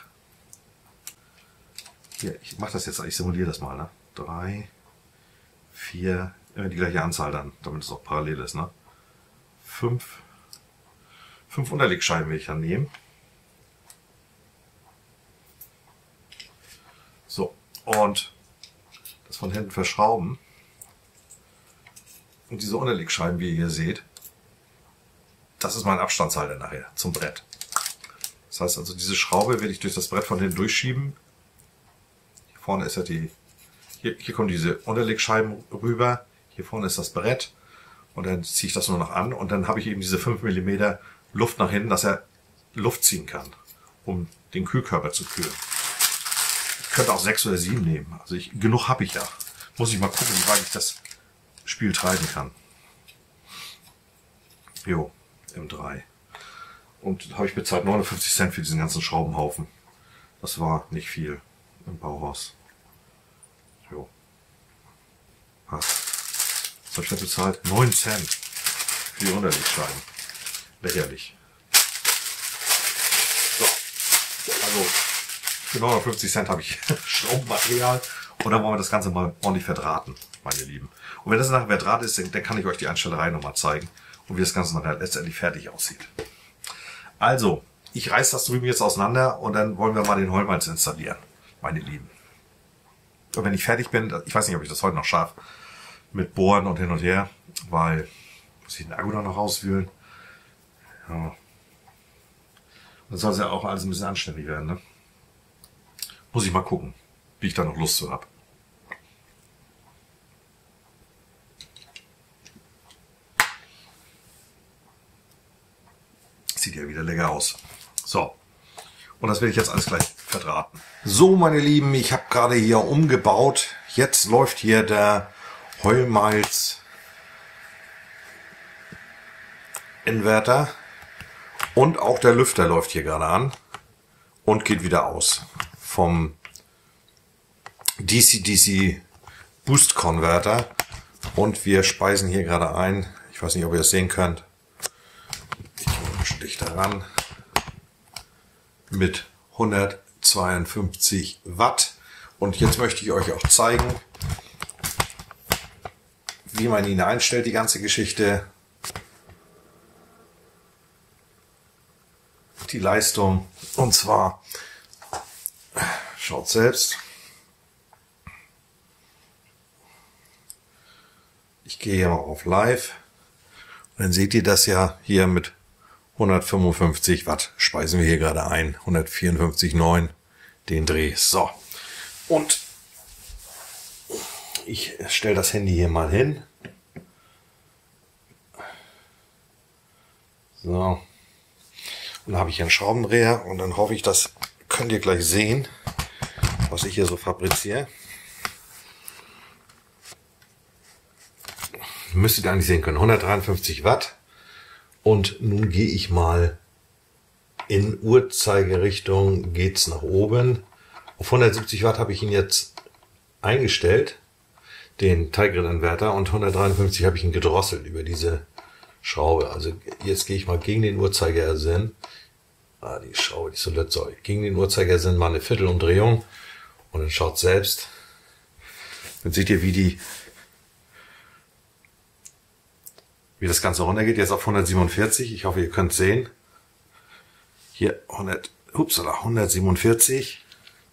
hier, ich mache das jetzt, ich simuliere das mal, ne? Drei, vier, immer die gleiche Anzahl dann, damit es auch parallel ist, ne? Fünf, fünf Unterlegscheiben will ich dann nehmen. So, und das von hinten verschrauben. Und diese Unterlegscheiben, wie ihr hier seht, das ist mein Abstandshalter nachher zum Brett. Das heißt also, diese Schraube werde ich durch das Brett von hinten durchschieben. Hier vorne ist ja die, hier, hier kommen diese Unterlegscheiben rüber. Hier vorne ist das Brett. Und dann ziehe ich das nur noch an. Und dann habe ich eben diese fünf Millimeter Luft nach hinten, dass er Luft ziehen kann, um den Kühlkörper zu kühlen. Ich könnte auch sechs oder sieben nehmen. Also ich, genug habe ich ja. Muss ich mal gucken, wie weit ich das Spiel treiben kann. Jo, M drei. Und habe ich bezahlt neunundfünfzig Cent für diesen ganzen Schraubenhaufen. Das war nicht viel im Bauhaus. Jo. Was habe ich da bezahlt? neun Cent für die Unterlegscheiben. Lächerlich. So. Also für neunundfünfzig Cent habe ich Schraubenmaterial. Und dann wollen wir das Ganze mal ordentlich verdrahten, meine Lieben. Und wenn das nachher verdraht ist, dann, dann kann ich euch die Einstellerei nochmal zeigen. Und wie das Ganze nachher letztendlich fertig aussieht. Also, ich reiß das drüben jetzt auseinander und dann wollen wir mal den Hohlmalz installieren, meine Lieben. Und wenn ich fertig bin, ich weiß nicht, ob ich das heute noch schaffe, mit Bohren und hin und her, weil muss ich den Akku dann noch rauswühlen. Ja. Und dann soll es ja auch alles ein bisschen anständig werden, ne? Muss ich mal gucken, wie ich da noch Lust zu habe. Sieht ja wieder lecker aus. So. Und das werde ich jetzt alles gleich verdrahten. So, meine Lieben, ich habe gerade hier umgebaut. Jetzt läuft hier der Hohlmalz Inverter. Und auch der Lüfter läuft hier gerade an. Und geht wieder aus. Vom D C D C Boost Converter. Und wir speisen hier gerade ein. Ich weiß nicht, ob ihr es sehen könnt. Dichter ran mit hundertzweiundfünfzig Watt. Und jetzt möchte ich euch auch zeigen, wie man ihn einstellt, die ganze Geschichte. Die Leistung. Und zwar, schaut selbst. Ich gehe hier mal auf Live. Und dann seht ihr das ja hier mit hundertfünfundfünfzig Watt speisen wir hier gerade ein. hundertvierundfünfzig Komma neun den Dreh. So. Und ich stelle das Handy hier mal hin. So. Und dann habe ich hier einen Schraubendreher und dann hoffe ich, das könnt ihr gleich sehen, was ich hier so fabriziere. Müsstet ihr eigentlich sehen können. hundertdreiundfünfzig Watt. Und nun gehe ich mal in Uhrzeigerrichtung, geht's nach oben. Auf hundertsiebzig Watt habe ich ihn jetzt eingestellt, den Teilgrillinverter, und hundertdreiundfünfzig habe ich ihn gedrosselt über diese Schraube. Also jetzt gehe ich mal gegen den Uhrzeigersinn. Ah, die Schraube, die ist so letztsäulig. Gegen den Uhrzeigersinn mal eine Viertelumdrehung und dann schaut selbst. Dann seht ihr, wie die wie das Ganze runtergeht, jetzt auf hundertsiebenundvierzig. Ich hoffe, ihr könnt sehen. Hier hundert, upsala, hundertsiebenundvierzig.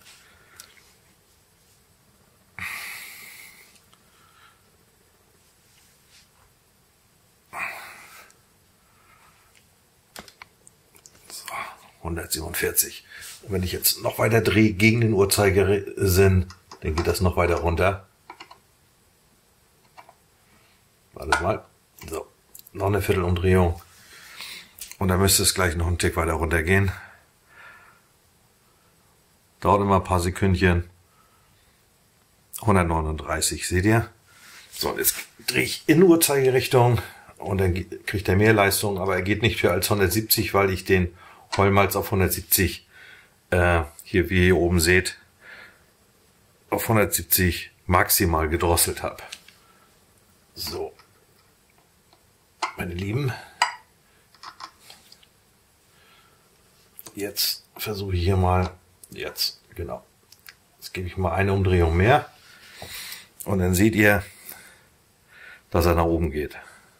So, hundertsiebenundvierzig. Und wenn ich jetzt noch weiter drehe gegen den Uhrzeigersinn, dann geht das noch weiter runter. Warte mal. So. Noch eine Viertelumdrehung. Und dann müsste es gleich noch einen Tick weiter runter gehen. Dauert immer ein paar Sekündchen. hundertneununddreißig, seht ihr? So, jetzt drehe ich in Uhrzeigerrichtung und dann kriegt er mehr Leistung, aber er geht nicht höher als hundertsiebzig, weil ich den Heulmalz auf hundertsiebzig, äh, hier wie ihr hier oben seht, auf hundertsiebzig maximal gedrosselt habe. So, meine Lieben, jetzt versuche ich hier mal, jetzt, genau, jetzt gebe ich mal eine Umdrehung mehr und dann seht ihr, dass er nach oben geht.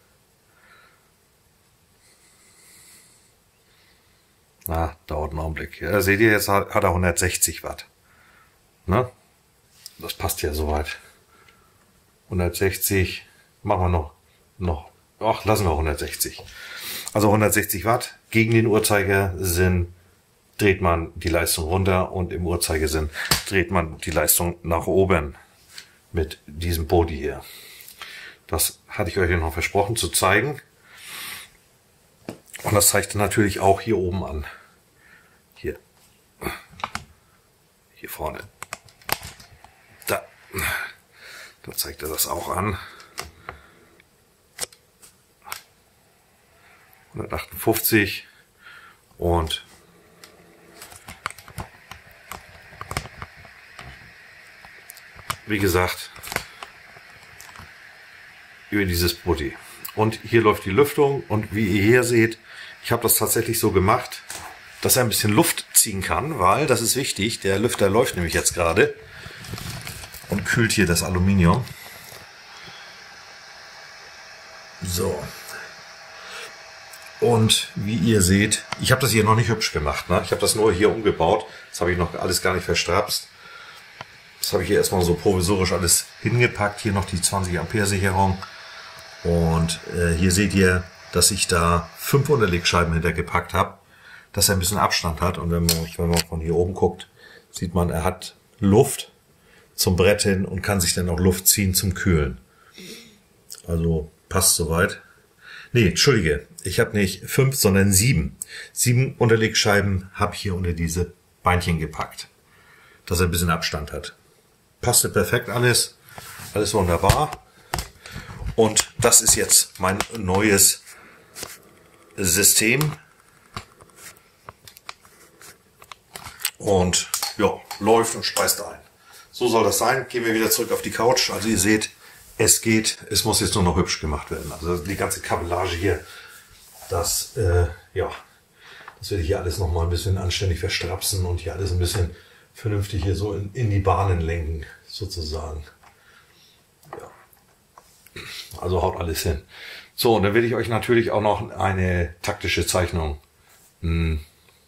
Na, dauert einen Augenblick. Ja, seht ihr, jetzt hat er hundertsechzig Watt. Ne? Das passt ja soweit. hundertsechzig, machen wir noch, noch, ach, lassen wir hundertsechzig. Also hundertsechzig Watt, gegen den Uhrzeigersinn dreht man die Leistung runter und im Uhrzeigersinn dreht man die Leistung nach oben mit diesem Body hier. Das hatte ich euch ja noch versprochen zu zeigen. Und das zeigt er natürlich auch hier oben an. Hier. Hier vorne. Da. Da zeigt er das auch an. hundertachtundfünfzig. Und wie gesagt, über dieses Body. Und hier läuft die Lüftung und wie ihr hier seht, ich habe das tatsächlich so gemacht, dass er ein bisschen Luft ziehen kann, weil das ist wichtig. Der Lüfter läuft nämlich jetzt gerade und kühlt hier das Aluminium. So. Und wie ihr seht, ich habe das hier noch nicht hübsch gemacht. Ne? Ich habe das nur hier umgebaut. Das habe ich noch alles gar nicht verstrapst. Das habe ich hier erstmal so provisorisch alles hingepackt. Hier noch die zwanzig Ampere Sicherung. Und äh, hier seht ihr, dass ich da fünf Unterlegscheiben hintergepackt habe, dass er ein bisschen Abstand hat. Und wenn man, wenn man von hier oben guckt, sieht man, er hat Luft zum Brett hin und kann sich dann auch Luft ziehen zum Kühlen. Also passt soweit. Nee, entschuldige, ich habe nicht fünf, sondern sieben. Sieben Unterlegscheiben habe ich hier unter diese Beinchen gepackt, dass er ein bisschen Abstand hat. Passte perfekt alles, alles wunderbar. Und das ist jetzt mein neues System. Und ja, läuft und speist ein. So soll das sein. Gehen wir wieder zurück auf die Couch. Also ihr seht, es geht. Es muss jetzt nur noch hübsch gemacht werden. Also die ganze Kabellage hier, das, äh, ja, das werde ich hier alles noch mal ein bisschen anständig verstrapsen und hier alles ein bisschen vernünftig hier so in, in die Bahnen lenken, sozusagen. Ja. Also haut alles hin. So, und dann will ich euch natürlich auch noch eine taktische Zeichnung, einen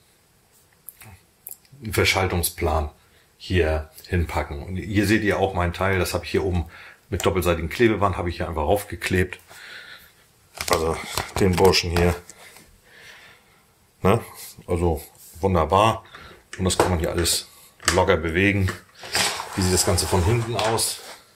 Verschaltungsplan hier hinpacken. Und hier seht ihr auch mein Teil, das habe ich hier oben mit doppelseitigem Klebeband, habe ich hier einfach raufgeklebt. Also den Burschen hier. Ne? Also wunderbar. Und das kann man hier alles locker bewegen. Wie sieht das Ganze von hinten aus?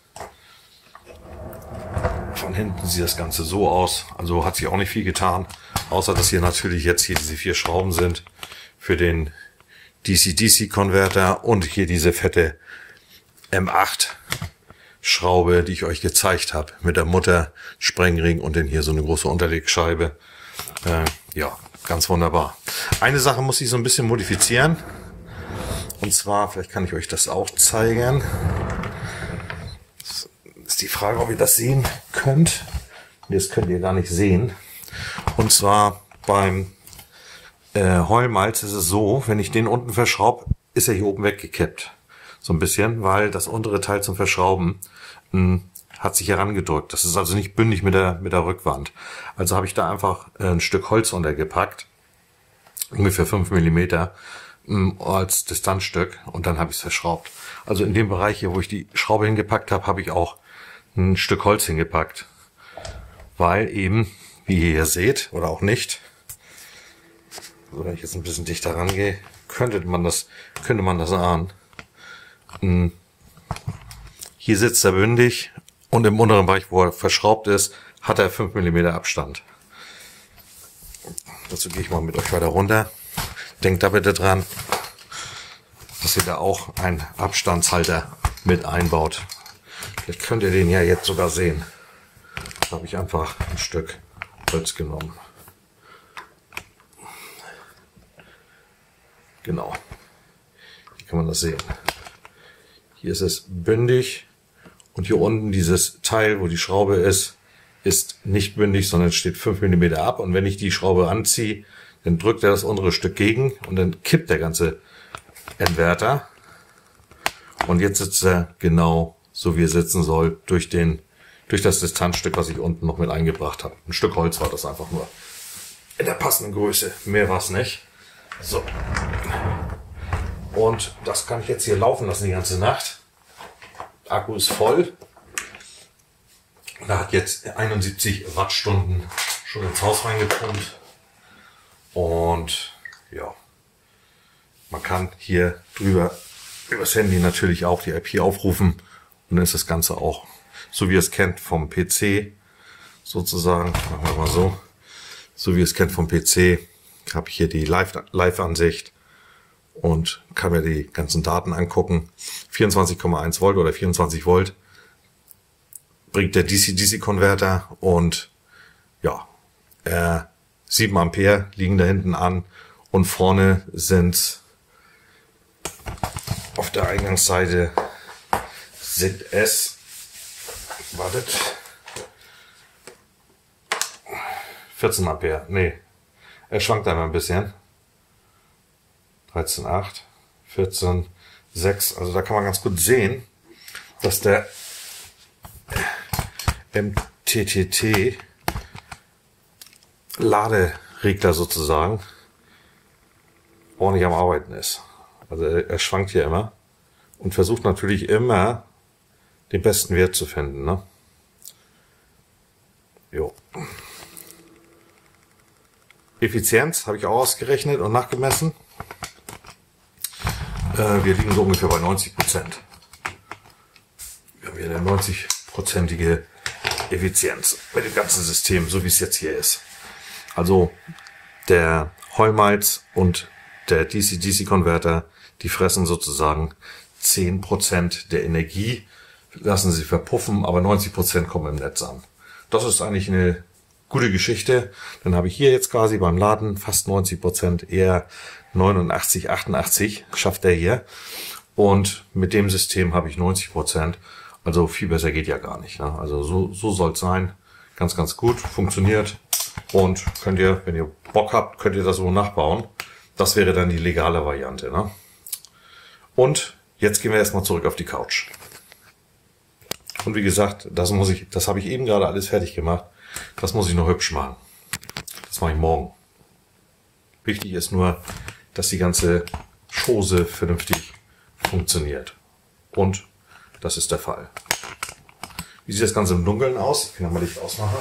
Von hinten sieht das Ganze so aus. Also hat sich auch nicht viel getan. Außer dass hier natürlich jetzt hier diese vier Schrauben sind für den D C D C Konverter und hier diese fette M acht Schraube, die ich euch gezeigt habe, mit der Mutter, Sprengring und dann hier so eine große Unterlegscheibe. Äh, ja, ganz wunderbar. Eine Sache muss ich so ein bisschen modifizieren. Und zwar, vielleicht kann ich euch das auch zeigen. Das ist die Frage, ob ihr das sehen könnt. Das könnt ihr gar nicht sehen. Und zwar beim äh, Heulmalz ist es so, wenn ich den unten verschraube, ist er hier oben weggekippt. So ein bisschen, weil das untere Teil zum Verschrauben mh, hat sich herangedrückt. Das ist also nicht bündig mit der, mit der Rückwand. Also habe ich da einfach äh, ein Stück Holz untergepackt. Ungefähr fünf Millimeter mh, als Distanzstück. Und dann habe ich es verschraubt. Also in dem Bereich hier, wo ich die Schraube hingepackt habe, habe ich auch ein Stück Holz hingepackt. Weil eben, wie ihr hier seht, oder auch nicht, so, wenn ich jetzt ein bisschen dichter rangehe, könnte man das, könnte man das ahnen. Hier sitzt er bündig und im unteren Bereich, wo er verschraubt ist, hat er fünf Millimeter Abstand. Dazu gehe ich mal mit euch weiter runter. Denkt da bitte dran, dass ihr da auch einen Abstandshalter mit einbaut. Vielleicht könnt ihr den ja jetzt sogar sehen. Da habe ich einfach ein Stück Holz genommen. Genau. Hier kann man das sehen. Hier ist es bündig und hier unten dieses Teil, wo die Schraube ist, ist nicht bündig, sondern steht fünf Millimeter ab. Und wenn ich die Schraube anziehe, dann drückt er das untere Stück gegen und dann kippt der ganze Inverter. Und jetzt sitzt er genau so, wie er sitzen soll, durch den, durch das Distanzstück, was ich unten noch mit eingebracht habe. Ein Stück Holz war das einfach nur. In der passenden Größe. Mehr war es nicht. So. Und das kann ich jetzt hier laufen lassen die ganze Nacht. Akku ist voll. Da hat jetzt einundsiebzig Wattstunden schon ins Haus reingepumpt. Und ja, man kann hier drüber übers Handy natürlich auch die I P aufrufen. Und dann ist das Ganze auch, so wie ihr es kennt vom P C, sozusagen, machen wir mal so, so wie ihr es kennt vom P C, habe ich hier die Live-Ansicht und kann mir die ganzen Daten angucken. vierundzwanzig Komma eins Volt oder vierundzwanzig Volt bringt der D C-D C-Konverter und ja, äh, sieben Ampere liegen da hinten an und vorne sind auf der Eingangsseite sind es, wartet, vierzehn Ampere, nee, er schwankt einmal ein bisschen, dreizehn Komma acht, vierzehn Komma sechs, also da kann man ganz gut sehen, dass der M T T T Laderegler sozusagen ordentlich am Arbeiten ist. Also er, er schwankt hier immer und versucht natürlich immer den besten Wert zu finden. Ne? Jo. Effizienz habe ich auch ausgerechnet und nachgemessen. Äh, wir liegen so ungefähr bei neunzig Prozent. Wir haben hier eine neunzig-prozentige Effizienz bei dem ganzen System, so wie es jetzt hier ist. Also der Heumalz und der D C-D C-Konverter, die fressen sozusagen zehn Prozent der Energie, lassen sie verpuffen, aber neunzig Prozent kommen im Netz an. Das ist eigentlich eine gute Geschichte. Dann habe ich hier jetzt quasi beim Laden fast neunzig Prozent, eher neunundachtzig, achtundachtzig schafft er hier. Und mit dem System habe ich neunzig Prozent. Also viel besser geht ja gar nicht. Ne? Also so, so soll es sein. Ganz, ganz gut. Funktioniert. Und könnt ihr, wenn ihr Bock habt, könnt ihr das so nachbauen. Das wäre dann die legale Variante. Ne? Und jetzt gehen wir erstmal zurück auf die Couch. Und wie gesagt, das muss ich, das habe ich eben gerade alles fertig gemacht. Das muss ich noch hübsch machen. Das mache ich morgen. Wichtig ist nur, dass die ganze Chose vernünftig funktioniert. Und das ist der Fall. Wie sieht das Ganze im Dunkeln aus? Ich kann mal Licht ausmachen.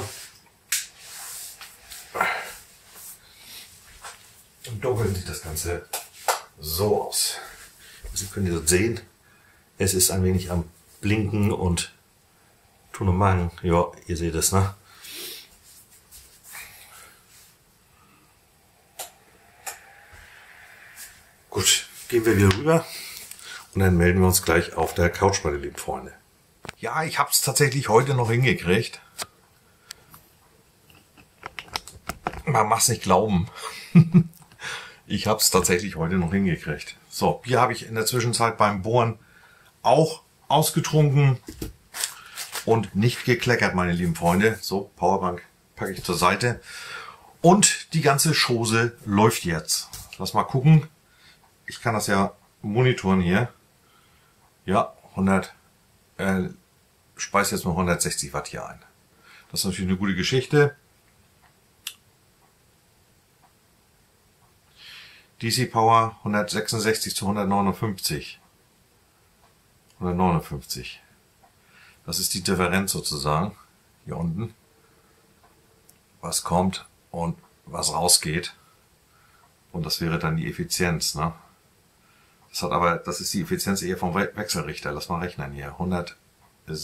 Im Dunkeln sieht das Ganze so aus. Also könnt ihr das sehen. Es ist ein wenig am Blinken und tun und machen. Ja, ihr seht es, ne? Gut, gehen wir wieder rüber und dann melden wir uns gleich auf der Couch, meine lieben Freunde. Ja, ich habe es tatsächlich heute noch hingekriegt. Man mag es nicht glauben. Ich habe es tatsächlich heute noch hingekriegt. So, Bier habe ich in der Zwischenzeit beim Bohren auch ausgetrunken und nicht gekleckert, meine lieben Freunde. So, Powerbank packe ich zur Seite. Und die ganze Chose läuft jetzt. Lass mal gucken. Ich kann das ja monitoren hier. Ja, hundert, äh, speist jetzt mal hundertsechzig Watt hier ein. Das ist natürlich eine gute Geschichte. D C Power hundertsechsundsechzig zu hundertneunundfünfzig. hundertneunundfünfzig. Das ist die Differenz sozusagen. Hier unten. Was kommt und was rausgeht. Und das wäre dann die Effizienz, ne? Das hat aber, das ist die Effizienz eher vom We- Wechselrichter. Lass mal rechnen hier.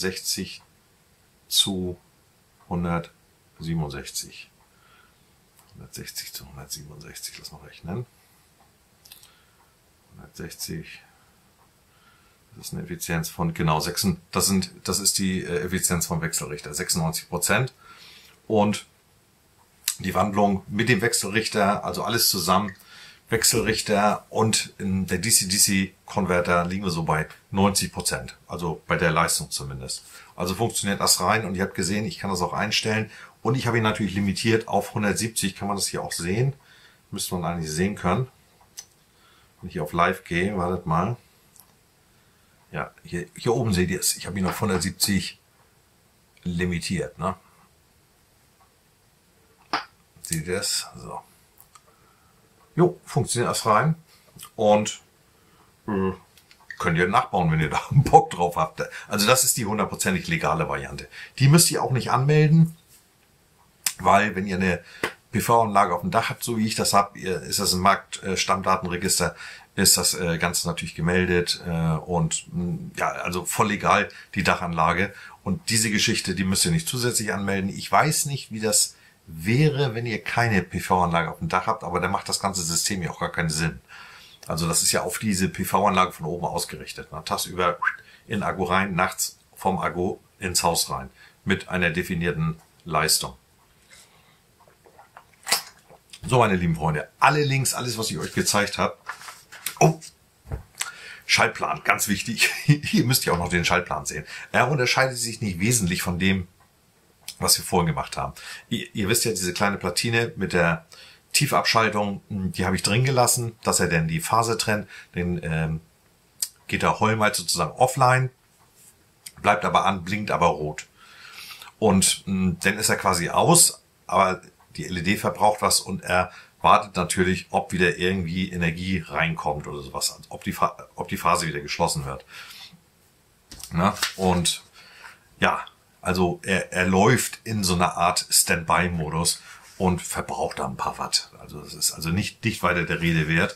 hundertsechzig zu hundertsiebenundsechzig. hundertsechzig zu hundertsiebenundsechzig, lass mal rechnen. hundertsechzig. Das ist eine Effizienz von genau sechs. Das sind, das ist die Effizienz vom Wechselrichter, sechsundneunzig Prozent. Und die Wandlung mit dem Wechselrichter, also alles zusammen, Wechselrichter und in der D C D C-Konverter liegen wir so bei neunzig Prozent. Also bei der Leistung zumindest. Also funktioniert das rein und ihr habt gesehen, ich kann das auch einstellen. Und ich habe ihn natürlich limitiert auf hundertsiebzig. Kann man das hier auch sehen? Müsste man eigentlich sehen können. Wenn ich hier auf Live gehe, wartet mal. Ja, hier, hier oben seht ihr es. Ich habe ihn auf hundertsiebzig limitiert. Ne? Seht ihr das? So. Jo, funktioniert das rein. Und äh, könnt ihr nachbauen, wenn ihr da Bock drauf habt. Also das ist die hundertprozentig legale Variante. Die müsst ihr auch nicht anmelden, weil wenn ihr eine P V-Anlage auf dem Dach habt, so wie ich das habe, ist das im Marktstammdatenregister, ist das äh, Ganze natürlich gemeldet äh, und mh, ja, also voll legal die Dachanlage. Und diese Geschichte, die müsst ihr nicht zusätzlich anmelden. Ich weiß nicht, wie das wäre, wenn ihr keine P V-Anlage auf dem Dach habt, aber dann macht das ganze System ja auch gar keinen Sinn. Also das ist ja auf diese P V-Anlage von oben ausgerichtet. Ne? Tagsüber in den Akku rein, nachts vom Akku ins Haus rein. Mit einer definierten Leistung. So, meine lieben Freunde, alle Links, alles, was ich euch gezeigt habe. Oh, Schaltplan, ganz wichtig. Hier müsst ihr auch noch den Schaltplan sehen. Er unterscheidet sich nicht wesentlich von dem, was wir vorhin gemacht haben. Ihr, ihr wisst ja, diese kleine Platine mit der Tiefabschaltung, die habe ich drin gelassen, dass er denn die Phase trennt. Dann ähm, geht der Heumalz sozusagen offline, bleibt aber an, blinkt aber rot. Und mh, dann ist er quasi aus, aber die L E D verbraucht was und er wartet natürlich, ob wieder irgendwie Energie reinkommt oder sowas, also ob die, ob die Phase wieder geschlossen wird. Na? Und ja, also er, er läuft in so einer Art Standby-Modus und verbraucht da ein paar Watt. Also das ist also nicht, nicht weiter der Rede wert.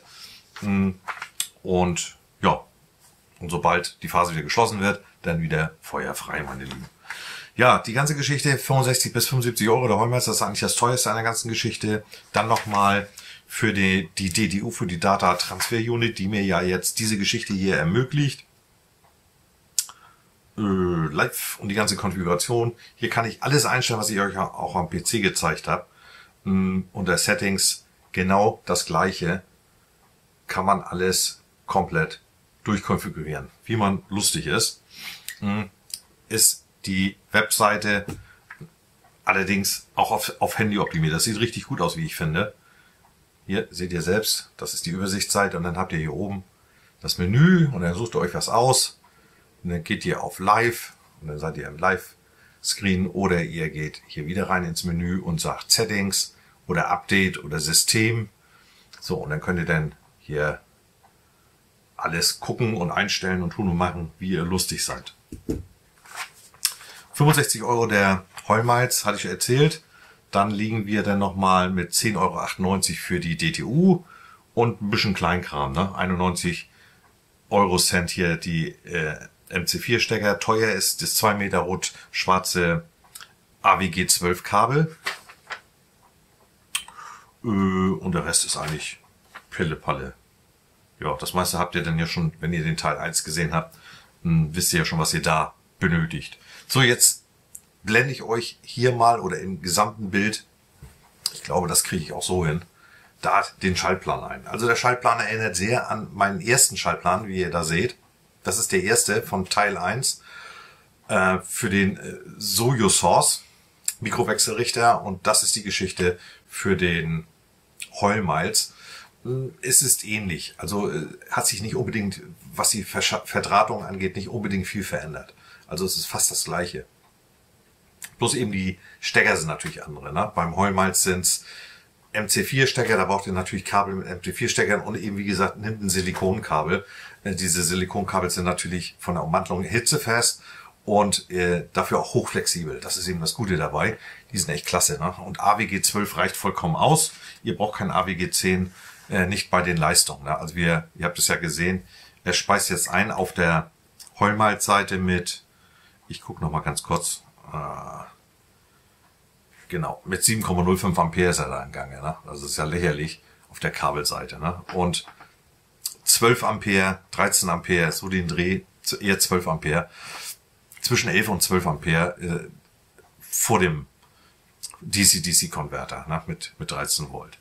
Und ja, und sobald die Phase wieder geschlossen wird, dann wieder feuerfrei, meine Lieben. Ja, die ganze Geschichte, fünfundsechzig bis fünfundsiebzig Euro, der Heumalz, das ist eigentlich das teuerste an der ganzen Geschichte. Dann nochmal für die, die D D U, für die Data Transfer Unit, die mir ja jetzt diese Geschichte hier ermöglicht. Äh, live und die ganze Konfiguration. Hier kann ich alles einstellen, was ich euch auch am P C gezeigt habe. Ähm, unter Settings genau das gleiche. Kann man alles komplett durchkonfigurieren, wie man lustig ist. Ähm, ist die Webseite allerdings auch auf, auf Handy optimiert. Das sieht richtig gut aus, wie ich finde. Hier seht ihr selbst, das ist die Übersichtsseite und dann habt ihr hier oben das Menü und dann sucht ihr euch was aus und dann geht ihr auf Live und dann seid ihr im Live-Screen oder ihr geht hier wieder rein ins Menü und sagt Settings oder Update oder System. So, und dann könnt ihr dann hier alles gucken und einstellen und tun und machen, wie ihr lustig seid. fünfundsechzig Euro der Heumalz, hatte ich ja erzählt. Dann liegen wir dann nochmal mit zehn Euro achtundneunzig für die D T U und ein bisschen Kleinkram, ne? einundneunzig Euro Cent hier die äh, M C vier Stecker. Teuer ist das zwei Meter rot schwarze A W G zwölf Kabel. Äh, und der Rest ist eigentlich Pille-Palle. Ja, das meiste habt ihr dann ja schon, wenn ihr den Teil eins gesehen habt, mh, wisst ihr ja schon, was ihr da benötigt. So, jetzt blende ich euch hier mal oder im gesamten Bild, ich glaube, das kriege ich auch so hin, da den Schaltplan ein. Also der Schaltplan erinnert sehr an meinen ersten Schaltplan, wie ihr da seht. Das ist der erste von Teil eins äh, für den äh, Sojo-Source Mikrowechselrichter und das ist die Geschichte für den Heumalz. Es ist ähnlich, also äh, hat sich nicht unbedingt, was die Versch Verdrahtung angeht, nicht unbedingt viel verändert. Also es ist fast das Gleiche. Bloß eben die Stecker sind natürlich andere. Ne? Beim Heumalz sind es M C vier Stecker, da braucht ihr natürlich Kabel mit M C vier Steckern und eben, wie gesagt, nimmt ein Silikonkabel. Äh, diese Silikonkabel sind natürlich von der Ummantelung hitzefest und äh, dafür auch hochflexibel. Das ist eben das Gute dabei. Die sind echt klasse. Ne? Und A W G zwölf reicht vollkommen aus. Ihr braucht kein A W G zehn, äh, nicht bei den Leistungen. Ne? Also wir, ihr habt es ja gesehen, er speist jetzt ein auf der Heumalz-Seite mit, ich gucke noch mal ganz kurz, äh, genau. Mit sieben Komma null fünf Ampere ist er da im Gange, ne? Das ist ja lächerlich auf der Kabelseite, ne? Und zwölf Ampere, dreizehn Ampere, so den Dreh, eher zwölf Ampere. Zwischen elf und zwölf Ampere äh, vor dem D C D C-Konverter, ne? mit, mit dreizehn Volt.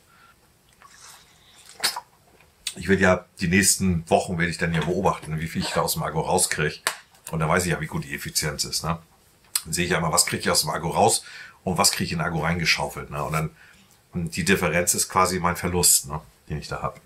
Ich werde ja, die nächsten Wochen werde ich dann ja beobachten, wie viel ich da aus dem Akku rauskriege. Und da weiß ich ja, wie gut die Effizienz ist, ne? Dann sehe ich ja immer, was kriege ich aus dem Akku raus und was kriege ich in den Akku reingeschaufelt, ne? Und dann, die Differenz ist quasi mein Verlust, ne? Den ich da habe.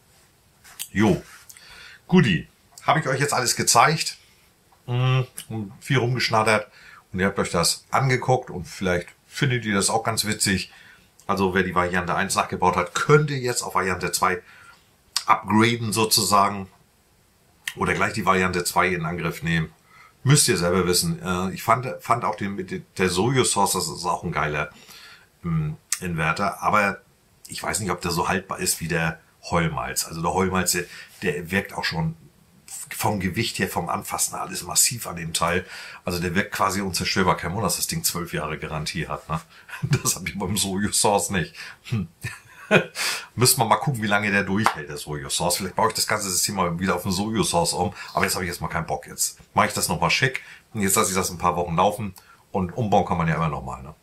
Jo, Guti, habe ich euch jetzt alles gezeigt, und viel rumgeschnattert und ihr habt euch das angeguckt und vielleicht findet ihr das auch ganz witzig. Also wer die Variante eins nachgebaut hat, könnte jetzt auf Variante zwei upgraden sozusagen oder gleich die Variante zwei in Angriff nehmen. Müsst ihr selber wissen. Ich fand, fand auch den mit der Sojo-Source, das ist auch ein geiler ähm, Inverter, aber ich weiß nicht, ob der so haltbar ist wie der Heulmalz. Also der Heulmalz, der, der wirkt auch schon vom Gewicht her, vom Anfassen alles massiv an dem Teil. Also der wirkt quasi unzerstörbar. Kein Wunder, dass das Ding zwölf Jahre Garantie hat. Ne? Das habe ich beim Sojo-Source nicht. Hm. Müssen wir mal gucken, wie lange der durchhält, der Sojo-Source. Vielleicht baue ich das ganze System mal wieder auf den Sojo-Source um. Aber jetzt habe ich jetzt mal keinen Bock. Jetzt mache ich das nochmal schick. Und jetzt lasse ich das ein paar Wochen laufen. Und umbauen kann man ja immer nochmal. Ne?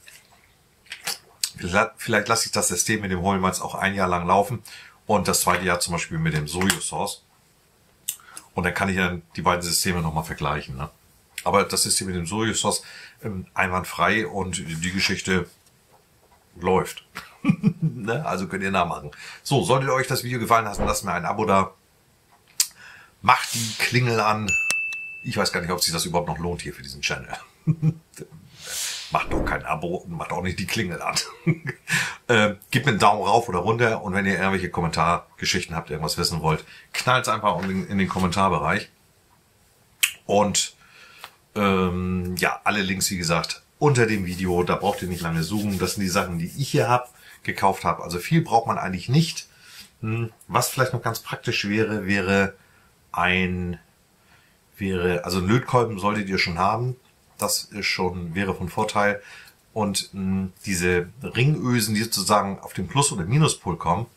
Vielleicht, vielleicht lasse ich das System mit dem Heulmalz auch ein Jahr lang laufen. Und das zweite Jahr zum Beispiel mit dem Sojo-Source. Und dann kann ich dann die beiden Systeme nochmal vergleichen. Ne? Aber das System mit dem Sojo-Source ähm, einwandfrei und die Geschichte läuft. Ne? Also könnt ihr nachmachen. So, solltet euch das Video gefallen haben, lasst mir ein Abo da. Macht die Klingel an. Ich weiß gar nicht, ob sich das überhaupt noch lohnt hier für diesen Channel. Macht doch kein Abo und macht auch nicht die Klingel an. äh, gebt mir einen Daumen rauf oder runter und wenn ihr irgendwelche Kommentargeschichten habt, irgendwas wissen wollt, knallt es einfach in, in den Kommentarbereich. Und ähm, ja, alle Links, wie gesagt, unter dem Video. Da braucht ihr nicht lange suchen. Das sind die Sachen, die ich hier habe, gekauft habe. Also viel braucht man eigentlich nicht. Hm, was vielleicht noch ganz praktisch wäre, wäre ein, wäre, also einen Lötkolben solltet ihr schon haben. Das ist schon, wäre von Vorteil. Und mh, diese Ringösen, die sozusagen auf den Plus- oder Minuspol kommen,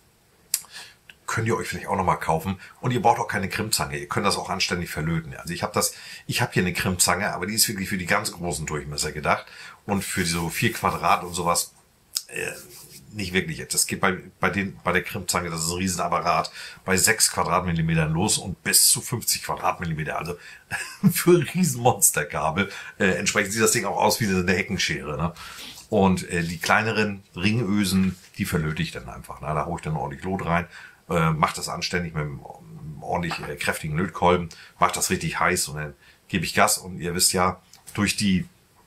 könnt ihr euch vielleicht auch nochmal kaufen. Und ihr braucht auch keine Krimmzange. Ihr könnt das auch anständig verlöten. Also ich habe das, ich habe hier eine Krimmzange, aber die ist wirklich für die ganz großen Durchmesser gedacht. Und für so vier Quadrat und sowas äh, nicht wirklich. Das geht bei, bei, den, bei der Krimmzange, das ist ein Riesenapparat, bei sechs Quadratmillimetern los und bis zu fünfzig Quadratmillimeter. Also für Riesenmonsterkabel. Äh, entsprechend sieht das Ding auch aus wie eine Heckenschere. Ne? Und äh, die kleineren Ringösen, die verlöte ich dann einfach. Ne? Da haue ich dann ordentlich Lot rein. Äh, mache das anständig mit einem ordentlich äh, kräftigen Lötkolben. Mache das richtig heiß und dann gebe ich Gas. Und ihr wisst ja, durch die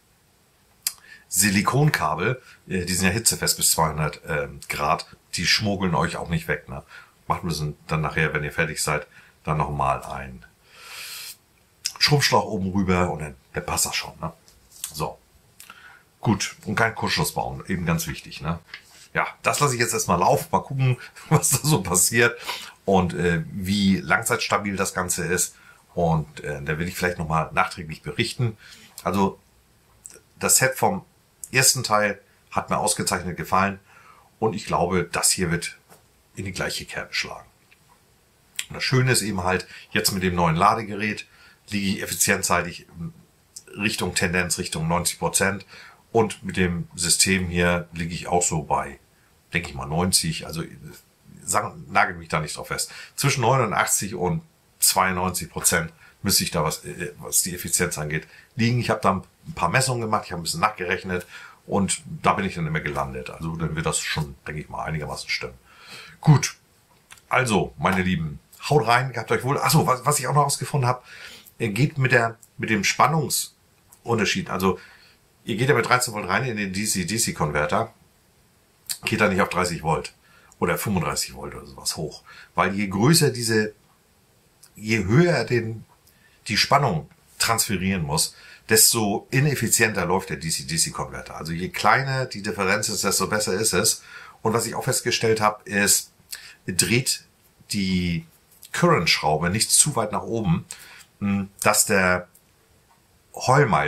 Silikonkabel, die sind ja hitzefest bis zweihundert ähm, Grad, die schmuggeln euch auch nicht weg. Ne? Macht müssen dann nachher, wenn ihr fertig seid, dann nochmal ein Schrumpfschlauch oben rüber und dann, dann passt das schon. Ne? So, gut. Und kein Kurzschluss bauen, eben ganz wichtig. Ne? Ja, das lasse ich jetzt erstmal laufen, mal gucken, was da so passiert und äh, wie langzeitstabil das Ganze ist. Und äh, da will ich vielleicht nochmal nachträglich berichten. Also das Set vom ersten Teil hat mir ausgezeichnet gefallen und ich glaube, das hier wird in die gleiche Kerbe schlagen. Und das Schöne ist eben halt, jetzt mit dem neuen Ladegerät liege ich effizienzseitig Richtung Tendenz, Richtung neunzig Prozent und mit dem System hier liege ich auch so bei, denke ich mal, neunzig, also sagen, nagel mich da nicht drauf fest. Zwischen neunundachtzig und zweiundneunzig Prozent müsste ich da, was, was die Effizienz angeht, liegen. Ich habe da ein paar Messungen gemacht, ich habe ein bisschen nachgerechnet und da bin ich dann immer gelandet. Also dann wird das schon, denke ich mal, einigermaßen stimmen. Gut, also, meine Lieben, haut rein, gehabt euch wohl. Achso, was, was ich auch noch rausgefunden habe, geht mit der mit dem Spannungsunterschied. Also, ihr geht ja mit dreizehn Volt rein in den D C D C-Konverter, geht da nicht auf dreißig Volt oder fünfunddreißig Volt oder sowas hoch. Weil je größer diese, je höher den die Spannung transferieren muss, desto ineffizienter läuft der D C D C-Konverter. Also je kleiner die Differenz ist, desto besser ist es. Und was ich auch festgestellt habe, ist, dreht die Current-Schraube nicht zu weit nach oben, dass der Heulmalz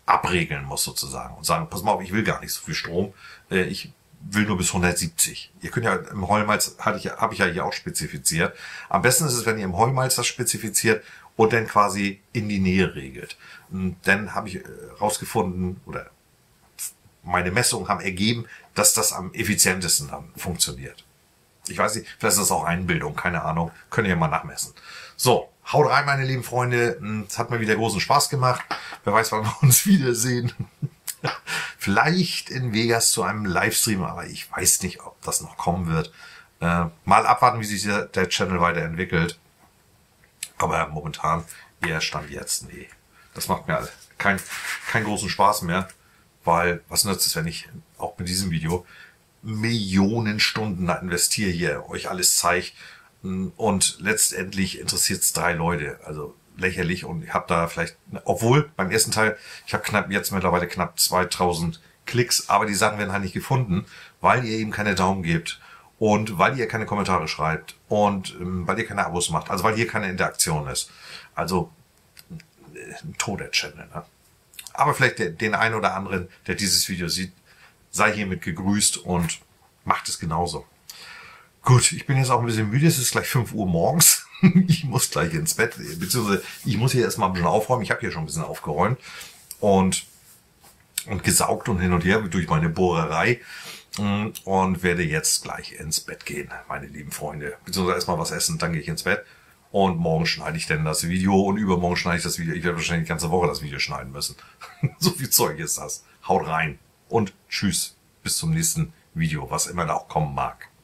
abregeln muss sozusagen und sagen, pass mal auf, ich will gar nicht so viel Strom, äh, ich will nur bis hundertsiebzig. Ihr könnt ja im Heumalz, hatte ich, habe ich ja hier auch spezifiziert. Am besten ist es, wenn ihr im Heumalz das spezifiziert und dann quasi in die Nähe regelt. Und dann habe ich rausgefunden, oder meine Messungen haben ergeben, dass das am effizientesten dann funktioniert. Ich weiß nicht, vielleicht ist das auch Einbildung, keine Ahnung. Könnt ihr mal nachmessen. So, haut rein, meine lieben Freunde. Es hat mir wieder großen Spaß gemacht. Wer weiß, wann wir uns wiedersehen. Vielleicht in Vegas zu einem Livestream, aber ich weiß nicht, ob das noch kommen wird. Äh, mal abwarten, wie sich der, der Channel weiterentwickelt. Aber momentan eher Stand jetzt, nee. Das macht mir keinen keinen großen Spaß mehr, weil was nützt es, wenn ich auch mit diesem Video Millionen Stunden da investiere, hier euch alles zeige und letztendlich interessiert es drei Leute, also lächerlich, und ich habe da vielleicht, obwohl beim ersten Teil, ich habe knapp jetzt mittlerweile knapp zweitausend Klicks, aber die Sachen werden halt nicht gefunden, weil ihr eben keine Daumen gebt und weil ihr keine Kommentare schreibt und ähm, weil ihr keine Abos macht, also weil hier keine Interaktion ist. Also ein toter Channel, ne? Aber vielleicht der, den einen oder anderen, der dieses Video sieht, sei hiermit gegrüßt und macht es genauso. Gut, ich bin jetzt auch ein bisschen müde, es ist gleich fünf Uhr morgens. Ich muss gleich ins Bett, beziehungsweise ich muss hier erstmal ein bisschen aufräumen. Ich habe hier schon ein bisschen aufgeräumt und, und gesaugt und hin und her durch meine Bohrerei und werde jetzt gleich ins Bett gehen, meine lieben Freunde. Beziehungsweise erstmal was essen, dann gehe ich ins Bett. Und morgen schneide ich dann das Video und übermorgen schneide ich das Video. Ich werde wahrscheinlich die ganze Woche das Video schneiden müssen. So viel Zeug ist das. Haut rein und tschüss. Bis zum nächsten Video, was immer da auch kommen mag.